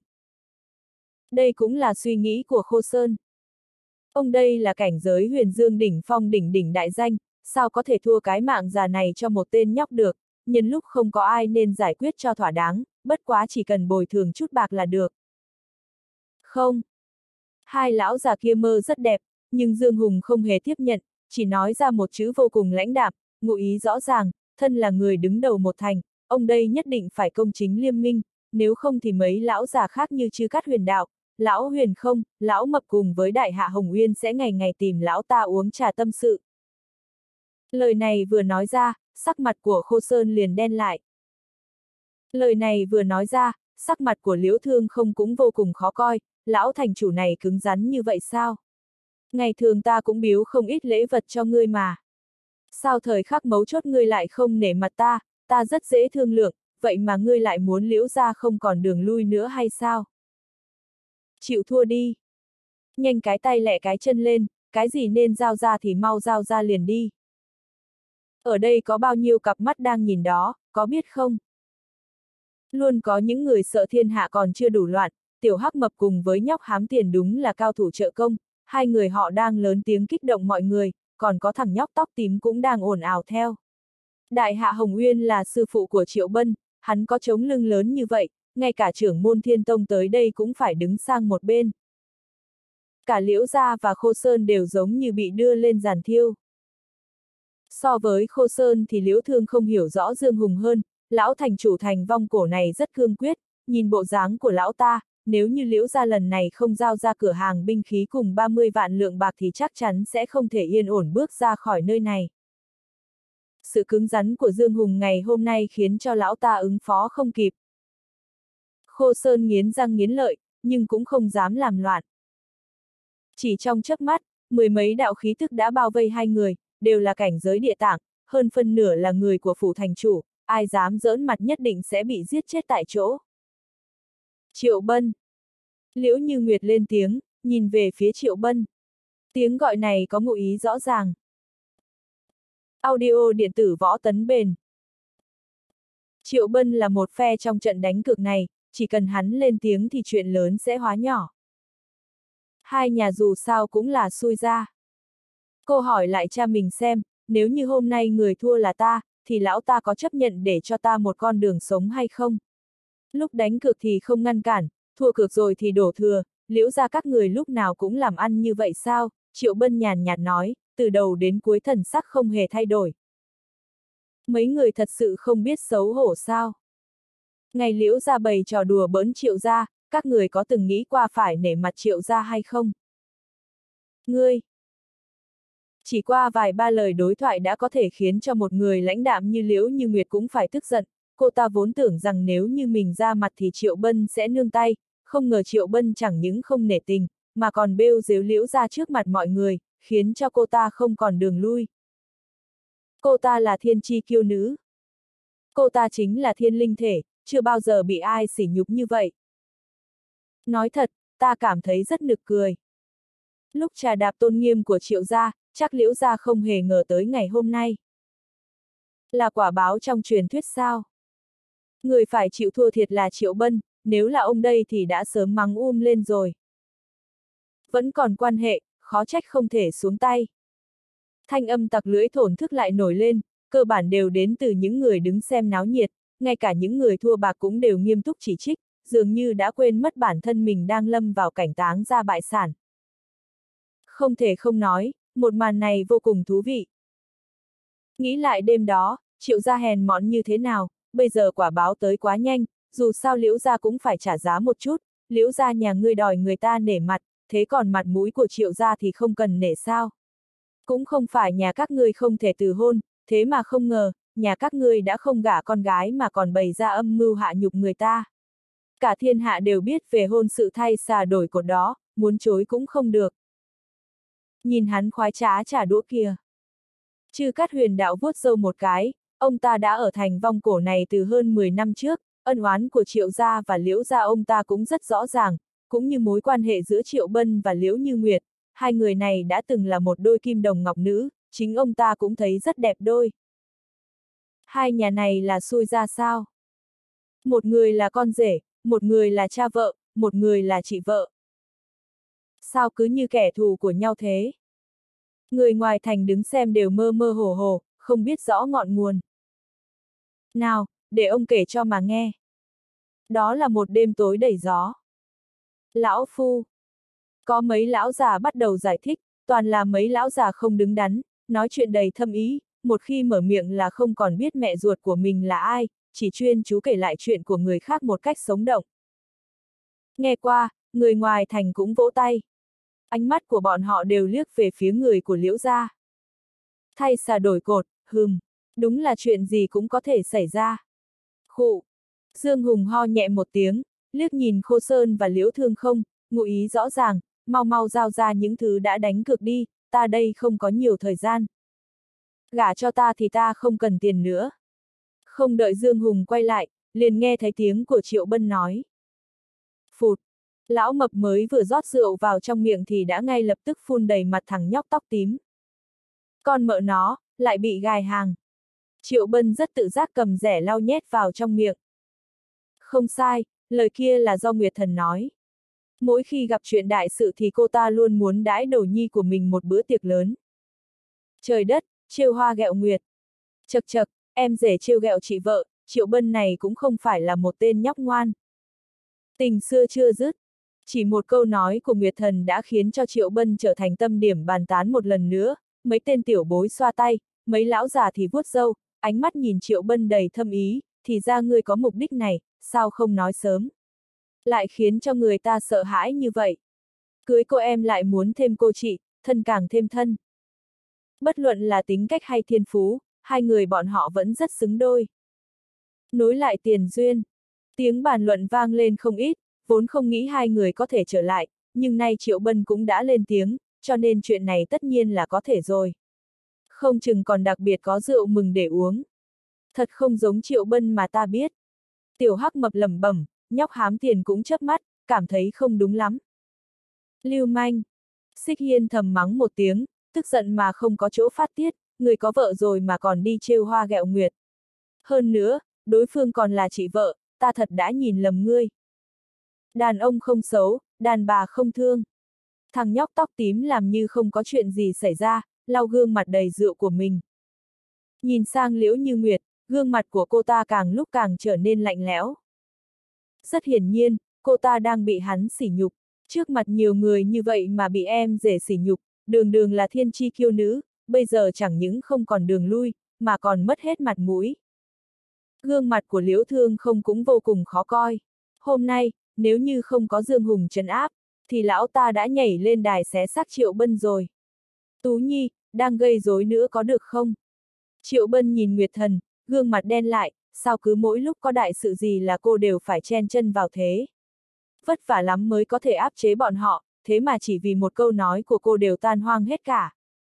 Đây cũng là suy nghĩ của Khô Sơn. Ông đây là cảnh giới huyền dương đỉnh phong đỉnh đỉnh đại danh, sao có thể thua cái mạng già này cho một tên nhóc được, nhân lúc không có ai nên giải quyết cho thỏa đáng, bất quá chỉ cần bồi thường chút bạc là được. Không. Hai lão già kia mơ rất đẹp, nhưng Dương Hùng không hề tiếp nhận, chỉ nói ra một chữ vô cùng lãnh đạm, ngụ ý rõ ràng, thân là người đứng đầu một thành, ông đây nhất định phải công chính liêm minh, nếu không thì mấy lão già khác như Chư Cát Huyền Đạo, lão Huyền Không, lão Mập cùng với Đại Hạ Hồng Uyên sẽ ngày ngày tìm lão ta uống trà tâm sự. Lời này vừa nói ra, sắc mặt của Khô Sơn liền đen lại. Lời này vừa nói ra, sắc mặt của Liễu Thương không cũng vô cùng khó coi, lão thành chủ này cứng rắn như vậy sao? Ngày thường ta cũng biếu không ít lễ vật cho ngươi mà. Sao thời khắc mấu chốt ngươi lại không nể mặt ta, ta rất dễ thương lượng, vậy mà ngươi lại muốn Liễu gia không còn đường lui nữa hay sao? Chịu thua đi. Nhanh cái tay lẹ cái chân lên, cái gì nên giao ra thì mau giao ra liền đi. Ở đây có bao nhiêu cặp mắt đang nhìn đó, có biết không? Luôn có những người sợ thiên hạ còn chưa đủ loạn, Tiểu Hắc Mập cùng với nhóc hám tiền đúng là cao thủ trợ công, hai người họ đang lớn tiếng kích động mọi người, còn có thằng nhóc tóc tím cũng đang ồn ào theo. Đại Hạ Hồng Uyên là sư phụ của Triệu Bân, hắn có chống lưng lớn như vậy, ngay cả trưởng môn Thiên Tông tới đây cũng phải đứng sang một bên. Cả Liễu gia và Khô Sơn đều giống như bị đưa lên giàn thiêu. So với Khô Sơn thì Liễu Thương không hiểu rõ Dương Hùng hơn, lão thành chủ thành vong cổ này rất cương quyết, nhìn bộ dáng của lão ta, nếu như Liễu gia lần này không giao ra cửa hàng binh khí cùng ba mươi vạn lượng bạc thì chắc chắn sẽ không thể yên ổn bước ra khỏi nơi này. Sự cứng rắn của Dương Hùng ngày hôm nay khiến cho lão ta ứng phó không kịp. Khô Sơn nghiến răng nghiến lợi, nhưng cũng không dám làm loạn. Chỉ trong chớp mắt, mười mấy đạo khí tức đã bao vây hai người, đều là cảnh giới địa tạng, hơn phân nửa là người của phủ thành chủ, ai dám giỡn mặt nhất định sẽ bị giết chết tại chỗ. Triệu Bân. Liễu Như Nguyệt lên tiếng, nhìn về phía Triệu Bân. Tiếng gọi này có ngụ ý rõ ràng. Audio điện tử Võ Tấn Bền. Triệu Bân là một phe trong trận đánh cược này, chỉ cần hắn lên tiếng thì chuyện lớn sẽ hóa nhỏ. Hai nhà dù sao cũng là xui ra. Cô hỏi lại cha mình xem, nếu như hôm nay người thua là ta, thì lão ta có chấp nhận để cho ta một con đường sống hay không? Lúc đánh cược thì không ngăn cản, thua cược rồi thì đổ thừa, Liễu gia các người lúc nào cũng làm ăn như vậy sao? Triệu Bân nhàn nhạt nói, từ đầu đến cuối thần sắc không hề thay đổi. Mấy người thật sự không biết xấu hổ sao? Ngày Liễu gia bày trò đùa bỡn Triệu gia, các người có từng nghĩ qua phải nể mặt Triệu gia hay không? Ngươi! Chỉ qua vài ba lời đối thoại đã có thể khiến cho một người lãnh đạm như Liễu Như Nguyệt cũng phải tức giận, cô ta vốn tưởng rằng nếu như mình ra mặt thì Triệu Bân sẽ nương tay, không ngờ Triệu Bân chẳng những không nể tình, mà còn bêu dếu Liễu ra trước mặt mọi người, khiến cho cô ta không còn đường lui. Cô ta là thiên chi kiêu nữ. Cô ta chính là thiên linh thể, chưa bao giờ bị ai sỉ nhục như vậy. Nói thật, ta cảm thấy rất nực cười. Lúc trà đạp tôn nghiêm của Triệu gia, chắc Liễu gia không hề ngờ tới ngày hôm nay. Là quả báo trong truyền thuyết sao? Người phải chịu thua thiệt là Triệu Bân, nếu là ông đây thì đã sớm mắng um lên rồi. Vẫn còn quan hệ, khó trách không thể xuống tay. Thanh âm tặc lưỡi thổn thức lại nổi lên, cơ bản đều đến từ những người đứng xem náo nhiệt, ngay cả những người thua bạc cũng đều nghiêm túc chỉ trích, dường như đã quên mất bản thân mình đang lâm vào cảnh táng ra bại sản. Không thể không nói, một màn này vô cùng thú vị. Nghĩ lại đêm đó, Triệu gia hèn mọn như thế nào, bây giờ quả báo tới quá nhanh, dù sao Liễu gia cũng phải trả giá một chút, Liễu gia nhà ngươi đòi người ta nể mặt, thế còn mặt mũi của Triệu gia thì không cần nể sao. Cũng không phải nhà các ngươi không thể từ hôn, thế mà không ngờ, nhà các ngươi đã không gả con gái mà còn bày ra âm mưu hạ nhục người ta. Cả thiên hạ đều biết về hôn sự thay xà đổi cột đó, muốn chối cũng không được. Nhìn hắn khoái trá trả đũa kìa. Chư Cát Huyền đạo vuốt râu một cái, ông ta đã ở thành vong cổ này từ hơn mười năm trước, ân oán của Triệu gia và Liễu gia ông ta cũng rất rõ ràng, cũng như mối quan hệ giữa Triệu Bân và Liễu Như Nguyệt, hai người này đã từng là một đôi kim đồng ngọc nữ, chính ông ta cũng thấy rất đẹp đôi. Hai nhà này là xui ra sao? Một người là con rể, một người là cha vợ, một người là chị vợ. Sao cứ như kẻ thù của nhau thế? Người ngoài thành đứng xem đều mơ mơ hồ hồ, không biết rõ ngọn nguồn. Nào, để ông kể cho mà nghe. Đó là một đêm tối đầy gió. Lão phu. Có mấy lão già bắt đầu giải thích, toàn là mấy lão già không đứng đắn, nói chuyện đầy thâm ý, một khi mở miệng là không còn biết mẹ ruột của mình là ai, chỉ chuyên chú kể lại chuyện của người khác một cách sống động. Nghe qua, người ngoài thành cũng vỗ tay. Ánh mắt của bọn họ đều liếc về phía người của Liễu gia. Thay xà đổi cột, hừm, đúng là chuyện gì cũng có thể xảy ra. Khụ. Dương Hùng ho nhẹ một tiếng, liếc nhìn Khô Sơn và Liễu Thương không, ngụ ý rõ ràng, mau mau giao ra những thứ đã đánh cược đi, ta đây không có nhiều thời gian. Gả cho ta thì ta không cần tiền nữa. Không đợi Dương Hùng quay lại, liền nghe thấy tiếng của Triệu Bân nói. Phụt. Lão mập mới vừa rót rượu vào trong miệng thì đã ngay lập tức phun đầy mặt thằng nhóc tóc tím. Con mợ nó, lại bị gài hàng. Triệu Bân rất tự giác cầm rẻ lau nhét vào trong miệng. Không sai, lời kia là do Nguyệt Thần nói. Mỗi khi gặp chuyện đại sự thì cô ta luôn muốn đãi đầu nhi của mình một bữa tiệc lớn. Trời đất, trêu hoa ghẹo nguyệt. Chật chật, em rể trêu ghẹo chị vợ, Triệu Bân này cũng không phải là một tên nhóc ngoan. Tình xưa chưa dứt. Chỉ một câu nói của Nguyệt Thần đã khiến cho Triệu Bân trở thành tâm điểm bàn tán một lần nữa, mấy tên tiểu bối xoa tay, mấy lão già thì vuốt râu, ánh mắt nhìn Triệu Bân đầy thâm ý, thì ra ngươi có mục đích này, sao không nói sớm. Lại khiến cho người ta sợ hãi như vậy. Cưới cô em lại muốn thêm cô chị, thân càng thêm thân. Bất luận là tính cách hay thiên phú, hai người bọn họ vẫn rất xứng đôi. Nối lại tiền duyên, tiếng bàn luận vang lên không ít, vốn không nghĩ hai người có thể trở lại, nhưng nay Triệu Bân cũng đã lên tiếng, cho nên chuyện này tất nhiên là có thể rồi. Không chừng còn đặc biệt có rượu mừng để uống. Thật không giống Triệu Bân mà ta biết. Tiểu Hắc mập lẩm bẩm, nhóc hám tiền cũng chớp mắt, cảm thấy không đúng lắm. Lưu manh. Xích Hiên thầm mắng một tiếng, tức giận mà không có chỗ phát tiết, người có vợ rồi mà còn đi trêu hoa ghẹo nguyệt. Hơn nữa, đối phương còn là chị vợ, ta thật đã nhìn lầm ngươi. Đàn ông không xấu, đàn bà không thương. Thằng nhóc tóc tím làm như không có chuyện gì xảy ra, lau gương mặt đầy rượu của mình. Nhìn sang Liễu Như Nguyệt, gương mặt của cô ta càng lúc càng trở nên lạnh lẽo. Rất hiển nhiên, cô ta đang bị hắn sỉ nhục, trước mặt nhiều người như vậy mà bị em rể sỉ nhục, đường đường là thiên chi kiêu nữ, bây giờ chẳng những không còn đường lui, mà còn mất hết mặt mũi. Gương mặt của Liễu Thương không cũng vô cùng khó coi. Hôm nay, nếu như không có Dương Hùng trấn áp, thì lão ta đã nhảy lên đài xé xác Triệu Bân rồi. Tú Nhi, đang gây rối nữa có được không? Triệu Bân nhìn Nguyệt Thần, gương mặt đen lại, sao cứ mỗi lúc có đại sự gì là cô đều phải chen chân vào thế? Vất vả lắm mới có thể áp chế bọn họ, thế mà chỉ vì một câu nói của cô đều tan hoang hết cả.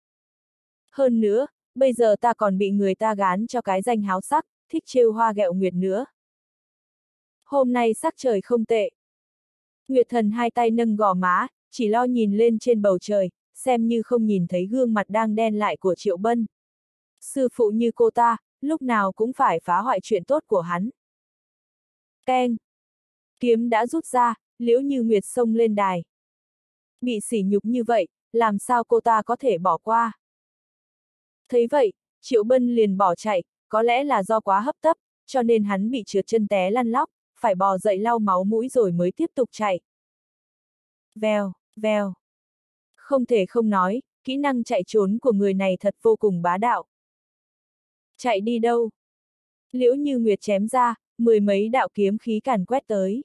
Hơn nữa, bây giờ ta còn bị người ta gán cho cái danh háo sắc, thích trêu hoa ghẹo nguyệt nữa. Hôm nay sắc trời không tệ. Nguyệt Thần hai tay nâng gò má, chỉ lo nhìn lên trên bầu trời, xem như không nhìn thấy gương mặt đang đen lại của Triệu Bân. Sư phụ như cô ta, lúc nào cũng phải phá hoại chuyện tốt của hắn. Keng. Kiếm đã rút ra, Liễu Như Nguyệt xông lên đài. Bị sỉ nhục như vậy, làm sao cô ta có thể bỏ qua? Thấy vậy, Triệu Bân liền bỏ chạy, có lẽ là do quá hấp tấp, cho nên hắn bị trượt chân té lăn lóc, phải bò dậy lau máu mũi rồi mới tiếp tục chạy. Vèo, vèo. Không thể không nói, kỹ năng chạy trốn của người này thật vô cùng bá đạo. Chạy đi đâu? Liễu Như Nguyệt chém ra, mười mấy đạo kiếm khí càn quét tới.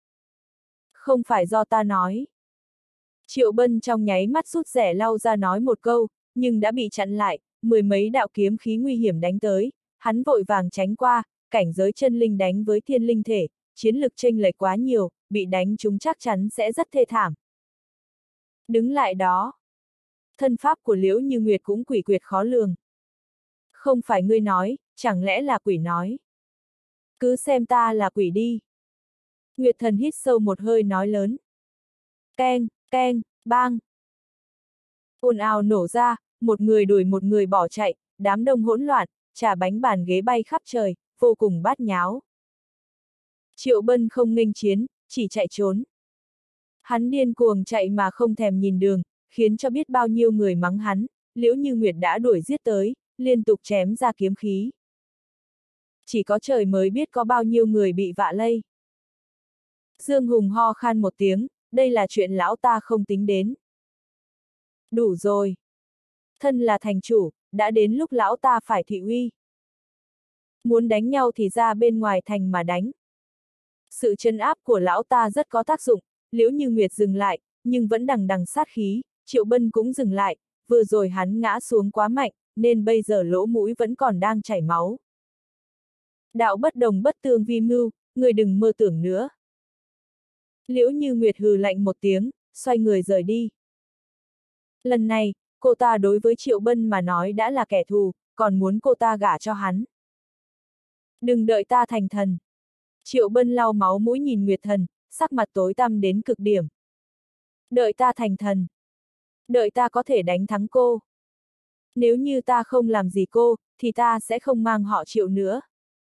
Không phải do ta nói. Triệu Bân trong nháy mắt rút rẻ lau ra nói một câu, nhưng đã bị chặn lại, mười mấy đạo kiếm khí nguy hiểm đánh tới, hắn vội vàng tránh qua, cảnh giới chân linh đánh với thiên linh thể, chiến lực chênh lệch quá nhiều, bị đánh chúng chắc chắn sẽ rất thê thảm. Đứng lại đó. Thân pháp của Liễu Như Nguyệt cũng quỷ quyệt khó lường. Không phải ngươi nói, chẳng lẽ là quỷ nói. Cứ xem ta là quỷ đi. Nguyệt Thần hít sâu một hơi nói lớn. Keng, keng, bang. Ồn ào nổ ra, một người đuổi một người bỏ chạy, đám đông hỗn loạn, trà bánh bàn ghế bay khắp trời, vô cùng bát nháo. Triệu Bân không nghênh chiến, chỉ chạy trốn. Hắn điên cuồng chạy mà không thèm nhìn đường, khiến cho biết bao nhiêu người mắng hắn, Liễu Như Nguyệt đã đuổi giết tới, liên tục chém ra kiếm khí. Chỉ có trời mới biết có bao nhiêu người bị vạ lây. Dương Hùng ho khan một tiếng, đây là chuyện lão ta không tính đến. Đủ rồi. Thân là thành chủ, đã đến lúc lão ta phải thị uy. Muốn đánh nhau thì ra bên ngoài thành mà đánh. Sự trấn áp của lão ta rất có tác dụng, Liễu Như Nguyệt dừng lại, nhưng vẫn đằng đằng sát khí, Triệu Bân cũng dừng lại, vừa rồi hắn ngã xuống quá mạnh, nên bây giờ lỗ mũi vẫn còn đang chảy máu. Đạo bất đồng bất tương vi mưu, người đừng mơ tưởng nữa. Liễu Như Nguyệt hừ lạnh một tiếng, xoay người rời đi. Lần này, cô ta đối với Triệu Bân mà nói đã là kẻ thù, còn muốn cô ta gả cho hắn. Đừng đợi ta thành thần. Triệu Bân lau máu mũi nhìn Nguyệt Thần, sắc mặt tối tăm đến cực điểm. Đợi ta thành thần. Đợi ta có thể đánh thắng cô. Nếu như ta không làm gì cô, thì ta sẽ không mang họ Triệu nữa.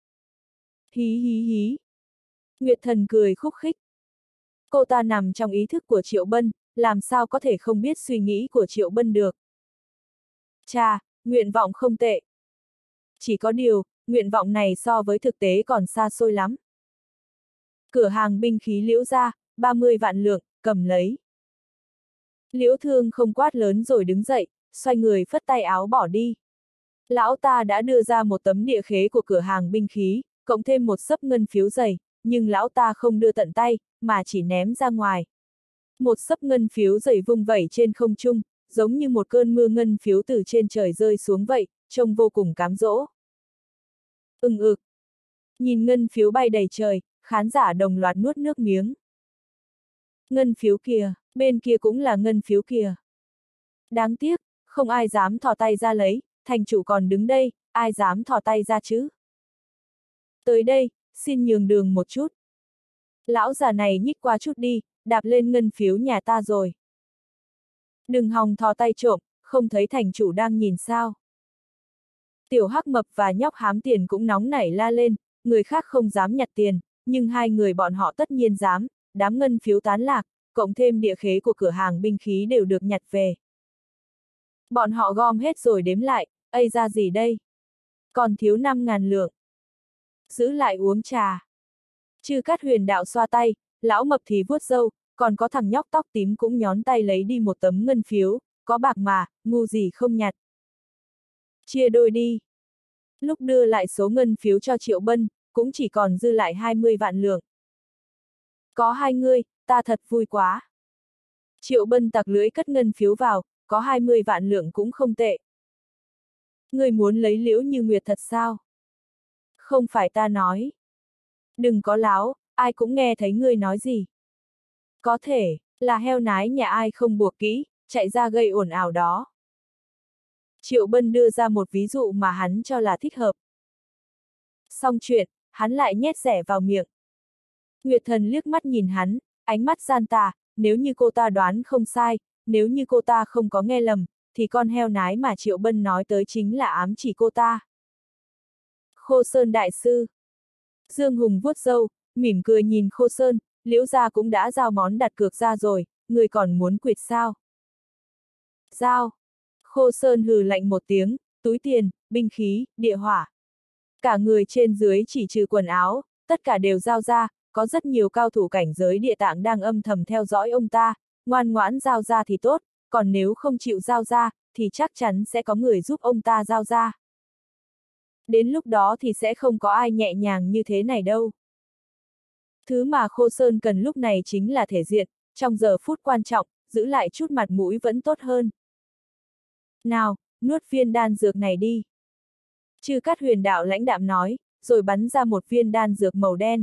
Hí hí hí. Nguyệt Thần cười khúc khích. Cô ta nằm trong ý thức của Triệu Bân, làm sao có thể không biết suy nghĩ của Triệu Bân được. Chà, nguyện vọng không tệ. Chỉ có điều, nguyện vọng này so với thực tế còn xa xôi lắm. Cửa hàng binh khí Liễu ra, ba mươi vạn lượng, cầm lấy. Liễu Thương không quát lớn rồi đứng dậy, xoay người phất tay áo bỏ đi. Lão ta đã đưa ra một tấm địa khế của cửa hàng binh khí, cộng thêm một xấp ngân phiếu dày, nhưng lão ta không đưa tận tay, mà chỉ ném ra ngoài. Một xấp ngân phiếu dày vung vẩy trên không trung, giống như một cơn mưa ngân phiếu từ trên trời rơi xuống vậy, trông vô cùng cám dỗ. Ưng ực. Nhìn ngân phiếu bay đầy trời, khán giả đồng loạt nuốt nước miếng. Ngân phiếu kìa, bên kia cũng là ngân phiếu kìa. Đáng tiếc, không ai dám thò tay ra lấy, thành chủ còn đứng đây, ai dám thò tay ra chứ? Tới đây, xin nhường đường một chút. Lão già này nhích qua chút đi, đạp lên ngân phiếu nhà ta rồi. Đừng hòng thò tay trộm, không thấy thành chủ đang nhìn sao. Tiểu Hắc Mập và nhóc hám tiền cũng nóng nảy la lên, người khác không dám nhặt tiền, nhưng hai người bọn họ tất nhiên dám, đám ngân phiếu tán lạc, cộng thêm địa khế của cửa hàng binh khí đều được nhặt về. Bọn họ gom hết rồi đếm lại, ây ra gì đây? Còn thiếu năm ngàn lượng. Giữ lại uống trà. Chư Cát Huyền Đạo xoa tay, lão mập thì vuốt râu, còn có thằng nhóc tóc tím cũng nhón tay lấy đi một tấm ngân phiếu, có bạc mà, ngu gì không nhặt. Chia đôi đi. Lúc đưa lại số ngân phiếu cho Triệu Bân, cũng chỉ còn dư lại hai mươi vạn lượng. Có hai ngươi, ta thật vui quá. Triệu Bân tặc lưỡi cất ngân phiếu vào, có hai mươi vạn lượng cũng không tệ. Ngươi muốn lấy Liễu Như Nguyệt thật sao? Không phải ta nói. Đừng có láo, ai cũng nghe thấy ngươi nói gì. Có thể, là heo nái nhà ai không buộc kỹ, chạy ra gây ồn ào đó. Triệu Bân đưa ra một ví dụ mà hắn cho là thích hợp. Xong chuyện, hắn lại nhét rẻ vào miệng. Nguyệt Thần liếc mắt nhìn hắn, ánh mắt gian tà, nếu như cô ta đoán không sai, nếu như cô ta không có nghe lầm, thì con heo nái mà Triệu Bân nói tới chính là ám chỉ cô ta. Khô Sơn Đại Sư. Dương Hùng vuốt râu, mỉm cười nhìn Khô Sơn, Liễu gia cũng đã giao món đặt cược ra rồi, người còn muốn quỵt sao? Giao. Khô Sơn hừ lạnh một tiếng, túi tiền, binh khí, địa hỏa. Cả người trên dưới chỉ trừ quần áo, tất cả đều giao ra, có rất nhiều cao thủ cảnh giới địa tạng đang âm thầm theo dõi ông ta, ngoan ngoãn giao ra thì tốt, còn nếu không chịu giao ra, thì chắc chắn sẽ có người giúp ông ta giao ra. Đến lúc đó thì sẽ không có ai nhẹ nhàng như thế này đâu. Thứ mà Khô Sơn cần lúc này chính là thể diện, trong giờ phút quan trọng, giữ lại chút mặt mũi vẫn tốt hơn. Nào, nuốt viên đan dược này đi. Chư Cát Huyền Đạo lãnh đạm nói, rồi bắn ra một viên đan dược màu đen.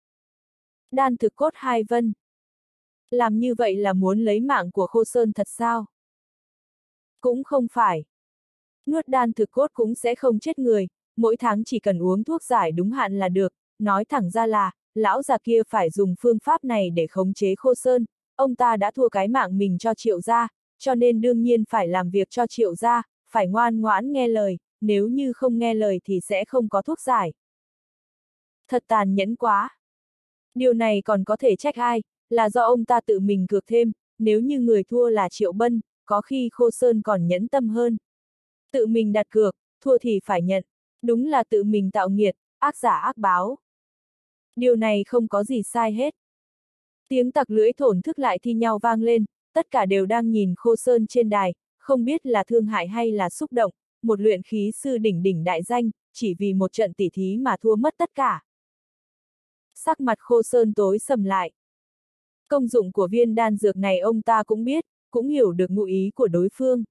Đan thực cốt hai vân. Làm như vậy là muốn lấy mạng của Khô Sơn thật sao? Cũng không phải. Nuốt đan thực cốt cũng sẽ không chết người, mỗi tháng chỉ cần uống thuốc giải đúng hạn là được, nói thẳng ra là, lão già kia phải dùng phương pháp này để khống chế Khô Sơn, ông ta đã thua cái mạng mình cho Triệu gia, cho nên đương nhiên phải làm việc cho Triệu gia, phải ngoan ngoãn nghe lời, nếu như không nghe lời thì sẽ không có thuốc giải. Thật tàn nhẫn quá. Điều này còn có thể trách ai, là do ông ta tự mình cược thêm, nếu như người thua là Triệu Bân, có khi Khô Sơn còn nhẫn tâm hơn. Tự mình đặt cược, thua thì phải nhận, đúng là tự mình tạo nghiệt, ác giả ác báo. Điều này không có gì sai hết. Tiếng tặc lưỡi thổn thức lại thi nhau vang lên, tất cả đều đang nhìn Khô Sơn trên đài, không biết là thương hại hay là xúc động, một luyện khí sư đỉnh đỉnh đại danh, chỉ vì một trận tỉ thí mà thua mất tất cả. Sắc mặt Khô Sơn tối sầm lại. Công dụng của viên đan dược này ông ta cũng biết, cũng hiểu được ngụ ý của đối phương.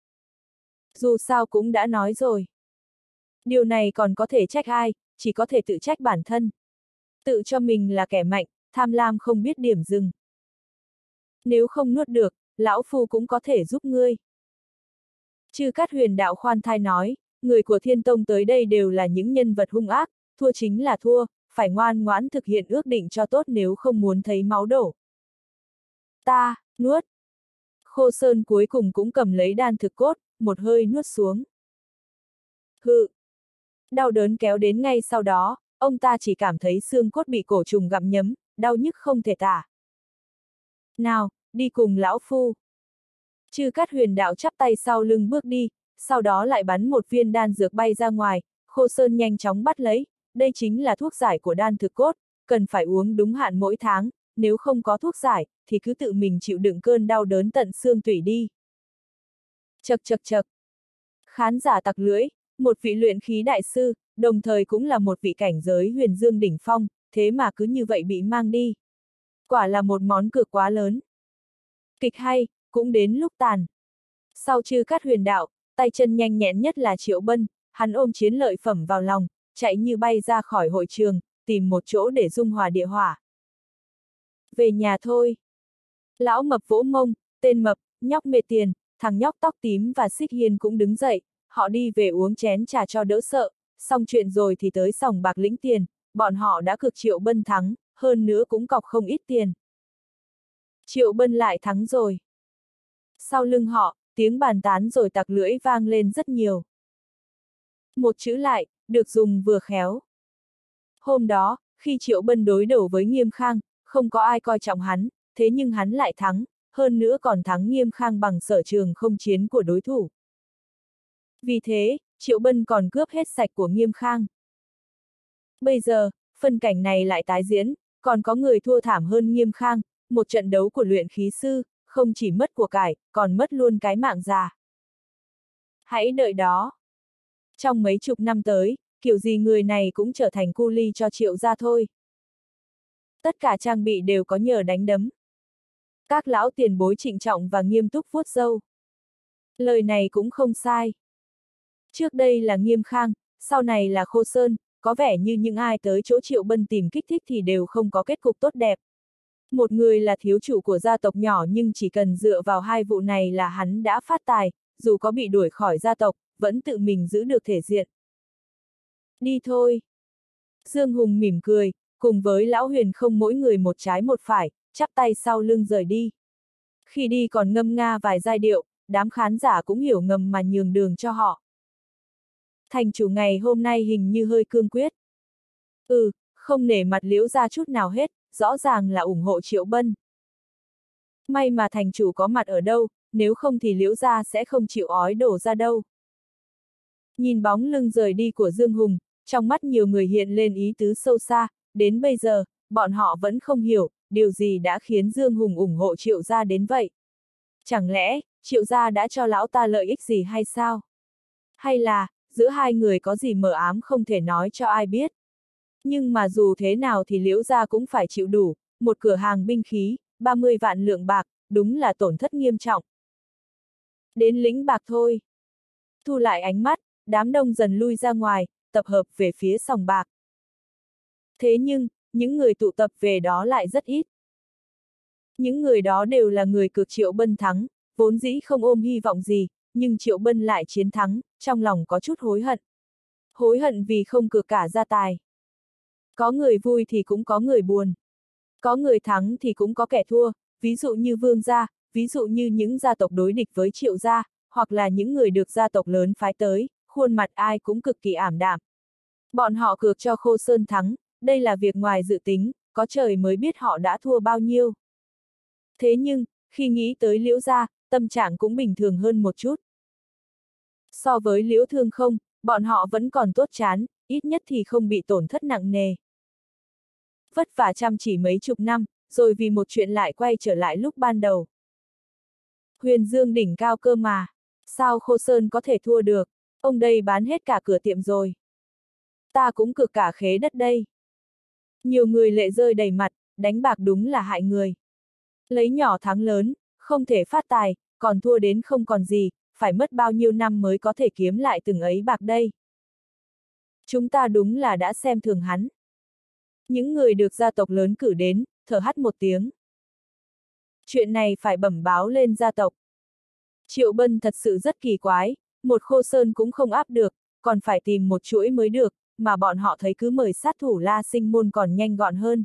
Dù sao cũng đã nói rồi. Điều này còn có thể trách ai, chỉ có thể tự trách bản thân. Tự cho mình là kẻ mạnh, tham lam không biết điểm dừng. Nếu không nuốt được, lão phu cũng có thể giúp ngươi. Chư Cát Huyền Đạo khoan thai nói, người của Thiên Tông tới đây đều là những nhân vật hung ác, thua chính là thua, phải ngoan ngoãn thực hiện ước định cho tốt nếu không muốn thấy máu đổ. Ta, nuốt. Khô Sơn cuối cùng cũng cầm lấy đan thực cốt, một hơi nuốt xuống. Hự. Đau đớn kéo đến ngay sau đó, ông ta chỉ cảm thấy xương cốt bị cổ trùng gặm nhấm, đau nhức không thể tả. Nào, đi cùng lão phu. Chư Cát Huyền Đạo chắp tay sau lưng bước đi, sau đó lại bắn một viên đan dược bay ra ngoài, Khô Sơn nhanh chóng bắt lấy, đây chính là thuốc giải của đan thực cốt, cần phải uống đúng hạn mỗi tháng, nếu không có thuốc giải, thì cứ tự mình chịu đựng cơn đau đớn tận xương tủy đi. Chậc chậc chậc. Khán giả tặc lưỡi, một vị luyện khí đại sư, đồng thời cũng là một vị cảnh giới huyền dương đỉnh phong, thế mà cứ như vậy bị mang đi. Quả là một món cược quá lớn. Kịch hay, cũng đến lúc tàn. Sau Chư Cát Huyền Đạo, tay chân nhanh nhẹn nhất là Triệu Bân, hắn ôm chiến lợi phẩm vào lòng, chạy như bay ra khỏi hội trường, tìm một chỗ để dung hòa địa hỏa. Về nhà thôi. Lão Mập vỗ mông, tên Mập, nhóc mệt tiền, thằng nhóc tóc tím và Xích Hiên cũng đứng dậy, họ đi về uống chén trà cho đỡ sợ, xong chuyện rồi thì tới sòng bạc lĩnh tiền, bọn họ đã cược Triệu Bân thắng, hơn nữa cũng cọc không ít tiền. Triệu Bân lại thắng rồi. Sau lưng họ, tiếng bàn tán rồi tặc lưỡi vang lên rất nhiều. Một chữ lại, được dùng vừa khéo. Hôm đó, khi Triệu Bân đối đầu với Nghiêm Khang, không có ai coi trọng hắn, thế nhưng hắn lại thắng, hơn nữa còn thắng Nghiêm Khang bằng sở trường không chiến của đối thủ. Vì thế, Triệu Bân còn cướp hết sạch của Nghiêm Khang. Bây giờ, phân cảnh này lại tái diễn, còn có người thua thảm hơn Nghiêm Khang, một trận đấu của luyện khí sư, không chỉ mất của cải, còn mất luôn cái mạng già. Hãy đợi đó. Trong mấy chục năm tới, kiểu gì người này cũng trở thành cu li cho Triệu gia thôi. Tất cả trang bị đều có nhờ đánh đấm. Các lão tiền bối trịnh trọng và nghiêm túc vuốt râu. Lời này cũng không sai. Trước đây là Nghiêm Khang, sau này là Khô Sơn, có vẻ như những ai tới chỗ Triệu Bân tìm kích thích thì đều không có kết cục tốt đẹp. Một người là thiếu chủ của gia tộc nhỏ nhưng chỉ cần dựa vào hai vụ này là hắn đã phát tài, dù có bị đuổi khỏi gia tộc, vẫn tự mình giữ được thể diện. Đi thôi. Dương Hùng mỉm cười, cùng với Lão Huyền không mỗi người một trái một phải, chắp tay sau lưng rời đi. Khi đi còn ngâm nga vài giai điệu, đám khán giả cũng hiểu ngầm mà nhường đường cho họ. Thành chủ ngày hôm nay hình như hơi cương quyết. Ừ, không nể mặt Liễu gia chút nào hết, rõ ràng là ủng hộ Triệu Bân. May mà thành chủ có mặt ở đâu, nếu không thì Liễu gia sẽ không chịu ói đổ ra đâu. Nhìn bóng lưng rời đi của Dương Hùng, trong mắt nhiều người hiện lên ý tứ sâu xa, đến bây giờ, bọn họ vẫn không hiểu, điều gì đã khiến Dương Hùng ủng hộ Triệu gia đến vậy. Chẳng lẽ, Triệu gia đã cho lão ta lợi ích gì hay sao? Hay là, giữa hai người có gì mờ ám không thể nói cho ai biết? Nhưng mà dù thế nào thì Liễu gia cũng phải chịu đủ, một cửa hàng binh khí, ba mươi vạn lượng bạc, đúng là tổn thất nghiêm trọng. Đến lĩnh bạc thôi. Thu lại ánh mắt, đám đông dần lui ra ngoài, tập hợp về phía sòng bạc. Thế nhưng, những người tụ tập về đó lại rất ít. Những người đó đều là người cược Triệu Bân thắng, vốn dĩ không ôm hy vọng gì, nhưng Triệu Bân lại chiến thắng, trong lòng có chút hối hận. Hối hận vì không cược cả gia tài. Có người vui thì cũng có người buồn. Có người thắng thì cũng có kẻ thua, ví dụ như Vương gia, ví dụ như những gia tộc đối địch với Triệu gia, hoặc là những người được gia tộc lớn phái tới, khuôn mặt ai cũng cực kỳ ảm đạm. Bọn họ cược cho Khô Sơn thắng, đây là việc ngoài dự tính, có trời mới biết họ đã thua bao nhiêu. Thế nhưng, khi nghĩ tới Liễu gia, tâm trạng cũng bình thường hơn một chút. So với Liễu Thương không, bọn họ vẫn còn tốt chán, ít nhất thì không bị tổn thất nặng nề. Vất vả chăm chỉ mấy chục năm, rồi vì một chuyện lại quay trở lại lúc ban đầu. Huyền Dương đỉnh cao cơ mà, sao Khô Sơn có thể thua được, ông đây bán hết cả cửa tiệm rồi. Ta cũng cược cả khế đất đây. Nhiều người lệ rơi đầy mặt, đánh bạc đúng là hại người. Lấy nhỏ thắng lớn, không thể phát tài, còn thua đến không còn gì, phải mất bao nhiêu năm mới có thể kiếm lại từng ấy bạc đây. Chúng ta đúng là đã xem thường hắn. Những người được gia tộc lớn cử đến, thở hắt một tiếng. Chuyện này phải bẩm báo lên gia tộc. Triệu Bân thật sự rất kỳ quái, một Khô Sơn cũng không áp được, còn phải tìm một chuỗi mới được, mà bọn họ thấy cứ mời sát thủ La Sinh Môn còn nhanh gọn hơn.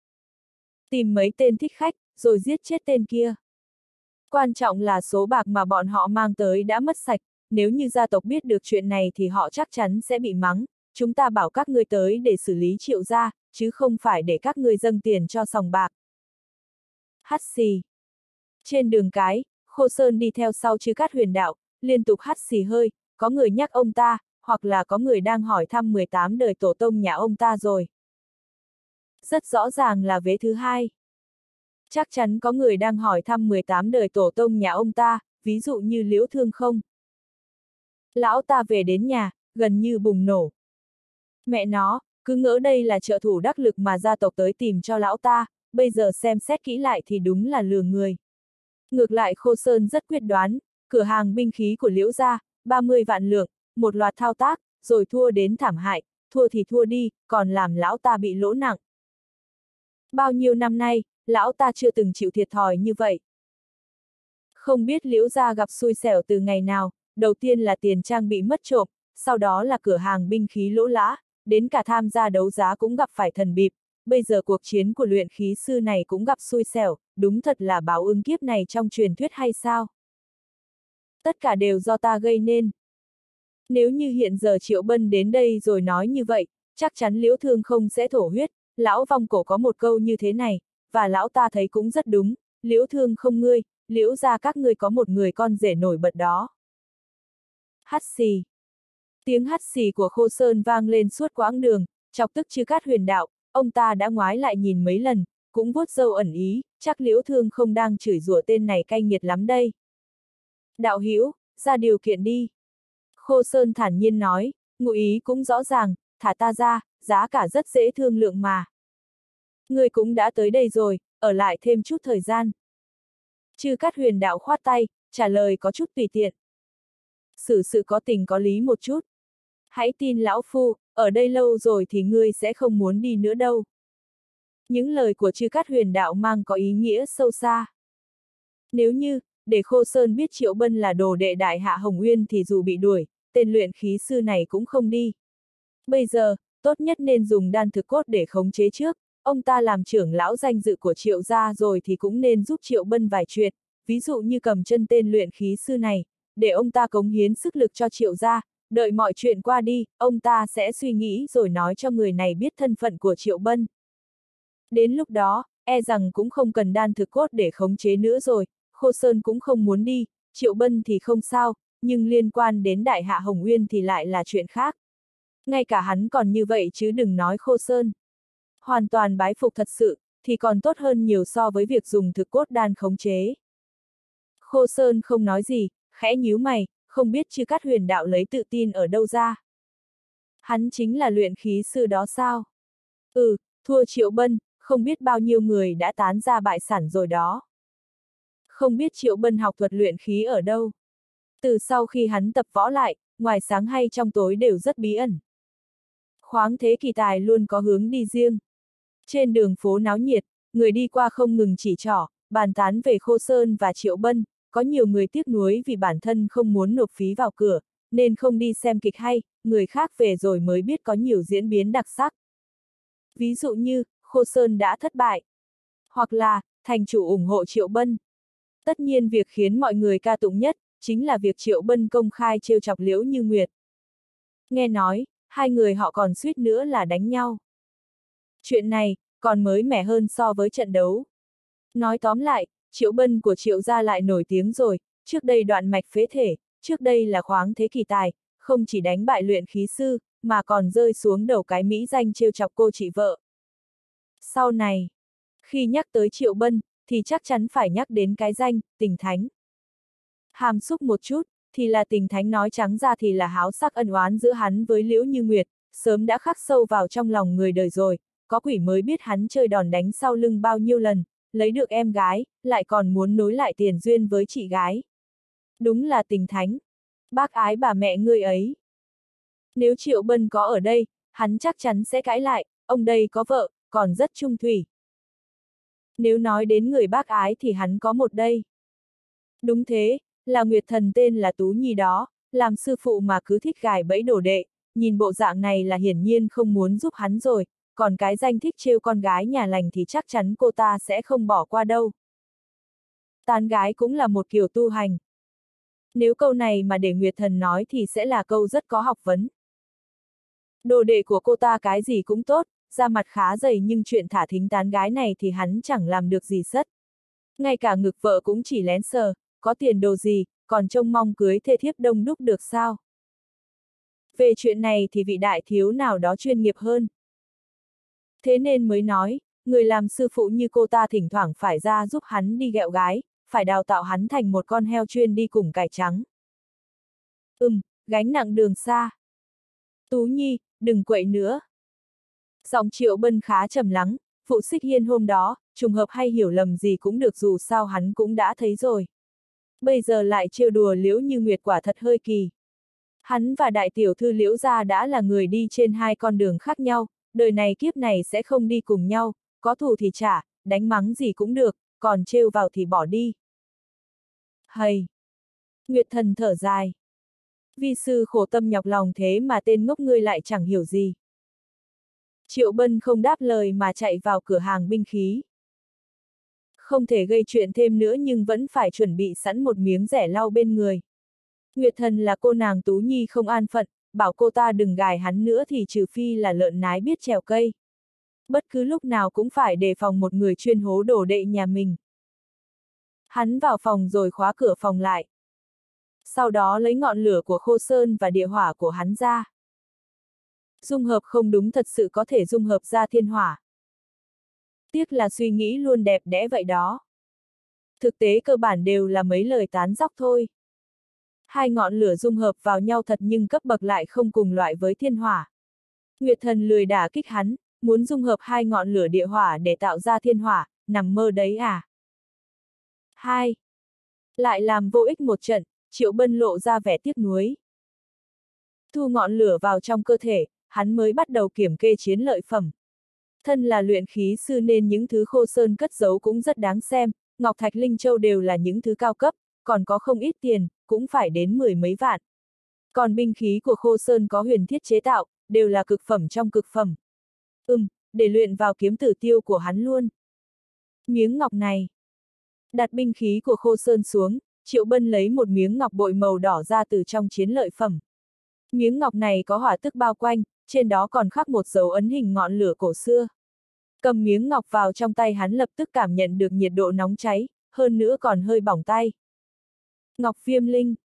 Tìm mấy tên thích khách, rồi giết chết tên kia. Quan trọng là số bạc mà bọn họ mang tới đã mất sạch, nếu như gia tộc biết được chuyện này thì họ chắc chắn sẽ bị mắng, chúng ta bảo các ngươi tới để xử lý Triệu gia, chứ không phải để các ngươi dâng tiền cho sòng bạc. Hắt xì. Trên đường cái, Khô Sơn đi theo sau Chư Cát Huyền Đạo, liên tục hắt xì hơi, có người nhắc ông ta, hoặc là có người đang hỏi thăm mười tám đời tổ tông nhà ông ta rồi. Rất rõ ràng là vế thứ hai. Chắc chắn có người đang hỏi thăm mười tám đời tổ tông nhà ông ta, ví dụ như Liễu Thương không. Lão ta về đến nhà, gần như bùng nổ. Mẹ nó, cứ ngỡ đây là trợ thủ đắc lực mà gia tộc tới tìm cho lão ta, bây giờ xem xét kỹ lại thì đúng là lừa người. Ngược lại Khô Sơn rất quyết đoán, cửa hàng binh khí của Liễu gia, ba mươi vạn lượng, một loạt thao tác, rồi thua đến thảm hại, thua thì thua đi, còn làm lão ta bị lỗ nặng. Bao nhiêu năm nay, lão ta chưa từng chịu thiệt thòi như vậy. Không biết Liễu gia gặp xui xẻo từ ngày nào, đầu tiên là tiền trang bị mất trộm, sau đó là cửa hàng binh khí lỗ lã, đến cả tham gia đấu giá cũng gặp phải thần bịp, bây giờ cuộc chiến của luyện khí sư này cũng gặp xui xẻo, đúng thật là báo ứng kiếp này trong truyền thuyết hay sao? Tất cả đều do ta gây nên. Nếu như hiện giờ Triệu Bân đến đây rồi nói như vậy, chắc chắn Liễu Thương không sẽ thổ huyết, lão vong cổ có một câu như thế này, và lão ta thấy cũng rất đúng, Liễu Thương không ngươi, Liễu gia các ngươi có một người con rể nổi bật đó. Hắt xì. Tiếng hắt xì của Khô Sơn vang lên suốt quãng đường, chọc tức Chư Cát Huyền Đạo, ông ta đã ngoái lại nhìn mấy lần, cũng vuốt râu ẩn ý, chắc Liễu Thương không đang chửi rủa tên này cay nghiệt lắm đây. Đạo hữu, ra điều kiện đi. Khô Sơn thản nhiên nói, ngụ ý cũng rõ ràng, thả ta ra, giá cả rất dễ thương lượng mà. Người cũng đã tới đây rồi, ở lại thêm chút thời gian. Chư Cát Huyền Đạo khoát tay, trả lời có chút tùy tiện. Xử sự có tình có lý một chút. Hãy tin lão phu, ở đây lâu rồi thì ngươi sẽ không muốn đi nữa đâu. Những lời của Chư Cát Huyền Đạo mang có ý nghĩa sâu xa. Nếu như, để Khô Sơn biết Triệu Bân là đồ đệ đại hạ Hồng Uyên thì dù bị đuổi, tên luyện khí sư này cũng không đi. Bây giờ, tốt nhất nên dùng đan thực cốt để khống chế trước, ông ta làm trưởng lão danh dự của Triệu gia rồi thì cũng nên giúp Triệu Bân vài chuyện, ví dụ như cầm chân tên luyện khí sư này, để ông ta cống hiến sức lực cho Triệu gia, đợi mọi chuyện qua đi, ông ta sẽ suy nghĩ rồi nói cho người này biết thân phận của Triệu Bân. Đến lúc đó, e rằng cũng không cần đan thực cốt để khống chế nữa rồi, Khô Sơn cũng không muốn đi, Triệu Bân thì không sao, nhưng liên quan đến Đại Hạ Hồng Uyên thì lại là chuyện khác. Ngay cả hắn còn như vậy chứ đừng nói Khô Sơn. Hoàn toàn bái phục thật sự, thì còn tốt hơn nhiều so với việc dùng thực cốt đan khống chế. Khô Sơn không nói gì, khẽ nhíu mày, không biết Chư Cát Huyền đạo lấy tự tin ở đâu ra. Hắn chính là luyện khí sư đó sao? Ừ, thua Triệu Bân, không biết bao nhiêu người đã tán ra bại sản rồi đó. Không biết Triệu Bân học thuật luyện khí ở đâu. Từ sau khi hắn tập võ lại, ngoài sáng hay trong tối đều rất bí ẩn. Khoáng thế kỳ tài luôn có hướng đi riêng. Trên đường phố náo nhiệt, người đi qua không ngừng chỉ trỏ, bàn tán về Khô Sơn và Triệu Bân, có nhiều người tiếc nuối vì bản thân không muốn nộp phí vào cửa, nên không đi xem kịch hay, người khác về rồi mới biết có nhiều diễn biến đặc sắc. Ví dụ như, Khô Sơn đã thất bại. Hoặc là, thành chủ ủng hộ Triệu Bân. Tất nhiên việc khiến mọi người ca tụng nhất, chính là việc Triệu Bân công khai trêu chọc Liễu Như Nguyệt. Nghe nói, hai người họ còn suýt nữa là đánh nhau. Chuyện này, còn mới mẻ hơn so với trận đấu. Nói tóm lại, Triệu Bân của Triệu gia lại nổi tiếng rồi, trước đây đoạn mạch phế thể, trước đây là khoáng thế kỳ tài, không chỉ đánh bại luyện khí sư, mà còn rơi xuống đầu cái mỹ danh trêu chọc cô chị vợ. Sau này, khi nhắc tới Triệu Bân, thì chắc chắn phải nhắc đến cái danh, Tình Thánh. Hàm xúc một chút, thì là Tình Thánh, nói trắng ra thì là háo sắc ân oán giữa hắn với Liễu Như Nguyệt, sớm đã khắc sâu vào trong lòng người đời rồi, có quỷ mới biết hắn chơi đòn đánh sau lưng bao nhiêu lần, lấy được em gái, lại còn muốn nối lại tiền duyên với chị gái. Đúng là Tình Thánh. Bác ái bà mẹ ngươi ấy. Nếu Triệu Bân có ở đây, hắn chắc chắn sẽ cãi lại, ông đây có vợ, còn rất trung thủy. Nếu nói đến người bác ái thì hắn có một đây. Đúng thế, là Nguyệt Thần tên là Tú Nhi đó, làm sư phụ mà cứ thích gài bẫy đồ đệ, nhìn bộ dạng này là hiển nhiên không muốn giúp hắn rồi, còn cái danh thích trêu con gái nhà lành thì chắc chắn cô ta sẽ không bỏ qua đâu. Tán gái cũng là một kiểu tu hành. Nếu câu này mà để Nguyệt Thần nói thì sẽ là câu rất có học vấn. Đồ đệ của cô ta cái gì cũng tốt, da mặt khá dày, nhưng chuyện thả thính tán gái này thì hắn chẳng làm được gì sất. Ngay cả ngực vợ cũng chỉ lén sờ, có tiền đồ gì, còn trông mong cưới thê thiếp đông đúc được sao? Về chuyện này thì vị đại thiếu nào đó chuyên nghiệp hơn. Thế nên mới nói, người làm sư phụ như cô ta thỉnh thoảng phải ra giúp hắn đi ghẹo gái, phải đào tạo hắn thành một con heo chuyên đi cùng cải trắng. Ừm, gánh nặng đường xa. Tú Nhi, đừng quậy nữa. Giọng Triệu Bân khá trầm lắng, vụ Xích Hiên hôm đó, trùng hợp hay hiểu lầm gì cũng được, dù sao hắn cũng đã thấy rồi. Bây giờ lại trêu đùa Liễu Như Nguyệt quả thật hơi kỳ. Hắn và đại tiểu thư Liễu gia đã là người đi trên hai con đường khác nhau, đời này kiếp này sẽ không đi cùng nhau, có thù thì trả, đánh mắng gì cũng được, còn trêu vào thì bỏ đi. Hầy! Nguyệt Thần thở dài. Vi sư khổ tâm nhọc lòng thế mà tên ngốc ngươi lại chẳng hiểu gì. Triệu Bân không đáp lời mà chạy vào cửa hàng binh khí. Không thể gây chuyện thêm nữa nhưng vẫn phải chuẩn bị sẵn một miếng rẻ lau bên người. Nguyệt Thần là cô nàng Tú Nhi không an phận, bảo cô ta đừng gài hắn nữa thì trừ phi là lợn nái biết trèo cây. Bất cứ lúc nào cũng phải đề phòng một người chuyên hố đồ đệ nhà mình. Hắn vào phòng rồi khóa cửa phòng lại. Sau đó lấy ngọn lửa của Khô Sơn và địa hỏa của hắn ra. Dung hợp không đúng, thật sự có thể dung hợp ra thiên hỏa. Tiếc là suy nghĩ luôn đẹp đẽ vậy đó. Thực tế cơ bản đều là mấy lời tán dóc thôi. Hai ngọn lửa dung hợp vào nhau thật nhưng cấp bậc lại không cùng loại với thiên hỏa. Nguyệt Thần lười đả kích hắn, muốn dung hợp hai ngọn lửa địa hỏa để tạo ra thiên hỏa, nằm mơ đấy à. Hai. Lại làm vô ích một trận, Triệu Bân lộ ra vẻ tiếc nuối. Thu ngọn lửa vào trong cơ thể, hắn mới bắt đầu kiểm kê chiến lợi phẩm. Thân là luyện khí sư nên những thứ Khô Sơn cất giấu cũng rất đáng xem, ngọc thạch linh châu đều là những thứ cao cấp, còn có không ít tiền, cũng phải đến mười mấy vạn. Còn binh khí của Khô Sơn có huyền thiết chế tạo, đều là cực phẩm trong cực phẩm. Ừm, để luyện vào kiếm tử tiêu của hắn luôn. Miếng ngọc này. Đặt binh khí của Khô Sơn xuống, Triệu Bân lấy một miếng ngọc bội màu đỏ ra từ trong chiến lợi phẩm. Miếng ngọc này có hỏa tức bao quanh, trên đó còn khắc một dấu ấn hình ngọn lửa cổ xưa. Cầm miếng ngọc vào trong tay, hắn lập tức cảm nhận được nhiệt độ nóng cháy, hơn nữa còn hơi bỏng tay. Ngọc Viêm Linh.